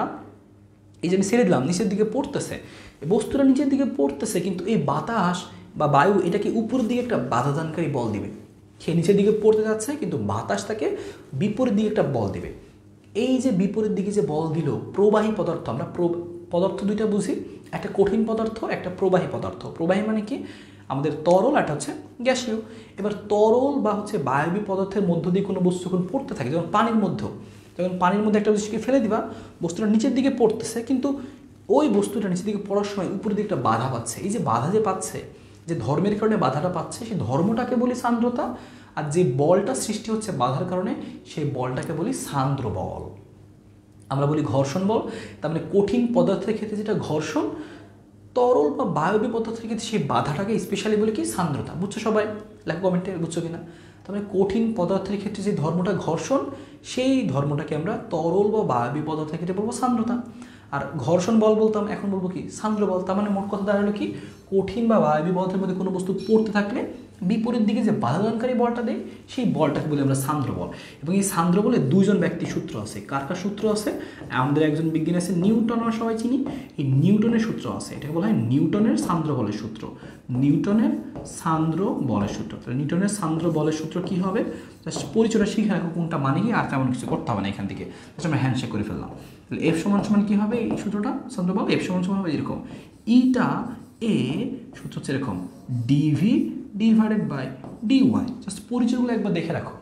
[SPEAKER 3] এই যে আমি ছেড়ে দিলাম, নিচের দিকে পড়তেছে, এই বস্তুটা নিচের দিকে পড়তেছে, কিন্তু এই বাতাস বা বায়ু এটাকে উপরের দিকে একটা বাধাদানকারী বল দিবে। সে নিচের দিকে পড়তে যাচ্ছে, কিন্তু বাতাস তাকে বিপরীত দিকে একটা বল দিবে। এই যে বিপরীত দিকে যে বল দিল, প্রবাহী পদার্থ, আমরা পদার্থ দুইটা বুঝি, একটা কঠিন পদার্থ, একটা প্রবাহী পদার্থ। প্রবাহী মানে কি? আমাদের তরল, একটা হচ্ছে গ্যাসীয়। এবার তরল বা হচ্ছে বায়বীয় পদার্থের মধ্য দিয়ে কোনো বস্তু যখন পড়তে থাকে, যেমন পানির মধ্যেও, যখন পানির মধ্যে একটা বস্তুকে ফেলে দিবা, বস্তুটা নিচের দিকে পড়তেছে, কিন্তু ওই বস্তুটা নিচের দিকে পড়ার সময় উপরের দিকে একটা বাধা পাচ্ছে। এই যে বাধা যে পাচ্ছে, যে ধর্মের কারণে বাধাটা পাচ্ছে, সেই ধর্মটাকে বলি সান্দ্রতা। আর যে বলটা সৃষ্টি হচ্ছে বাধার কারণে, সেই বলটাকে বলি সান্দ্র বল। আমরা বলি ঘর্ষণ বল। তার মানে কঠিন পদার্থের ক্ষেত্রে যেটা ঘর্ষণ, তরল বা বায়বীয় পদার্থের ক্ষেত্রে সেই বাধাটাকে স্পেশালি বলি কি? সান্দ্রতা। বুঝছো সবাই? লেখো কমেন্টে, বুঝছো কিনা? তার মানে কঠিন পদার্থের ক্ষেত্রে যে ধর্মটা ঘর্ষণ, সেই ধর্মটাকে আমরা তরল বা বায়বীয় পদার্থের ক্ষেত্রে বলবো সান্দ্রতা। আর ঘর্ষণ বল বলতাম, এখন বলবো কি? সান্দ্র বল। তার মানে মোট কথা দাঁড়ালো কি, কঠিন বা বায়বীয় পদার্থের মধ্যে কোনো বস্তু পড়তে থাকলে বিপরীত দিকে যে বাধাদানকারী বলটা দেয়, সেই বলটাকে বলি আমরা সান্দ্র বল। এবং এই সান্দ্র বলে দুইজন ব্যক্তির সূত্র আছে। কার কার সূত্র আছে? আমাদের একজন বিজ্ঞানী আছে নিউটন, আমরা সবাই চিনি। এই নিউটনের সূত্র আছে, এটাকে বলা হয় নিউটনের সান্দ্র বলের সূত্র। নিউটনের সান্দ্র বলের সূত্র। তাহলে নিউটনের সান্দ্র বলের সূত্র কি হবে? জাস্ট পরিচয়টা শিখে রাখো, কোনটা মানে কি, আর তেমন কিছু করতে হবে না এখান থেকে। জাস্ট আমরা হ্যান্ডশেক করে ফেললাম। তাহলে এফ সমান সমান কী হবে এই সূত্রটা? সান্দ্র বল এফ সমান সমান হবে এরকম, ইটা এ সূত্র হচ্ছে এরকম, dv divided by d y. Just পরিচয়গুলো একবার দেখে রাখো,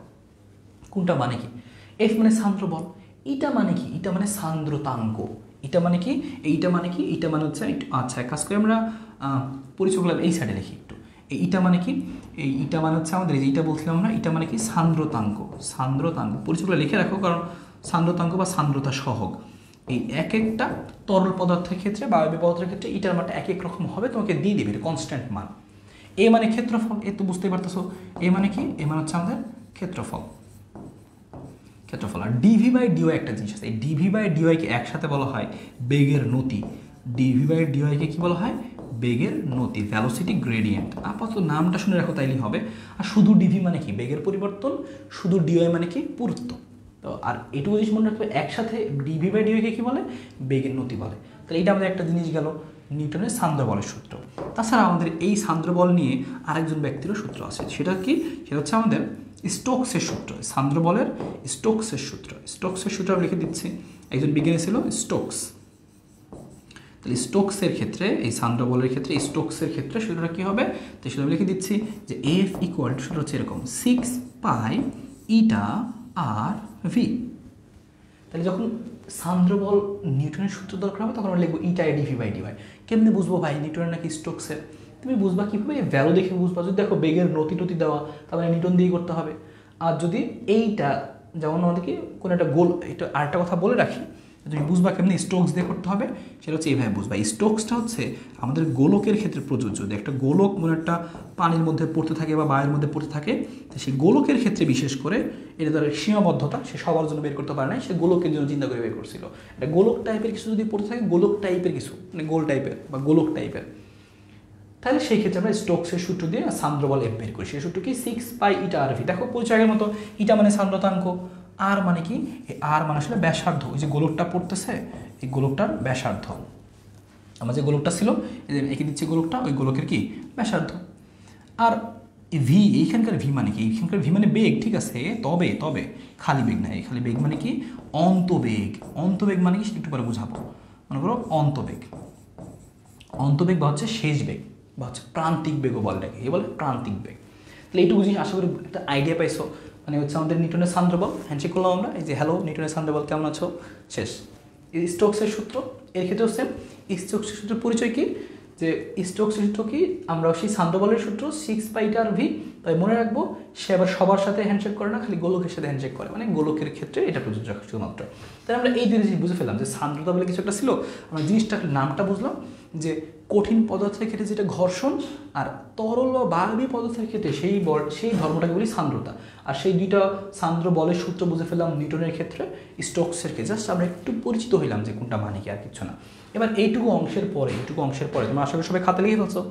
[SPEAKER 3] কোনটা মানে কি। এফ মানে সান্দ্র বল, ইটা মানে কি? ইটা মানে সান্দ্রতাঙ্ক। ইটা মানে কি? এইটা মানে কি? ইটা মানে হচ্ছে, আচ্ছা কাজ করে আমরা পরিচয়গুলো এই সাইডে লিখি একটু। এই ইটা মানে কি? এই ইটা মানে হচ্ছে আমাদের, এই যে ইটা বলছিলাম আমরা, ইটা মানে কি? সান্দ্রতাঙ্ক। সান্দ্রতাঙ্ক পরিচয়গুলো লিখে রাখো, কারণ সান্দ্রতাঙ্ক বা সান্দ্রতা সহগ এই এক একটা তরল পদার্থের ক্ষেত্রে বা বায়বীয় পদার্থের ক্ষেত্রে ইটার মানটা এক এক রকম হবে, তোমাকে দিয়ে দেবে কনস্ট্যান্ট মান। এ মানে ক্ষেত্রফল, এ তো বুঝতেই পারতেছো। এ মানে কি? এ মানে হচ্ছে আমাদের ক্ষেত্রফল, ক্ষেত্রফল। আর ডিভি বাই ডিওয়াই একটা জিনিস আছে, এই ডিভি বাই ডিওয়াইকে একসাথে বলা হয় বেগের নতি। ডিভি বাই ডিওয়াইকে কি বলা হয়? বেগের নতি, ভ্যালোসিটি গ্রেডিয়েন্ট। আপাতত নামটা শুনে রাখো, তাইলেই হবে। আর শুধু ডিভি মানে কি? বেগের পরিবর্তন। শুধু ডিওয়াই মানে কি? পুরুত্ব। তো আর এটুকু জিনিস মনে রাখবে, একসাথে ডিভি বাই ডিওয়াইকে কী বলে? বেগের নতি বলে। তাহলে এটা আমাদের একটা জিনিস গেল, নিউটনের সান্দ্র বলের সূত্র। তাছাড়া আমাদের এই সান্দ্র বল নিয়ে আরেকজন ব্যক্তিরও সূত্র আছে, সেটা কি? সেটা হচ্ছে আমাদের স্টোকসের সূত্র। সান্দ্র বলের স্টোকসের সূত্র। স্টোকসের সূত্র আমি লিখে দিচ্ছি, একজন বিজ্ঞানী ছিল স্টোকস। তাহলে স্টোকসের ক্ষেত্রে, এই সান্দ্র বলের ক্ষেত্রে, স্টোকসের ক্ষেত্রে সূত্রটা কী হবে? তো সেটা আমি লিখে দিচ্ছি যে এফ ইকুয়াল টু, সূত্র হচ্ছে এরকম, six pi eta R V. তাহলে যখন সান্দ্র বল নিউটনের সূত্র দরকার হবে, তখন আমরা লিখবো eta A dv by dy. কেমনে বুঝবো ভাই নিউটনের নাকি স্টোকসের? তুমি বুঝবা কীভাবে? ভ্যালু দেখে বুঝবা। যদি দেখো বেগের নতি টতি দেওয়া, তাহলে নিউটন দিয়েই করতে হবে। আর যদি এইটা, যেমন আমাদেরকে কোনো একটা গোল, এটা আরেকটা কথা বলে রাখি, তুমি বুঝবা কেমনি স্টোকস দিয়ে করতে হবে, সেটা হচ্ছে এইভাবে বুঝবা। স্টোকসটা হচ্ছে আমাদের গোলকের ক্ষেত্রে প্রযোজ্য। যদি একটা গোলক মনে একটা পানির মধ্যে পড়তে থাকে বা বায়ুর মধ্যে পড়তে থাকে, তো সেই গোলকের ক্ষেত্রে বিশেষ করে এটা তার সীমাবদ্ধতা, সে সবার জন্য বের করতে পারে না, সে গোলকের জন্য চিন্তা করে বের করছিল। একটা গোলক টাইপের কিছু যদি পড়তে থাকে, গোলক টাইপের কিছু, মানে গোল টাইপের বা গোলক টাইপের, তাহলে সেই ক্ষেত্রে আমরা স্টোকসের সূত্র দিয়ে সান্দ্র বল এফ বের করি। সেই সূত্র কি? Six pi eta R V. দেখো পরিচয়ের মতো, ইটা মানে সান্দ্রতাঙ্ক, আর মানে কি? এই আর মানে আসলে ব্যাসার্ধ। ওই যে গোলকটা পড়তেছে, এই গোলকটার ব্যাসার্ধ। আমার যে গোলকটা ছিল এঁকে দিচ্ছে গোলকটা, ওই গোলকের কি ব্যাসার্ধ। আর ভি, এইখানকার ভি মানে কি, এইখানকার ভি মানে বেগ, ঠিক আছে, তবে তবে খালি বেগ না, এই খালি বেগ মানে কি অন্তবেগ। অন্তবেগ মানে কি সেটা একটু পরে বুঝাবো। মনে করো অন্তবেগ, অন্তবেগ বা হচ্ছে শেষ বেগ বা হচ্ছে প্রান্তিক বেগও বলে, এটাকে এই বলে প্রান্তিক বেগ। তাহলে এইটুকু জিনিস আশা করি একটা আইডিয়া পাইছো। মানে হচ্ছে আমাদের নিউটনের সান্দ্রবল হ্যান্ডশেক করলাম আমরা, এই যে হ্যালো নিউটনের সান্দ্রবল কেমন আছো, শেষ। এই স্টোকসের সূত্র, এর ক্ষেত্রেও সেম। স্টোকসের সূত্রের পরিচয় কি, যে স্টোকসের সূত্র কি, আমরা সেই সান্দ্রবলের সূত্র সিক্স পাইটার ভি, তাই মনে রাখবো সে আবার সবার সাথে হ্যান্ডশেক করে না, খালি গোলকের সাথে হ্যান্ডশেক করে, মানে গোলকের ক্ষেত্রে এটা প্রযোজ্য শুধুমাত্র। তাই আমরা এই দুটো জিনিস বুঝে ফেললাম যে সান্দ্রতা বলে কিছু একটা ছিল, আমরা জিনিসটা নামটা বুঝলাম যে কঠিন পদার্থের ক্ষেত্রে যেটা ঘর্ষণ, আর তরল বা বায়বীয় পদার্থের ক্ষেত্রে সেই বল সেই ধর্মটাকে বলি সান্দ্রতা। আর সেই দুইটা সান্দ্র বলের সূত্র বুঝে ফেললাম নিউটনের ক্ষেত্রে, স্টোকসের ক্ষেত্রে জাস্ট আমরা একটু পরিচিত হইলাম যে কোনটা মানে কি, আর কিছু না। এবার এইটুকু অংশের পরে এইটুকু অংশের পরে তোমরা আশা করি সবাই খাতে লিখে ফেলছো।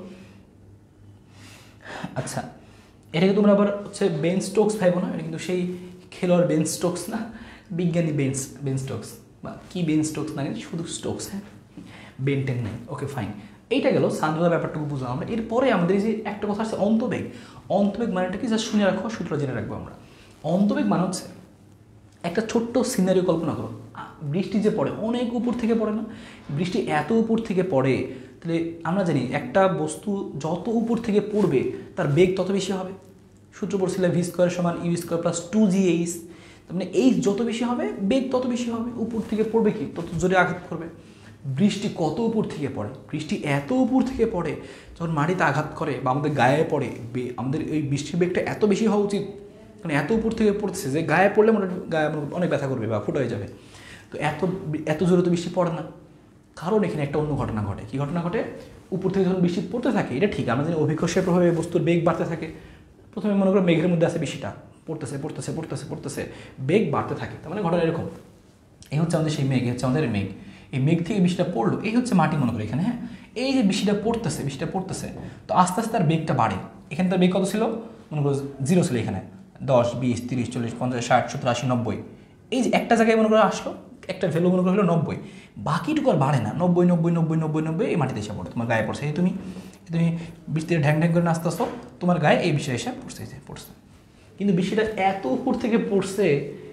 [SPEAKER 3] আচ্ছা, এটাকে তোমরা আবার হচ্ছে বেন স্টোকস ভাইবো না, এটা কিন্তু সেই খেলোয়াড় বেন স্টোকস না, বিজ্ঞানী বেন বেন স্টোকস, বা কি বেন স্টোকস না, শুধু স্টোকস, হ্যাঁ, বেনটেন নেই। ওকে ফাইন, এইটা গেল সান্দ্রতার ব্যাপারটুকু বুঝলাম আমরা। এরপরে আমাদের এই যে একটা কথা আছে অন্তবেগ। অন্তবেগ মানেটা কি জাস্ট শুনে রাখো, সূত্র জেনে রাখবো আমরা। অন্তবেগ মানে হচ্ছে একটা ছোট্ট সিনারিও কল্পনা করো, বৃষ্টি যে পড়ে অনেক উপর থেকে পড়ে না, বৃষ্টি এত উপর থেকে পড়ে, তাহলে আমরা জানি একটা বস্তু যত উপর থেকে পড়বে তার বেগ তত বেশি হবে। সূত্র পড়ছিল ভি স্কোয়ার সমান U square plus two G H, তার মানে এইচ যত বেশি হবে বেগ তত বেশি হবে, উপর থেকে পড়বে কি তত জোরে আঘাত করবে। বৃষ্টি কত উপর থেকে পড়ে, বৃষ্টি এত উপর থেকে পড়ে, যখন মাটিতে আঘাত করে বা আমাদের গায়ে পড়ে, আমাদের এই বৃষ্টির বেগটা এত বেশি হওয়া উচিত, মানে এত উপর থেকে পড়ছে যে গায়ে পড়লে মনে গায়ে অনেক ব্যথা করবে বা ফুটো হয়ে যাবে। তো এত এত জোরে তো বৃষ্টি পড়ে না, কারণ এখানে একটা অন্য ঘটনা ঘটে। কি ঘটনা ঘটে, উপর থেকে যখন বৃষ্টি পড়তে থাকে, এটা ঠিক আমরা জানি অভিকর্ষের প্রভাবে বস্তুর বেগ বাড়তে থাকে। প্রথমে মনে করো মেঘের মধ্যে আছে বৃষ্টিটা, পড়তেছে পড়তেছে পড়তেছে পড়তেছে বেগ বাড়তে থাকে, তার মানে ঘটনা এরকম। এই হচ্ছে আমাদের সেই মেঘ, হচ্ছে আমাদের মেঘ। এই মেঘ থেকে বৃষ্টিটা পড়লো, এই হচ্ছে মাটি মনে করি এখানে, হ্যাঁ, এই যে বৃষ্টিটা পড়তেছে বৃষ্টিটা পড়তেছে তো আস্তে আস্তে তার বেগটা বাড়ে। এখানে তার বেগ কত ছিল, মনে করো জিরো ছিল, এখানে দশ বিশ তিরিশ চল্লিশ পঞ্চাশ ষাট সত্তর আশি নব্বই, এই যে একটা জায়গায় মনে করো আসলো, একটা ভ্যালু মনে করো হলো নব্বই, বাকিটুকু আর বাড়ে না, নব্বই নব্বই নব্বই নব্বই নব্বই এই মাটিতে এসে পড়ে, তোমার গায়ে পড়ছে। এই তুমি তুমি বৃষ্টিতে ঢ্যাং ঢ্যাং করে নাচতে আসো, তোমার গায়ে এই বিষয়ে এসে পড়ছে পড়ছে কিন্তু বৃষ্টিটা এত উপর থেকে পড়ছে,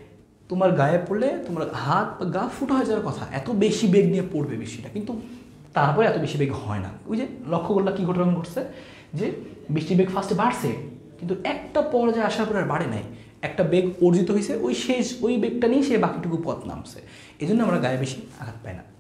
[SPEAKER 3] তোমার গায়ে পড়লে তোমার হাত বা গা ফুটো হয়ে যাওয়ার কথা, এত বেশি বেগ নিয়ে পড়বে বৃষ্টিটা, কিন্তু তারপরে এত বেশি বেগ হয় না। ওই যে লক্ষ্য করলে কী ঘটনা ঘটছে, যে বৃষ্টির বেগ ফার্স্টে বাড়ছে, কিন্তু একটা পর্যায়ে আসার পরে আর বাড়ে নাই, একটা বেগ অর্জিত হয়েছে, ওই শেষ ওই বেগটা নিয়ে সে বাকিটুকু পথ নামছে, এই জন্য আমরা গায়ে বেশি আঘাত পাই না।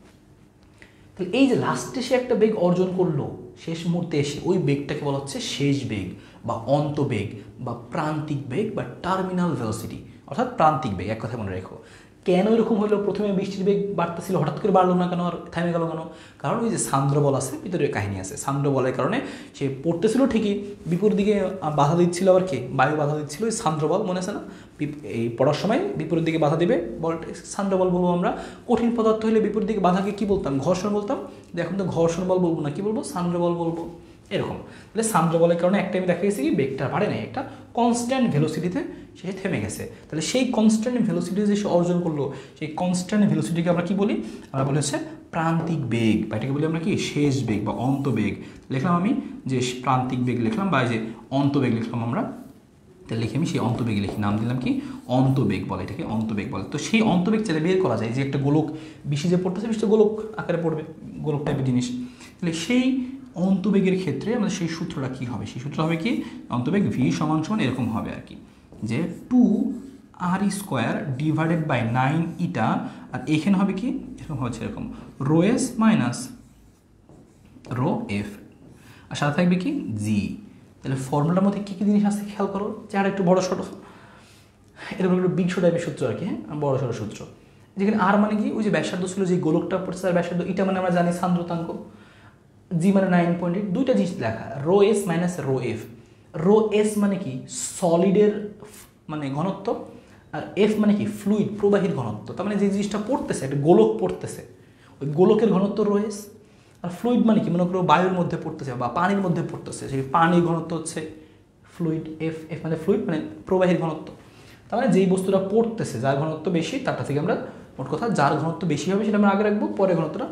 [SPEAKER 3] তাহলে এই যে লাস্টে সে একটা বেগ অর্জন করলো, শেষ মুহূর্তে এসে ওই বেগটাকে বলা হচ্ছে শেষ বেগ বা অন্তবেগ বা প্রান্তিক বেগ বা টার্মিনাল ভেলোসিটি, অর্থাৎ প্রান্তিক বেগ। এক কথা মনে রেখো, কেন এরকম হলো, প্রথমে বৃষ্টির বেগ বাড়তেছিল, হঠাৎ করে বাড়লো না কেন, আর থেমে গেল কেন? কারণ ওই যে সান্দ্রবল আছে, ভিতরে কাহিনী আছে। সান্দ্রবলের কারণে সে পড়তেছিল ঠিকই, বিপরীত দিকে বাধা দিচ্ছিল, আবার কে বায়ু বাধা দিচ্ছিল, ওই সান্দ্রবল মনে আছে না, এই পড়ার সময় বিপরীত দিকে বাধা দিবে বলটা সান্দ্রবল বলবো আমরা। কঠিন পদার্থ হলে বিপরীত দিকে বাধাকে কী বলতাম, ঘর্ষণ বলতাম, এখন তো ঘর্ষণ বল বলবো না, কী বলবো, সান্দ্রবল বলবো। এরকম তাহলে সান্দ্রবলের কারণে একটা আমি দেখা গেছি কি বেগটা বাড়ে নাই, একটা কনস্ট্যান্ট ভেলোসিটিতে সে থেমে গেছে। তাহলে সেই কনস্ট্যান্ট ভেলোসিটি যে সে অর্জন করলো, সেই কনস্ট্যান্ট ভেলোসিটিকে আমরা কি বলি, আমরা বলি হচ্ছে প্রান্তিক বেগ, বা এটাকে বলি আমরা কি শেষ বেগ বা অন্তবেগ। লিখলাম আমি যে প্রান্তিক বেগ লিখলাম, বা যে অন্তবেগ লিখলাম আমরা, তাহলে লিখে আমি সেই অন্তবেগ লিখি, নাম দিলাম কি অন্তবেগ বলে, এটাকে অন্তবেগ বলে। তো সেই অন্তবেগ চাইলে বের করা যায়, যে একটা গোলক বেশি যে পড়তেছে, বেশি গোলক আকারে পড়বে, গোলক টাইপের জিনিস। তাহলে সেই অন্তবেগের ক্ষেত্রে আমাদের সেই সূত্রটা কী হবে, সেই সূত্র হবে কি অন্তবেগ ভি সমান সমান এরকম হবে আর কি, যে two R square divided by nine eta, আর এখানে হবে কি এরকম হচ্ছে এরকম rho S minus rho F, আর সাথে থাকবে কি জি। তাহলে ফর্মুলার মধ্যে কী কী জিনিস আছে খেয়াল করো, যারা একটু বড়ো ছোটো, এরকম একটু বিংশ টাইপের সূত্র আর কি, হ্যাঁ বড়ো সড়ো সূত্র। যেখানে আর মানে কি ওই যে ব্যাসার্ধ ছিল, যে গোলকটা পড়ছে তার ব্যাসার্ধ, এটা মানে আমরা জানি সান্দ্রতাঙ্ক, জি মানে নাইন পয়েন্ট এইট, দুইটা জিনিস লেখা, rho S minus rho F. Rho S মানে কি সলিডের মানে ঘনত্ব, আর এফ মানে কি ফ্লুইড প্রবাহীর ঘনত্ব। তার মানে যে জিনিসটা পড়তেছে, একটা গোলক পড়তেছে, ওই গোলকের ঘনত্ব রো এস। আর ফ্লুইড মানে কি, মনে করো বায়ুর মধ্যে পড়তেছে বা পানির মধ্যে পড়তেছে, সেই পানির ঘনত্ব হচ্ছে ফ্লুইড, এফ এফ মানে ফ্লুইড মানে প্রবাহীর ঘনত্ব। তার মানে যেই বস্তুটা পড়তেছে, যার ঘনত্ব বেশি, তারটা থেকে আমরা মোট কথা যার ঘনত্ব বেশি হবে সেটা আমরা আগে রাখবো, পরে ঘনত্বটা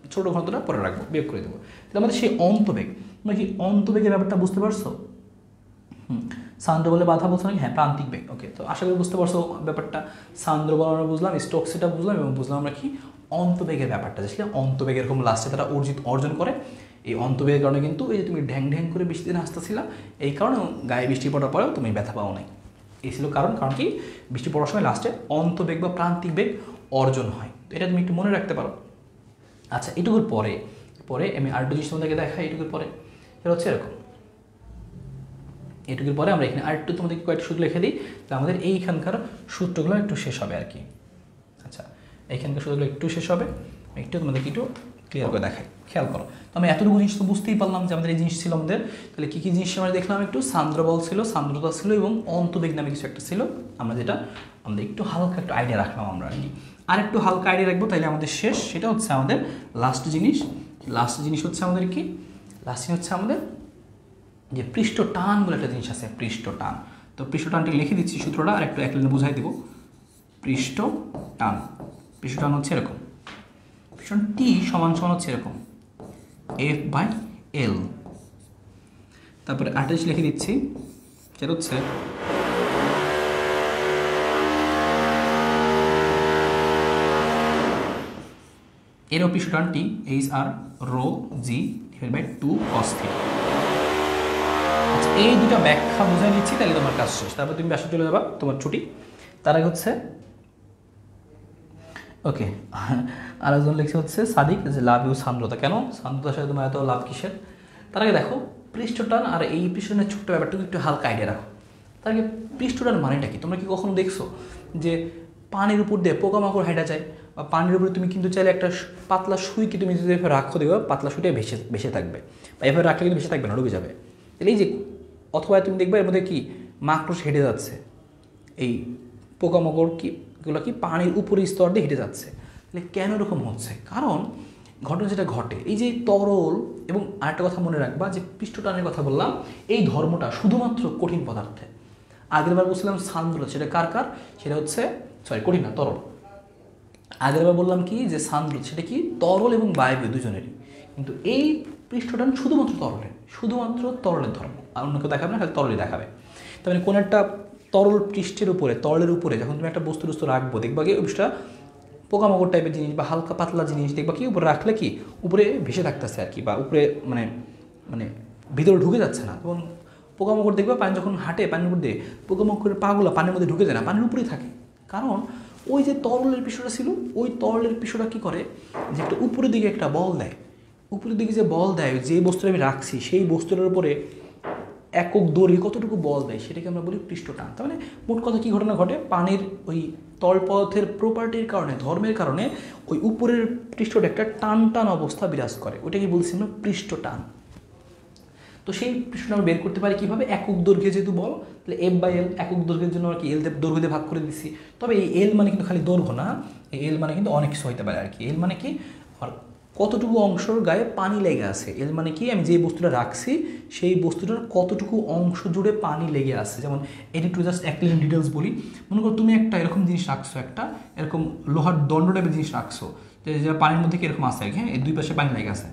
[SPEAKER 3] ছোটো ঘনত্বটা পরে রাখবো, বিয়োগ করে দেবো। তাহলে আমাদের সেই অন্তবেগ, তোমরা কি অন্তবেগের ব্যাপারটা বুঝতে পারছো? হুম, সান্দ্র বলে বাধা বলছো নাকি? হ্যাঁ, প্রান্তিক বেগ। ওকে, তো আশা করি বুঝতে পারছো ব্যাপারটা। সান্দ্র বল আমরা বুঝলাম, স্টোকস এটা বুঝলাম, এবং বুঝলাম আমরা কি অন্তবেগের ব্যাপারটা, আসলে অন্তবেগ এরকম লাস্টে তারা অর্জিত অর্জন করে। এই অন্তবেগের কারণে কিন্তু এই যে তুমি ঢ্যাং ঢ্যাং করে বৃষ্টি দিন আসতেছিলা, এই কারণে গায়ে বৃষ্টি পড়ার পরেও তুমি ব্যথা পাও নাই, এই ছিল কারণ। কারণ কি বৃষ্টি পড়ার সময় লাস্টে অন্তবেগ বা প্রান্তিক বেগ অর্জন হয়। তো এটা তুমি একটু মনে রাখতে পারো। আচ্ছা, এটুকুর পরে পরে আমি আরেকটু জিনিস তোমাদেরকে দেখাই। এটুকুর পরে এটা হচ্ছে এরকম, এটুকুর পরে আমরা এখানে আরেকটু তোমাদেরকে কয়েকটা সূত্র লিখে দিই, তো আমাদের এইখানকার সূত্রগুলো একটু শেষ হবে আর কি। আচ্ছা, এইখানকার সূত্রগুলো একটু শেষ হবে, একটু তোমাদেরকে একটু ক্লিয়ার করে দেখাই, খেয়াল করো। তো আমি এতটুকু জিনিস তো বুঝতেই পারলাম যে আমাদের এই জিনিস ছিল আমাদের। তাহলে কী কী জিনিস আমরা দেখলাম একটু? সান্দ্র বল ছিল, সান্দ্রতা ছিল, এবং অন্তবেগ নামে কিছু একটা ছিল, আমরা যেটা আমাদের একটু হালকা একটু আইডিয়া রাখলাম আমরা আর কি। আর একটু হালকা আইডিয়া রাখবো, তাইলে আমাদের শেষ। সেটা হচ্ছে আমাদের লাস্ট জিনিস। লাস্ট জিনিস হচ্ছে আমাদের কি? লাস্ট জিনিস হচ্ছে আমাদের যে পৃষ্ঠ টান বলে একটা জিনিস আছে, পৃষ্ঠ টান। তো পৃষ্ঠ টানটি লিখে দিচ্ছি সূত্রটা, আর একটু এক লাইনে বুঝাই দেবো। পৃষ্ঠ টান, পৃষ্ঠ টান হচ্ছে এরকম, পৃষ্ঠ টি সমান সমান হচ্ছে এরকম এফ বাই এল। তারপরে আঠাশ লিখে দিচ্ছি, সেটা হচ্ছে এরও পৃষ্ঠ টানটি H R rho G divide by two cos theta. আচ্ছা, এই দুটা ব্যাখ্যা বুঝাই নিচ্ছি, তাহলে তোমার কাজ শেষ। তারপর তুমি বাসা চলে যাবা, তোমার ছুটি। তার আগে হচ্ছে ওকে, আরেকজন লিখছে হচ্ছে সাদিক যে লাভ ইউ সান্দ্রতা। কেন সান্দ্রতার সাথে তোমার এত লাভ কিসের? তার আগে দেখো পৃষ্ঠটান আর এই পৃষ্ঠটানের ছোট্ট ব্যাপারটুকু একটু হালকা আইডিয়া রাখো। তার আগে পৃষ্ঠটান মানেটা কি? তোমরা কি কখনো দেখছো যে পানির উপর দিয়ে পোকামাকড় হাঁটা যায়, বা পানির উপরে তুমি কিন্তু চাইলে একটা পাতলা সুইকে তুমি যদি এভাবে রাখো, দেবে পাতলা সুইটা ভেসে ভেসে থাকবে, বা এভাবে রাখলে কিন্তু ভেসে থাকবে না, ডুবে যাবে। তাহলে এই যে, অথবা তুমি দেখবে এর মধ্যে কি মাকড়স হেঁটে যাচ্ছে, এই পোকামাকড় কি এগুলো কি পানির উপরের স্তর দিয়ে হেঁটে যাচ্ছে। তাহলে কেন এরকম হচ্ছে? কারণ ঘটনা যেটা ঘটে, এই যে তরল, এবং আরেকটা কথা মনে রাখবা যে পৃষ্ঠটানের কথা বললাম, এই ধর্মটা শুধুমাত্র কঠিন পদার্থে। আগের বার বলছিলাম সান্দ্রতা, সেটা কার কার? সেটা হচ্ছে সরি কঠিন না, তরল। আগের বার বললাম কি যে সান্দ্রতা সেটা কি তরল এবং বায়বীয় দুজনেরই, কিন্তু এই পৃষ্ঠটান শুধুমাত্র তরলের, শুধুমাত্র তরলের ধর্ম, আর অন্য কেউ দেখাবে না, খালি তরলই দেখাবে। তার মানে কোনো একটা তরল পৃষ্ঠের উপরে, তরলের উপরে যখন তুমি একটা বস্তু টস্তু রাখবো, দেখবা কি ওইটা পোকামাকড় টাইপের জিনিস বা হালকা পাতলা জিনিস দেখবা কি উপরে রাখলে কি উপরে ভেসে থাকতেছে আর কি, বা উপরে মানে মানে ভিতরে ঢুকে যাচ্ছে না। যেমন পোকামাকড় দেখবা পানি যখন হাঁটে পানির মধ্যে, পোকামাকড়ের পাগুলো পানির মধ্যে ঢুকে যায় না, পানির উপরেই থাকে। কারণ ওই যে তরলের পৃষ্ঠটা ছিল, ওই তরলের পৃষ্ঠটা কী করে যে একটা উপরের দিকে একটা বল দেয়, উপরের দিকে যে বল দেয়, যে বস্তুটা আমি রাখছি সেই বস্তুটার উপরে একক দৈর্ঘ্যে কতটুকু বল দেয় সেটাকে আমরা বলি পৃষ্ঠটান। তার মানে মোট কথা কী ঘটনা ঘটে, পানির ওই তরল পদার্থের প্রপার্টির কারণে, ধর্মের কারণে ওই উপরের পৃষ্ঠটা একটা টান টান অবস্থা বিরাজ করে, ওইটাকে বলছি আমরা পৃষ্ঠটান। তো সেই পৃষ্ঠটা আমরা বের করতে পারি কীভাবে? একক দৈর্ঘ্যে যেহেতু বল, তাহলে এফ বাই এল, একক দৈর্ঘ্যের জন্য আর কি এল দৈর্ঘ্য দিয়ে ভাগ করে দিচ্ছি। তবে এই এল মানে কিন্তু খালি দৈর্ঘ্য না, এই এল মানে কিন্তু অনেক কিছু হইতে পারে আর কি। এল মানে কি, আর কতটুকু অংশের গায়ে পানি লেগে আছে। এল মানে কি, আমি যে বস্তুটা রাখছি সেই বস্তুটার কতটুকু অংশ জুড়ে পানি লেগে আছে। যেমন এটি একটু জাস্ট এক লিন ডিটেলস বলি। মনে করো তুমি একটা এরকম জিনিস রাখছো, একটা এরকম লোহার দণ্ড টাইপের জিনিস রাখছো, যে পানির মধ্যে কি এরকম আছে, হ্যাঁ, এই দুই পাশে পানি লেগে আছে।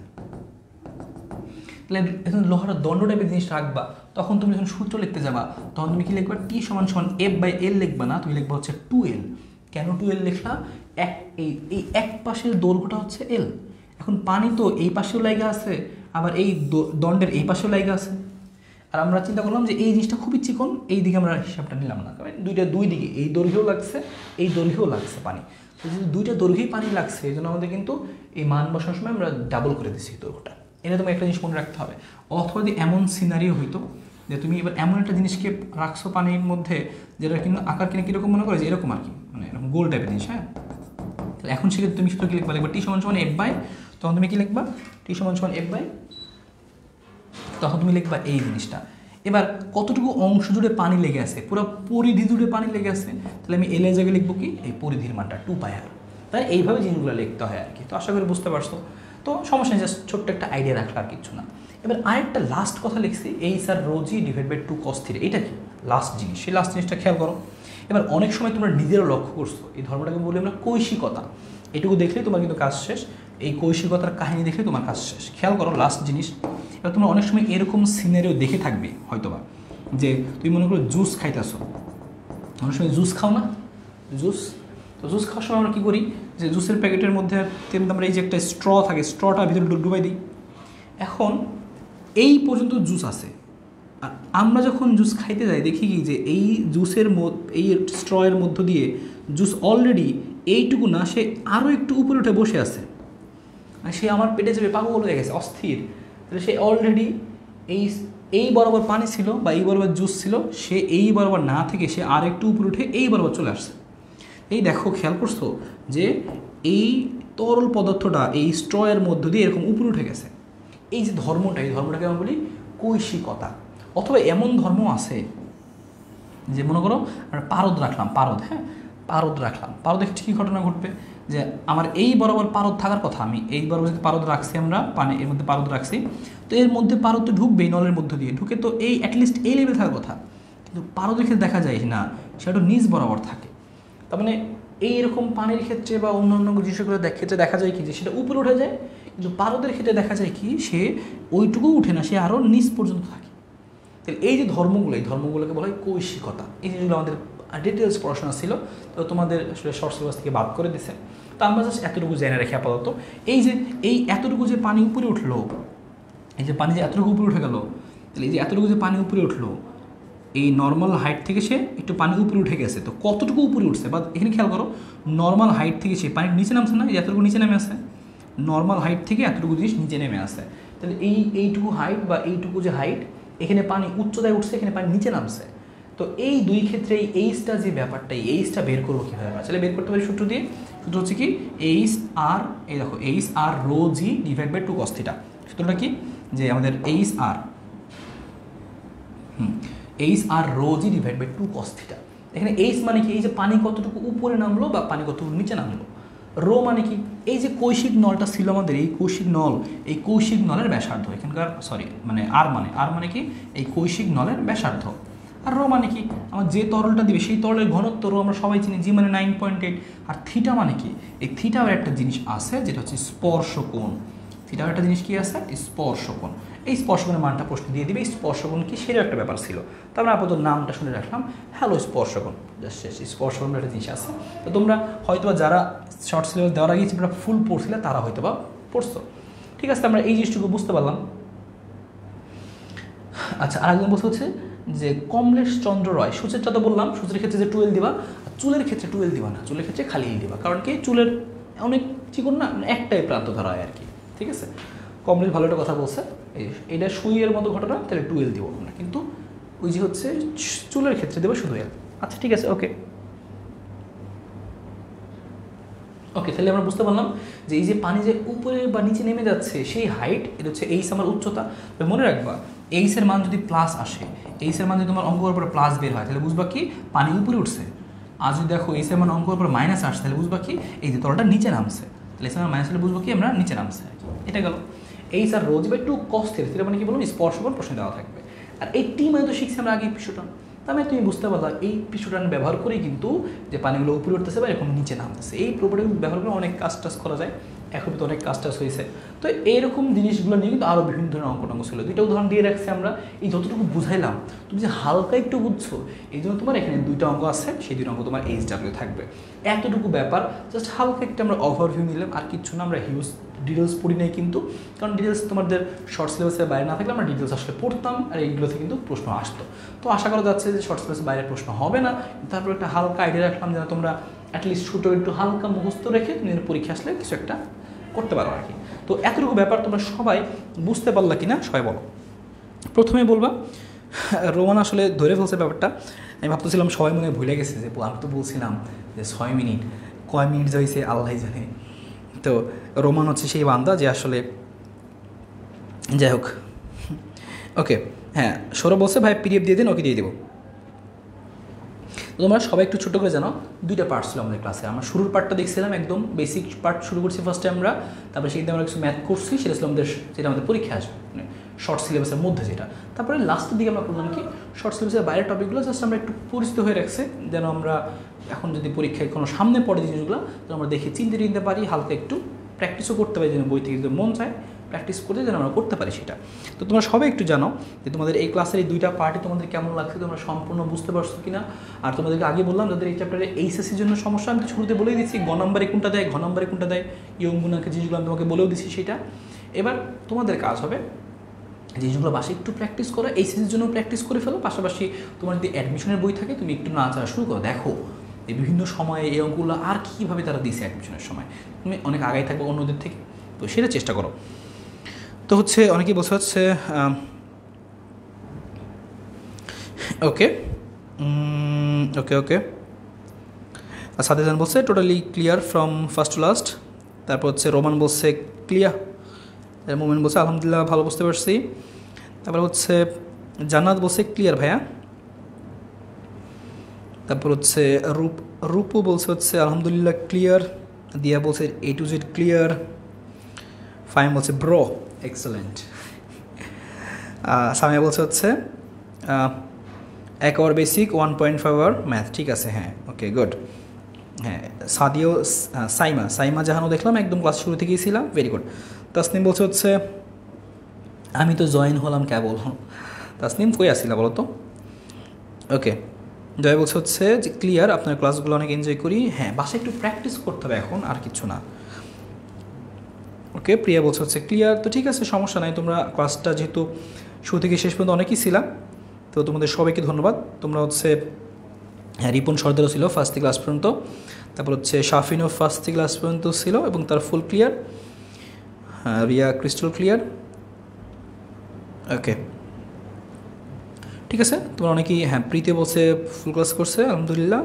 [SPEAKER 3] তাহলে এখন লোহার দণ্ড টাইপের জিনিস রাখবা, তখন তুমি যখন সূত্র লিখতে যাবা তখন তুমি কি লিখবা? টি সমান সমান এফ বাই এল লিখবা না, তুমি লিখবা হচ্ছে টু এল। কেন টু এল লিখলা? এক এই এই এক পাশের দৈর্ঘ্যটা হচ্ছে এল। এখন পানি তো এই পাশেও লাইগা আছে, আবার এই দণ্ডের এই পাশেও লাইগা আছে। আর আমরা চিন্তা করলাম যে এই জিনিসটা খুবই চিকন, এই দিকে আমরা হিসাবটা নিলাম না, কারণ দুইটা দুই দিকে, এই দৈর্ঘ্যও লাগছে এই দৈর্ঘ্যও লাগছে পানি। তো যদি দুইটা দৈর্ঘ্যেই পানি লাগছে, এই জন্য আমাদের কিন্তু এই মান বসানোর সময় আমরা ডাবল করে দিচ্ছি দৈর্ঘ্যটা। এটা তোমাকে একটা জিনিস মনে রাখতে হবে। অথবা যদি এমন সিনারিও হইতো যে তুমি এবার এমন একটা জিনিসকে রাখছো পানির মধ্যে যেটা কিন্তু আকার কিনে কীরকম মনে করে যে এরকম আর কি, মানে এরকম গোল টাইপের জিনিস। হ্যাঁ, তো এখন সেক্ষেত্রে তুমি সূত্র কী লিখবা? লিখবা টি সমান সমান এফ বাই, তখন তুমি কী লিখবা? টি সমান সমান এফ বাই, তখন তুমি লিখবা এই জিনিসটা। এবার কতটুকু অংশ জুড়ে পানি লেগে আছে, পুরো পরিধি জুড়ে পানি লেগে আছে, তাহলে আমি এল এর জায়গায় লিখবো কি এই পরিধির মানটা টু পাই আর। তাই এইভাবে জিনিসগুলো লিখতে হয় আর কি। তো আশা করি বুঝতে পারছো। তো সমস্যা নেই, জাস্ট ছোট্ট একটা আইডিয়া রাখলে আর কিছু না। এবার আরেকটা লাস্ট কথা লিখছি, এই sir rho G divide by two cos theta. এটা কি লাস্ট জিনিস? সেই লাস্ট জিনিসটা খেয়াল করো। এবার অনেক সময় তোমরা নিজেরও লক্ষ্য করছো, এই ধর্মটাকে বলি আমরা কৈশিকতা। এটুকু দেখলেই তোমার কিন্তু কাজ শেষ। এই কৈশিকতার কাহিনী দেখে তোমার কাজ শেষ। খেয়াল করো লাস্ট জিনিস, এবার তোমরা অনেক সময় এরকম সিনারিও দেখে থাকবে হয়তোবা, যে তুমি মনে করো জুস খাইতেছো, অনেক সময় জুস খাও না, জুস, তো জুস খাওয়ার সময় আমরা কী করি, যে জুসের প্যাকেটের মধ্যে তেমনি আমরা এই যে একটা স্ট্র থাকে, স্ট্রটা ভিতরে ডুবাই দিই। এখন এই পর্যন্ত জুস আছে, আর আমরা যখন জুস খাইতে যাই দেখি কি যে এই জুসের এই স্ট্রয়ের মধ্য দিয়ে জুস অলরেডি এইটুকু না, সে আরও একটু উপরে উঠে বসে আছে, আর সে আমার পেটে যাবে পাগল হয়ে গেছে, অস্থির। তাহলে সে অলরেডি এই এই বরাবর পানি ছিল বা এই বরাবর জুস ছিল, সে এই বরাবর না থেকে সে আর একটু উপরে উঠে এই বরাবর চলে আসছে। এই দেখো খেয়াল করছো যে এই তরল পদার্থটা এই স্ট্রয়ের মধ্য দিয়ে এরকম উপরে উঠে গেছে। এই যে ধর্মটা, এই ধর্মটাকে আমরা বলি কৈশিকতা। অথবা এমন ধর্ম আছে যে মনে করো আমরা পারদ রাখলাম, পারদ, হ্যাঁ পারদ রাখলাম, পারদে কী ঘটনা ঘটবে, যে আমার এই বরাবর পারদ থাকার কথা, আমি এই বরাবর যদি পারদ রাখছি, আমরা পানি এর মধ্যে পারদ রাখছি, তো এর মধ্যে পারদ তো ঢুকবেই নলের মধ্য দিয়ে, ঢুকে তো এই অ্যাটলিস্ট এই লেভেল থাকার কথা, কিন্তু পারদের ক্ষেত্রে দেখা যায় না, সেটা নিচ বরাবর থাকে। তার মানে এইরকম পানির ক্ষেত্রে বা অন্য অন্য জিনিসগুলো ক্ষেত্রে দেখা যায় কি যে সেটা উপরে উঠে যায়, কিন্তু পারদের ক্ষেত্রে দেখা যায় কি সে ওইটুকু উঠে না, সে আরও নিচ পর্যন্ত থাকে। তাহলে এই যে ধর্মগুলো, এই ধর্মগুলোকে বলা হয় কৈশিকতা। এই জিনিসগুলো আমাদের ডিটেলস পড়াশোনা ছিল, তো তোমাদের আসলে শর্ট সিলেবাস থেকে বাদ করে দিছে। তো আমরা জাস্ট এতটুকু জেনে রেখে আপাতত এই যে এই এতটুকু যে পানি উপরে উঠলো, এই যে পানি যে এতটুকু উপরে উঠে গেল, তাহলে এই যে এতটুকু যে পানি উপরে উঠলো, এই নর্মাল হাইট থেকে সে একটু পানি উপরে উঠে গেছে, তো কতটুকু উপরে উঠছে, বা এখানে খেয়াল করো নর্মাল হাইট থেকে সে পানির নিচে নামছে না, এই এতটুকু নিচে নেমে আসে, নর্মাল হাইট থেকে এতটুকু জিনিস নিচে নেমে আসে। তাহলে এই এইটুকু হাইট বা এইটুকু যে হাইট, এখানে পানি উচ্চতায় উঠছে, এখানে পানি নিচে নামছে। তো এই দুই ক্ষেত্রে এই এইচটা যে ব্যাপারটা, এই এইচটা বের করবো কীভাবে, আসলে বের করতে পারি সূত্র দিয়ে। সূত্র হচ্ছে কি এইচ আর, এই দেখো H R rho G divide by two cos theta. সূত্রটা কি, যে আমাদের H R hmm H R rho G divide by two cos theta. এখানে এইচ মানে কি, এই যে পানি কতটুকু উপরে নামলো বা পানি কতটুকু নিচে নামলো। রো মানে কি, এই যে কৌশিক নলটা ছিল আমাদের, এই কৌশিক নল, এই কৌশিক নলের ব্যাসার্ধ এখানকার, সরি মানে আর মানে আর মানে কি এই কৌশিক নলের ব্যাসার্ধ। আর রো মানে কি, আমার যে তরলটা দিবে সেই তরলের ঘনত্ব, রো আমরা সবাই চিনি, জি মানে নাইন পয়েন্ট এইট। আর থিটা মানে কি, এই থিটার একটা জিনিস আছে যেটা হচ্ছে স্পর্শকোণ। থিটার একটা জিনিস কি আছে, স্পর্শকোণ। এই স্পর্শকোণের মানটা প্রশ্ন দিয়ে দিবে, এই স্পর্শকোণ কি সেটা একটা ব্যাপার ছিল। তারপরে আপাতত নামটা শুনে রাখলাম, হ্যালো স্পর্শকোণ, জাস্ট শেষ। স্পর্শকোণের একটা জিনিস আছে, তো তোমরা হয়তোবা যারা শর্ট সিলেবাস দেওয়ার আগে তোমরা ফুল পড়ছিলে তারা হয়তোবা পড়ছো, ঠিক আছে। আমরা এই জিনিসটুকু বুঝতে পারলাম। আচ্ছা, আরেকজন বলতে হচ্ছে যে কমলেশ চন্দ্র রয়, সূচেরটা তো বললাম, সূচের ক্ষেত্রে যে টুয়েলভ দিবা, চুলের ক্ষেত্রে টুয়েলভ দিবা না, চুলের ক্ষেত্রে খালি দিবা, কারণ কি চুলের অনেক চিকন না, একটাই প্রান্ত ধরা হয় আর কি, ঠিক আছে। কমলেশ ভালো একটা কথা বলছে, এই এইটা সুইয়ের মতো ঘটনা, তাহলে টুয়েলভ দিব না, কিন্তু ওই যে হচ্ছে চুলের ক্ষেত্রে দেবো শুধু এল। আচ্ছা ঠিক আছে, ওকে ওকে তাহলে আমরা বুঝতে পারলাম যে এই যে পানি যে উপরে বা নিচে নেমে যাচ্ছে সেই হাইট, এটা হচ্ছে এইচ আমার উচ্চতা। মনে রাখবা এইচের মান যদি প্লাস আসে, এইচের মান যদি তোমার অঙ্ক করার পরে প্লাস বের হয়, তাহলে বুঝবা কি পানি উপরে উঠছে। আর যদি দেখো এইচের মান অঙ্ক করার পরে মাইনাস আসছে, তাহলে বুঝবা কি এই যে তলটা নিচে নামছে, তাহলে এইচের মান মাইনাস হলে বুঝবা কি আমরা নিচে নামছে আর কি। এটা গেল H R rho G by two cos theta. Theta মানে কি বলুন, স্পর্শকোণ প্রশ্ন দেওয়া থাকবে। আর এই টি মানে তো শিখছি আমরা আগে পিছুটান, তার মানে তুমি বুঝতে পারলা এই পিছুটান ব্যবহার করেই কিন্তু যে পানিগুলো উপরে উঠতেছে বা এখন নিচে নামতেছে, এই প্রপার্টি ব্যবহার করে অনেক কাজ টাজ করা যায়। এখন তো অনেক কাজ টাজ হয়েছে, তো এইরকম জিনিসগুলো নিয়ে কিন্তু আরও বিভিন্ন ধরনের অঙ্ক টঙ্ক ছিল। দুইটা উদাহরণ দিয়ে রাখছি আমরা, এই যতটুকু বুঝাইলাম তুমি যে হালকা একটু বুঝছো, এই জন্য তোমার এখানে দুইটা অঙ্ক আছে, সেই দুইটা অঙ্ক তোমার এইচ ডাব্লিউ থাকবে। এতটুকু ব্যাপার, জাস্ট হালকা একটা আমরা ওভারভিউ নিলাম, আর কিচ্ছু না, আমরা হিউজ ডিটেলস পড়ি নাই কিন্তু, কারণ ডিটেলস তোমাদের শর্ট সিলেবাসের বাইরে না থাকলে আমরা ডিটেলস আসলে পড়তাম, আর এইগুলোতে কিন্তু প্রশ্ন আসতো। তো আশা করা যাচ্ছে যে শর্ট সিলেবাসের বাইরে প্রশ্ন হবে না, তারপর একটা হালকা আইডিয়া রাখলাম যেন তোমরা অ্যাটলিস্ট ছোটো একটু হালকা মুখস্থ রেখে নিজের পরীক্ষা আসলে কিছু একটা করতে পারো আর কি। তো এতটুকু ব্যাপার তোমরা সবাই বুঝতে পারলা কি না সবাই বলো। প্রথমে বলবা রোমান আসলে ধরে ফেলছে ব্যাপারটা, আমি ভাবতেছিলাম সবাই মনে ভুলে গেছে যে আমি তো বলছিলাম যে ছয় মিনিট, কয় মিনিট হয়েছে আল্লাহ জানে। তো রোমান হচ্ছে সেই বান্দা যে আসলে যাই হোক, ওকে হ্যাঁ সৌরভ বলছে ভাই পিডিএফ দিয়ে দিন, ওকে দিয়ে দেবো। তোমরা সবাই একটু ছোটো করে জানো, দুইটা পার্ট ছিল আমাদের ক্লাসে। আমরা শুরুর পার্টটা দেখছিলাম, একদম বেসিক পার্ট শুরু করছি ফার্স্টে আমরা, তারপরে সেখানে আমরা কিছু ম্যাথ করছি, সেটা ছিল আমাদের যেটা আমাদের পরীক্ষা আসবে, মানে শর্ট সিলেবাসের মধ্যে যেটা। তারপরে লাস্টের দিকে আমরা করলাম কি শর্ট সিলেবাসের বাইরের টপিকগুলো জাস্ট আমরা একটু পরিচিত হয়ে রাখছি, যেন আমরা এখন যদি পরীক্ষায় কোনো সামনে পড়ে জিনিসগুলো তো আমরা দেখে চিনতে চিনতে পারি, হালকা একটু প্র্যাকটিসও করতে পারি, যেন বই থেকে যদি মন চায় প্র্যাকটিস করতে যেন আমরা করতে পারি সেটা। তো তোমরা সবাই একটু জানো যে তোমাদের এই ক্লাসের এই দুইটা পার্টি তোমাদের কেমন লাগছে, তোমরা সম্পূর্ণ বুঝতে পারছো কিনা। আর তোমাদেরকে আগে বললাম যাদের এই চ্যাপ্টারে এইচএসসির জন্য সমস্যা, আমি তো শুরুতে বলেই দিচ্ছি গ নম্বরে কোনটা দেয়, ঘ নম্বরে কোনটা দেয়, ইয়ং গুণাকে জিনিসগুলো আমি তোমাকে বলেও দিচ্ছি সেটা। এবার তোমাদের কাজ হবে জিনিসগুলো বাসায় একটু প্র্যাকটিস করো, এইচএসসির জন্য প্র্যাকটিস করে ফেলো, পাশাপাশি তোমার যদি অ্যাডমিশনের বই থাকে তুমি একটু নাড়াচাড়া শুরু করো, দেখো এই বিভিন্ন সময়ে এই অঙ্কগুলো আর কীভাবে তারা দিয়েছে অ্যাডমিশনের সময়, তুমি অনেক আগাই থাকবে অন্যদের থেকে, তো সেটা চেষ্টা করো। তো হচ্ছে অনেকেই বলছে হচ্ছে ওকে ওকে ওকে সাদেজান বলছে totally clear from first to last. তারপর হচ্ছে রোমান বলছে ক্লিয়ার, মোমেন্ট বলছে আলহামদুলিল্লাহ ভালো বুঝতে পারছি। তারপর হচ্ছে জান্নাত বলছে ক্লিয়ার ভাইয়া। তারপর হচ্ছে রূপ রূপু বলছে হচ্ছে আলহামদুলিল্লাহ ক্লিয়ার। দিয়া বলছে A to Z clear. Faim বলছে ব্রো এক্সেলেন্ট। সামিয়া বলছে হচ্ছে এক hour basic one point five hour math, ঠিক আছে হ্যাঁ ওকে গুড। হ্যাঁ সাদিও সাইমা সাইমা জাহানও দেখলাম একদম ক্লাস শুরু থেকেই ছিলাম, ভেরি গুড। তাসনিম বলছে হচ্ছে আমি তো জয়েন হলাম কেবল। তাসনিম কই আসছিলা বলো তো? ওকে জয় বলছে হচ্ছে যে ক্লিয়ার, আপনার ক্লাসগুলো অনেক এনজয় করি। হ্যাঁ বাসায় একটু প্র্যাকটিস করতে হবে এখন, আর কিছু না। ওকে প্রিয়া বলছে হচ্ছে ক্লিয়ার, তো ঠিক আছে সমস্যা নাই। তোমরা ক্লাসটা যেহেতু শুরু থেকে শেষ পর্যন্ত অনেকেই ছিলাম, তো তোমাদের সবাইকে ধন্যবাদ। তোমরা হচ্ছে হ্যাঁ রিপন সর্দারও ছিল ফার্স্ট থেকে ক্লাস পর্যন্ত, তারপর হচ্ছে শাফিনও ফার্স্ট থেকে ক্লাস পর্যন্ত ছিল এবং তার ফুল ক্লিয়ার। হ্যাঁ রিয়া ক্রিস্টাল ক্লিয়ার। ওকে ঠিক আছে, তোমরা অনেকেই হ্যাঁ প্রীতি বলছে ফুল ক্লাস করছে আলহামদুলিল্লাহ।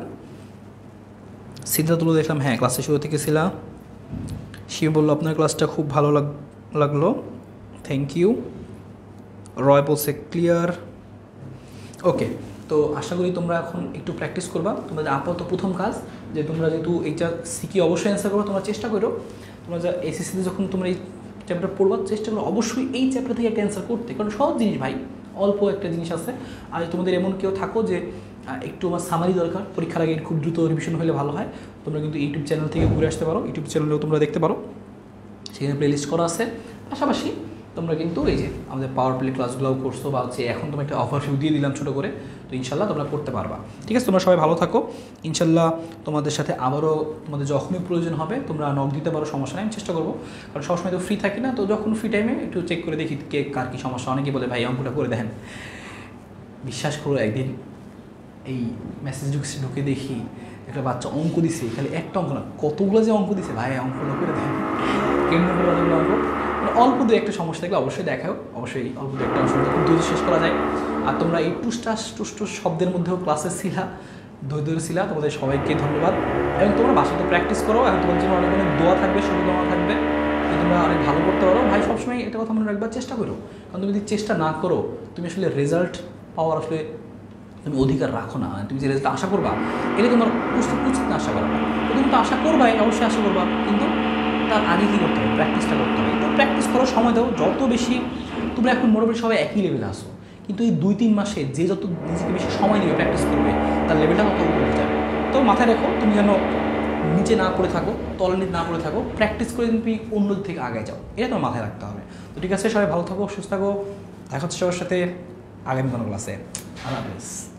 [SPEAKER 3] সিদ্ধাতুল দেখলাম হ্যাঁ ক্লাসে শুরু থেকে ছিলাম। শিব বললো আপনার ক্লাসটা খুব ভালো লাগ লাগলো থ্যাংক ইউ। রয় বলছে ক্লিয়ার। ওকে তো আশা করি তোমরা এখন একটু প্র্যাকটিস করবা। তোমাদের আপাতত প্রথম কাজ যে তোমরা যেহেতু এইটা সিকি অবশ্যই অ্যান্সার করবো, তোমরা চেষ্টা করো তোমরা যা এসএসসিতে যখন তোমরা এই চ্যাপ্টার পড়বা চেষ্টা করো অবশ্যই এই চ্যাপ্টার থেকে একটা অ্যান্সার করতে, কারণ সব জিনিস ভাই অল্প একটা জিনিস আছে। আর তোমাদের এমন কেউ থাকো যে একটু আমার সামারি দরকার, পরীক্ষার আগে খুব দ্রুত রিভিশন হলে ভালো হয়, তোমরা কিন্তু ইউটিউব চ্যানেল থেকে ঘুরে আসতে পারো, ইউটিউব চ্যানেলেও তোমরা দেখতে পারো, সেখানে প্লেলিস্ট করা আছে। পাশাপাশি তোমরা কিন্তু এই যে আমাদের পাওয়ার প্লে ক্লাসগুলোও করছো বা হচ্ছে এখন তোমরা একটা অফার ফিউ দিয়ে দিলাম ছোটো করে, তো ইনশাল্লাহ তোমরা করতে পারবা। ঠিক আছে তোমরা সবাই ভালো থাকো, ইনশাল্লাহ তোমাদের সাথে আবারও তোমাদের যখনই প্রয়োজন হবে তোমরা নক দিতে পারো, সমস্যা নেই, আমি চেষ্টা করবো। কারণ সবসময় তো ফ্রি থাকি না, তো যখন ফ্রি টাইমে একটু চেক করে দেখি কে কার কী সমস্যা। অনেকেই বলে ভাই অঙ্কটা করে দেখেন, বিশ্বাস করো একদিন এই মেসেজ ঢুকে ঢুকে দেখি একটা বাচ্চা অঙ্ক দিছে, খালি একটা অঙ্ক না কতগুলো যে অঙ্ক দিছে, ভাই অঙ্কগুলো করে দেখেন কেমন করে অঙ্ক মানে অল্প দু একটা সমস্যা থাকলে অবশ্যই দেখাও, অবশ্যই অল্প দু একটা অংশ খুব দ্রুত শেষ করা যায়। আর তোমরা এই টুসটাস টুসটুস শব্দের মধ্যেও ক্লাসে ছিলা, ধৈর্য ছিলা, তোমাদের সবাইকে ধন্যবাদ। এবং তোমরা বাসাতে প্র্যাকটিস করো, এবং তোমাদের জন্য অনেক অনেক দোয়া থাকবে, শুভকামনা থাকবে, তোমরা অনেক ভালো করতে পারো। ভাই সবসময় একটা কথা মনে রাখবার চেষ্টা করো, কারণ তুমি যদি চেষ্টা না করো তুমি আসলে রেজাল্ট পাওয়ার আসলে তুমি অধিকার রাখো না। তুমি যে রেজাল্ট আশা করবা এটা তোমার উচিত উচিত না আশা করা, তুমি তো আশা করবাই, অবশ্যই আশা করবা, কিন্তু তার আগে কী করতে হবে, প্র্যাকটিসটা করতে হবে। তো প্র্যাকটিস করো, সময় দাও, যত বেশি তোমরা এখন মোটামুটি সবাই একই লেভেলে আসো, কিন্তু এই দুই তিন মাসে যে যত নিজেকে বেশি সময় নেবে প্র্যাকটিস করবে তার লেভেলটা তত উপরে যাবে। তো মাথায় রেখো তুমি যেন নিচে না পড়ে থাকো, তল নিচে না পড়ে থাকো, প্র্যাকটিস করে তুমি অন্যদের থেকে আগে যাও, এটা তোমার মাথায় রাখতে হবে। তো ঠিক আছে সবাই ভালো থাকো, সুস্থ থাকো, দেখা হচ্ছে সবার সাথে আগামী কোনো ক্লাসে। আল্লাহ হাফেজ।